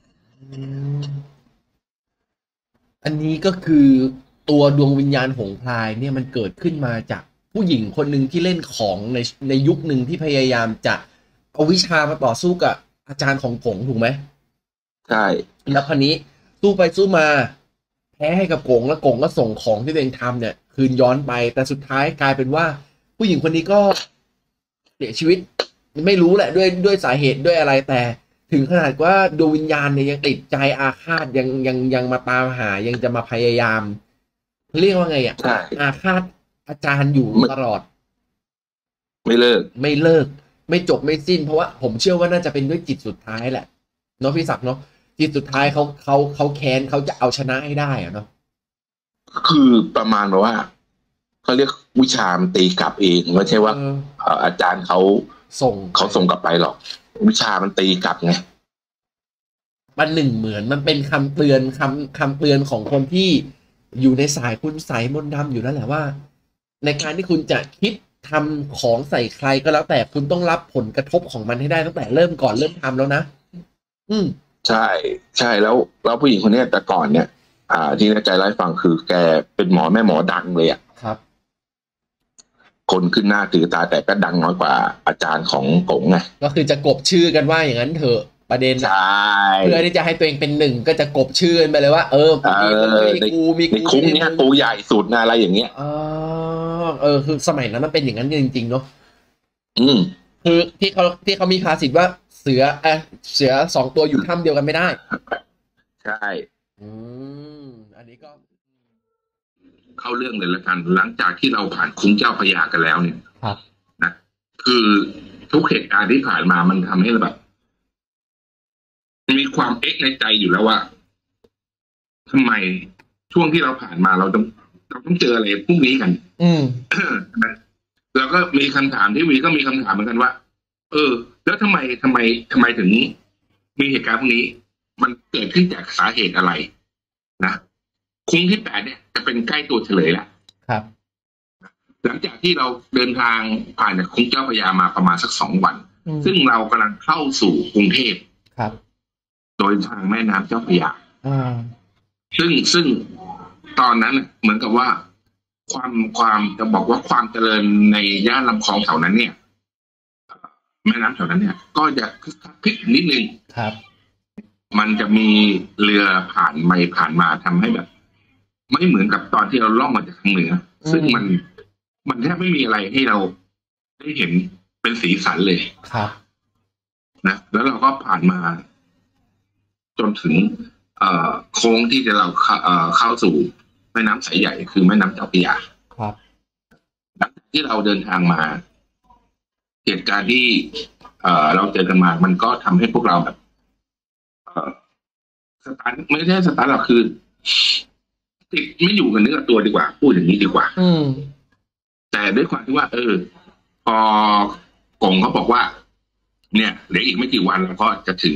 อันนี้ก็คือตัวดวงวิญญาณหงพลายเนี่ยมันเกิดขึ้นมาจากผู้หญิงคนหนึ่งที่เล่นของในยุคหนึ่งที่พยายามจะเอาวิชามาต่อสู้กับอาจารย์ของกงถูกไหมใช่แล้วคราวนี้สู้ไปสู้มาแพ้ให้กับกงแล้วกงก็ส่งของที่ตัวเองทำเนี่ยคืนย้อนไปแต่สุดท้ายกลายเป็นว่าผู้หญิงคนนี้ก็เสียชีวิตไม่รู้แหละด้วยสาเหตุด้วยอะไรแต่ถึงขนาดว่าดวงวิญญาณเนี่ยยังติดใจอาฆาตยังมาตามหายังจะมาพยายามเรียกว่าไงอาฆาตอาจารย์อยู่ตลอดไม่เลิกไม่จบไม่สิ้นเพราะว่าผมเชื่อว่าน่าจะเป็นด้วยจิตสุดท้ายแหละเนาะพี่ศักดิ์เนาะจิตสุดท้ายเขาแค้นเขาจะเอาชนะให้ได้เนาะคือประมาณว่าเขาเรียกวิชามันตีกลับเองไม่ใช่ว่าอาจารย์เขาส่งกลับไปหรอกวิชามันตีกลับไงมันเหมือนมันเป็นคำเตือนคำเตือนของคนที่อยู่ในสายคุณใสมนต์ดำอยู่นั่นแหละว่าในการที่คุณจะคิดทำของใส่ใครก็แล้วแต่คุณต้องรับผลกระทบของมันให้ได้ตั้งแต่เริ่มทำแล้วนะใช่แล้วผู้หญิงคนนี้แต่ก่อนเนี่ยที่น่าใจไล่ฟังคือแกเป็นหมอแม่หมอดังเลยครับคนขึ้นหน้าถือตาแต่ก็ดังน้อยกว่าอาจารย์ของกงไงก็คือจะกบชื่อกันว่าอย่างนั้นเถอะประเด็นใช่เพื่อที่จะให้ตัวเองเป็นหนึ่งก็จะกบชื่อไปเลยว่ามีกูคุ้มเนี้ยกูใหญ่สุดนะอะไรอย่างเงี้ยคือสมัยนั้นมันเป็นอย่างนั้นจริงๆเนาะคือที่เขามีภาษิตว่าสือเสือ2 ตัวอยู่ถ้ำเดียวกันไม่ได้ใช่อือันนี้ก็เข้าเรื่องเลยละกันหลังจากที่เราผ่านคุ้งเจ้าพระยากันแล้วเนี่ยครับนะคือทุกเหตุการณ์ที่ผ่านมามันทำให้เราแบบมีความเอ๊ะในใจอยู่แล้วว่าทำไมช่วงที่เราผ่านมาเราต้องเจออะไรพวกนี้กันแล้วก็มีคำถามที่วีก็มีคำถามเหมือนกันว่าแล้วทำไมถึงมีเหตุการณ์พวกนี้มันเกิดขึ้นจากสาเหตุอะไรนะคุ้งที่8เนี่ยจะเป็นใกล้ตัวเฉลยแล้วครับหลังจากที่เราเดินทางผ่านจากคุ้งเจ้าพระยามาประมาณสัก2 วันซึ่งเรากำลังเข้าสู่กรุงเทพครับโดยทางแม่น้ำเจ้าพระยาซึ่งตอนนั้นเหมือนกับว่าความจะบอกว่าความเจริญในย่านลำคลองแถวนั้นเนี่ยแม่น้ำแถวนั้นเนี่ยก็จะพลิกนิดนึงครับมันจะมีเรือผ่านมาทำให้แบบไม่เหมือนกับตอนที่เราล่องมาจากทางเหนือซึ่งมันแทบไม่มีอะไรให้เราได้เห็นเป็นสีสันเลยครับนะแล้วเราก็ผ่านมาจนถึงโค้งที่จะเราเข้าสู่แม่น้ำสายใหญ่คือแม่น้ำเจ้าพระยาครับหลังจากที่เราเดินทางมาเหตุการณ์ที่เราเจอกันมามันก็ทำให้พวกเราแบบสตาร์ทไม่ใช่สตาร์ทหรอกคือติดไม่อยู่กันเนื้อตัวดีกว่าพูดอย่างนี้ดีกว่าแต่ด้วยความที่ว่าพอกงเขาบอกว่าเนี่ยเดี๋ยวอีกไม่กี่วันเราก็จะถึง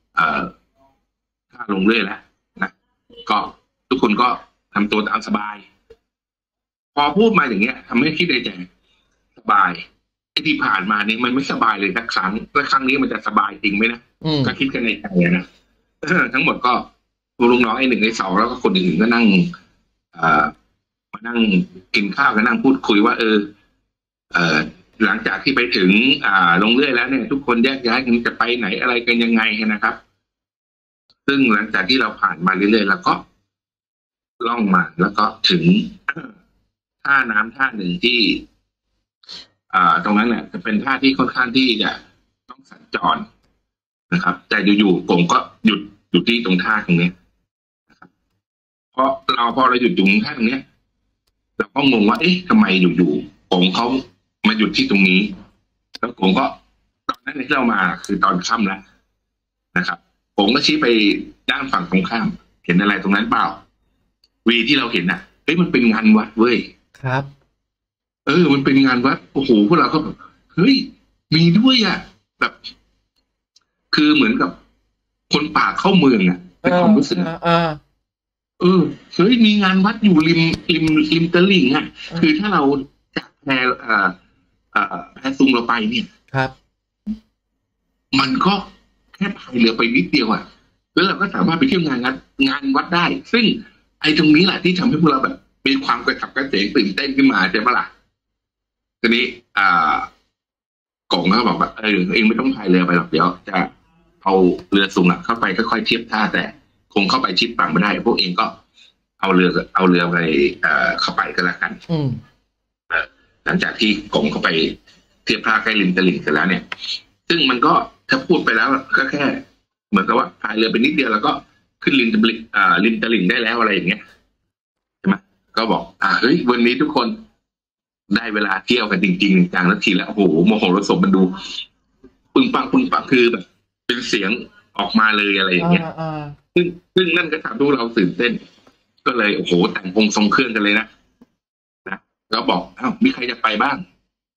ท่าลงเรื่อยแล้วนะก็ทุกคนก็ทำตัวตามสบายพอพูดมาอย่างเงี้ยทำให้คิดในใจสบายไอ้ที่ผ่านมาเนี่ยมันไม่สบายเลยสักครั้งและครั้งนี้มันจะสบายจริงไหมนะก็คิดกันในใจนะทั้งหมดก็ลูกน้องไอ้1ไอ้2แล้วก็คนอื่นก็นั่งมานั่งกินข้าวกันนั่งพูดคุยว่าหลังจากที่ไปถึงลงเรื่อยแล้วเนี่ยทุกคนแยกย้ายกันจะไปไหนอะไรกันยังไงนะครับซึ่งหลังจากที่เราผ่านมาเรื่อยๆแล้วก็ล่องมาแล้วก็ถึงท่าน้ำท่าหนึ่งที่ตรงนั้นเนี่ยจะเป็นท่าที่ค่อนข้างที่จะต้องสัญจรนะครับแต่อยู่ๆผมก็หยุดอยู่ที่ตรงท่าตรงนี้นะครับพอเราหยุดอยู่ตรงท่าตรงนี้เราก็งงว่าเอ๊ะทำไมอยู่ๆผมเขามาหยุดที่ตรงนี้แล้วผมก็ตอนนั้นที่เรามาคือตอนค่ำแล้วนะครับผมก็ชี้ไปด้านฝั่งตรงข้ามเห็นอะไรตรงนั้นเปล่าวีที่เราเห็นน่ะมันเป็นงานวัดเว้ยครับมันเป็นงานวัดโอ้โหพวกเราก็แบบเฮ้ยมีด้วยอ่ะแบบคือเหมือนกับคนป่าเข้าเมืองอ่ะเป็นความรู้สึกเฮ้ยมีงานวัดอยู่ริมตลิ่งอ่ะคือถ้าเราจากแพซุงเราไปเนี่ยครับมันก็แค่พายเรือไปนิดเดียวอ่ะแล้วเราก็สามารถไปเที่ยวงานวัดได้ซึ่งไอ้ตรงนี้แหละที่ทำให้พวกเราแบบมีความกระฉับกระเฉงตื่นเต้นขึ้นมาใช่ปะล่ะทีนี้กงก็บอกว่าเองไม่ต้องพายเรือไปหรอกเดี๋ยวจะเอาเรือซุงเข้าไปค่อยๆเทียบท่าแต่คงเข้าไปชิดฝั่งไม่ได้พวกเองก็เอาเรือไปเข้าไปก็แล้วกันหลังจากที่กงเข้าไปเทียบท่าใกล้ริมตลิ่งเสร็จแล้วเนี่ยซึ่งมันก็ถ้าพูดไปแล้วก็แค่เหมือนกับว่าพายเรือไปนิดเดียวแล้วก็ขึ้นริมตลิ่งได้แล้วอะไรอย่างเงี้ยใช่ไหมก็บอกเฮ้ยวันนี้ทุกคนได้เวลาเที่ยวกันจริงๆจังแล้วทีแล้วโอ้โหโมโหรสมมันดูปึ้งปังคือแบบเป็นเสียงออกมาเลยอะไรอย่างเงี้ยซึ่งนั่นก็ทำให้เราตื่นเต้นก็เลยโอ้โหแต่งองค์ทรงเครื่องกันเลยนะแล้วบอกมีใครจะไปบ้าง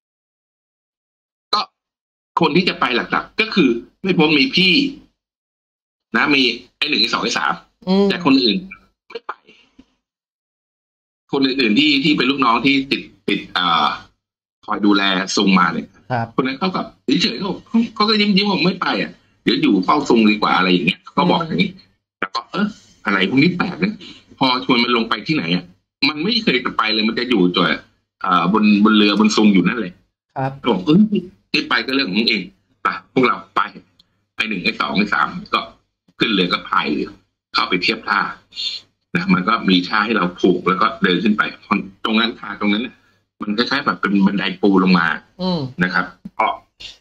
ก็คนที่จะไปหลักๆก็คือไม่พ้นมีพี่นะมีไอ้1ไอ้2ไอ้3แต่คนอื่นไม่ไปคนอื่นๆที่เป็นลูกน้องที่ติดคอยดูแลซุงมาเนี่ยคนนั้นเขากับเฉยๆเขาก็ยิ้มผมไม่ไปเดี๋ยวอยู่เฝ้าซุงดีกว่าอะไรอย่างเงี้ยก็บอกอย่างนี้แล้วก็อะไรพวกนี้แปลกนะพอชวนมันลงไปที่ไหนมันไม่เคยจะไปเลยมันจะอยู่ตัวบนเรือบนซุงอยู่นั่นเลยบอกที่ไปก็เรื่องของเองไปพวกเราไปไอ้1ไอ้2ไอ้3ก็ขึ้นเรือก็พายเรือเข้าไปเทียบท่านะมันก็มีท่าให้เราผูกแล้วก็เดินขึ้นไปตรงนั้นท่าตรงนั้นมันคล้ายๆแบบเป็นบันไดปูลงมานะครับก็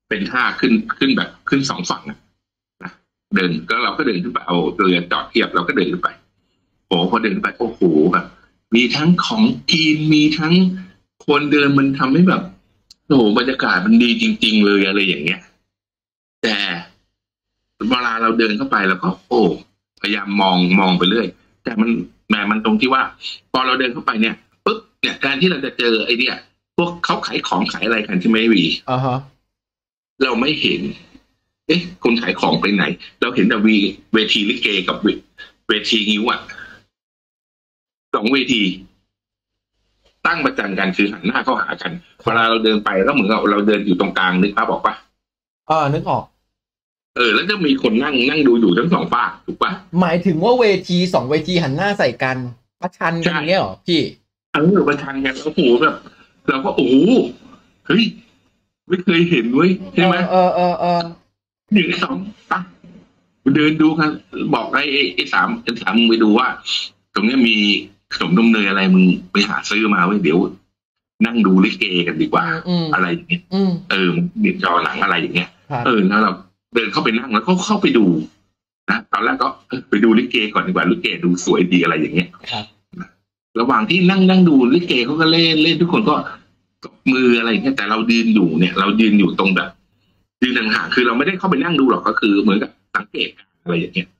เป็นท่าขึ้นแบบขึ้นสองฝั่งนะเดินก็เราก็เดินขึ้นไปเอาเรือจอดเทียบเราก็เดินขึ้นไปโอ้พอเดินขึ้นไปโอ้โหแบบมีทั้งของกินมีทั้งคนเดินมันทำให้แบบโอ้โหบรรยากาศมันดีจริงๆเลยอะไรอย่างเงี้ยแต่เวลาเราเดินเข้าไปแล้วก็โอ้พยายามมองไปเรื่อยแต่มันตรงที่ว่าพอเราเดินเข้าไปเนี่ยปุ๊บเนี่ยการที่เราจะเจอไอ้เนี่ยพวกเขาขายของขายอะไรกันใช่ไหมวีเราไม่เห็นคนขายของไปไหนเราเห็นแต่เวทีลิเกกับเวทีงิ้วอ่ะสองเวทีตั้งประจันกันคือหันหน้าเข้าหากันเวลาเราเดินไปก็เหมือนกับเราเดินอยู่ตรงกลางนึกภาพบอกปะนึกออกแล้วจะมีคนนั่งดูอยู่ทั้งสองฝั่งถูกปะหมายถึงว่าเวทีสองเวทีหันหน้าใส่กันประชันกันอย่างเงี้ยหรอพี่ประชันกันโอ้โหแบบเราก็โอ้โหเฮ้ยไม่เคยเห็นเว้ยใช่ไหมหนึ่งสองปะเดินดูกันบอกไอ้สามมึงไปดูว่าตรงนี้มีขนมนมเนยอะไรมึงไปหาซื้อมาไว้เดี๋ยวนั่งดูลิเกกันดีกว่าอะไรอย่างเงี้ยมีจอหนังอะไรอย่างเงี้ยแล้วเราเดินเข้าไปนั่งแล้วก็เข้าไปดูนะตอนแรกก็ไปดูลิเกก่อนดีกว่าลิเกดูสวยดีอะไรอย่างเงี้ยระหว่างที่นั่งดูลิเกเขาก็เล่นทุกคนก็มืออะไรอย่างเงี้ยแต่เรายืนอยู่เนี่ยเรายืนอยู่ตรงแบบยืนห่างๆคือเราไม่ได้เข้าไปนั่งดูหรอกก็คือเหมือนกับสังเกตอะไรอย่างเงี้ย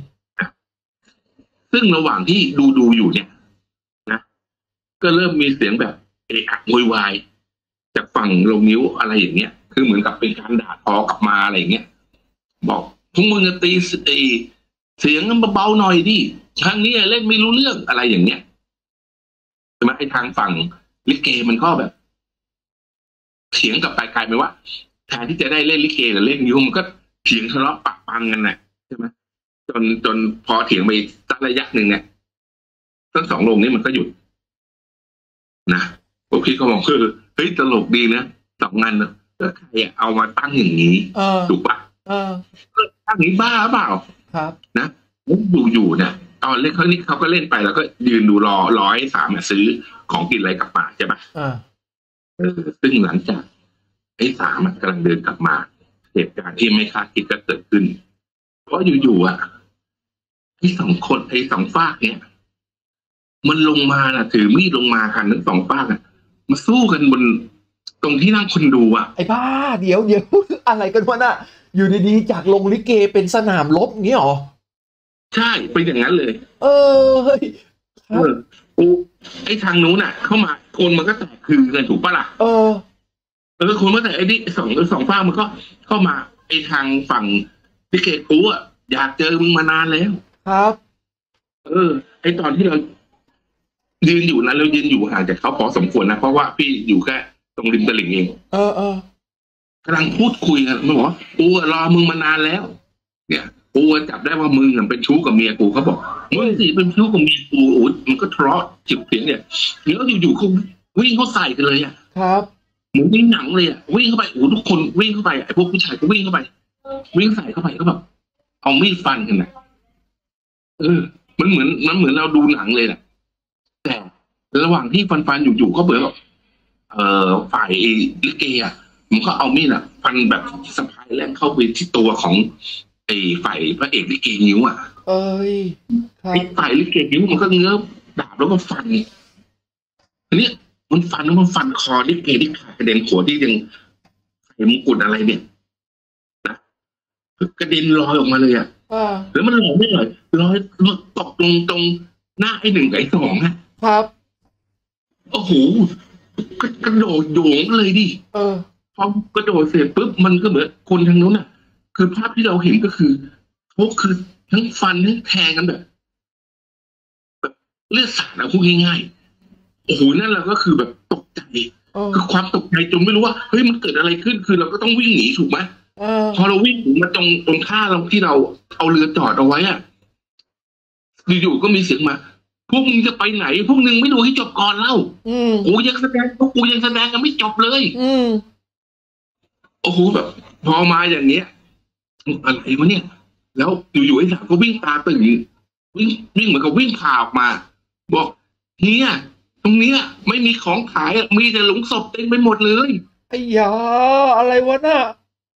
ซึ่งระหว่างที่ดูอยู่เนี่ยนะก็เริ่มมีเสียงแบบเอะอะโวยวายจากฝั่งลงนิ้วอะไรอย่างเงี้ยคือเหมือนกับเป็นการด่าทอกลับมาอะไรอย่างเงี้ยบอกพวกมึงจะตีเสียงเบาๆหน่อยดิทางนี้เล่นไม่รู้เรื่องอะไรอย่างเงี้ยใช่ไหมไอ้ทางฝั่งลิเกมันก็แบบเถียงกับไปกลายเป็นว่าแทนที่จะได้เล่นลิเกหรือเล่นนิ้วมันก็เถียงทะเลาะปะปังกันน่ะใช่ไหมจนพอเถียงไปสักระยะหนึ่งเนี่ยทั้งสองโรงนี้มันก็หยุดนะพวกพี่ก็มองคือเฮ้ยตลกดีนะสองงานนะก็ใครเอามาตั้งอย่างนี้ถูกปะตั้งนี้บ้าเปล่าครับนะอยู่เนี่ยตอนเล่นเขาก็เล่นไปแล้วก็ยืนดูรอให้สามซื้อของกินอะไรกลับมาใช่ปะซึ่งหลังจากไอ้สามกำลังเดินกลับมาเหตุการณ์ที่ไม่คาดคิดก็เกิดขึ้นเพราะอยู่ไอ้สองฝากเนี่ยมันลงมาถือมีดลงมากันทั้งสองฝากมาสู้กันบนตรงที่นั่งคนดูไอ้บ้าเดี๋ยวอะไรกันวะน่ะอยู่ดีๆจากลงลิเกเป็นสนามรบงี้หรอใช่เป็นอย่างนั้นเลยเฮ้ยไอ้ทางนู้นเข้ามาคนมันก็แตกคือกันถูกปะล่ะคนก็แต่ไอ้นี่สองฝั่งมันก็เข้ามาไอ้ทางฝั่งลิเกกูอยากเจอมึงมานานแล้วครับไอ้ตอนที่เรายืนอยู่นั้นเรายืนอยู่ห่างจากเขาพอสมควรนะเพราะว่าพี่อยู่แค่ตรงริมตลิ่งเองกำลังพูดคุยกันมันบอกว่ากูรอมึงมานานแล้วเนี่ยกูจับได้ว่ามึงเป็นชู้กับเมียกูเขาบอกมึงสิเป็นชู้กับเมียกูมันก็ทะเลาะจิบเสียงเนี่ยแล้วอยู่ๆเขาวิ่งเข้าใส่กันเลยครับเหมือนในหนังเลยวิ่งเข้าไปทุกคนวิ่งเข้าไปไอ้พวกผู้ชายก็วิ่งเข้าไปวิ่งใส่เข้าไปก็แบบเอามีดฟันกันมันเหมือนเราดูหนังเลยนะแต่ระหว่างที่ฟันอยู่ก็เบื่อแบบฝ่ายลิเกมันก็เอามีดฟันแบบสะพายแรงเข้าไปที่ตัวของไอ้ฝ่ายพระเอกลิเกนิ้วไอ้ฝ่ายลิเกนิ้วมันก็เงื้อดาบแล้วก็ฟันทีนี้มันฟันแล้วมันฟันคอลิเกที่ขาดกระเด็นหัวที่ยังใส่มงกุฎอะไรเนี่ยนะกระเด็นลอยออกมาเลยแล้วมันลอยไม่เลยลอยตกตรงหน้าไอ้หนึ่งกับไอ้สองครับโอ้โหกระโดดโยงเลยดิพอกระโดดเสร็จปุ๊บมันก็เหมือนคนทางนู้นคือภาพที่เราเห็นก็คือเขาคือทั้งฟันทั้งแทงกันแบบเลือดสาดพูดง่ายๆโอ้โหนั่นเราก็คือแบบตกใจคือความตกใจจนไม่รู้ว่าเฮ้ยมันเกิดอะไรขึ้นคือเราก็ต้องวิ่งหนีถูกไหมพอเราวิ่งถึงมาตรงท่าเราที่เราเอาเรือจอดเอาไว้อยู่ๆก็มีเสียงมาพวกมึงจะไปไหนพวกนึงไม่ดูให้จบก่อนเล่ากูยังแสดงกันไม่จบเลยโอ้โหแบบพอมาอย่างเนี้ยอะไรวะเนี่ยแล้วอยู่ๆไอ้สามก็วิ่งตาตื่นวิ่งเหมือนกับวิ่งผ่าออกมาบอกเฮียตรงเนี้ยไม่มีของขายมีแต่หลุมศพเต็มไปหมดเลยไอ้ยาอะไรวะน่ะ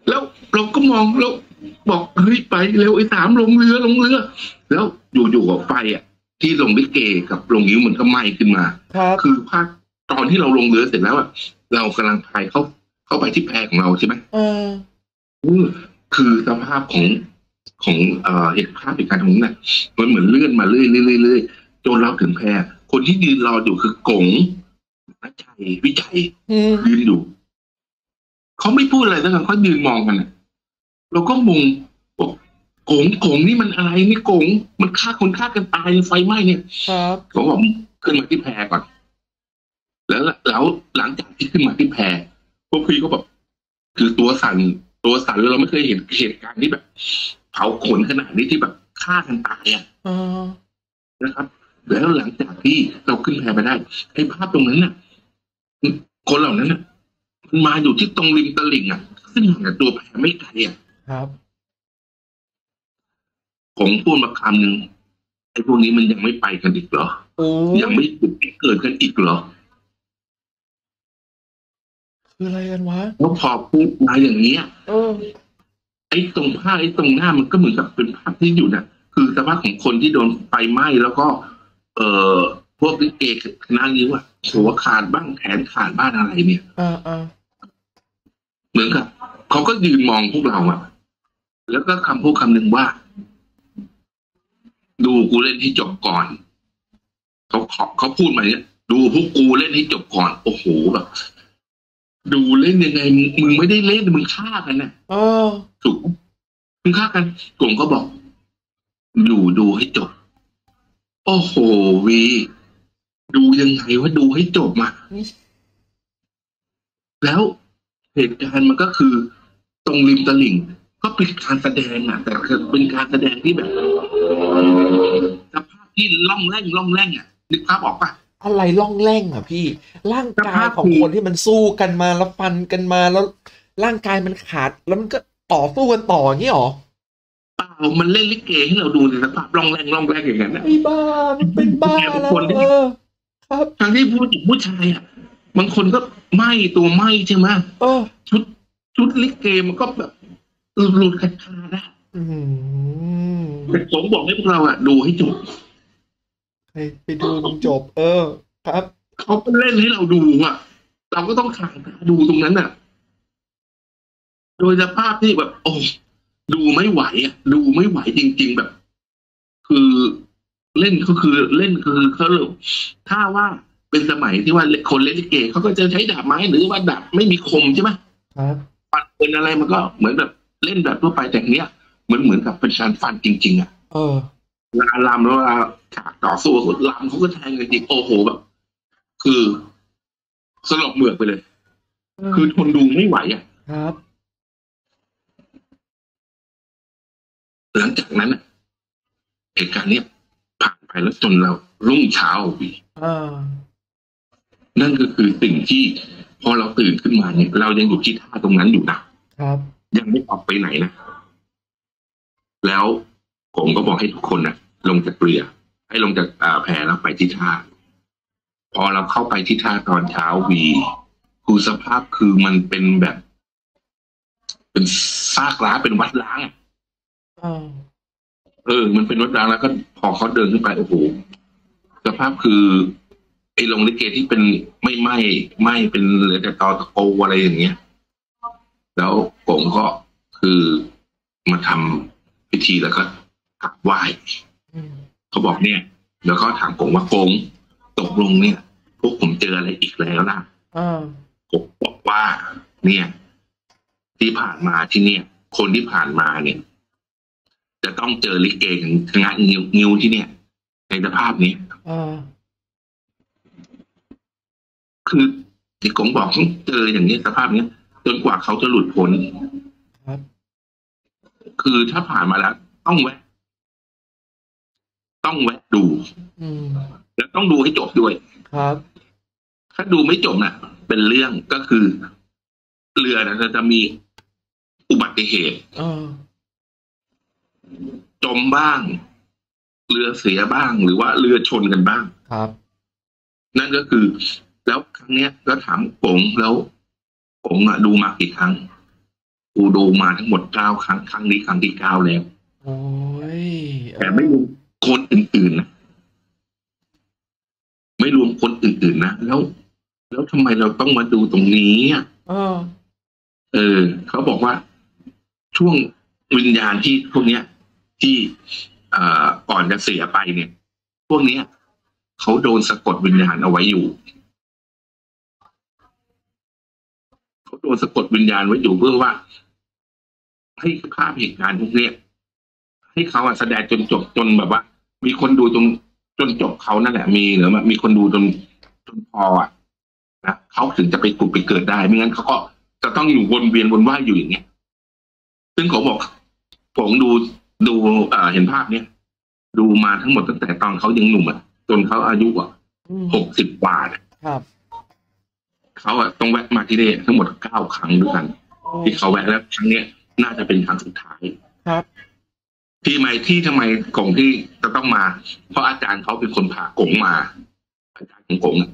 แล้วเราก็มองแล้วบอกเฮ้ยไปเร็วไอ้สามลงเรือแล้วอยู่ๆกับไฟอ่ะที่ลงลิเกกับลงนิ้วมันก็ไหม้ขึ้นมาครับคือภาคตอนที่เราลงเรือเสร็จแล้วอ่ะเรากำลังพายเข้าไปที่แพของเราใช่ไหมเออคือสภาพของเหตุการณ์ตรงนั้นน่ะมันเหมือนเลื่อนมาเรื่อยจนเราถึงแพคนที่ยืนรออยู่คือกงนักชัยวิจัยยืนอยู่เขาไม่พูดอะไรแล้วกันเขายืนมองกันน่ะเราก็งงบอกกงนี่มันอะไรนี่กงมันฆ่าคนฆ่ากันตายไฟไหม้เนี่ยครับเขาบอกขึ้นมาที่แพก่อนแล้วหลังจากที่ขึ้นมาที่แพพวกพี่ก็แบบคือตัวสั่นเราไม่เคยเห็นเหตุการณ์ที่แบบเผาขนขนาดนี้ที่แบบฆ่ากันตายอ่ะนะครับแล้วหลังจากที่เราขึ้นแพไปได้ไอ้ภาพตรงนั้นน่ะคนเหล่านั้นน่ะมันมาอยู่ที่ตรงริมตลิ่งอ่ะซึ่งห่างจากตัวแพไม่ไกลอ่ะครับผมพูดมาคำหนึ่งไอ้พวกนี้มันยังไม่ไปกันอีกเหรอโอ้ยังไม่เกิดกันอีกเหรอคืออะไรกันวะแล้วพอพูดมาอย่างเนี้ย ไอ้ตรงผ้าไอ้ตรงหน้ามันก็เหมือนกับเป็นภาพที่อยู่น่ะ คือสภาพของคนที่โดนไฟไหม้แล้วก็ พวกลิเกคณะนี้ว่าหัวขาดบ้างแขนขาดบ้างอะไรเนี่ย เหมือนกับเขาก็ยืนมองพวกเราอะแล้วก็คำพูดคำหนึ่งว่า ดูกูเล่นให้จบก่อนเขาพูดมาเนี่ยดูพวกกูเล่นให้จบก่อนโอ้โหแบบดูเล่นยังไงมึงไม่ได้เล่นมึงฆ่ากันนะถูกมึงฆ่ากันกลุ่มก็บอกดูให้จบโอ้โหวีดูยังไงว่าดูให้จบมาแล้วเหตุการณ์มันก็คือตรงริมตลิ่งก็เป็นการแสดงอ่ะแต่เป็นการแสดงที่แบบสภาพที่ล่องแร่งอ่ะนึกภาพออกปะอะไรล่องแร่งอ่ะพี่ร่างกายของคนที่มันสู้กันมาแล้วฟันกันมาแล้วร่างกายมันขาดแล้วมันก็ต่อสู้กันต่ออย่างนี้หรอเปล่ามันเล่นลิเกให้เราดูในสภาพล่องแร่งอย่างนั้นนะไอ้บ้ามันเป็นบ้าแล้วครับทางที่ผู้ชายอ่ะบางคนก็ไหม้ตัวไหม้ใช่ไหมชุดลิเกมันก็แบบหลุดขาดนะแต่ผมบอกให้พวกเราอ่ะดูให้จบไปดูจบครับเขาเล่นให้เราดูอ่ะเราก็ต้องถ่ายดูตรงนั้นอ่ะโดยสภาพที่แบบโอ้ดูไม่ไหวอ่ะดูไม่ไหวจริงๆแบบคือเล่นก็คือเล่นคือเขาถ้าว่าเป็นสมัยที่ว่าคนเล่นลิเกเขาก็จะใช้ดาบไม้หรือว่าดาบไม่มีคมใช่ไหมครับฟันเป็นอะไรมันก็เหมือนแบบเล่นแบบทั่วไปแต่เนี้ยเหมือนกับเป็นการฟันจริงๆอ่ะเวลาลำแล้วเวลาฉากต่อสู้ลำเขาก็แทงกันจริงโอ้โหแบบคือสลบเหมือกไปเลยคือทนดูไม่ไหวอ่ะครับหลังจากนั้นเหตุการณ์นี้ผ่านไปแล้วจนเรารุ่งเช้าวีนั่นก็คือสิ่งที่พอเราตื่นขึ้นมาเนี่ยเรายังอยู่ที่ท่าตรงนั้นอยู่นะครับยังไม่ออกไปไหนนะแล้วผมก็บอกให้ทุกคนลงจากเรือให้ลงจากแพแล้วไปที่ท่าพอเราเข้าไปที่ท่าตอนเช้าวีคือสภาพคือมันเป็นแบบ เป็นซากร้างเป็นวัดร้างมันเป็นวัดร้างแล้วก็พอเขาเดินขึ้นไปโอ้โหสภาพคือไอ้โรงลิเกที่เป็นไม่ไหม้เป็นเหลือแต่ตอตะโกอะไรอย่างเงี้ยแล้วผมก็คือมาทำพิธีแล้วก็กราบไหว้เขาบอกเนี่ยแล้วก็ถามผมว่าโกงตกลงเนี่ยพวกผมเจออะไรอีกแล้วนะผมบอกว่าเนี่ยที่ผ่านมาที่เนี่ยคนที่ผ่านมาเนี่ยจะต้องเจอลิเกของคณะงิ้วที่เนี่ยในสภาพนี้คือที่กงบอกต้องเจออย่างนี้สภาพนี้จนกว่าเขาจะหลุดพ้นคือถ้าผ่านมาแล้วต้องแวะดูแล้วต้องดูให้จบด้วยครับถ้าดูไม่จบน่ะเป็นเรื่องก็คือเรือจะมีอุบัติเหตุจมบ้างเรือเสียบ้างหรือว่าเรือชนกันบ้างครับนั่นก็คือแล้วครั้งเนี้ยก็ถามกงแล้วกงดูมากี่ครั้งกูดูมาทั้งหมด9 ครั้งครั้งนี้ครั้งที่9แล้วโอ้ยแต่ไม่รวมคนอื่นๆนะไม่รวมคนอื่นๆนะแล้วทำไมเราต้องมาดูตรงนี้อ่ะเขาบอกว่าช่วงวิญญาณที่พวกเนี้ยที่ก่อนจะเสียไปเนี่ย พวกเนี้ยเขาโดนสะกดวิญญาณเอาไว้อยู่เขาโดนสะกดวิญญาณไว้อยู่เพื่อว่าให้ภาพเหตุการณ์พวกเนี้ยให้เขาแสดงจนจบจนแบบว่ามีคนดูจนจบเขานั่นแหละมีคนดูจนพอนะเขาถึงจะไปกุดไปเกิดได้ไม่งั้นเขาก็จะต้องอยู่วนเวียนวนว่ายอยู่อย่างเงี้ยซึ่งเขาบอกผมดูเห็นภาพเนี้ยดูมาทั้งหมดตั้งแต่ตอนเขายังหนุ่มจนเขาอายุ60 กว่าครับเขาต้องแวะมาที่นี่ทั้งหมด9 ครั้งด้วยกันที่เขาแวะแล้วครั้งเนี้ยน่าจะเป็นครั้งสุดท้ายครับที่ทำไมกงที่จะต้องมาเพราะอาจารย์เขาเป็นคนพากงมาอาจารย์ของกง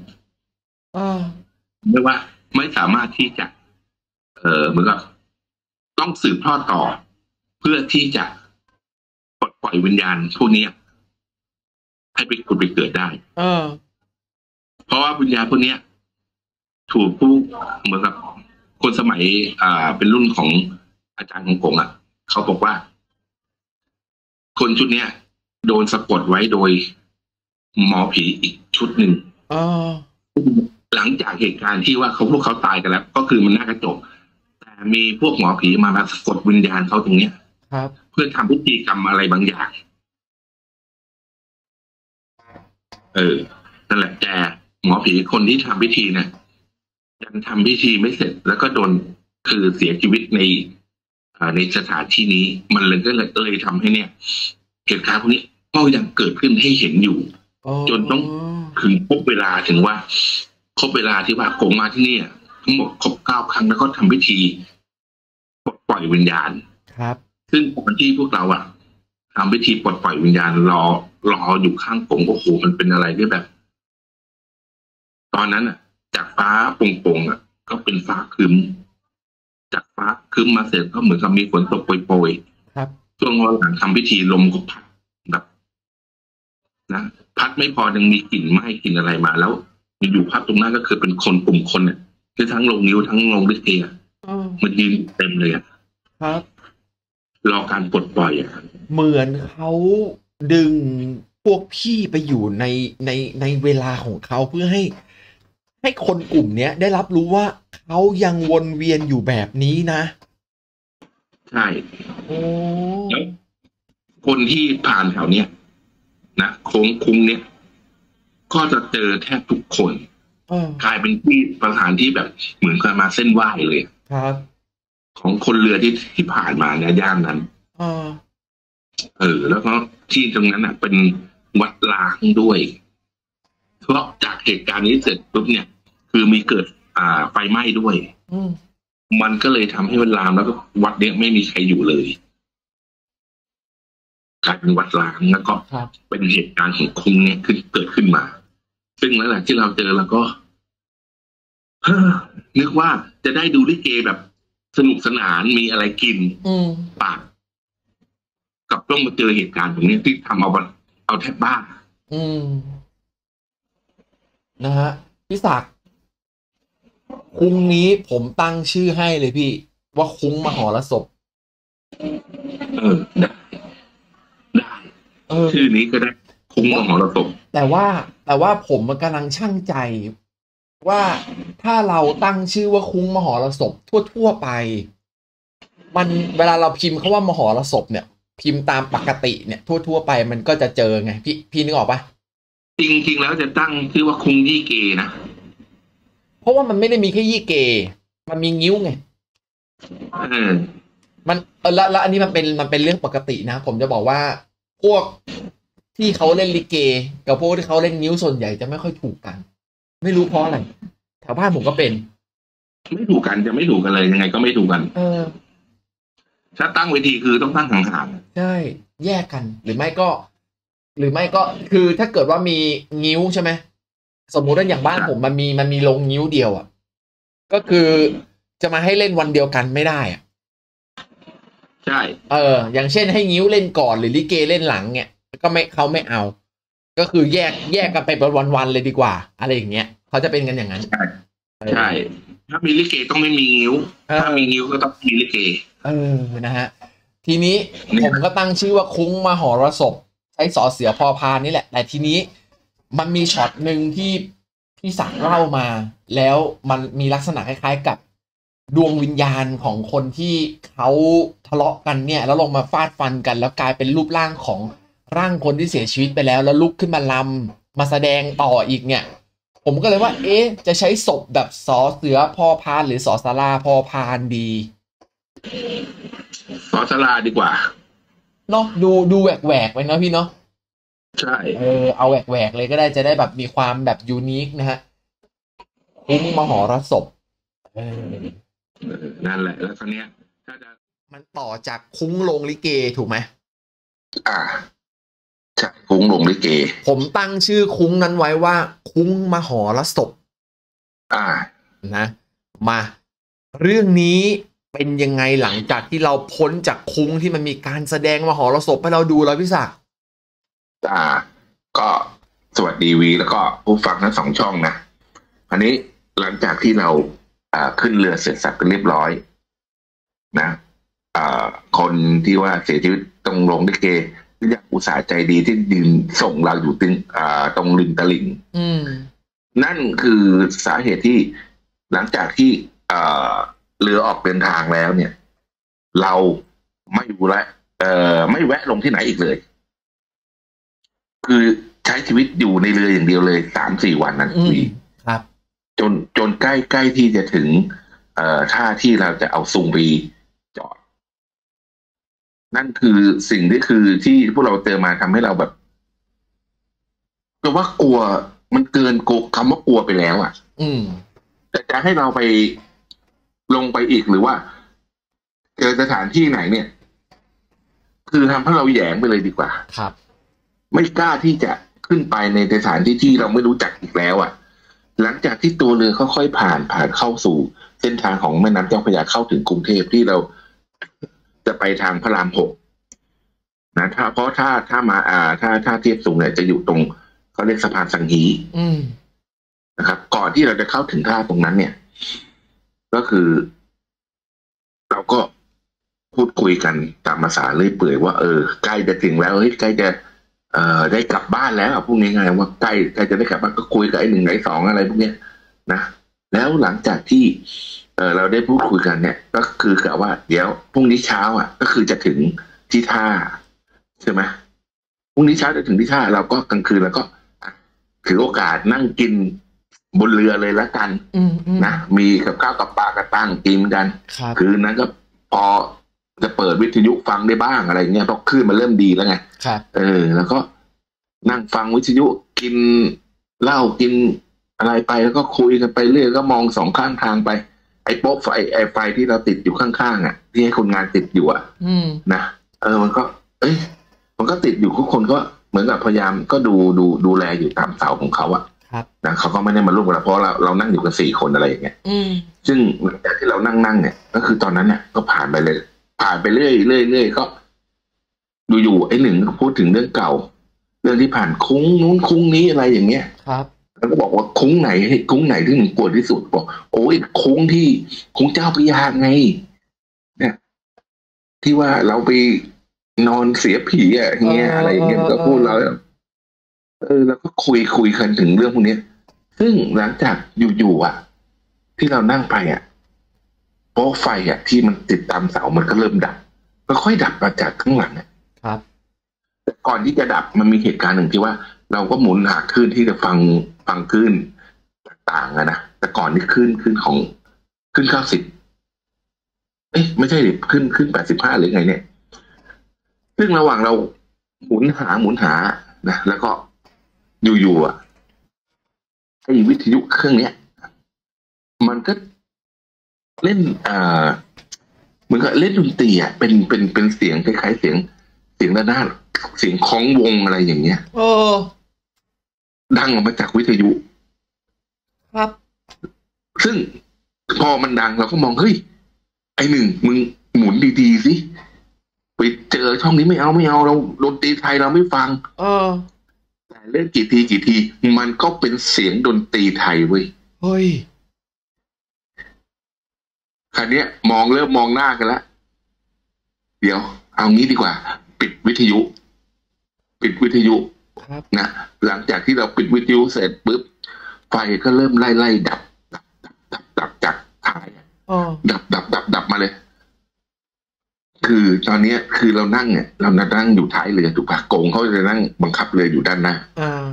ไม่ว่าไม่สามารถที่จะเหมือนกับต้องสืบทอดต่อเพื่อที่จะปลดปล่อยวิญญาณพวกนี้ให้ไปขุดไปเกิดได้เพราะว่าวิญญาณพวกนี้ถูกผู้เหมือนกับคนสมัยเป็นรุ่นของอาจารย์ของกงเขาบอกว่าคนชุดเนี้ยโดนสะกดไว้โดยหมอผีอีกชุดหนึ่งหลังจากเหตุการณ์ที่ว่าพวกเขาตายกันแล้วก็คือมันน่าจะจบแต่มีพวกหมอผีมาสะกดวิญญาณเขาตรงเนี้ยเพื่อทำพิธีกรรมอะไรบางอย่างนั่นแหละแต่หมอผีคนที่ทำพิธีเนี่ยยังทำพิธีไม่เสร็จแล้วก็โดนคือเสียชีวิตในสถานที่นี้มันเลยทำให้เนี่ยเหตุการณ์พวกนี้ก็ยังเกิดขึ้นให้เห็นอยู่จนต้องถึงครบเวลาถึงว่าครบเวลาที่ว่ากงมาที่นี่ทั้งหมดครบ9 ครั้งแล้วก็ทำพิธีปลดปล่อยวิญญาณครับซึ่งตอนที่พวกเราทำพิธีปลดปล่อยวิญญาณรออยู่ข้างกงโอ้โหมันเป็นอะไรที่แบบ ตอนนั้นจากฟ้าโปร่งๆก็เป็นฟ้าครึ้มจากฟ้าครึ้มมาเสร็จก็เหมือนกับมีฝนตกโปรยๆครับช่วงหลังทำพิธีลมก็พัดแบบนะพัดไม่พอยังมีกลิ่นไหม้กลิ่นอะไรมาแล้วอยู่พัดตรงนั้นก็คือเป็นคนกลุ่มคนคือทั้งลงนิ้วทั้งลงลิเกมันยืนเต็มเลยครับรอการปลดปล่อยเหมือนเขาดึงพวกพี่ไปอยู่ในเวลาของเขาเพื่อให้คนกลุ่มเนี้ยได้รับรู้ว่าเขายังวนเวียนอยู่แบบนี้นะใช่แล้วคนที่ผ่านแถวเนี้ยนะโค้งคุ้งเนี้ยก็จะเจอแทบทุกคนกลายเป็นที่สถานที่แบบเหมือนกันมาเส้นไหว้เลยครับของคนเรือที่ผ่านมาในย่านนั้นแล้วก็ที่ตรงนั้นเป็นวัดล้างด้วยเพราะจากเหตุการณ์นี้เสร็จปุ๊บเนี่ยคือมีเกิดไฟไหม้ด้วยมันก็เลยทำให้มันลามแล้วก็วัดเนี้ยไม่มีใครอยู่เลยกลายเป็นวัดล้างแล้วก็เป็นเหตุการณ์ของคุ้งเนี่ยเกิดขึ้นมาซึ่งแล้วแหละที่เราเจอแล้วก็นึกว่าจะได้ดูลิเกแบบสนุกสนานมีอะไรกินปากกับต้องมาเจอเหตุการณ์ตรงนี้ที่ทำเอาแทบบ้านะฮะพี่ศักดิ์คุ้งนี้ผมตั้งชื่อให้เลยพี่ว่าคุ้งมหรสพได้ชื่อนี้ก็ได้คุ้งมหรสพแต่ว่าผมมันกำลังชั่งใจว่าถ้าเราตั้งชื่อว่าคุ้งมหรสพทั่วไปมันเวลาเราพิมพ์คำว่ามหรสพเนี่ยพิมพ์ตามปกติเนี่ยทั่วไปมันก็จะเจอไงพี่นึกออกปะจริงๆแล้วจะตั้งชื่อว่าคุ้งยี่เกนะเพราะว่ามันไม่ได้มีแค่ยี่เกมันมีงิ้วไงมันแล้วอันนี้มันเป็นเรื่องปกตินะผมจะบอกว่าพวกที่เขาเล่นลิเกกับพวกที่เขาเล่นงิ้วส่วนใหญ่จะไม่ค่อยถูกกันไม่รู้เพราะอะไรแถวบ้านผมก็เป็นไม่ถูกกันจะไม่ถูกกันเลยยังไงก็ไม่ถูกกันถ้าตั้งเวทีคือต้องตั้งห่างๆใช่แยกกันหรือไม่ก็คือถ้าเกิดว่ามีงิ้วใช่ไหมสมมุติว่าอย่างบ้านผมมันมีลงงิ้วเดียวก็คือจะมาให้เล่นวันเดียวกันไม่ได้ใช่อย่างเช่นให้งิ้วเล่นก่อนหรือลิเกเล่นหลังเนี่ยก็ไม่เขาไม่เอา ก็คือแยกกันไปเป็นวันๆเลยดีกว่าอะไรอย่างเงี้ยเขาจะเป็นกันอย่างนั้นใช่ถ้ามีลิเกต้องไม่มีงิ้วถ้ามีงิ้วก็ต้องมีลิเกนะฮะทีนี้ผมก็ตั้งชื่อว่าคุ้งมหรสพใช้สอเสือพอพานนี่แหละแต่ทีนี้มันมีช็อตหนึ่งที่พี่ศักดิ์เล่ามาแล้วมันมีลักษณะคล้ายๆกับดวงวิญญาณของคนที่เขาทะเลาะกันเนี่ยแล้วลงมาฟาดฟันกันแล้วกลายเป็นรูปร่างของร่างคนที่เสียชีวิตไปแล้วลุกขึ้นมาลำมาแสดงต่ออีกเนี่ยผมก็เลยว่าจะใช้ศพแบบสอเสือพอพานหรือสอสาราพอพานดีสอสาราดีกว่าเนาะดูแหวกไปเนาะพี่เนาะใช่เอาแหวกเลยก็ได้จะได้แบบมีความแบบยูนิคนะฮะคุ้งมหรสพนั่นแหละแล้วคราวนี้ถ้าจะมันต่อจากคุ้งโรงลิเกถูกไหมใช่คุ้งโรงลิเกผมตั้งชื่อคุ้งนั้นไว้ว่าคุ้งมหรสพนะมาเรื่องนี้เป็นยังไงหลังจากที่เราพ้นจากคุ้งที่มันมีการแสดงมหรสพให้เราดูแล้วพี่ศักดิ์ก็สวัสดีวีแล้วก็ผู้ฟังทั้ง2ช่องนะอันนี้หลังจากที่เราขึ้นเรือเสร็จสับกันเรียบร้อยนะคนที่ว่าเสียชีวิตตรงโรงลิเกอยากอุตส่าห์ใจดีที่ยืนส่งเราอยู่ตรงริมตลิ่งนั่นคือสาเหตุที่หลังจากที่เรือออกเดินทางแล้วเนี่ยเราไม่อยู่และไม่แวะลงที่ไหนอีกเลยคือใช้ชีวิตอยู่ในเรืออย่างเดียวเลย3-4 วันนั้นครับจนใกล้ที่จะถึงท่าที่เราจะเอาซุงไปจอดนั่นคือสิ่งที่พวกเราเจอมาทำให้เราแบบแต่ว่ากลัวมันเกินคำว่ากลัวไปแล้วแต่จะให้เราไปลงไปอีกหรือว่าเจอสถานที่ไหนเนี่ยคือทำให้เราแหยงไปเลยดีกว่าครับไม่กล้าที่จะขึ้นไปในสถานที่เราไม่รู้จักอีกแล้วหลังจากที่ตัวเรือค่อยๆผ่านเข้าสู่เส้นทางของแม่น้ำเจ้าพระยาเข้าถึงกรุงเทพที่เราจะไปทางพระราม6นะเพราะถ้ามาถ้าเทียบสูงเนี่ยจะอยู่ตรงเขาเรียกสะพานสังฮีนะครับก่อนที่เราจะเข้าถึงท่าตรงนั้นเนี่ยก็คือเราก็พูดคุยกันตามภาษาเลื่อยเปื่อยว่าใกล้จะถึงแล้วใกล้จะได้กลับบ้านแล้วพูดง่ายๆว่าใกล้จะได้กลับบ้านก็คุยกับไอ้1 ไอ้ 2อะไรพวกเนี้ยนะแล้วหลังจากที่เราได้พูดคุยกันเนี่ยก็คือกะว่าเดี๋ยวพรุ่งนี้เช้าก็คือจะถึงที่ท่าใช่ไหมพรุ่งนี้เช้าจะถึงที่ท่าเราก็กลางคืนแล้วก็ถือโอกาสนั่งกินบนเรือเลยละกันนะมีกับข้าวกับปลากระตั้งกินกันคืนนั้นก็พอจะเปิดวิทยุฟังได้บ้างอะไรเงี้ยเพราะคลื่นมันเริ่มดีแล้วไงแล้วก็นั่งฟังวิทยุกินเหล้ากินอะไรไปแล้วก็คุยกันไปเรื่อยก็มอง2 ข้างทางไปไอ้โป๊ะไฟที่เราติดอยู่ข้างๆที่ให้คนงานติดอยู่นะมันก็มันก็ติดอยู่ทุกคนก็เหมือนกับพยายามก็ดูแลอยู่ตามเสาของเขานะเขาก็ไม่ได้มาร่วมกับเราเพราะเรานั่งอยู่กัน4 คนอะไรอย่างเงี้ยซึ่งหลังจากที่เรานั่งเนี่ยก็คือตอนนั้นเนี่ยก็ผ่านไปเรื่อยก็อยู่ไอ้1ก็พูดถึงเรื่องเก่าเรื่องที่ผ่านคุ้งนู้นคุ้งนี้อะไรอย่างเงี้ยครับแล้วก็บอกว่าคุ้งไหนที่มึงปวดที่สุดบอกโอ้ยคุ้งเจ้าพระยาไงเนี่ยที่ว่าเราไปนอนเสียผีเงี้ยอะไรอย่างเงี้ยก็พูดเราแล้วก็คุยกันถึงเรื่องพวกนี้ซึ่งหลังจากอยู่ที่เรานั่งไปโป๊ะไฟที่มันติดตามเสามันก็เริ่มดับค่อยดับมาจากข้างหลังครับแต่ก่อนที่จะดับมันมีเหตุการณ์หนึ่งที่ว่าเราก็หมุนหาคลื่นที่จะฟังคลื่นต่างๆนะแต่ก่อนนี่คลื่นของคลื่น90ไม่ใช่ดิคลื่น85หรือไงเนี่ยซึ่งระหว่างเราหมุนหานะแล้วก็อยู่ไอ้วิทยุเครื่องเนี้ยมันก็เล่นเหมือนกับเล่นดนตรีเป็นเสียงคล้ายๆเสียงระนาดเสียงคล้องวงอะไรอย่างเงี้ยดังออกมาจากวิทยุครับซึ่งพอมันดังเราก็มองเฮ้ยไอ้1มึงหมุนดีๆสิไปเจอช่องนี้ไม่เอาเราดนตรีไทยเราไม่ฟังแต่เล่นกี่ทีมันก็เป็นเสียงดนตรีไทยเว้ยเฮ้ยคราวนี้เริ่มมองหน้ากันแล้วเดี๋ยวเอางี้ดีกว่าปิดวิทยุนะหลังจากที่เราปิดวิทยุเสร็จปุ๊บไฟก็เริ่มไล่ดับจากท้ายดับมาเลยคือตอนนี้คือเรานั่งเนี่ยเรานั่งอยู่ท้ายเรือถูกปะโกงเขาจะนั่งบังคับเรืออยู่ด้านหน้า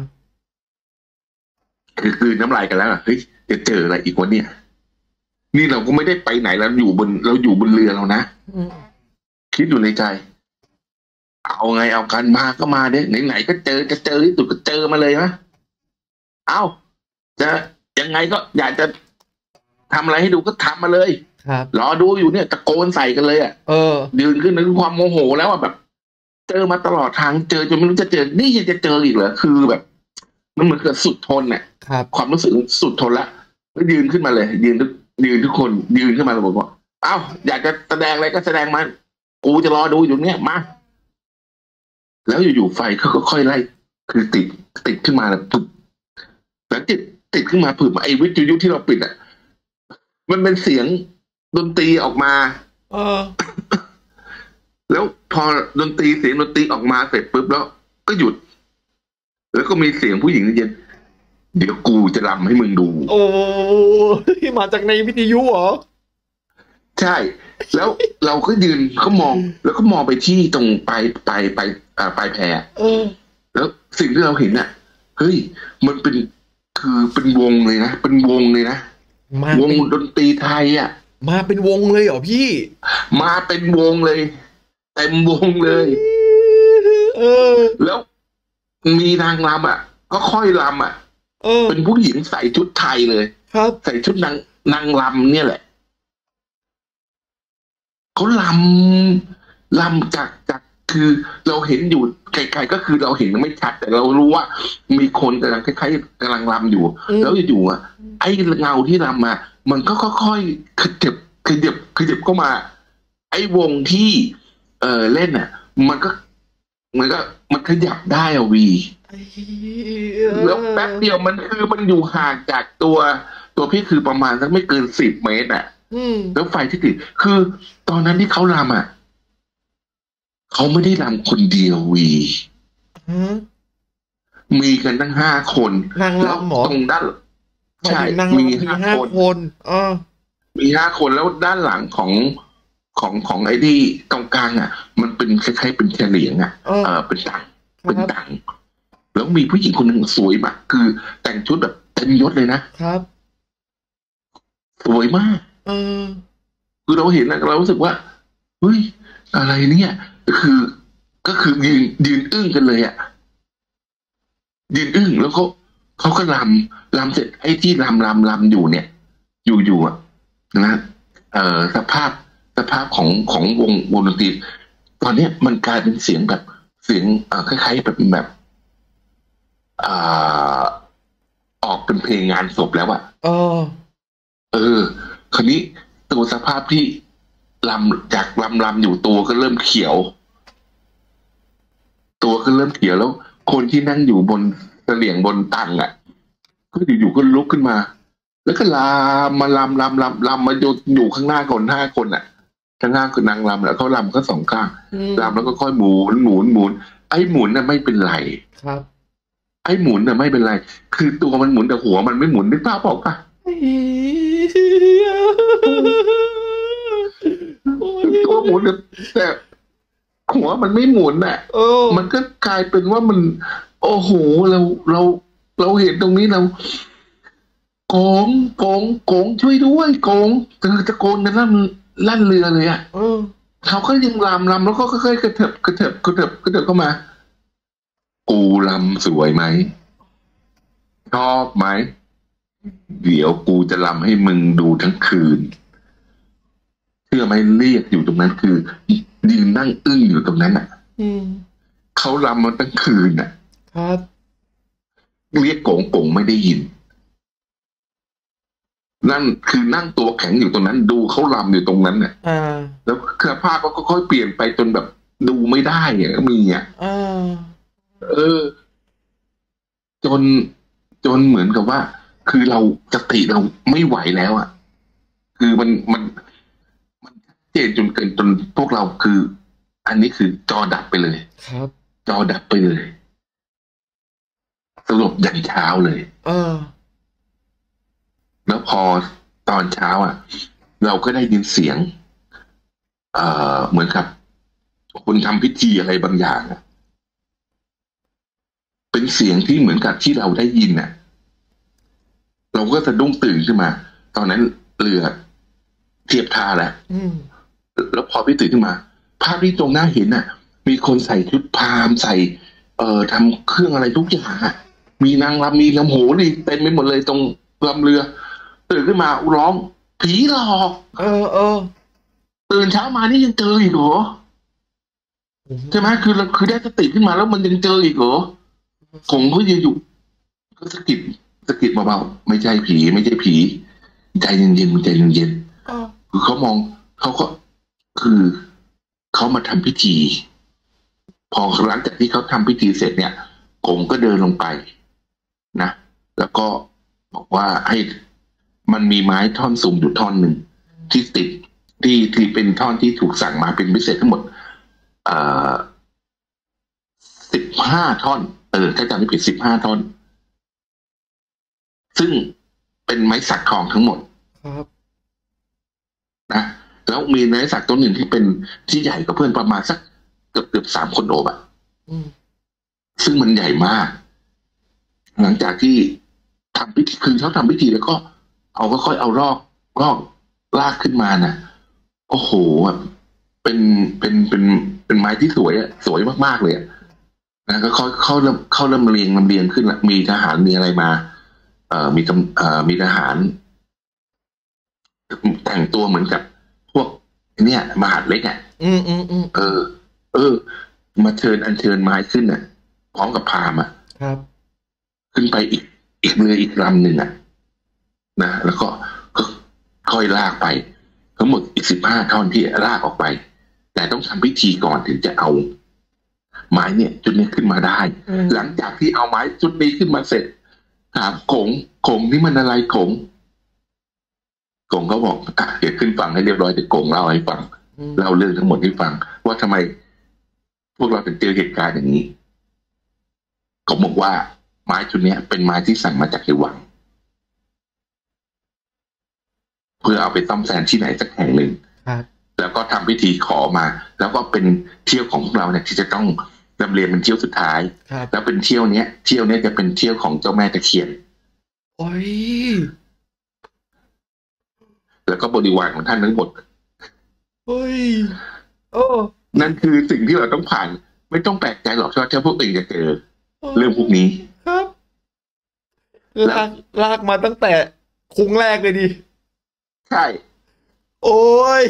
คือน้ำลายกันแล้วเฮ้ยจะเจออะไรอีกวะเนี่ยนี่เราก็ไม่ได้ไปไหนเราอยู่บนเรือเรานะคิดอยู่ในใจเอาไงเอากันมาก็มาเด้ไหนก็เจอที่สุดก็เจอมาเลยนะเอาจะยังไงก็อยากจะทำอะไรให้ดูก็ทำมาเลยรอดูอยู่เนี่ยตะโกนใส่กันเลยยืนขึ้นในความโมโหแล้วแบบเจอมาตลอดทางเจอจนไม่รู้จะเจอนี่ยังจะเจออีกเหรอคือแบบมันเหมือนกับสุดทนเนี่ยความรู้สึกสุดทนละแล้วยืนขึ้นมาเลยยืนทุกคนยืนขึ้นมาแล้วบอกว่าเอ้าอยากจะแสดงอะไรก็แสดงมากูจะรอดูอยู่เนี่ยมาแล้วอยู่ๆไฟเขาก็ค่อยไล่คือติดขึ้นมาแล้วปุ๊บแล้วติดขึ้นมาปุ๊บไอ้วิทยุที่เราปิดอ่ะมันเป็นเสียงดนตรีออกมาแล้วพอเสียงดนตรีออกมาเสร็จปุ๊บแล้วก็หยุดแล้วก็มีเสียงผู้หญิงเย็นเดี๋ยวกูจะรำให้มึงดูโอ้ที่มาจากในวิทยุเหรอใช่แล้วเราก็ยืนเขามองแล้วก็มองไปที่ตรงปลายแพแล้วสิ่งที่เราเห็นน่ะเฮ้ยมันเป็นวงเลยนะเป็นวงเลยนะวงดนตรีไทยอ่ะมาเป็นวงเลยเหรอพี่มาเป็นวงเลยเต็มวงเลยแล้วมีนางรำอ่ะก็ค่อยรำอ่ะเป็นผู้หญิงใส่ชุดไทยเลยครับใส่ชุดนางรำเนี่ยแหละเขาลำจากคือเราเห็นอยู่ไกลๆก็คือเราเห็นไม่ชัดแต่เรารู้ว่ามีคนกำลังคล้ายๆกำลังรำอยู่แล้วอยู่อ่ะไอ้เงาที่รำมามันก็ค่อยๆขยับเข้ามาไอ้วงที่เล่นอ่ะมันขยับได้อ่ะวีแล้วแป๊บเดียวมันอยู่ห่างจากตัวพี่คือประมาณสักไม่เกิน10 เมตรอ่ะแล้วไฟที่ติดคือตอนนั้นที่เขารำอ่ะเขาไม่ได้รำคนเดียววีมีกันตั้ง5 คนนางรำหรอตรงด้านใช่มี5 คนมี5 คนแล้วด้านหลังของไอ้ที่ตรงกลางอ่ะมันเป็นคล้ายๆเป็นเฉลียงอ่ะเป็นดังแล้วมีผู้หญิงคนหนึ่งสวยมากคือแต่งชุดแบบเต็มยศเลยนะครับสวยมากคือเราเห็นแล้วเรารู้สึกว่าเฮ้ยอะไรเนี่ยก็คือยืนอึ้งกันเลยอ่ะยืนอึ้งแล้วเขาก็รำเสร็จไอ้ที่รำอยู่เนี่ยอยู่อ่ะนะสภาพของวงดนตรีตอนนี้มันกลายเป็นเสียงแบบเสียงคล้ายๆแบบออกเป็นเพลงงานศพแล้วอ่ะคราวนี้ตัวสภาพที่จากลำอยู่ตัวก็เริ่มเขียวแล้วคนที่นั่งอยู่บนเสลี่ยงบนตังอ่ะก็อยู่ก็ลุกขึ้นมาแล้วก็ลำมาอยู่ข้างหน้าคน5 คนอ่ะข้างหน้าคือนางลำแล้วเขาลำก็2 ข้างลำแล้วก็ค่อยหมุนไอ้หมุนน่ะไม่เป็นไรครับไอ้หมุนน่ะไม่เป็นไรคือตัวมันหมุนแต่หัวมันไม่หมุนนึกภาพออกปะตัวหมุนแต่หัวมันไม่หมุนอ่ะมันก็กลายเป็นว่ามันโอ้โหเราเห็นตรงนี้เราโกงช่วยด้วยโกงตะโกนกันลั่นเรือเลยอ่ะเขาก็ยังลำแล้วก็ค่อยๆกระเถิบเข้ามากูลำสวยไหมชอบไหมเดี๋ยวกูจะลำให้มึงดูทั้งคืนเชื่อไหมเรียกอยู่ตรงนั้นคือยืนนั่งอึ้งอยู่ตรงนั้นอ่ะเขาลำมาทั้งคืนอ่ะครับเรียกโกงไม่ได้ยินนั่นคือนั่งตัวแข็งอยู่ตรงนั้นดูเขาลำอยู่ตรงนั้นน่ะแล้วสภาพก็ค่อยๆเปลี่ยนไปจนแบบดูไม่ได้เนี่ยก็มีอ่ะอ่าเออ จนเหมือนกับว่า คือเราสติเราไม่ไหวแล้วอ่ะคือมันชัดเจนจนเกินจนพวกเราคือ อันนี้คือจอดับไปเลยครับจอดับไปเลยสลบยันเช้าเลยเออแล้วพอตอนเช้าอ่ะ เราก็ได้ยินเสียงเหมือนกับคนทำพิธีอะไรบางอย่างอะเป็นเสียงที่เหมือนกับที่เราได้ยินน่ะ เราก็สะดุ้งตื่นขึ้นมา ตอนนั้นเรือเทียบท่าแล้วอืมแล้วพอพี่ตื่นขึ้นมา ภาพที่ตรงหน้าเห็นน่ะ มีคนใส่ชุดพราหมณ์ใส่ทำเครื่องอะไรทุกอย่างอ่ะมีนางรำมีลำโหรีเต็มไปหมดเลยตรงลำเรือตื่นขึ้นมาร้องผีหลอกเออเออตื่นเช้ามานี่ยังเจออีกเหรอใช่ไหมคือได้สติขึ้นมาแล้วมันยังเจออีกเหรอผมก็ยืนอยู่ก็สะกิดเบาๆไม่ใช่ผีไม่ใช่ผีใจเย็นๆใจเย็นอ่าๆคือเขามองเขาก็คือเขามาทำพิธี พอหลังจากที่เขาทำพิธีเสร็จเนี่ยผมก็เดินลงไปนะแล้วก็บอกว่าให้มันมีไม้ท่อนสูงอยู่ท่อนหนึ่งที่ติดที่เป็นท่อนที่ถูกสั่งมาเป็นพิเศษทั้งหมดเอ่อ15 ท่อนถ้าจำไม่ผิด15 ท่อน ซึ่งเป็นไม้สักทองทั้งหมดครับนะแล้วมีไม้สักต้นหนึ่งที่เป็นที่ใหญ่กว่าเพื่อนประมาณสักเกือบ3 คนโอบอะซึ่งมันใหญ่มาก หลังจากที่ทำพิธีคือเขาทำพิธีแล้วก็ค่อยเอารอกลากขึ้นมานะโอ้โหเป็นไม้ที่สวยอะสวยมากๆเลยอะนะก็เขาลำเลียงขึ้นละมีทหารมีอะไรมามีทหารแต่งตัวเหมือนกับพวกเนี่ยมหาดเล็กอ่ะเออ เออ มาอัญเชิญไม้ขึ้นอ่ะพร้อมกับพราหมณ์อ่ะครับขึ้นไปอีกเรืออีกลำหนึ่งอ่ะนะแล้วก็ค่อยลากไป ทั้งหมดอีก15 ท่อนที่ลากออกไป แต่ต้องทำพิธีก่อนถึงจะเอาไม้เนี่ยจุดนี้ขึ้นมาได้ หลังจากที่เอาไม้จุดนี้ขึ้นมาเสร็จถามกงนี่มันอะไรกงเขาบอกเดี๋ยวขึ้นฟังให้เรียบร้อยเดี๋ยวกงเล่าให้ฟังเล่าเรื่องทั้งหมดให้ฟังว่าทำไมพวกเราถึงเจอเหตุการณ์อย่างนี้เขาบอกว่าไม้ชุดนี้เป็นไม้ที่สั่งมาจากในวังเพื่อเอาไปซ่อมแซมที่ไหนสักแห่งหนึ่งแล้วก็ทำพิธีขอมา แล้วก็เป็นเที่ยวของพวกเราเนี่ยที่จะต้องดำเรียนเป็นเที่ยวสุดท้ายแล้วเป็นเที่ยวเนี้ยจะเป็นเที่ยวของเจ้าแม่ตะเคียนโอ้ยแล้วก็บริวารของท่านทั้งหมดเฮ้ยโอ้นั่นคือสิ่งที่เราต้องผ่านไม่ต้องแปลกใจหรอกที่พวกเองจะเจอเรื่องพวกนี้ครับลากมาตั้งแต่คุ้งแรกเลยดิใช่โอ้ย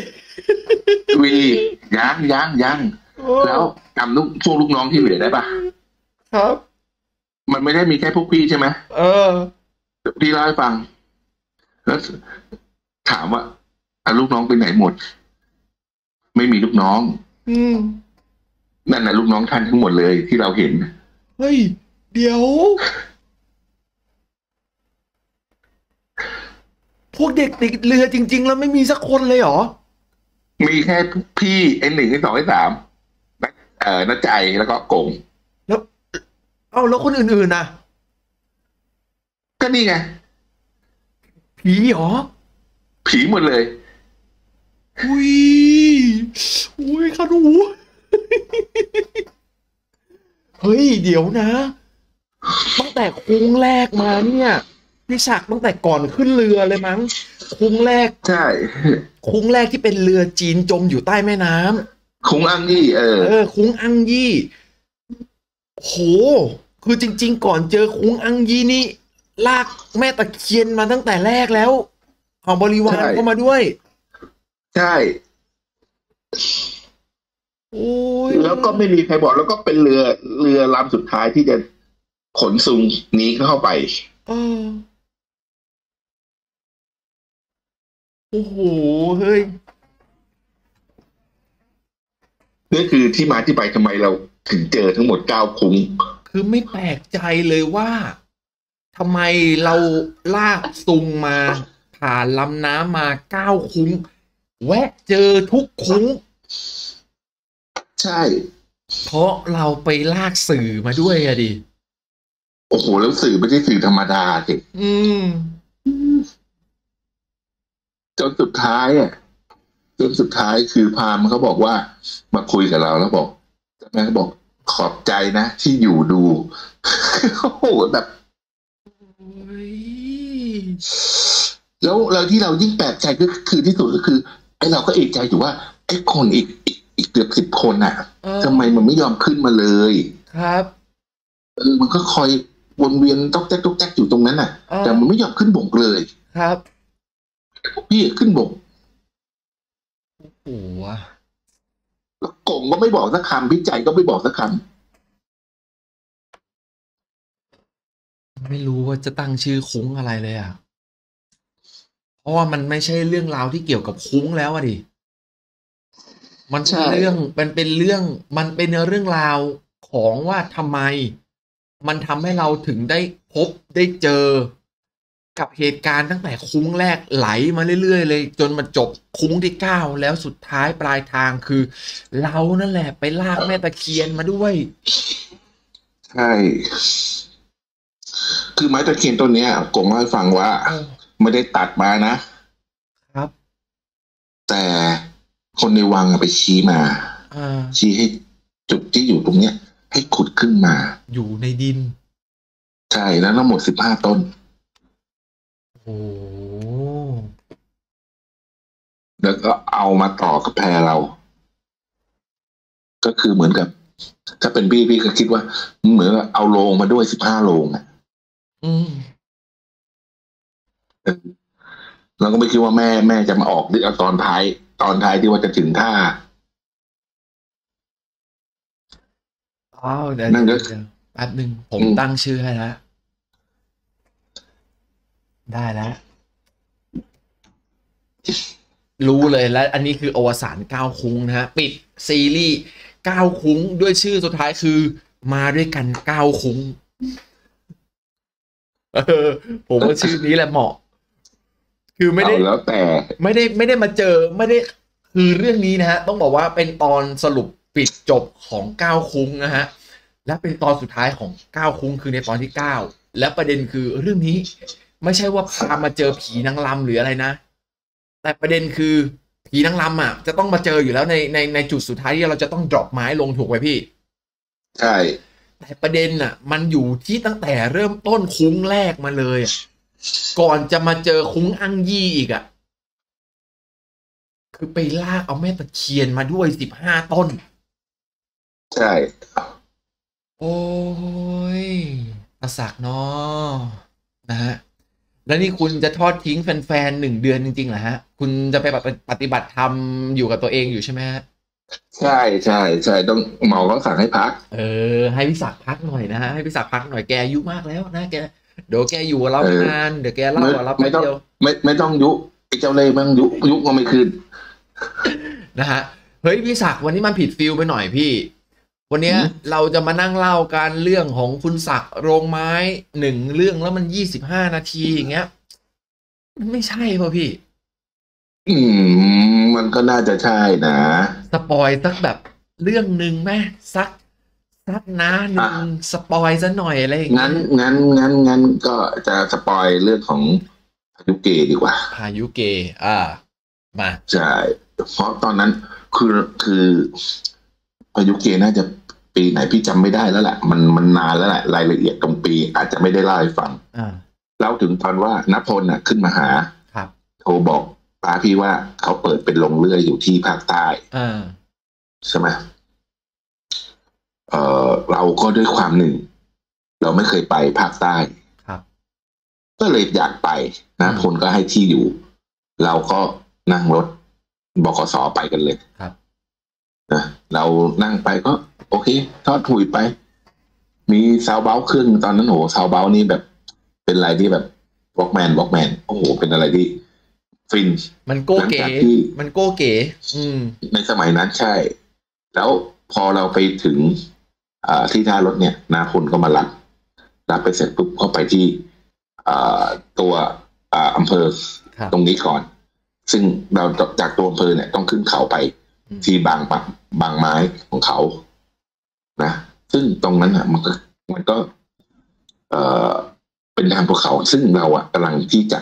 ยังแล้วจำพวกลูกน้องที่เหลือได้ปะครับมันไม่ได้มีแค่พวกพี่ใช่ไหมพี่เล่าให้ฟังแล้วถามว่าลูกน้องไปไหนหมดไม่มีลูกน้องนั่นน่ะลูกน้องท่านทั้งหมดเลยที่เราเห็นเฮ้ยเดี๋ยวพวกเด็กติดเรือจริงๆแล้วไม่มีสักคนเลยเหรอมีแค่พี่N1 N2 N3น้าใจแล้วก็กงแล้วแล้วคนอื่นๆน่ะก็นี่ไงผีเหรอผีหมดเลยอุ้ยขนูเฮ้ยเดี๋ยวนะตั้งแต่คุ้งแรกมาเนี่ยพี่ศักดิ์ตั้งแต่ก่อนขึ้นเรือเลยมั้งคุ้งแรกใช่คุ้งแรกที่เป็นเรือจีนจมอยู่ใต้แม่น้ำคุ้งอังยี่คุ้งอังยี่โหคือจริงๆก่อนเจอคุ้งอังยี่นี่ลากแม่ตะเคียนมาตั้งแต่แรกแล้วเอาบริวารเข้ามาด้วยใช่โอ้ยแล้วก็ไม่มีใครบอกแล้วก็เป็นเรือลำสุดท้ายที่จะขนซุงนี้เข้าไปโอ้โหเฮ้ยนี่คือที่มาที่ไปทำไมเราถึงเจอทั้งหมด9 คุ้งคือไม่แปลกใจเลยว่าทำไมเราลากซุงมาผ่านลำน้ำมา9 คุ้งแวะเจอทุกคุ้งใช่เพราะเราไปลากสื่อมาด้วยอะดิโอ้โหแล้วสื่อไม่ใช่สื่อธรรมดาสิอืมจนสุดท้ายคือพราหมณ์เขาบอกว่ามาคุยกับเราแล้วบอกแม่ก็บอกขอบใจนะที่อยู่ดู โอ้โหแบบแล้วที่เรายิ่งแปลกใจก็คือที่สุดก็คือไอ้เราก็เอกใจอยู่ว่าไอ้คนอีกเกือบ10 คนน่ะทำไมมันไม่ยอมขึ้นมาเลยครับมันก็คอยวนเวียนต๊อกแจ๊กต๊อกแจ๊กอยู่ตรงนั้นน่ะ แต่มันไม่ยอมขึ้นบกเลยครับพี่ขึ้นบกโอ้โหแล้วกงก็ไม่บอกสักคำพี่ใจก็ไม่บอกสักคำไม่รู้ว่าจะตั้งชื่อคุ้งอะไรเลยอ่ะเพราะว่ามันไม่ใช่เรื่องราวที่เกี่ยวกับคุ้งแล้วอะดิมันเป็นเรื่องมันเป็นเรื่องราวของว่าทำไมมันทำให้เราถึงได้พบได้เจอกับเหตุการณ์ตั้งแต่คุ้งแรกไหลมาเรื่อยๆเลยจนมาจบคุ้งที่9แล้วสุดท้ายปลายทางคือเรานั่นแหละไปลากแม่ตะเคียนมาด้วยใช่คือไม้ตะเคียนต้นนี้กงเล่าให้ฟังว่าไม่ได้ตัดมานะครับ แต่คนในวังไปชี้มาชี้ให้จุดที่อยู่ตรงเนี้ยให้ขุดขึ้นมาอยู่ในดินใช่แล้วทั้งหมด15 ต้นโอ้แล้วก็เอามาต่อกับแพเราก็คือเหมือนกับถ้าเป็นพี่ก็คิดว่าเหมือนเอาโลงมาด้วย15 โลงอ่ะเราก็ไม่คิดว่าแม่จะมาออกตอนท้ายที่ว่าจะถึงท่าเดี๋ยวแป๊บนึงผมตั้งชื่อให้แล้วได้แล้วรู้เลยแล้วอันนี้คืออวสาน9 คุ้งนะฮะปิดซีรีส์9 คุ้งด้วยชื่อสุดท้ายคือมาด้วยกัน9 คุ้งผมว่าชื่อนี้แหละเหมาะคือไม่ได้แล้วแต่ไม่ได้มาเจอไม่ได้คือเรื่องนี้นะฮะต้องบอกว่าเป็นตอนสรุปปิดจบของ9 คุ้งนะฮะและเป็นตอนสุดท้ายของ9 คุ้งคือในตอนที่9และประเด็นคือเรื่องนี้ไม่ใช่ว่าพามาเจอผีนางรำหรืออะไรนะแต่ประเด็นคือผีนางรำอ่ะจะต้องมาเจออยู่แล้วในจุดสุดท้ายที่เราจะต้องดรอปไม้ลงถูกไหมพี่ใช่แต่ประเด็นอ่ะมันอยู่ที่ตั้งแต่เริ่มต้นคุ้งแรกมาเลยก่อนจะมาเจอคุ้งอังยี่อีกอ่ะคือไปลากเอาแม่ตะเคียนมาด้วย15 ต้นใช่โอ้ยประสักเนาะนะฮะแล้วนี่คุณจะทอดทิ้งแฟนๆ1 เดือนจริงๆเหรอฮะคุณจะไปปฏิบัติธรรมอยู่กับตัวเองอยู่ใช่ไหมฮะใช่ต้องหมอก็สั่งให้พักให้พี่ศักดิ์พักหน่อยนะฮะให้พี่ศักดิ์พักหน่อยแกอายุมากแล้วนะแกเดี๋ยวแกอยู่กับเรานานเดี๋ยวแกเล่ากับเราไปเดียวไม่ต้องยุไอ้เจ้าเล่ห์มั่งยุก็ไม่คืนนะฮะเฮ้ยพี่ศักดิ์วันนี้มันผิดฟิลไปหน่อยพี่วันนี้เราจะมานั่งเล่าการเรื่องของคุณศักดิ์โรงไม้1 เรื่องแล้วมัน25 นาทีอย่างเงี้ยมันไม่ใช่ป่ะพี่มันก็น่าจะใช่นะสปอยสักแบบเรื่องหนึ่งไหมสักนะหนึ่งสปอยซะหน่อยอะไรอย่างเงี้ยงั้นก็จะสปอยเรื่องของพายุเกดีกว่าพายุเกมาใช่เพราะตอนนั้นคือพายุเกน่าจะปีไหนพี่จำไม่ได้แล้วแหละมันนานแล้วแหละรายละเอียดตรงปีอาจจะไม่ได้เล่าให้ฟังเล่าถึงตอนว่าณพลน่ะขึ้นมาหาโทรบอกป้าพี่ว่าเขาเปิดเป็นโรงเลื่อยอยู่ที่ภาคใต้ใช่ไหมเราก็ด้วยความหนึ่งเราไม่เคยไปภาคใต้ก็เลยอยากไปนะพลก็ให้ที่อยู่เราก็นั่งรถบขส.ไปกันเลยนะเรานั่งไปก็โอเคทอดถุยไปมีซาวเบาเครื่องตอนนั้นโหซาวเบานี่แบบเป็นอะไรที่แบบบล็อกแมนโอ้โหเป็นอะไรที่ฟินมันโก้เก๋ในสมัยนั้นใช่แล้วพอเราไปถึงที่ท่ารถเนี่ยนาพลก็มารับไปเสร็จปุ๊บก็ไปที่ตัวอำเภอตรงนี้ก่อน ซึ่งเราจากตัวอำเภอเนี่ยต้องขึ้นเขาไปที่บางไม้ของเขานะซึ่งตรงนั้นอ่ะมันก็เป็นทางภูเขาซึ่งเราอ่ะกำลังที่จะ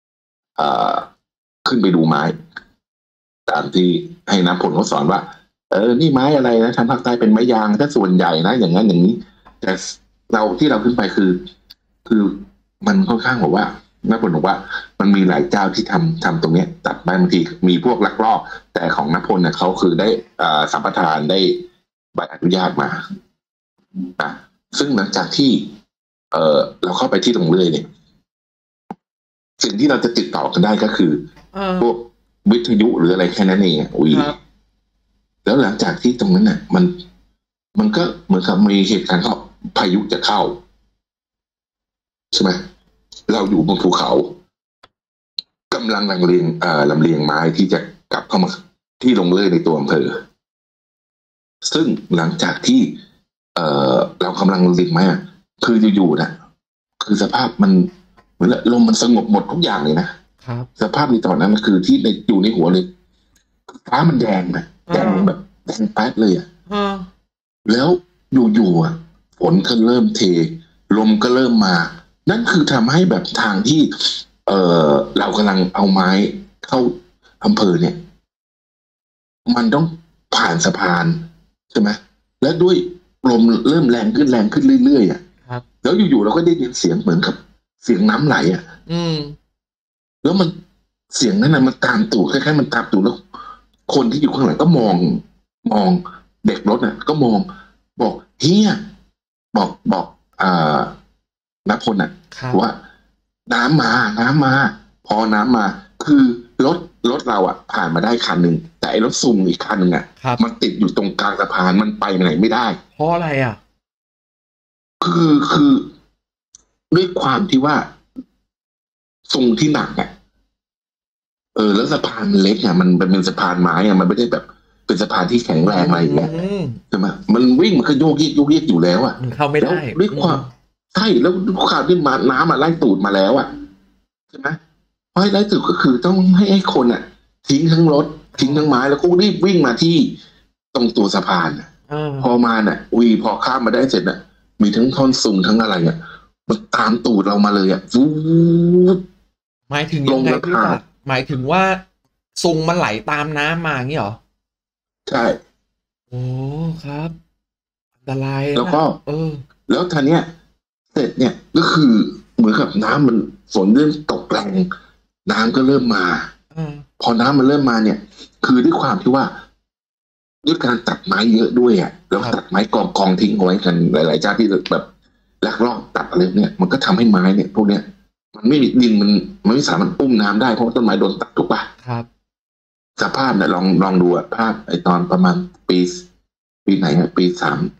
ขึ้นไปดูไม้ตามที่ให้น้ำผลเขาสอนว่านี่ไม้อะไรนะทางภาคใต้เป็นไม้ยางถ้าส่วนใหญ่นะอย่างนั้นอย่างนี้แต่เราขึ้นไปคือมันค่อนข้างบอกว่าน้ำผลบอกว่ามันมีหลายเจ้าที่ทำตรงเนี้ยตัดไม้บางทีมีพวกลักลอบแต่ของน้ำผลเนี่ยเขาคือได้สัมปทานได้ใบอนุญาตมาซึ่งหลังจากที่เราเข้าไปที่ตรงเรื่อยเนี่ยสิ่งที่เราจะติดต่อกันได้ก็คือพวกวิทยุหรืออะไรแค่นั้นเองแล้วหลังจากที่ตรงนั้นน่ะมันก็เหมือนกับมีเหตุการณ์พายุจะเข้าใช่ไหมเราอยู่บนภูเขากำลังลำเลียงไม้ที่จะกลับเข้ามาที่ลงเลื่อยในตัวอำเภอซึ่งหลังจากที่เรากำลังลำเลียงไม้คืออยู่ๆนะคือสภาพมันเหมือนลมมันสงบหมดทุกอย่างเลยนะครับสภาพในตอนนั้นคือที่อยู่ในหัวเลยฟ้ามันแดงนะแดงแบบแดงแป๊ดเลยแล้วอยู่ๆฝนก็เริ่มเทลมก็เริ่มมานั่นคือทำให้แบบทางที่เรากำลังเอาไม้เข้าอำเภอเนี่ยมันต้องผ่านสะพานใช่ไหมและด้วยลมเริ่มแรงขึ้นเรื่อยๆแล้วอยู่ๆเราก็ได้ยินเสียงเหมือนกับเสียงน้ำไหลแล้วมันเสียงนั้นนะมันตามตูดคล้ายๆมันตามตูดแล้วคนที่อยู่ข้างหลังก็มองเด็กรถน่ะก็มองบอกเฮียบอกณพลน่ะว่าน้ำมาพอน้ำมาคือรถเราอ่ะผ่านมาได้คันหนึ่งแต่ไอ้รถซุงอีกคันหนึ่งอ่ะมันติดอยู่ตรงกลางสะพานมันไปไหนไม่ได้เพราะอะไรอ่ะคือด้วยความที่ว่าซุงที่หนักอ่ะแล้วสะพานเล็กอ่ะมันเป็นสะพานไม้อ่ะมันไม่ได้แบบเป็นสะพานที่แข็งแรงอะไรอย่างเงี้ยใช่ไหมมันวิ่งมันก็โยกเยกอยู่แล้วอ่ะเข้าไม่ได้ด้วยความใช่แล้วด้วยความที่น้ำไล่ตูดมาแล้วอ่ะใช่ไหมเพราะไล่ตูดก็คือต้องให้คนอ่ะทิ้งทั้งรถทิ้งทั้งไม้แล้วก็รีบวิ่งมาที่ตรงตัวสะพานพอมาน่ะพอข้ามมาได้เสร็จน่ะมีทั้งท่อนซุงทั้งอะไรอ่ะมันตามตูดเรามาเลยอ่ะวูบหมายถึงยังไงพี่ศักดิ์หมายถึงว่าซุงมันไหลตามน้ำมาอย่างนี้เหรอใช่โอ้ครับอันตรายแล้วก็แล้วทีเนี้ยเสร็จเนี่ยก็คือเหมือนกับน้ำมันฝนเริ่มตกแรงน้ำก็เริ่มมาพอน้ำมันเริ่มมาเนี่ยคือด้วยความที่ว่าด้วยการตัดไม้เยอะด้วยอ่ะแล้วตัดไม้กองทิ้งเอาไว้กันหลายๆเจ้าที่แบบลักลอบตัดอะไรเนี่ยมันก็ทำให้ไม้เนี่ยพวกเนี้ยมันไม่ดินมันไม่สามารถอุ้มน้ำได้เพราะต้นไม้โดนตัดถูกป่ะครับสภาพเนี่ยลองดูอ่ะภาพไอตอนประมาณปีไหนอ่ะปี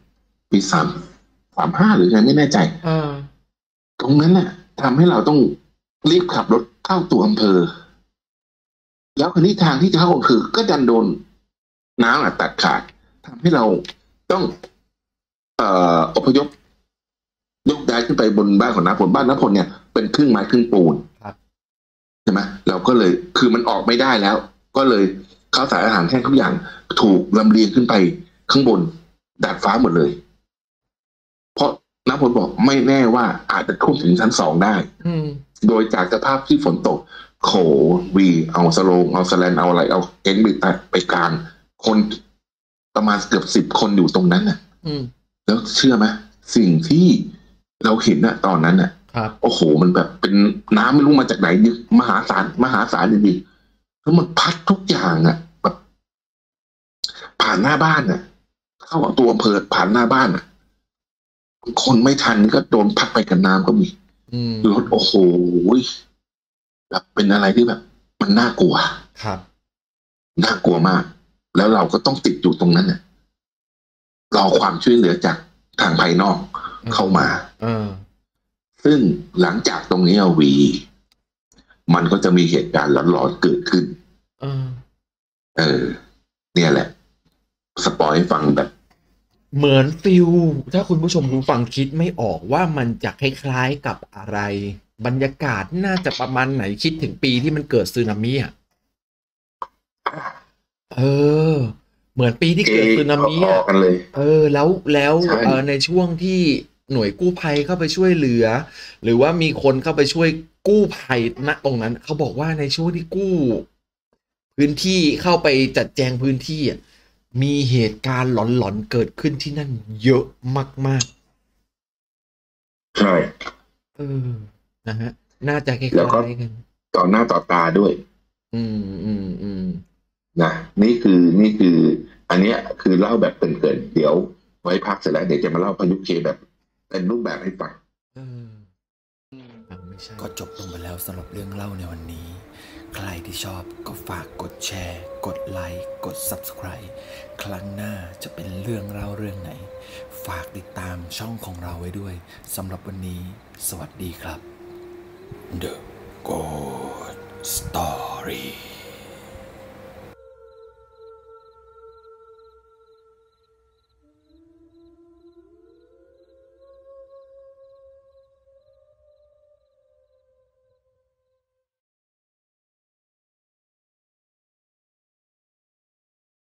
35หรือไงไม่แน่ใจตรงนั้นเนี่ยทำให้เราต้องรีบขับรถเข้าตัวอำเภอแล้วคันนี้ทางที่จะเข้าอำเภอก็ดันโดนน้ำตัดขาดทำให้เราต้องอพยพยกย้ายขึ้นไปบนบ้านของน้ำผลบ้านน้ำผลเนี่ยเป็นครึ่งไม้ครึ่งปูนใช่ไหมเราก็เลยคือมันออกไม่ได้แล้วก็เลยข้าวสารอาหารแห้งทุกอย่างถูกลำเลียงขึ้นไปข้างบนดาดฟ้าหมดเลยเพราะน้ำฝนบอกไม่แน่ว่าอาจจะท่วมถึงชั้น2ได้โดยจากสภาพที่ฝนตกโขเอาสโลงเอาสแลนเอาอะไรเอาเอ็นไปกลางคนประมาณเกือบ10 คนอยู่ตรงนั้นน่ะแล้วเชื่อไหมสิ่งที่เราเห็นน่ะตอนนั้นน่ะโอ้โหมันแบบเป็นน้ำไม่รู้มาจากไหนมหาศาลจริงๆแล้วมันพัดทุกอย่างอ่ะแบบผ่านหน้าบ้านน่ะเข้าตัวอำเภอผ่านหน้าบ้านน่ะคนไม่ทันก็โดนพัดไปกับน้ำก็มีรถโอ้โหแบบเป็นอะไรที่แบบมันน่ากลัวครับน่ากลัวมากแล้วเราก็ต้องติดอยู่ตรงนั้นน่ะรอความช่วยเหลือจากทางภายนอกเข้ามาซึ่งหลังจากตรงนี้มันก็จะมีเหตุการณ์หลอนๆเกิดขึ้นเนี่ยแหละสปอยให้ฟังแบบเหมือนฟิลถ้าคุณผู้ชมผู้ฟังคิดไม่ออกว่ามันจะคล้ายๆกับอะไร บรรยากาศน่าจะประมาณไหนคิดถึงปีที่มันเกิดสึนามิอ่ะเออ เหมือนปีที่เกิดสึนามิพออ่ะๆกันเลยแล้วใช่ในช่วงที่หน่วยกู้ภัยเข้าไปช่วยเหลือ หรือว่ามีคนเข้าไปช่วยกู้ภัยณตรงนั้น เขาบอกว่าในช่วงที่กู้พื้นที่เข้าไปจัดแจงพื้นที่อ่ะมีเหตุการณ์หลอนๆเกิดขึ้นที่นั่นเยอะมากใช่ๆนะฮะ น่าจะคล้แล้วก็ายๆกันต่อหน้าต่อตาด้วยอืมนะนี่คืออันเนี้ยคือเล่าแบบเกรินๆเดี๋ยวไว้พักเสร็จแล้วเดี๋ยวจะมาเล่าพายุเคแบบเป็นรูปแบบให้ฟังไม่ใช่ก็จบลงไปแล้วสำหรับเรื่องเล่าในวันนี้ ใครที่ชอบก็ฝากกดแชร์ กดไลค์ กด Subscribe ครั้งหน้าจะเป็นเรื่องเล่าเรื่องไหน ฝากติดตามช่องของเราไว้ด้วยสำหรับวันนี้ สวัสดีครับ The Ghost Story